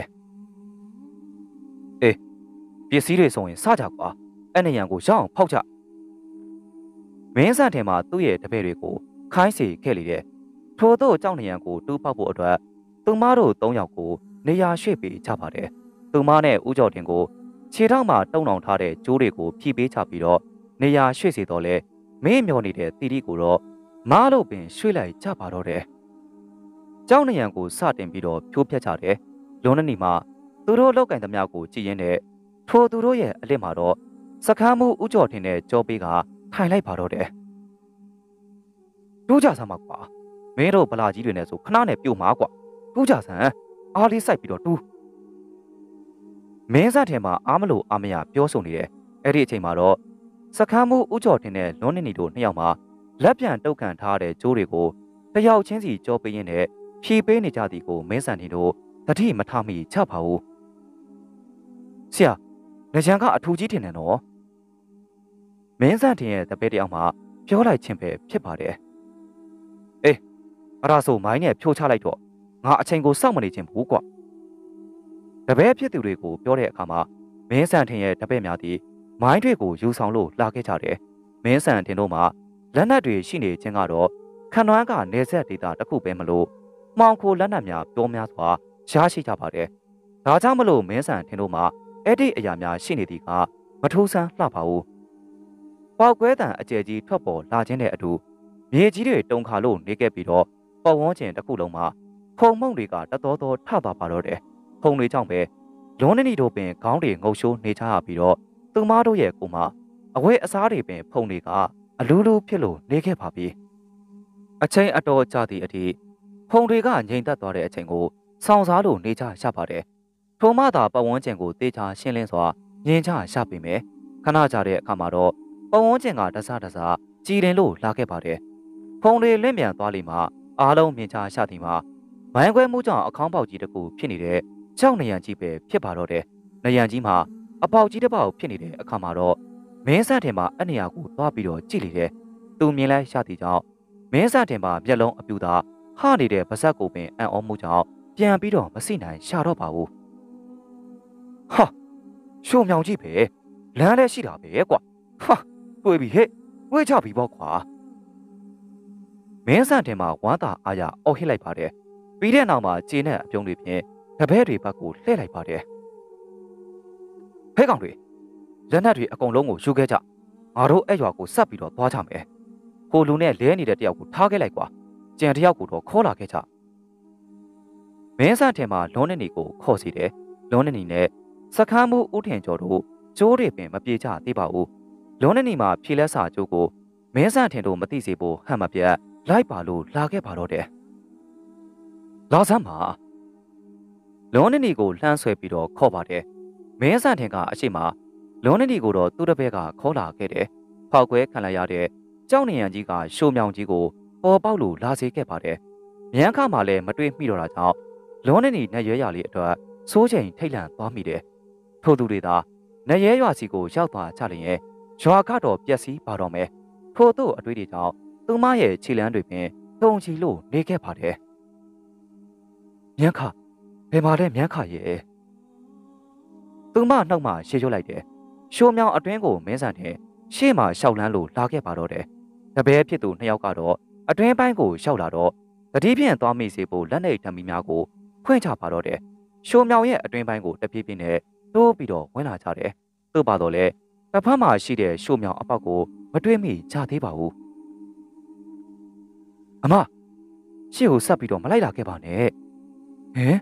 အေးပစ္စည်းတွေဆိုရင်စကြကွာအဲ့နေရန်ကိုရအောင်ဖောက်ကြမင်းဆန်ထင်မှာသူ့ရဲ့တပည့်တွေကိုခိုင်းစီခဲ့လေတဲ့ထို့သောကြောက်နေရန်ကိုတူးပေါက်ဖို့အတွက်သူမတို့၃ယောက်ကိုနေရာရွှေ့ပေးကြပါတယ်သူမနဲ့ဦးကျော်တင်ကိုခြေထောက်မှာတုံအောင်ထားတဲ့ကျိုးတွေကိုဖြီးပေးချပြီးတော့နေရာရွှေ့စီတော့လဲမင်းမျောနေတဲ့တီတီကိုတော့မားလို့ပင်ရွှေ့လိုက်ကြပါတော့တယ်ကြောက်နေရန်ကိုစတင်ပြီးတော့ဖြိုးဖြက်ကြတယ်လွန်နေမှာသူတို့လောက်ကင်သမျှကိုကြည်ရင်တဲ့ထိုသူတို့ရဲ့အလစ်မှာတော့စခန်းမှုဦးကျော်တင်တဲ့ကြောပေးကထိုင်လိုက်ပါတော့တယ်တူးကြစမ်းပါကွာမင်းတို့ဗလာကြီးတွေနဲ့ဆိုခဏနဲ့ပြုတ်မှာကွာတူးကြစမ်းအားလေးစိုက်ပြီးတော့တူးမင်းစားထဲမှာအားမလို့အားမရပြောဆိုနေတယ်အဲ့ဒီအချိန်မှာတော့စခန်းမှုဦးကျော်တင်တဲ့လွန်နေတို့နှစ်ယောက်မှာလက်ပြန်တုတ်ကန်ထားတဲ့ကျိုးတွေကိုတယောက်ချင်းစီကြောပေးရင်းနဲ့ဖြီးပေးနေကြသည်ကိုမင်းစံတင်တို့တတိမထမိချပါဘူးဆရာငကြံကအထူကြီးထင်တယ်နော်မင်းစံတင်ရဲ့တပည့်တယောက်မှပြောလိုက်ခြင်းပဲဖြစ်ပါတယ်အေးအဲ့ဒါဆိုမိုင်းနဲ့ဖြိုးချလိုက်တော့ငါအချိန်ကိုစောင့်မနေခြင်းဘူးကွတပည့်ဖြစ်သူတွေကိုပြောတဲ့အခါမှာမင်းဆန်ထင်ရဲ့တပည့်များသည်မိုင်းတွေကိုယူဆောင်လို့လာခဲ့ကြတယ်မင်းဆန်ထင်တို့မှာလက်နက်တွေရှိနေခြင်းကတော့ခဏွမ်းကနေဆက်ဒေတာတစ်ခုပဲမလို့မှောင်ခိုလက်နက်များပြောများစွာရရှိကြပါတယ်ဒါကြောင့်မလို့မင်းဆန်ထင်တို့မှာအဲ့ဒီအရာများရှိနေသည်ကမထူးဆန်းလှပါဘူးပေါက်ကွဲတံအကျယ်ကြီးထွက်ပေါ်လာခြင်းတဲ့အတူမြေကြီးတွေတုန်ခါလို့နေခဲ့ပြီးတော့ပတ်ဝန်းကျင်တစ်ခုလုံးမှာဖုံမှုန့်တွေကတတော်တော်ထသွားပါတော့တယ်ဖုံတွေကြောင့်ပဲလွန်နေနီတို့ပင်ခေါင်းတွေငုပ်ရှိုးနေကြရပြီးတော့သူမတို့ရဲ့ကိုယ်မှာအဝဲအစားတွေပင်ဖုံတွေကအလူးလူးဖြစ်လို့နေခဲ့ပါပြီအချိန်အတော်ကြာသည့်အထိဖုံတွေကငြိမ်သက်သွားတဲ့အချိန်ကိုဆောင်းစားလို့နေကြရပါတယ်ထိုမှသာပတ်ဝန်းကျင်ကိုတေချာရှင်းလင်းစွာမြင်ကြရပြီမယ်ခဏကြာတဲ့အခါမှာတော့ပတ်ဝန်းကျင်ကတစတစကြည်ရင်လို့လာခဲ့ပါတယ်ဖုံတွေလင့်မြန်သွားလိမ့်မှအားလုံးမြင်ကြရသည်မှာမိုင်းခွဲမှုကြောင့်အခေါင်းပေါက်ကြီးတစ်ခုဖြစ်နေတဲ့ကြောက်နေရန်ကြီးပဲဖြစ်ပါတော့တယ်နေရန်ကြီးမှာအပေါက်ကြီးတစ်ပေါက်ဖြစ်နေတဲ့အခါမှာတော့မင်းဆန့်တင်မှာအနေရာကိုသွားပြီးတော့ကြည့်လေတယ်သူမြင်လိုက်ရသည်ကြောင့်မင်းဆန့်တင်မှာမျက်လုံးအပြူသာဟနေတဲ့ပါဇက်ကိုပင်အံ့ဩမှုကြောင့်ပြန်ပြီးတော့မစိနိုင်ရှာတော့ပါဘူးဟာရှုံမြောင်ကြီးပဲလမ်းလည်းရှိတာပဲကွာဟာတွေ့ပြီဟဲ့တွေ့ကြပြီပေါ့ကွာမင်းဆန့်တင်မှာဝမ်းသာအားရအော်ဟစ်လိုက်ပါတယ်ပြီးတဲ့နောက်မှာခြေနဲ့အပြုံးတွေဖြင့်တပည့်တွေဘက်ကိုလှည့်လိုက်ပါတယ်ဟဲ့ကောင်တွေလက်နက်တွေအကုန်လုံးကိုယူခဲ့ကြငါတို့အဲ့ရွာကိုဆက်ပြီးတော့သွားကြမယ်ဟိုလူနဲ့လဲနေတဲ့တယောက်ကိုထားခဲ့လိုက်ကွာကြံတယောက်ကိုတော့ခေါ်လာခဲ့ကြမင်းဆန့်တင်မှာလွန်နေနီကိုခေါ်စီတယ်လွန်နေနီနဲ့စခန်းမှုဦးထင်ကျော်တို့ကျိုးတွေပင်မပြေကြသေးပါဘူးလွန်နေနီမှာဖြေလက်စာကျိုးကိုမင်းဆန့်တင်တို့မသိစေဖို့ဟန်မပြတ်လိုက်ပါလို့လာခဲ့ပါတော့တယ်လာစမ်းပါလွန်နေနီကိုလှမ်းဆွဲပြီးတော့ခေါ်ပါတယ်မင်းဆန့်တင်ကအရှိမလွန်နေနီကိုတော့သူ့တပည့်ကခေါ်လာခဲ့တယ်ဖောက်ခွဲခံလိုက်ရတဲ့ကြောက်နေရန်ကြီးကရှိုးမြောင်ကြီးကိုပေါ်ပေါက်လို့လာစေခဲ့ပါတယ်မြန်းခါမှလည်းမတွေ့မိတော့တာကြောင့်လွန်နေနီနဲ့ရဲရလေးအတွက်စိုးချိန်ထိတ်လန့်သွားမိတယ်ထို့သူတွေသာနဲ့ရဲရွာစီကိုရောက်သွားကြလျင်ရွာကတော့ပျက်စီးပါတော့မယ်ထို့သူ့အတွေ့အကြုံကြောင့်သူမရဲ့ခြေလမ်းတွေပင်တုံချီလို့နေခဲ့ပါတယ်မြန်းခဘယ်မှာလဲမြန်းခရဲ့သူမနှုတ်မှရှေ့ရွတ်လိုက်တယ်ရှိုးမြောင်အတွင်းကိုမင်းဆန်တဲ့ရှေ့မှာရှောက်လန်းလို့လာခဲ့ပါတော့တယ်တပည့်ဖြစ်သူနှစ်ယောက်ကတော့အတွင်းပိုင်းကိုရှောက်လာတော့တတိဖြင့်သွားမိစေဖို့လက်နေဓမီများကိုဖွင့်ချပါတော့တယ်ရှိုးမြောင်ရဲ့အတွင်းပိုင်းကိုတပြေးပြေးနဲ့တိုးပြီးတော့ဝင်လာကြတယ်သို့ပါတော့လေတစ်ဖက်မှာရှိတဲ့ရှိုးမြောင်အပေါက်ကိုမတွေ့မိကြသေးပါဘူးအမရှေ့ကိုဆက်ပြီးတော့မလိုက်လာခဲ့ပါနဲ့ဟင်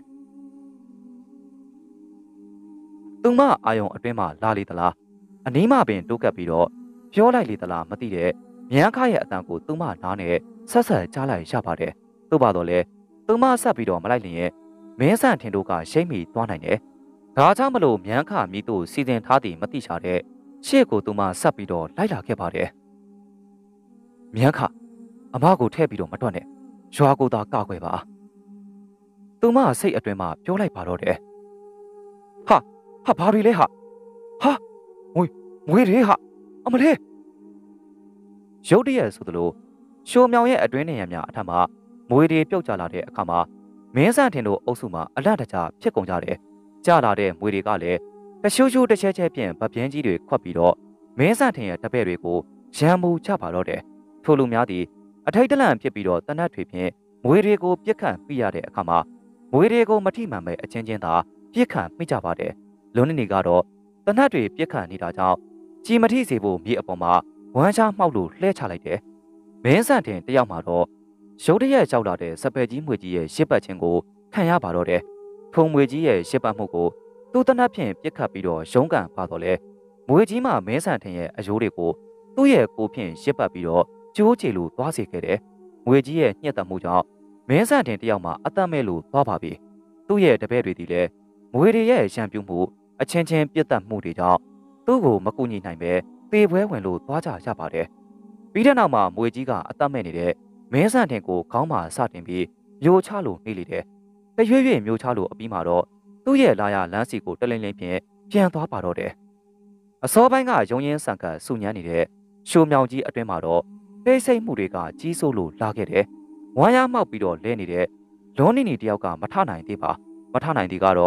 သူမအာယုံအတွင်းမှာလာလေသလားအနီးမှပင်တိုးကပ်ပြီးတော့ပြောလိုက်လေသလားမသိတဲ့မြန်းခရဲ့အတန်ကိုသူမနားနဲ့ဆက်ဆက်ကြားလိုက်ရပါတယ်သို့ပါတော့လေသူမဆက်ပြီးတော့မလိုက်လျင်မင်းဆန့်ထင်တို့ကရှိမ့်မိသွားနိုင်တယ်ဒါကြောင့်မလို့မြန်းခမိတို့စီစဉ်ထားသည်မသိချတဲ့ရှေ့ကိုသူမဆက်ပြီးတော့လိုက်လာခဲ့ပါတယ်မြန်းခအမကိုထည့်ပြီးတော့မတွက်နဲ့ရွာကိုသာကောက်ွယ်ပါသူမစိတ်အတွင်းမှာပြောလိုက်ပါတော့တယ်ဟာဘာတွေလဲဟာငွေတွေဟာအမလေးရုတ်တရက်ဆိုသလိုရှိုးမြောင်ရဲ့အတွင်းနေရများအထက်မှာမွေတွေပြုတ်ကျလာတဲ့အခါမှာမင်းဆန့်ထင်တို့အုပ်စုမှာအလန့်တကြားဖြစ်ကုန်ကြတယ်ကျလာတဲ့မွေတွေကလည်းတရှိုးရှိုးတစ်ချက်ချက်ဖြင့်ဗပြင်းကြီးတွေခွက်ပြီးတော့မင်းဆန့်ထင်ရဲ့တပည့်တွေကိုရံမူချပါတော့တယ်ထိုလူများသည်အထိတ်တလန့်ဖြစ်ပြီးတော့တနတ်တွေဖြင့်မွေတွေကိုပြစ်ခတ်ပြရတဲ့အခါမှာမွေတွေကိုမထိမှန်ပဲအချင်းချင်းသာပြစ်ခတ်မိကြပါတယ်လွန်နေနေကတော့တနတ်တွေပြစ်ခတ်နေတာကြောင့်ကြီးမထိစေဖို့မြေအပေါ်မှာဝမ်းချမှောက်လို့လှဲချလိုက်တယ်မင်းဆန့်တင်တယောက်မှာတော့ရုတ်တရက်ရောက်လာတဲ့စပယ်ကြီးမွေကြီးရဲ့ရှစ်ပတ်ခြင်းကိုခံရပါတော့တယ်ဖုံမွေကြီးရဲ့ရှစ်ပတ်မှုကိုသူ့တနတ်ဖြင့်ပြစ်ခတ်ပြီးတော့ရုံးကန်ပါတော့လေမွေကြီးမှမင်းဆန့်တင်ရဲ့အယိုးတွေကိုသူ့ရဲ့ကိုဖြင့်ရှစ်ပတ်ပြီးတော့ကျိုးချေလို့သွားစေခဲ့တယ်မွေကြီးရဲ့ညှက်တမှုကြောင့်မင်းဆန့်တင်တယောက်မှာအသက်မဲ့လို့သွားပါပြီသူ့ရဲ့တပည့်တွေဒီလည်းမွေတွေရဲ့ရံပြူမှုအချင်းချင်းပြတ်တက်မှုတွေကြောင့်သူ့ကိုမကူညီနိုင်ပဲသေပွဲဝင်လို့သွားကြရပါတယ်ပြီးတဲ့နောက်မှာမွေကြီးကအသက်မဲ့နေတဲ့မင်းဆန့်တင်ကိုခေါင်းမှာစတင်ပြီးမျိုးချလို့နေလေတယ်တရွေ့ရွေ့မျိုးချလို့အပြီးမှာတော့သူ့ရဲ့လာရလမ်းစီကိုတလင်းလင်းဖြင့်ပြန်သွားပါတော့တယ်အစောပိုင်းကရုံရင်းဆန်ကဆူညမ်းနေတဲ့ရှိုးမြောင်ကြီးအတွင်းမှာတော့ပိတ်ဆိတ်မှုတွေကကြီးစိုးလို့လာခဲ့တယ်ဝမ်းရမှောက်ပြီးတော့လဲနေတဲ့လွန်နေနေတယောက်ကမထနိုင်သေးပါမထနိုင်သေးကတော့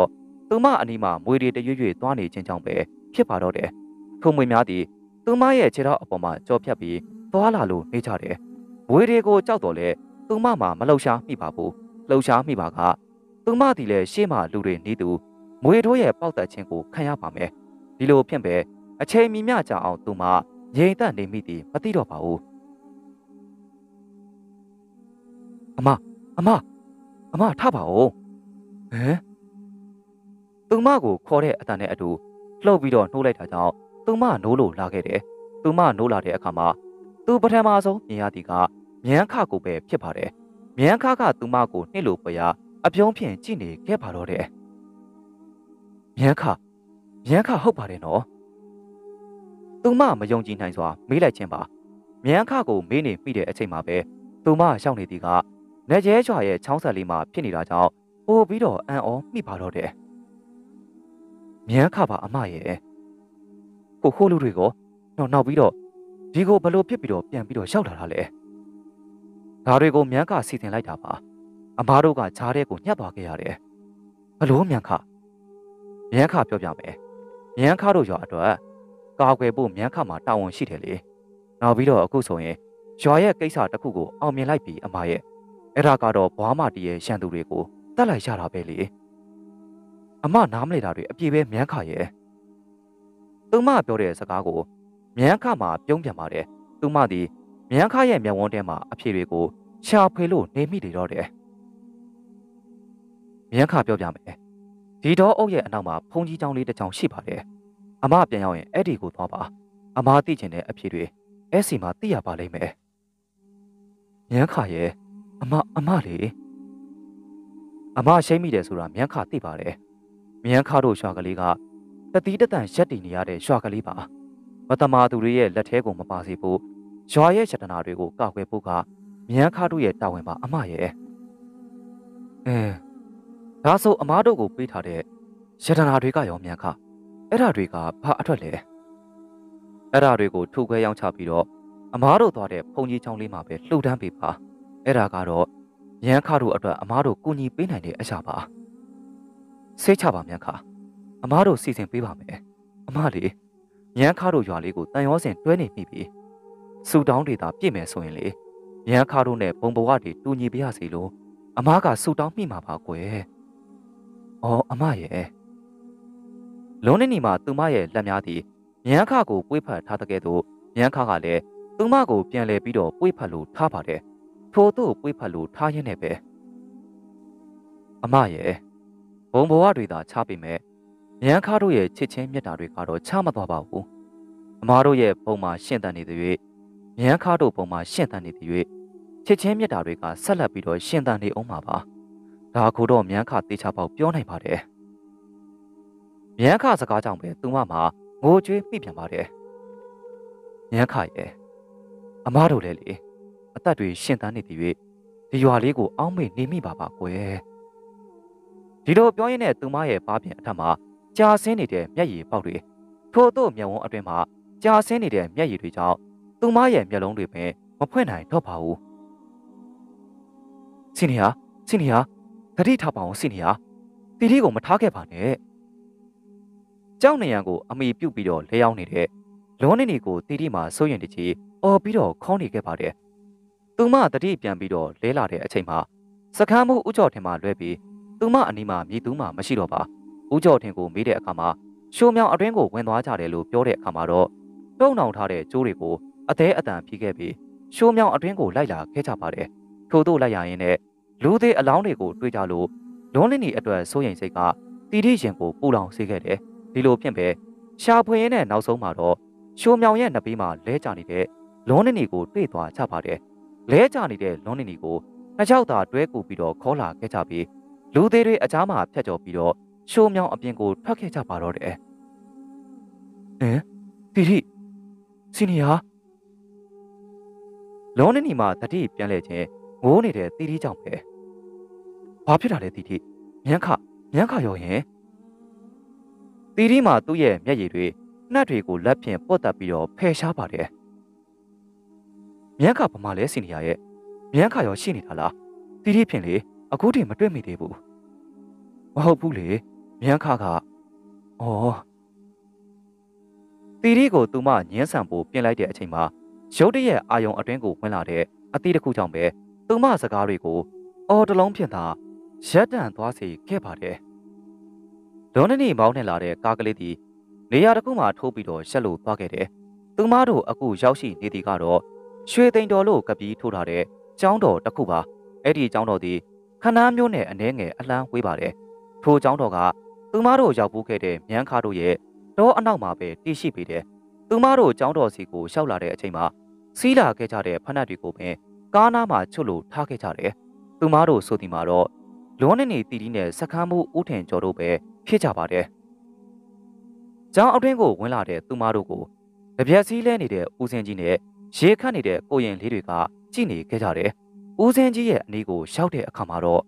သူမအနီးမှာမွေတွေတရွရွသွားနေခြင်းကြောင့်ပဲဖြစ်ပါတော့တယ်ထိုမွေများသည်သူမရဲ့ခြေထောက်အပေါ်မှာကြော်ဖြတ်ပြီးသွားလာလို့နေကြတယ်မွေတွေကိုကြောက်တော့လေသူမမှာမလှုပ်ရှားမိပါဘူးလှုပ်ရှားမိပါကသူမသည်လည်းရှေ့မှာလူတွေနေသူမွေတို့ရဲ့ပေါက်တက်ခြင်းကိုခံရပါမယ်ဒီလိုဖြင့်ပဲအချိန်မီမျှကြအောင်သူမငြိမ်သက်နေမိသည်မသိတော့ပါဘူးအမထပါဦးဟမ်သူမကိုခေါ်တဲ့အတန်နဲ့အတူလှုပ်ပြီးတော့နှိုးလိုက်တာကြောင့်သူမနိုးလို့လာခဲ့တယ်သူမနိုးလာတဲ့အခါမှာသူပထမဆုံးမြင်ရသည်ကမြန်းခကိုပဲဖြစ်ပါတယ်မြန်းခကသူမကိုနှိမ့်လို့ပရာအပြုံးဖြင့်ကြည့်နေခဲ့ပါတော့တယ်မြန်းခဟုတ်ပါတယ်နော်သူမမယုံကြည်နိုင်စွာမေးလိုက်ခြင်းပါမြန်းခကိုမေးနေမိတဲ့အချိန်မှာပဲသူမရှောက်နေသည်ကနေကျဲချွာရဲ့ချောင်းဆက်လေးမှာဖြစ်နေတာကြောင့်ပို့ပြီးတော့အံ့ဩမိပါတော့တယ်မြန်းခပါအမရဲ့ဟိုလူတွေကိုနောက်ပြီးတော့ဒီကိုဘလို့ဖြစ်ပြီးတော့ပြန်ပြီးတော့ရှောက်လာတာလေဒါတွေကိုမြန်းခစီစဉ်လိုက်တာပါအမားတို့ကဂျားတဲ့ကိုညှက်သွားခဲ့ရတယ်ဘလို့မြန်းခပြောပြမယ်မြန်းခတို့ရွာအတွက်ကာကွယ်ဖို့မြန်းခမှာတာဝန်ရှိတယ်လေနောက်ပြီးတော့အခုဆိုရင်ရွာရဲ့ကိစ္စတစ်ခုကိုအောင်မြင်လိုက်ပြီအမရဲ့အဲ့ဒါကတော့ဘွားမတီးရဲ့ရှန်သူတွေကိုတတ်လိုက်ရတာပဲလေအမနားမလဲတာတွေအပြေပဲမြန်းခရဲ့သူမပြောတဲ့စကားကိုမြန်းခမှာပြုံးပြန်ပါတယ်သူမသည်မြန်းခရဲ့မျက်ဝန်းထဲမှာအဖြေတွေကိုရှာဖွေလို့နေမိနေတော့တယ်မြန်းခပြောပြမယ်ဒီတော့အုပ်ရဲ့အနောက်မှာဖုန်ကြီးချောင်းလေးတစ်ချောင်းရှိပါတယ်အမပြန်ရောက်ရင်အဲ့ဒီကိုသွားပါအမသိချင်တဲ့အဖြေတွေအဲ့စီမှာသိရပါလိမ့်မယ်မြန်းခရဲ့အမလေအမရှိမိတယ်ဆိုတာမြန်းခသိပါတယ်မြန်းခတို့ရွာကလေးကတတိတတန်ရက်တည်နေရတဲ့ရွာကလေးပါမတမာသူတွေရဲ့လက်ထဲကိုမပါစေဖို့ရွာရဲ့ရှတနာတွေကိုကောက်ွယ်ဖို့ကမြန်းခတို့ရဲ့တာဝန်ပါအမရဲ့ဒါဆိုအမားတို့ကိုပေးထားတဲ့ရှတနာတွေကရောမြန်းခအဲ့ဓာတွေကဘာအထွက်လဲအဲ့ဓာတွေကိုထုခွဲရောင်းချပြီးတော့အမားတို့သွားတဲ့ဖုန်ကြီးချောင်းလေးမှာပဲလှူဒန်းပေးပါအဲ့ဒါကတော့မြန်းခတို့အတွက်အမားတို့ကူညီပေးနိုင်တဲ့အရာပါစိတ်ချပါမြန်းခအမားတို့စီစဉ်ပေးပါမယ်အမလေးမြန်းခတို့ရွာလေးကိုတန်ရောစင်တွဲနေမိပြီစူတောင်းတွေသာပြည့်မယ်ဆိုရင်လေမြန်းခတို့နဲ့ဘုံဘဝတွေတူညီပြရစီလို့အမားကစူတောင်းမိမှာပါကွယ်အော်အမရဲ့လုံးနေနီမှာသူမရဲ့လက်များသည်မြန်းခကိုပွေးဖက်ထားတဲ့ကဲ့သို့မြန်းခကလည်းသူမကိုပြန်လဲပြီးတော့ပွေးဖက်လို့ထားပါတယ်ထို့သို့ပွေးဖက်လို့ထားရင်းနဲ့ပဲအမရဲ့ဘုံဘဝတွေသာချပေမဲ့မြန်းခတို့ရဲ့ချစ်ချင်းမြတ်တာတွေကတော့ချမသွားပါဘူးအမားတို့ရဲ့ဘုံမှာရှင့်တန်နေတဲ့၍မြန်းခတို့ဘုံမှာရှင့်တန်နေတဲ့၍ချစ်ချင်းမြတ်တာတွေကဆက်လက်ပြီးတော့ရှင့်တန်နေအောင်ပါဒါကိုတော့မြန်းခတေချာပေါက်ပြောနိုင်ပါတယ်မြန်းခစကားကြောင့်ပဲသူမမှာငိုကြွေးမိပြန်ပါတယ်မြန်းခရဲ့အမားတို့လည်းလေအသက်တွေရှင့်တန်နေတဲ့၍ဒီရွာလေးကိုအောင်းမေ့နေမိပါကွယ်ဒီလိုပြောရင်းနဲ့သူမရဲ့ပါးပြင်အထက်မှာကြာဆင်းနေတဲ့မျက်ရည်ပေါက်တွေထို့သို့မျက်ဝန်းအတွင်းမှာကြာဆင်းနေတဲ့မျက်ရည်တွေကြောင့်သူမရဲ့မျက်လုံးတွေပင်မဖွင့်နိုင်တော့ပါဘူးစီနီယာတတိထားပါအောင်စီနီယာတီတီကိုမထားခဲ့ပါနဲ့ကြောက်နေရန်ကိုအမိပြုတ်ပြီးတော့လဲရောက်နေတဲ့လွန်နေနီကိုတီတီမှာစိုးရင်တကြီးအော်ပြီးတော့ခေါင်းနေခဲ့ပါတယ်သူမတတိပြန်ပြီးတော့လဲလာတဲ့အချိန်မှာစကမ်းမှုဥကြော်ထင်မှလွဲပြီးသူမအနီးမှာမြည်သူမှမရှိတော့ပါဦးကျော်ထင်ကိုမေးတဲ့အခါမှာရှိုးမြောင်အတွင်းကိုဝင်သွားကြတယ်လို့ပြောတဲ့အခါမှာတော့တုံနှောင်ထားတဲ့ကျိုးတွေကိုအသေးအတန်ဖြီးခဲ့ပြီးရှိုးမြောင်အတွင်းကိုလိုက်လာခဲ့ကြပါတယ်ထို့သို့လိုက်ရရင်လည်းလူသေးအလောင်းတွေကိုတွေ့ကြလို့လွန်လင်းနီအတွက်စိုးရိမ်စိတ်ကတီတီရင်ကိုပူလောင်စေခဲ့တယ်ဒီလိုဖြင့်ပဲရှာဖွေရင်းနဲ့နောက်ဆုံးမှာတော့ရှိုးမြောင်ရဲ့နှစ်ပေးမှာလဲကျနေတဲ့လွန်လင်းနီကိုတွေ့သွားကြပါတယ်လဲကျနေတဲ့လွန်လင်းနီကိုနှစ်ယောက်သာတွဲကူပြီးတော့ခေါ်လာခဲ့ကြပြီးလူသေးတွေအကြားမှာဖြတ်ကျော်ပြီးတော့ရှိုးမြောင်အပြင်ကိုထွက်ခဲ့ကြပါတော့တယ်တီတီစီနီယာလုံးနေနီမှာတတိပြန်လဲခြင်းငိုးနေတဲ့တီတီကြောင့်ပဲဘာဖြစ်တာလဲတီတီမြန်းခရောရင်တီတီမှာသူ့ရဲ့မျက်ရည်တွေနှက်တွေကိုလက်ဖြင့်ပုတ်တက်ပြီးတော့ဖယ်ရှားပါတယ်မြန်းခဘာမှလဲစီနီယာရဲ့မြန်းခရောရှိနေတာလားတီတီဖြင့်လေအခုထိမတွေ့မိသေးဘူးမဟုတ်ဘူးလေမြန်းခါကအော်တီရီကိုသူမညှင်းဆန်ဖို့ပြင်လိုက်တဲ့အချိန်မှာရုတ်တရက်အာယုံအတွင်းကိုဝင်လာတဲ့အသည့်တစ်ခုကြောင့်ပဲသူမစကားတွေကိုအော်တလုံးဖြင့်သာရက်တန့်သွားစေခဲ့ပါတယ်။လွန်နေမောင်းနဲ့လာတဲ့ကားကလေးသည်နေရာတစ်ခုမှာထိုးပြီးတော့ရှက်လို့သွားခဲ့တယ်။သူမတို့အခုရောက်ရှိနေသည်ကတော့ရွှေသိန်တော်လို့ကပီးထိုးထားတဲ့ကျောင်းတော်တစ်ခုပါ။အဲ့ဒီကျောင်းတော်သည်ခဏန်းမျိုးနဲ့အနှဲငယ်အလန်းဝေးပါတယ်။ထိုကျောင်းတော်ကသူမတို့ရောက်ဖို့ခဲ့တဲ့မြန်းခါတို့ရဲ့တောအနောက်မှာပဲတည်ရှိပေတယ်။သူမတို့ကျောင်းတော်စီကိုရှောက်လာတဲ့အချိန်မှာစီးလာခဲ့ကြတဲ့ဖက်နှက်တွေကိုပင်ကားနားမှာချွတ်လို့ထားခဲ့ကြတယ်။သူမတို့ဆိုဒီမှာတော့လွန်နေတီတီနဲ့စခန်းမှုဦးထင်ကျော်တို့ပဲဖြစ်ကြပါတယ်။ကျောင်းအတွင်းကိုဝင်လာတဲ့သူမတို့ကိုတပြက်စီးလဲနေတဲ့ဦးစင်းကြီးနဲ့ရေခတ်နေတဲ့ကိုရင်လေးတွေကကြည့်နေခဲ့ကြတယ်။ဦးစင်းကြီးရဲ့အနီးကိုရှောက်တဲ့အခါမှာတော့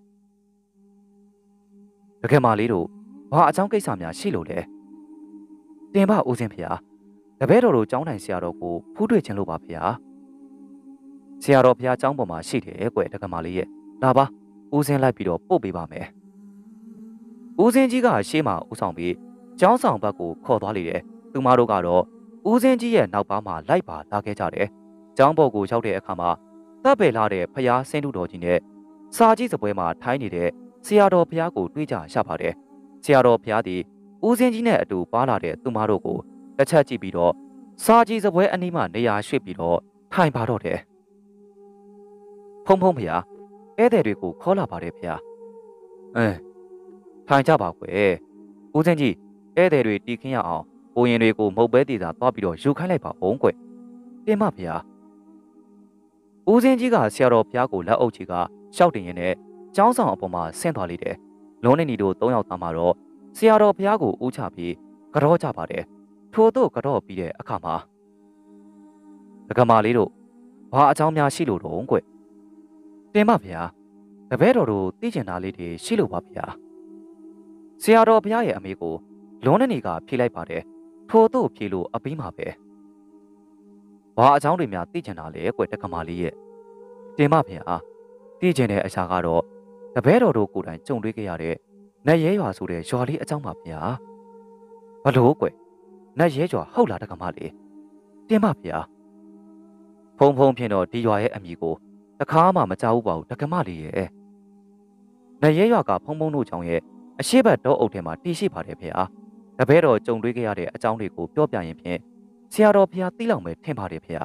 တကယ်မလေးတို့ဘာအကြောင်းကိစ္စများရှိလို့လဲ။တင်ပါဦးစင်းဖေ။တပည့်တော်တို့ကျောင်းတိုင်ဆရာတော်ကိုဖူးတွေ့ခြင်းလို့ပါဖေ။ဆရာတော်ဖျားကျောင်းပေါ်မှာရှိတယ်ကွတကယ်မလေးရဲ့လာပါဦးစင်းလိုက်ပြီးတော့ပို့ပေးပါမယ်။ဦးစင်းကြီးကရှေ့မှာဦးဆောင်ပြီးကျောင်းဆောင်ဘက်ကိုခေါ်သွားလေတယ်။သူမတို့ကတော့ဦးစင်းကြီးရဲ့နောက်ပါမှာလိုက်ပါလာခဲ့ကြတယ်။ကျောင်းပေါ်ကိုရောက်တဲ့အခါမှာတပ်ပယ်လာတဲ့ဖျားဆင်းတုတော်ကြီးနဲ့စာကြီးစပွဲမှာထိုင်းနေတဲ့ဆရာတော်ဖျားကိုတွေ့ကြရပါတယ်။ဆရာတော်ဖျားသည်ဦးစင်းကြီးနဲ့အတူပါလာတဲ့သူမတို့ကိုတစ်ချက်ကြည့်ပြီးတော့စာကြီးစပွဲအနီးမှာနေရာရွှေ့ပြီးတော့ထိုင်ပါတော့တယ်။ဖုံဖုံဖျားဧည့်သည်တွေကိုခေါ်လာပါတယ်ဖျားထိုင်ကြပါကွယ်ဦးစင်းကြီးဧည့်သည်တွေတီးခင်းရအောင်ကိုရင်တွေကိုမုတ်ပဲတည်တာသွားပြီးတော့ယူခိုင်းလိုက်ပါဦးကွယ်တင်မဖျားဦးစင်းကြီးကဆရာတော်ဖျားကိုလက်အုပ်ချီကရှောက်တင်ရင်းနဲ့ကျောင်းဆောင်အပေါ်မှာဆင်းသွားလိမ့်တယ်လွန်နေနီတို့၃ယောက်သားမှာတော့ဆရာတော်ဖျားကိုဦးချပြီးကြောကြပါတယ်ထို့သို့ကြောပြီးတဲ့အခါမှာဒကမာလေးတို့ဘာအကြောင်းများရှိလို့တော့ကွတင်မဗျာတပည့်တော်တို့သိကျင်တာလေးတွေရှိလို့ပါဗျာဆရာတော်ဘုရားရဲ့အမေကိုလွန်နေနေကဖြေလိုက်ပါတယ်ထို့သို့ဖြေလို့အပြီးမှာပဲဘာအကြောင်းတွေများသိကျင်တာလဲကွတကမာလေးရဲ့တင်မဗျာသိကျင်တဲ့အရာကတော့တပည့်တော်တို့ကိုယ်တိုင်ကြုံတွေ့ခဲ့ရတဲ့နတ်ရဲရွာဆိုတဲ့ရွာလေးအကြောင်းပါဗျာဘလို့ကွနတ်ရဲရွာဟုတ်လားတကမာလေးတင်မဗျာဖုံဖုံဖြင့်တော့ဒီရွာရဲ့အမည်ကိုတခါမှမကြောက်ဘူးပါဘူးတက္ကမလေးရဲ့နရဲရွာကဖုံဖုံတို့ချောင်းရဲ့အရှိတ်တောအုပ်ထဲမှာတည်ရှိပါတယ်ဖေဟာတပည့်တော်ကြုံတွေ့ခဲ့ရတဲ့အကြောင်းတွေကိုပြောပြရင်ဖြင့်ဆရာတော်ဖေဟာသိလောက်မယ်ထင်ပါတယ်ဖေဟာ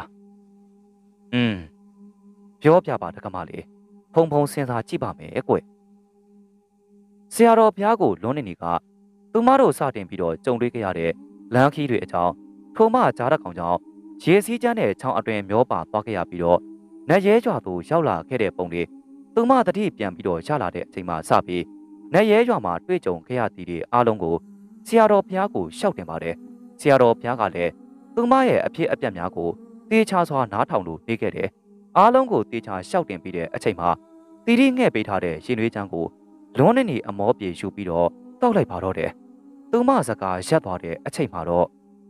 ပြောပြပါတက္ကမလေးဖုံဖုံစဉ်းစားကြည့်ပါမယ်ကွဆရာတော်ဖေဟာကိုလွန်နေနေကသူမတို့စတင်ပြီးတော့ကြုံတွေ့ခဲ့ရတဲ့လမ်းခီးတွေအကြောင်းထိုမှကြားတဲ့ကောင်ကြောင့်ရေစည်းချမ်းတဲ့ချောင်းအတွင်မျောပါသွားခဲ့ရပြီးတော့နတ်ရဲရွာသို့ရောက်လာခဲ့တဲ့ပုံတွေသူမတတိပြန်ပြီးတော့ရလာတဲ့အချိန်မှစပြီးနတ်ရဲရွာမှာတွေ့ကြုံခဲ့ရသည်တွေအားလုံးကိုဆရာတော်ဘုရားကိုရှောက်တင်ပါတယ်ဆရာတော်ဘုရားကလည်းသူမရဲ့အဖြစ်အပျက်များကိုတေချာစွာနားထောင်လို့နေခဲ့တယ်အားလုံးကိုတေချာရှောက်တင်ပြီးတဲ့အချိန်မှတီရီငှဲ့ပေးထားတဲ့ရင်သွေးချမ်းကိုလွန်နေနေအမောပြေယူပြီးတော့တောက်လိုက်ပါတော့တယ်သူမစကားရက်သွားတဲ့အချိန်မှတော့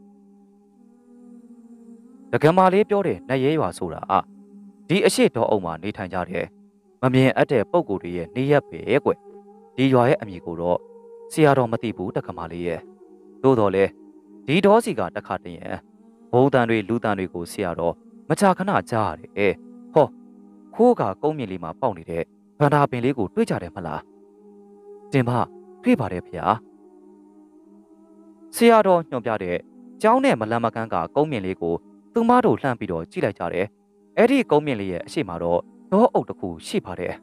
တကယ်မလေးပြောတဲ့နတ်ရဲရွာဆိုတာဒီအရှိတော်အုံမှာနေထိုင်ကြတယ်မမြင်အပ်တဲ့ပုံကိုယ်တွေရဲ့နေရက်ပဲကွဒီရွာရဲ့အမည်ကိုတော့ဆရာတော်မသိဘူးတက္ကမလေးရဲ့သို့တော်လဲဒီတော်စီကတခါတည်းရဲ့ဘုံတန်တွေလူတန်တွေကိုဆရာတော်မချခဏကြားရတယ်ဟောခိုးကကုန်းမြင့်လေးမှာပေါက်နေတဲ့ဗန္ဒာပင်လေးကိုတွေ့ကြတယ်မလားတင်မတွေ့ပါတယ်ဖေဟာဆရာတော်ညွှန်ပြတဲ့ကျောင်းနဲ့မလန်မကန်းကကုန်းမြင့်လေးကိုသူမတို့လှမ်းပြီးတော့ကြည့်လိုက်ကြတယ်အဲ့ဒီကုန်းမြင့်လေးရဲ့အရှိမှာတော့ဒေါအုပ်တစ်ခုရှိပါတယ်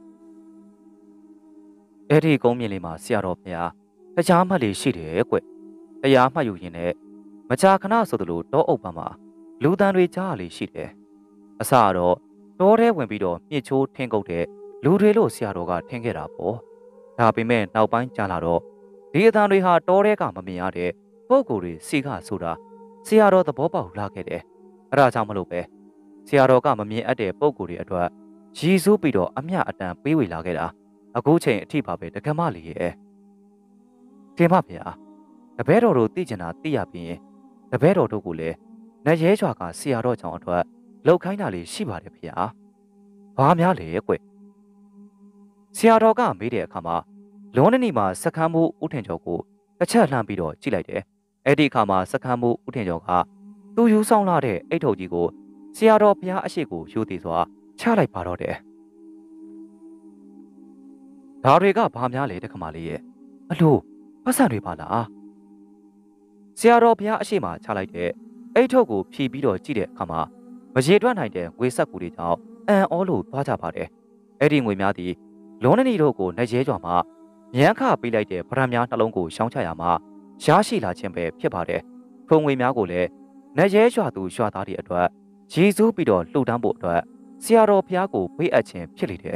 အဲ့ဒီကုန်းမြင့်လေးမှာဆရာတော်ဘုရားတရားမှတ်လေးရှိတယ်ကွတရားမှတ်ယူရင်လည်းမကြာခဏဆိုသလိုဒေါအုပ်ပန်းမှာလူတန်တွေကြားလေးရှိတယ်အစတော့တောထဲဝင်ပြီးတော့မြစ်ချိုးထင်းကုတ်တဲ့လူတွေလို့ဆရာတော်ကထင်ခဲ့တာပေါ့ဒါပေမဲ့နောက်ပိုင်းကြာလာတော့ဒီအတန်တွေဟာတောထဲကမမြင်ရတဲ့ပုံကိုယ်တွေစီကဆိုတာဆရာတော်သဘောပေါက်လာခဲ့တယ်အဲ့ဒါကြောင့်မလို့ပဲဆရာတော်ကမမြင်အပ်တဲ့ပုံကိုယ်တွေအတွက်ရည်စူးပြီးတော့အမျှအတန်ပေးဝေလာခဲ့တာအခုချိန်အထိပါပဲတက္ကမလေးရဲ့တင်ပါဗျာတပည့်တော်တို့သိကျင်တာသိရပြီးရင်တပည့်တော်တို့ကလည်းနတ်ရဲရွာကဆရာတော်ကြောင့်အတွက်လောက်ခိုင်းတာလေးရှိပါတယ်ဗျာဘာများလဲကွဆရာတော်ကမေးတဲ့အခါမှာလွန်နေနီမှာစခန်းမှုဦးထင်ကျော်ကိုတစ်ချက်လှမ်းပြီးတော့ကြည့်လိုက်တယ်အဲ့ဒီအခါမှာစခန်းမှုဦးထင်ကျော်ကသူယူဆောင်လာတဲ့အိတ်ထုတ်ကြီးကိုဆရာတော်ဘုရားအရှိကိုယူသည်စွာချလိုက်ပါတော့တယ်ဒါတွေကဘာများလဲတက္ကမလေးရဲ့အလိုပတ်စံတွေပါလားဆရာတော်ဘုရားအရှိမှချလိုက်တဲ့အိတ်ထုတ်ကိုဖြီးပြီးတော့ကြည့်တဲ့အခါမှာမရေတွက်နိုင်တဲ့ငွေဆက်ကူတွေကြောင့်အန်အောလို့သွားကြပါတယ်အဲ့ဒီငွေများသည်လွန်နေနေတို့ကိုနှရဲကြွမှာမြန်းခပေးလိုက်တဲ့ဗရံများနှလုံးကိုရှောင်းချရမှာရရှိလာခြင်းပဲဖြစ်ပါတယ်ထုံငွေများကိုလည်းနှရဲကြွသူရွာသားတွေအတွက်ရည်စူးပြီးတော့လှူဒန်းဖို့အတွက်ဆရာတော်ဘုရားကိုပေးအပ်ခြင်းဖြစ်လေတယ်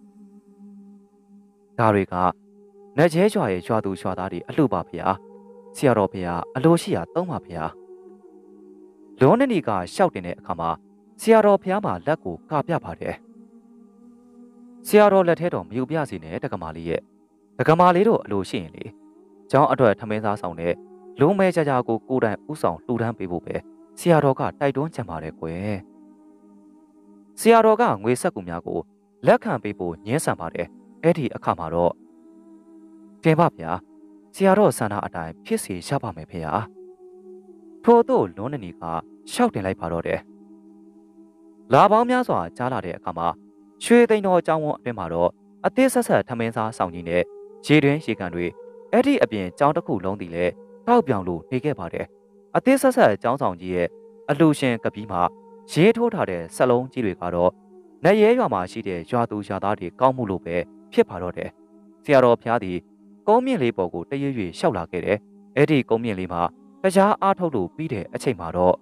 ဒါတွေကနှရဲကြွရဲ့ရွာသူရွာသားတွေအလှပါဘုရားဆရာတော်ဘုရားအလိုရှိရာသုံးပါဘုရားလွန်နေနေကရှောက်တင်တဲ့အခါမှာဆရာတော်ဘုရားမှာလက်ကိုကာပြပါတယ်ဆရာတော်လက်ထဲတော်မယူပြစီနဲ့တက္ကမလေးရဲ့တက္ကမလေးတို့အလိုရှိရင်လေကျောင်းအတွက်ထမင်းစားဆောင်တဲ့လုံးမဲကြကြကိုကိုယ်တိုင်ဥဆောင်လှူဒန်းပေးဖို့ပဲဆရာတော်ကတိုက်တွန်းကြံပါတယ်ကွယ်ဆရာတော်ကငွေဆက်ကူများကိုလက်ခံပေးဖို့ညှင်းဆန်ပါတယ်အဲ့ဒီအခါမှာတော့တင်ပါဗျာဆရာတော်ဆန္ဒအတိုင်းဖြစ်စီရပါမယ်ဖေဟာထို့သို့လွန်နေနေကရှောက်တင်လိုက်ပါတော့တယ်လာပေါင်းများစွာကြားလာတဲ့အခါမှာရွှေသိန်းတော်အကြောင်းဝန်းအတွင်းမှာတော့အသေးဆက်ဆက်ထမင်းစားဆောင်ကြီးနဲ့ရေတွင်းရေကန်တွေအဲ့ဒီအပြင်ကျောင်းတစ်ခုလုံးတည်လဲတောက်ပြောင်လို့နေခဲ့ပါတယ်အသေးဆက်ဆက်ကျောင်းဆောင်ကြီးရဲ့အလှရှင်ကပီးမှာရေးထိုးထားတဲ့စက်လုံးကြီးတွေကတော့နရဲရွာမှာရှိတဲ့ရွာသူရွာသားတွေကောင်းမှုလို့ပဲဖြစ်ပါတော့တယ်ဆရာတော်ဘုရားသည်ကုန်းမြင့်လေးပေါ်ကိုတရွေ့ရွေ့ရှောက်လာခဲ့တယ်အဲ့ဒီကုန်းမြင့်လေးမှာတရားအားထုတ်လို့ပြီးတဲ့အချိန်မှာတော့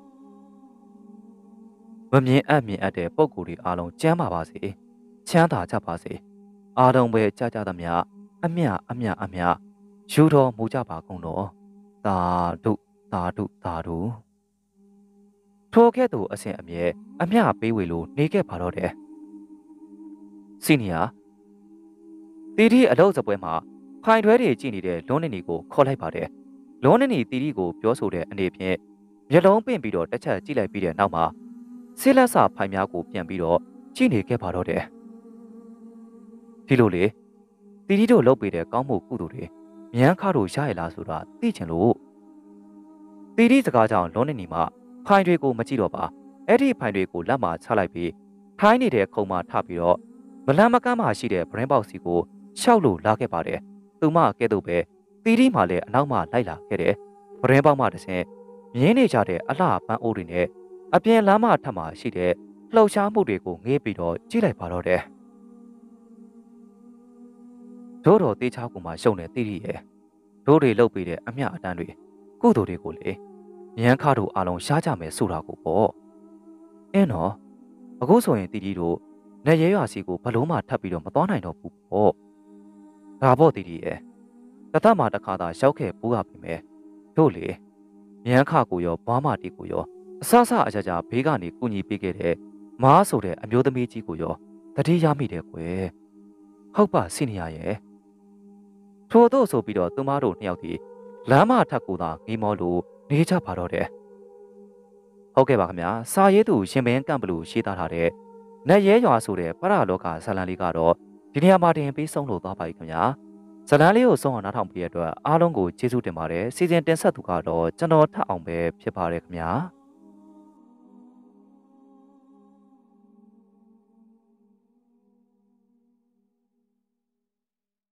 မမြင်အပ်မြင်အပ်တဲ့ပုံကိုယ်တွေအားလုံးကျမ်းပါပါစေချမ်းသာကြပါစေအားလုံးပဲကြကြသမျှအမြအမြအမြယူတော်မူကြပါကုန်တော်သာဓုသာဓုသာဓုထိုကဲ့သို့အစဉ်အမြဲအမြပေးဝေလို့နေခဲ့ပါတော့တယ်စီနီယာတီတီအလုပ်စပွဲမှာဖိုင်တွဲတွေကြည့်နေတဲ့လွန်းနေနေကိုခေါ်လိုက်ပါတယ်လွန်းနေနေတီတီကိုပြောဆိုတဲ့အနေဖြင့်မျက်လုံးပင့်ပြီးတော့တစ်ချက်ကြည့်လိုက်ပြီးတဲ့နောက်မှာဆေးလက်စာဖိုင်များကိုပြန်ပြီးတော့ကြည့်နေခဲ့ပါတော့တယ်ဒီလိုလေတီတီတို့လုပ်ပေးတဲ့ကောင်းမှုကုသိုလ်တွေမြန်းခါတို့ရရလားဆိုတာသိချင်လို့တီတီစကားကြောင့်လွန်းနေနေမှာဖိုင်တွေကိုမကြည့်တော့ပါအဲ့ဒီဖိုင်တွေကိုလက်မှာချလိုက်ပြီးထိုင်းနေတဲ့ခုံမှာထပြီးတော့မလန်မကမ်းမှာရှိတဲ့ဗရင်ပေါက်စီကိုရှောက်လို့လာခဲ့ပါတယ်သူမကဲ့သို့ပဲတီတီမှလည်းအနောက်မှလိုက်လာခဲ့တယ်ဗရင်ပေါက်မှတစ်ဆင့်မြင်းနေကြတဲ့အလှပန်းအိုးတွေနဲ့အပြင်လမ်းမထပ်မှာရှိတဲ့လှုပ်ရှားမှုတွေကိုငေးပြီးတော့ကြည့်လိုက်ပါတော့တယ်တို့တော်တေးချောက်ကူမှာရှုံနေတီတီရဲ့တို့တွေလှုပ်ပြီးတဲ့အမျှအတန်းတွေကုသိုလ်တွေကိုလေမြန်းခါတို့အားလုံးရှားကြမယ်ဆိုတာကိုပေါ့အင်းတော့အခုဆိုရင်တီတီတို့နေရဲရွာစီကိုဘလုံးမှထပ်ပြီးတော့မသွားနိုင်တော့ဘူးပေါ့ဒါပေါ့တီတီရဲ့တသက်မှာတစ်ခါသာရောက်ခဲ့ပူးရပြီမယ်တို့လေမြန်းခါကိုရောဘွားမတီကိုရောအဆအဆအကြကြဘေးကနေကူညီပေးခဲ့တဲ့မားဆိုတဲ့အမျိုးသမီးကြီးကိုရောတတိရမိတယ်ကွယ်ဟုတ်ပါစီနီယာရဲ့ထို့သို့ဆိုပြီးတော့သူမတို့နှစ်ယောက်ဒီလမ်းမထပ်ကိုသာငေးမောလို့နေကြပါတော့တယ်ဟုတ်ကဲ့ပါခင်ဗျာစာရေးသူရှင်မင်းကန့်ဘလူရေးသားထားတဲ့နတ်ရဲရွာဆိုတဲ့ပရလောကဇာလန်လေးကတော့ဒီနေရာမှာတင်ပြီးဆုံးလို့သွားပါပြီခင်ဗျာဇာလန်လေးကိုဆုံးအောင်နားထောင်ပြီးရတဲ့အတွက်အားလုံးကိုကျေးဇူးတင်ပါတယ်စီစဉ်တင်ဆက်သူကတော့ကျွန်တော်ထပ်အောင်ပဲဖြစ်ပါတယ်ခင်ဗျာ